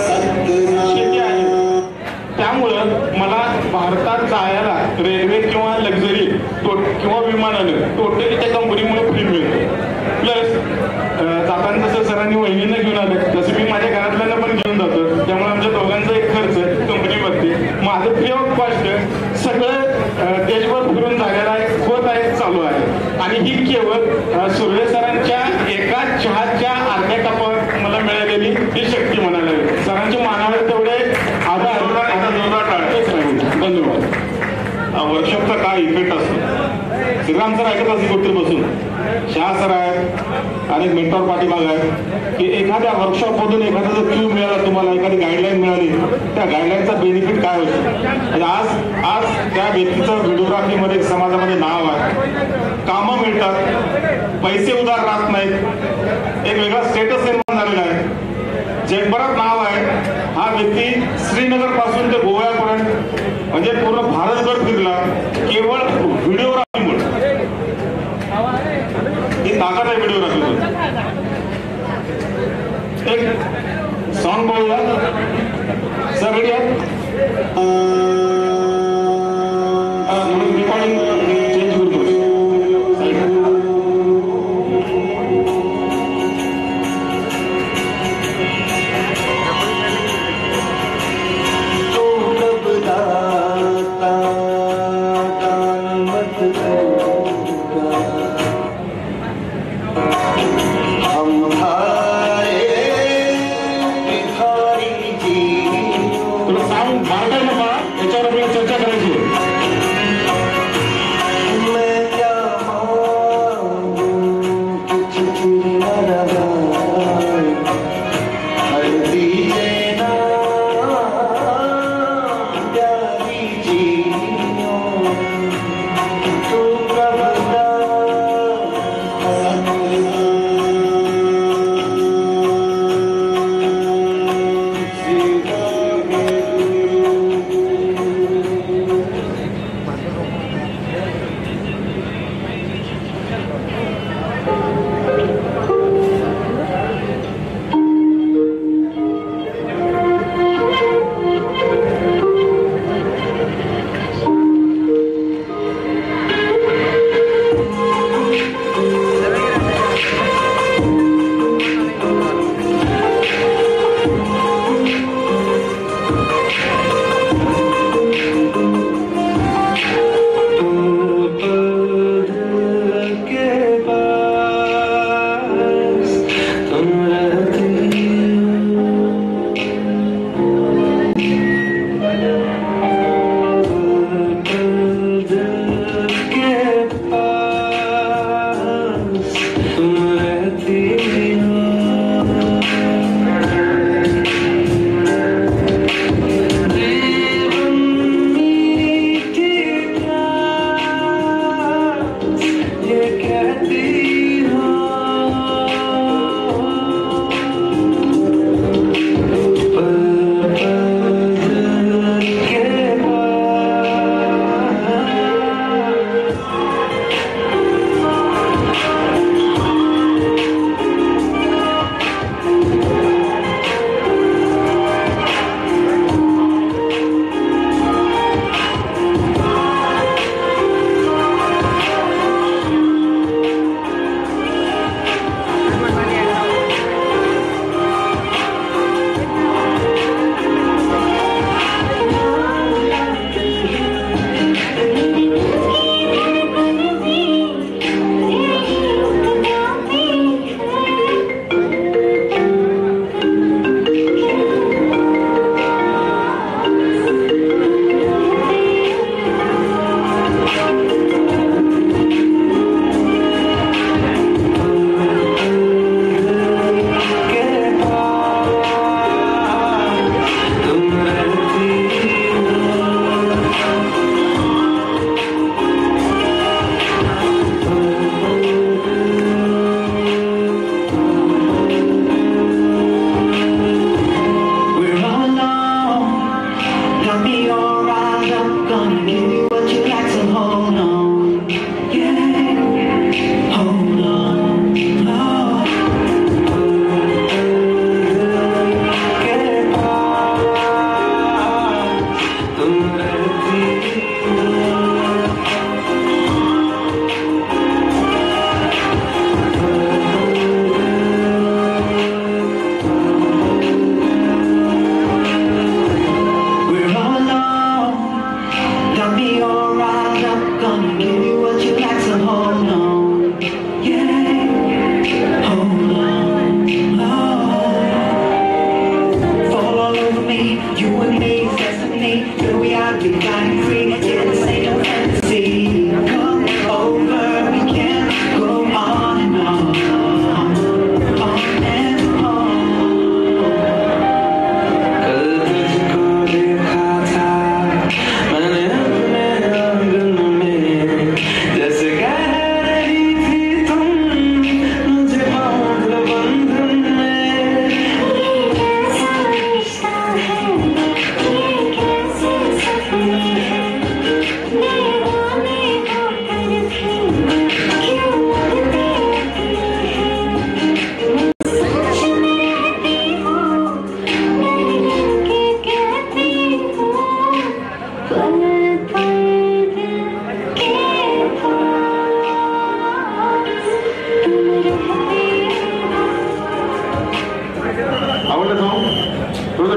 F: शेती आहे त्यामुळं मला भारतात जायला रेल्वे किंवा लक्झरी किंवा विमानानं टोटली त्या कंपनीमुळे फ्री मिळतं. प्लस जाताना जसं सरांनी वहिनीनं घेऊन आलं तसं मी माझ्या घरातल्यांना पण घेऊन जातो त्यामुळे आमच्या दोघांचा एक खर्च कंपनी बघते. माझं फ्री ऑफ कॉस्ट सगळं देशभर फिरून झालेलं आहे होत आहे चालू आहे आणि ही केवळ सुर्वे सरांच्या एका चहाच्या अर्ध्या कपावर मला मिळालेली ही शक्ती म्हणायला लागली. सरांचे मानावे तेवढे आधार धन्यवाद.
I: वर्कशॉपचा काय इफेक्ट असतो श्रीराम सर ऐकत असेल कुठे बसून शहा सर आहेत अनेक मेंटॉर पाठीमाग आहेत की एखाद्या वर्कशॉप मधून एखादा जर क्यू मिळाला तुम्हाला एखादी गाईडलाईन मिळाली त्या गाईडलाईनचा बेनिफिट काय होतो. आज त्या व्यक्तीचं व्हिडिओग्राफीमध्ये समाजामध्ये नाव आहे, कामं मिळतात, पैसे उधार राहत नाहीत, एक वेगळा स्टेटस निर्माण झालेला आहे, जगभरात नाव आहे. हा व्यक्ती श्रीनगर पासून ते गोव्यापर्यंत म्हणजे पूर्ण भारतभर फिरला केवळ व्हिडिओग्राफीमुळे. ही ताकद आहे व्हिडिओग्राफीवर. एक सॉन्ग बोलूया सर, रेडी आहे? रेकॉर्डिंग चेंज करतो.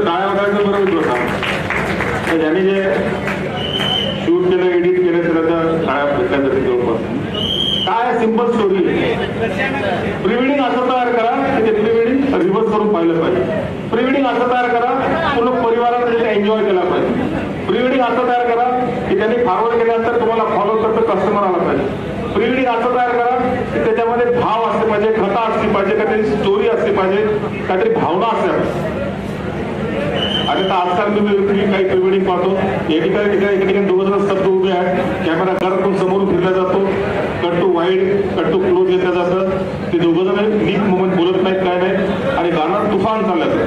I: टाळ्या वाजवायचं बरोबर होता. तर ज्यांनी जे शूट केलं एडिट केलं त्याला त्या टाळ्या भेटल्या जाते जवळपास. काय सिंपल स्टोरी. प्री वेडिंग असं तयार करा की ते प्री वेडिंग रिव्हर्स करून पाहिलं पाहिजे. प्री वेडिंग असं तयार करा पूर्ण परिवाराने त्याचा एन्जॉय केला पाहिजे. प्री वेडिंग असं तयार करा की त्यांनी फॉरवर्ड केल्यानंतर तुम्हाला फॉलो करतं कस्टमर आला पाहिजे. प्री वेडिंग असं तयार करा की त्याच्यामध्ये भाव असले पाहिजे, कथा असली पाहिजे, काहीतरी स्टोरी असली पाहिजे, काहीतरी भावना असल्या पाहिजे. आणि आता आजकाल मी काही प्री वेडिंग पाहतो या ठिकाणी ठिकाणी एका ठिकाणी दोघ जण स्तब्ध उभे आहेत. कॅमेरा घरातून समोरून फिरला जातो, cut to wide cut to close घेतलं जातं. ते दोघ जण लीक मोमेंट बोलत नाहीत काय नाही आणि गाणं तुफान चाललं.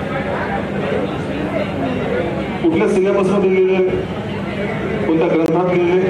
I: कुठल्या सिलेबस मध्ये लिहिले, कोणत्या ग्रंथात लिहिले,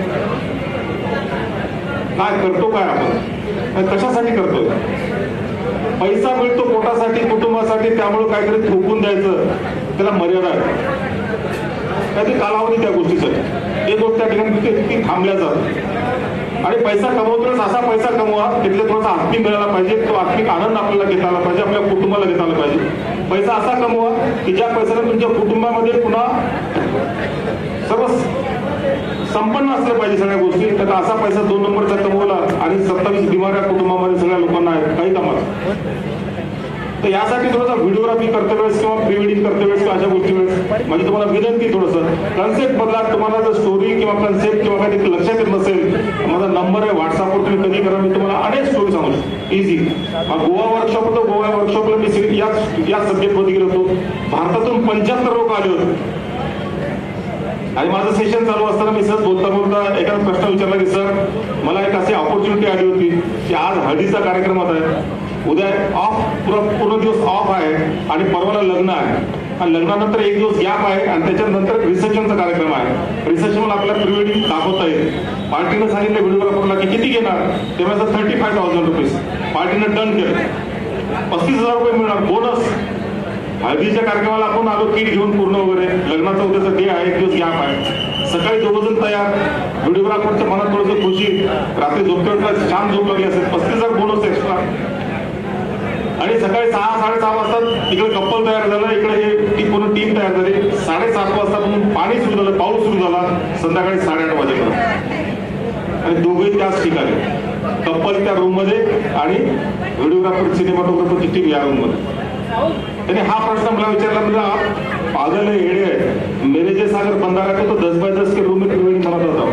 I: काय करतो काय आपण, कशासाठी करतोय. पैसा मिळतो पोटासाठी कुटुंबासाठी, त्यामुळे काहीतरी थोपून द्यायचं त्याला मर्यादा आहे. काहीतरी कालावधी त्या गोष्टीसाठी एक गोष्ट त्या ठिकाणी ती थांबल्या जात. आणि पैसा कमवतोच असा पैसा कमवा तिथले थोडासा आत्मिक मिळाला पाहिजे, तो आत्मिक आनंद आपल्याला घेता आला पाहिजे, आपल्या कुटुंबाला घेता आला पाहिजे. पैसा असा कमवा की ज्या पैशाने तुमच्या कुटुंबामध्ये पुन्हा सर्व संपन्न असलं पाहिजे सगळ्या गोष्टी. तर असा पैसा दोन नंबरचा कमवला आणि सत्तावीस बिमाऱ्या कुटुंबामध्ये सगळ्या लोकांना आहेत काही कामात. तर यासाठी थोडासा व्हिडिओग्राफी करते वेळेस किंवा प्री वेडिंग करते वेळेस किंवा अशा गोष्टी वेळेस म्हणजे तुम्हाला विनंती थोडंसं कन्सेप्ट बदला. तुम्हाला जर स्टोरी किंवा कन्सेप्ट किंवा काही लक्षात येत नसेल माझा नंबर आहे व्हॉट्सअपवर, तुम्ही कधी करा, मी तुम्हाला अनेक स्टोरी सांगू शकतो इझी. गोवा वर्कशॉप होतो, गोवा वर्कशॉपला मी या या सब्जेक्टमध्ये गेलो होतो. भारतातून पंच्याहत्तर लोक आले होते आणि माझं सेशन चालू असताना मी सहज बोलता बोलता एखादा प्रश्न विचारला की सर मला एक अशी ऑपॉर्च्युनिटी आली होती की आज हळदीचा कार्यक्रमात आहे, उद्या ऑफ पूर्ण पूर्ण दिवस ऑफ आहे आणि परवाला लग्न आहे आणि लग्नानंतर एक दिवस गॅप आहे आणि त्याच्यानंतर रिसेप्शनचा कार्यक्रम आहे. रिसेप्शनला आपल्याला प्री वेडिंग दाखवता येईल. पार्टीनं सांगितलं व्हिडिओग्राफरला की किती घेणार, तेव्हा थर्टी फाय थाउजंड रुपीज पार्टीनं डन केलं. पस्तीस हजार रुपये मिळणार बोनस. हळदीच्या कार्यक्रमाला आपण आलो किट घेऊन पूर्ण वगैरे, लग्नाचा उद्याचा डे आहे, एक दिवस गॅप आहे. सकाळी दोघ जण तयार, व्हिडिओग्राफरच्या मनात थोडंसं खुशी, रात्री झोपतेवेळेला छान झोप लागली असेल, पस्तीस हजार बोनस एक्स्ट्रा. आणि सकाळी सहा साडेसहा वाजता इकडे कप्पल तयार झालं, इकडे हे पूर्ण टीम तयार झाली. साडेसात वाजता पाणी सुरू झालं, पाऊस सुरू झाला संध्याकाळी साडेआठ वाजेपर्यंत आणि दोघेही त्याच ठिकाणी, कप्पल त्या रूम मध्ये आणि व्हिडिओग्राफर सिनेमाटोग्राफरची टीम या रूम मध्ये. त्याने हा प्रश्न मला विचारला म्हणजे आप पागल है, येडे है, मेरे जैसा अगर बंदा रहता तो दस बाय दस के रूम में प्री वेडिंग बनवत होता.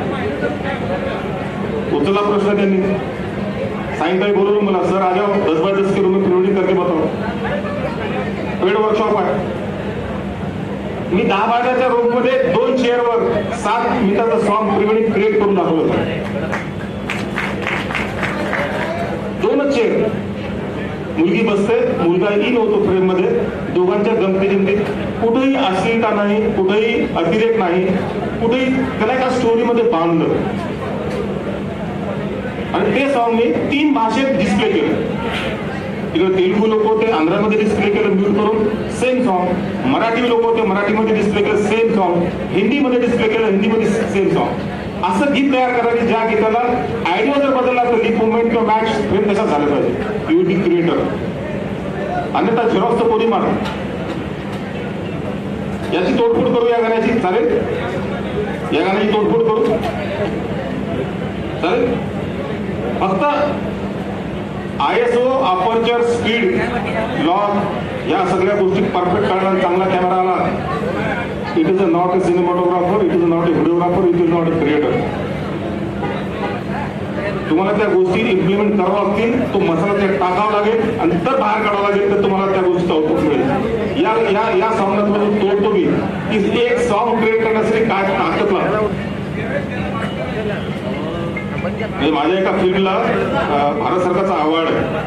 I: उचलला प्रश्न त्यांनी. सायंकाळी बोलवलं मला, सर आ जाओ दस बाय दस के रूम में प्री वेडिंग करके बताओ. पेड वर्कशॉप आहे. मी दहा बायच्या रूम मध्ये दोन चेअरवर सात मिनिटाचा सॉन्ग प्री वेडिंग क्रिएट करून दाखवलं होतं. दोनच चेअर, मुलगी बसते, मुलगा इन होतो फ्रेम मध्ये, दोघांच्या गमती जमतीत कुठेही अश्लीलता नाही, कुठेही अतिरेक नाही, कुठेही त्याला एका स्टोरीमध्ये बांधलं आणि ते सॉन्ग मी तीन भाषेत डिस्प्ले केलं. तिकडे तेलुगू लोक होते, आंध्रामध्ये डिस्प्ले केलं म्यूट करून सेम सॉन्ग. मराठी लोक होते, मराठीमध्ये डिस्प्ले केलं सेम सॉन्ग. हिंदीमध्ये डिस्प्ले केलं, हिंदीमध्ये सेम सॉन्ग. असं गीत तयार करा की ज्या गीताला आयडिया जर बदलला तर लिप मुवमेंट किंवा मॅच फ्रेम तसा झालं पाहिजे. You the creator. अन्यथा झेरॉक्स तर कोणी मार. याची तोडफोड करू या गाण्याची, चालेल? या गाण्याची तोडफोड करू, चालेल? फक्त I S O, aperture, speed, lock या सगळ्या गोष्टी परफेक्ट करणार. चांगला कॅमेरा आला. It is a not a cinematographer, it is not a videographer, it is not a creator. तुम्हाला त्या गोष्टी इम्प्लिमेंट करावं लागतील, तो मसाला त्यात टाकावा लागेल आणि तर बाहेर काढावा लागेल, तर तुम्हाला त्या गोष्टीचा आउटपुट मिळेल. या या या सॉंगमध्ये तोडतो मी की एक सॉंग क्रिएट करण्यासाठी काय ताकद लागते. म्हणजे माझ्या एका फिल्मला भारत सरकारचा अवॉर्ड आहे.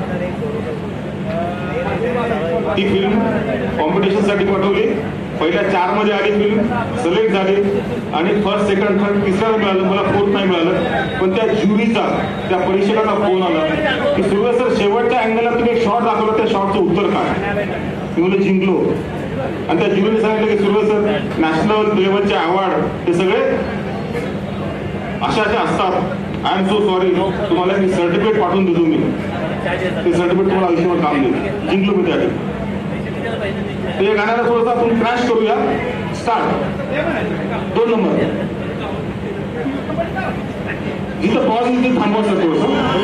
I: ती फिल्म कॉम्पिटिशन साठी पाठवली. पहिल्या चार मध्ये आली फिल्म, सिलेक्ट झाली आणि फर्स्ट सेकंड थर्ड तिसऱ्याला मिळालं, मला फोर्थ नाही मिळालं. पण त्या ज्युरीचा, त्या परीक्षकाचा फोन आला की सुरुवात सर शेवटच्या अँगलला तुम्ही एक शॉट दाखवलं, त्या शॉटचं उत्तर काय. मी म्हणजे जिंकलो. आणि त्या ज्युरीने सांगितलं की सुरुवात सर नॅशनल लेवलचे अवॉर्ड हे सगळे अशा अशा असतात. आय एम सो सॉरी, तुम्हाला मी सर्टिफिकेट पाठवून देतो. मी ते सर्टिफिकेट तुम्हाला आयुष्यावर काम देईल. जिंकलो मी त्या तर या गाण्याला थोडंसं आपण क्रॅश करूया. स्टार्ट. दोन नंबर जिथं पॉज तिथे थांबवायचं थोडंसं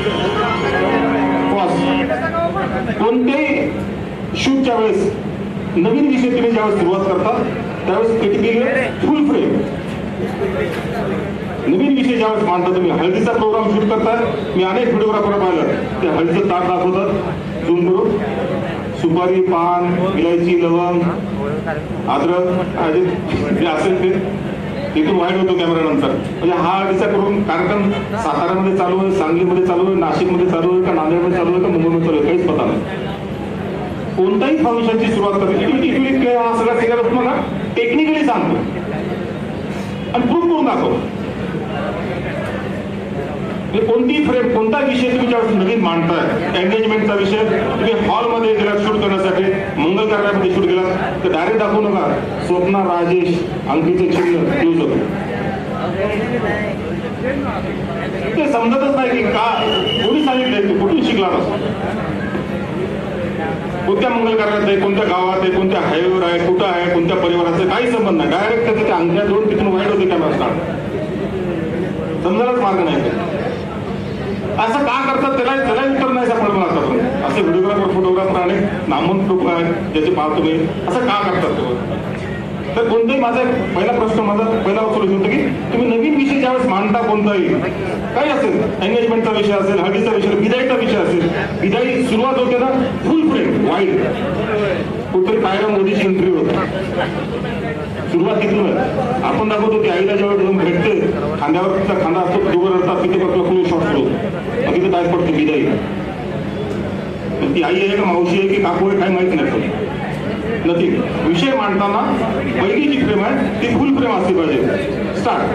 I: पॉज. कोणत्याही शूटच्या वेळेस नवीन विषय तुम्ही ज्यावेळेस सुरुवात करता त्यावेळेस केटीपी फुल फ्रेम. नवीन विषय ज्यावेळेस मांडता तुम्ही हळदीचा प्रोग्राम शूट करताय. मी अनेक व्हिडिओग्राफर पाहिलं ते हळदीचं ताट दाखवतात झूम करून. सुपारी, पान, इलायची, लवंग, अद्रक जे असेल ते तिथून वाईट होतो कॅमेरा नंतर. म्हणजे हा हळदीचा करून कार्यक्रम साताऱ्यामध्ये चालू आहे, सांगलीमध्ये चालू आहे, नाशिकमध्ये चालू आहे का नांदेडमध्ये चालू आहे का मुंबईमध्ये चालू आहे काहीच पता नाही. कोणत्याही फंक्शनची सुरुवात करते हा सगळा सिगार तुम्हाला टेक्निकली सांगतो आणि प्रूव्ह करून दाखवतो. कोणतीही फ्रेम कोणता विषय तुम्ही ज्यावेळेस नवीन मांडताय, एंगेजमेंटचा विषय तुम्ही हॉलमध्ये गेला शूट करण्यासाठी, मंगल कार्यामध्ये शूट केला तर डायरेक्ट दाखवू नका स्वप्ना, राजेश, अंकीचे चिन्ह क्लोज. ते समजतच नाही की का कोणी सांगितलंय, कुठून शिकला नसतो. कोणत्या मंगल कार्यात आहे, कोणत्या गावात आहे, कोणत्या हायवेवर आहे, कुठं आहे, कोणत्या परिवाराचा काही संबंध नाही. डायरेक्ट तिथे अंगठ्या दोन तिथून वाईट होते कॅमेरा स्टार्ट. समजायलाच मार्ग नाही. असं का करतात त्याला त्याला उत्तर नाही सापडलं मला आतापर्यंत. असे व्हिडिओग्राफर, फोटोग्राफर अनेक नामवंत लोक आहेत ज्याचे पाहतो तुम्ही. असं का करतात तो? तर कोणताही माझा पहिला प्रश्न माझा पहिला सोल्युशन होतं की तुम्ही नवीन विषय ज्यावेळेस मांडता कोणताही काही असेल, एंगेजमेंटचा विषय असेल, हळदीचा विषय, विदाईचा विषय असेल, विदाई सुरुवात होते ना फुल फ्रेम वाईड. कुठेतरी पाहायला मोदीची एंट्री होती. सुरुवात तिथून आपण दाखवतो की आईला जेव्हा जाऊन भेटते खांद्यावर तिचा खांदा असतो दोघं रडतात तिथे फक्त फुल शॉट होतो मग तिथे काय पडते विदाई. ती आई आहे का मावशी आहे की काकू आहे काय माहित नाही. नथिंग. विषय मांडताना पहिली जी फ्रेम आहे ती फुल फ्रेम असली पाहिजे. स्टार्ट.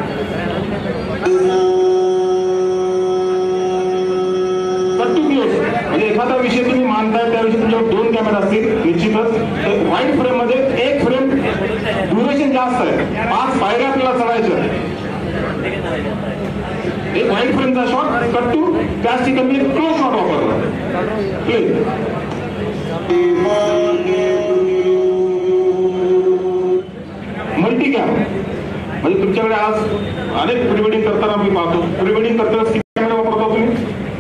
I: म्हणजे एखादा विषय तुम्ही मांडताय त्याविषयी तुमच्यावर दोन कॅमेरा असतील निश्चितच. तर वाईट फ्रेम मध्ये एक फ्रेम ड्युरेशन जास्त आहे, पाच पायऱ्या आपल्याला चढायचं. एक वाईट फ्रेमचा शॉट कट टू त्याच ठिकाणी एक क्लोज शॉट वापरला. मल्टी कॅम म्हणजे तुमच्याकडे आज अनेक प्री वेडिंग करताना मी पाहतो. प्री वेडिंग करताना किती कॅमेरा वापरता तुम्ही?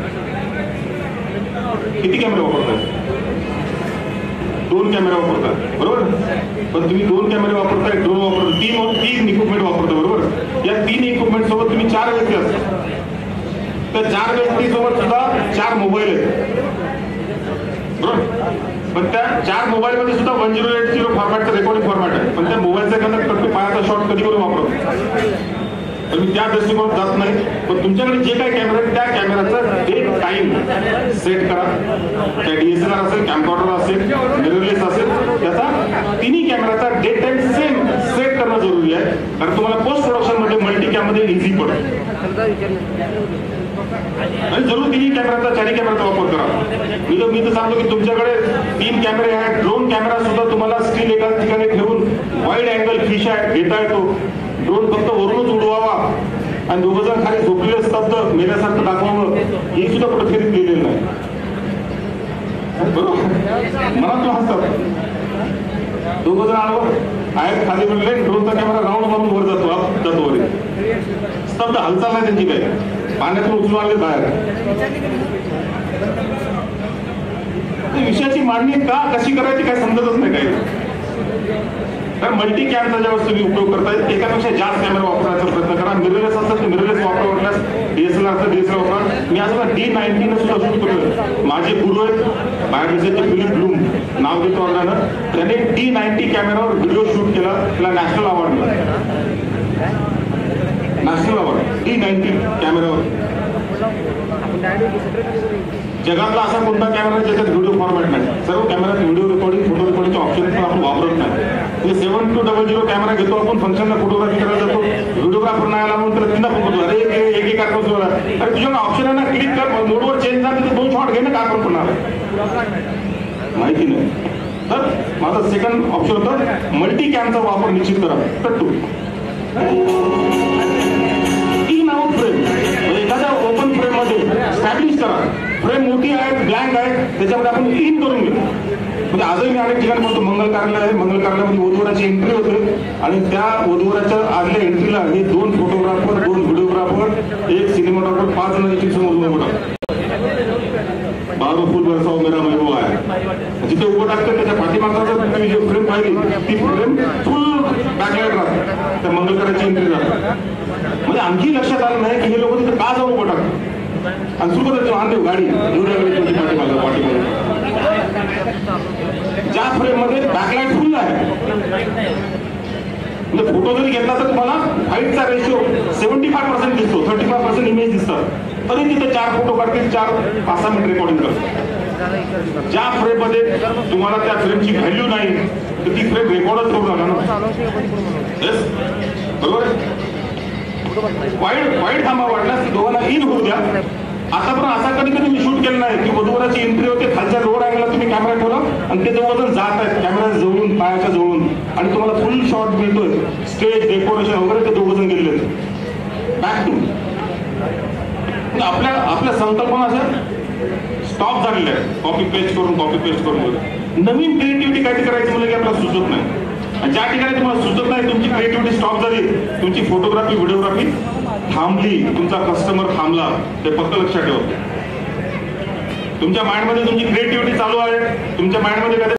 I: किती कॅमेरा वापरताय? दोन कॅमेरा वापरतात बरोबर. पण तुम्ही दोन कॅमेरे वापरताय, ड्रोन वापरता, तीन तीन इक्विपमेंट वापरता बरोबर. या तीन इक्विपमेंट सोबत तुम्ही चार व्यक्ती असतात. त्या चार व्यक्ती सोबत सुद्धा चार मोबाईल आहेत बरोबर. पण त्या चार मोबाईल मध्ये सुद्धा वन झिरो एट झिरो फॉर्मॅटचा रेकॉर्डिंग फॉर्मॅट आहे. पण त्या मोबाईलचा एखादा कट्टू पायाचा शॉट कधी करून वापरतो. तर मी त्या दृष्टिकोनात जात नाही. पण तुमच्याकडे जे काही कॅमेरा आहेत त्या कॅमेराचा डेट टाइम सेट करा. त्या डीएसएलआर असेल, कॅम्पॉर्डर असेल, मिररलेस असेल, त्याचा तिन्ही कॅमेराचा डेट टाइम सेम सेट करणं जरुरी आहे. कारण तुम्हाला पोस्ट प्रोडक्शन मध्ये मल्टी कॅम मध्ये इझी पडेल. आणि जरूर तिन्ही कॅमेराचा चारी कॅमेराचा वापर करा. मी तर मी तर सांगतो की तुमच्याकडे तीन कॅमेरे आहेत. ड्रोन कॅमेरा सुद्धा तुम्हाला स्क्रीन एका ठिकाणी ठेवून वाईड अँगल फिश आहे घेता येतो. ड्रोन फक्त वरूनच उडवावा आणि दोघं जण खाली झोपलेले स्तब्ध मेल्यासारखं दाखवावं हे सुद्धा कुठं फेरीत लिहिलेलं नाही बरोबर. मला तो हसतात दोघं जण आडवं आहेत खाली म्हणले ड्रोनचा कॅमेरा राऊंड मारून वर जातो जातो वर. स्तब्ध हालचाल नाही त्यांची काय. पाण्यातून उचलून आले बाहेर. विषयाची मांडणी का कशी करायची काय समजतच नाही काही. कारण मल्टी कॅमचा ज्यावेळेस तुम्ही उपयोग करताय एकापेक्षा जास्त कॅमेरा वापरण्याचा प्रयत्न करा. मिररलेस असेल तर मिररलेस वापर वाटल्यास डीएसएलआर असं डीएसएलआर वापरा. मी असं डी नाईन्टीन सुद्धा शूट करतोय. माझे गुरु आहेत बायोडेसेचे फिलिप ब्लूम नाव घेतो वर्गानं. त्याने डी नाईन्टी कॅमेरावर व्हिडिओ शूट केला. त्याला नॅशनल अवॉर्ड मिळाला. नॅशनल अवॉर्ड डी नाईन्टी कॅमेरावर. जगातला असा कोणता कॅमेरा ज्याच्यात व्हिडिओ फॉर्मॅट नाही. सर्व कॅमेऱ्यात व्हिडिओ रेकॉर्डिंग फोटो रेकॉर्डिंगचे ऑप्शन पण आपण वापरत नाही. म्हणजे seven two double zero camera घेतो आपण फंक्शनला फोटोग्राफी करायला जातो. व्हिडिओग्राफर नाही आला म्हणून त्याला तीनदा फोन करतो. अरे एक एक कार्यक्रम सुरू आहे. अरे तुझ्याकडे ऑप्शन आहे ना क्लिक कर मोडवर चेंज झाला तिथे दोन शॉट घे ना काय आपण करणार माहिती नाही. तर माझा सेकंड ऑप्शन होतं मल्टी कॅमचा वापर निश्चित करा. कट्टू इन आउट फ्रेम म्हणजे एखाद्या ओपन फ्रेम मध्ये स्टॅब्लिश करा. फ्रेम मोठी आहे ब्लँक आहे त्याच्यामध्ये आपण इन करून घेऊ. म्हणजे आजही मी अनेक ठिकाणी म्हणतो मंगल कार्यालय आहे, मंगल कार्यालयामध्ये वधूवराची एंट्री होते आणि त्या वधूवराच्या आदल्या एंट्रीला हे दोन फोटोग्राफर, दोन व्हिडिओग्राफर, एक सिनेमाटोग्राफर, पाच जणांची समोर उभं टाकतात. बारो फुल बरसाव मेरा महबूब आहे जिथे उभं टाकतं त्याच्या पाठीमागचा जर तुम्ही जी फ्रेम पाहिली ती फ्रेम फुल बॅकलाइट राहते त्या मंगल कार्याची एंट्री राहते. म्हणजे आणखी लक्षात आलं नाही की हे लोक तिथे का जाऊन उभं टाकतात आणि सुरू करतो आणते गाडी एवढ्या वेळी तुमची पाठीमागं पाठीमागं ज्या फ्रेम मध्ये बॅकलाइट फुल आहे. म्हणजे फोटो जरी घेतला तर तुम्हाला हाईटचा रेशिओ सेव्हन्टी फाय पर्सेंट दिसतो, थर्टी फाय पर्सेंट इमेज दिसतात. तरी तिथे चार फोटो काढतील, चार पाच सहा मिनिट रेकॉर्डिंग करतात. ज्या फ्रेम मध्ये तुम्हाला त्या फ्रेमची व्हॅल्यू नाही तर ती फ्रेम रेकॉर्डच करू नका ना. येस बरोबर आहे. वाईट वाईट थांबा वाटल्यास दोघांना इन होऊ द्या. आता पण असा कधी कधी मी शूट केलं नाही की वधूवराची एंट्री होते, खालच्या लोअर अँगलला तुम्ही कॅमेरा ठेवला आणि ते दोघं जण जात आहेत कॅमेरा जवळून, पायाच्या जवळून, आणि तुम्हाला फुल शॉट मिळतोय. स्टेज डेकोरेशन वगैरे ते दोघं जण गेलेले आहेत. बॅक टू आपल्या आपल्या संकल्पना अशा स्टॉप झालेल्या आहेत. कॉपी पेस्ट करून कॉपी पेस्ट करून नवीन क्रिएटिव्हिटी काहीतरी करायचं म्हणजे की आपल्याला सुचत नाही. आणि ज्या ठिकाणी तुम्हाला सुचत नाही तुमची क्रिएटिव्हिटी स्टॉप झाली, तुमची फोटोग्राफी व्हिडिओग्राफी थांबली, तुमचा कस्टमर थांबला, ते फक्त लक्षात ठेवा. तुमच्या माइंडमध्ये तुमची क्रिएटिव्हिटी चालू आहे, तुमच्या माइंडमध्ये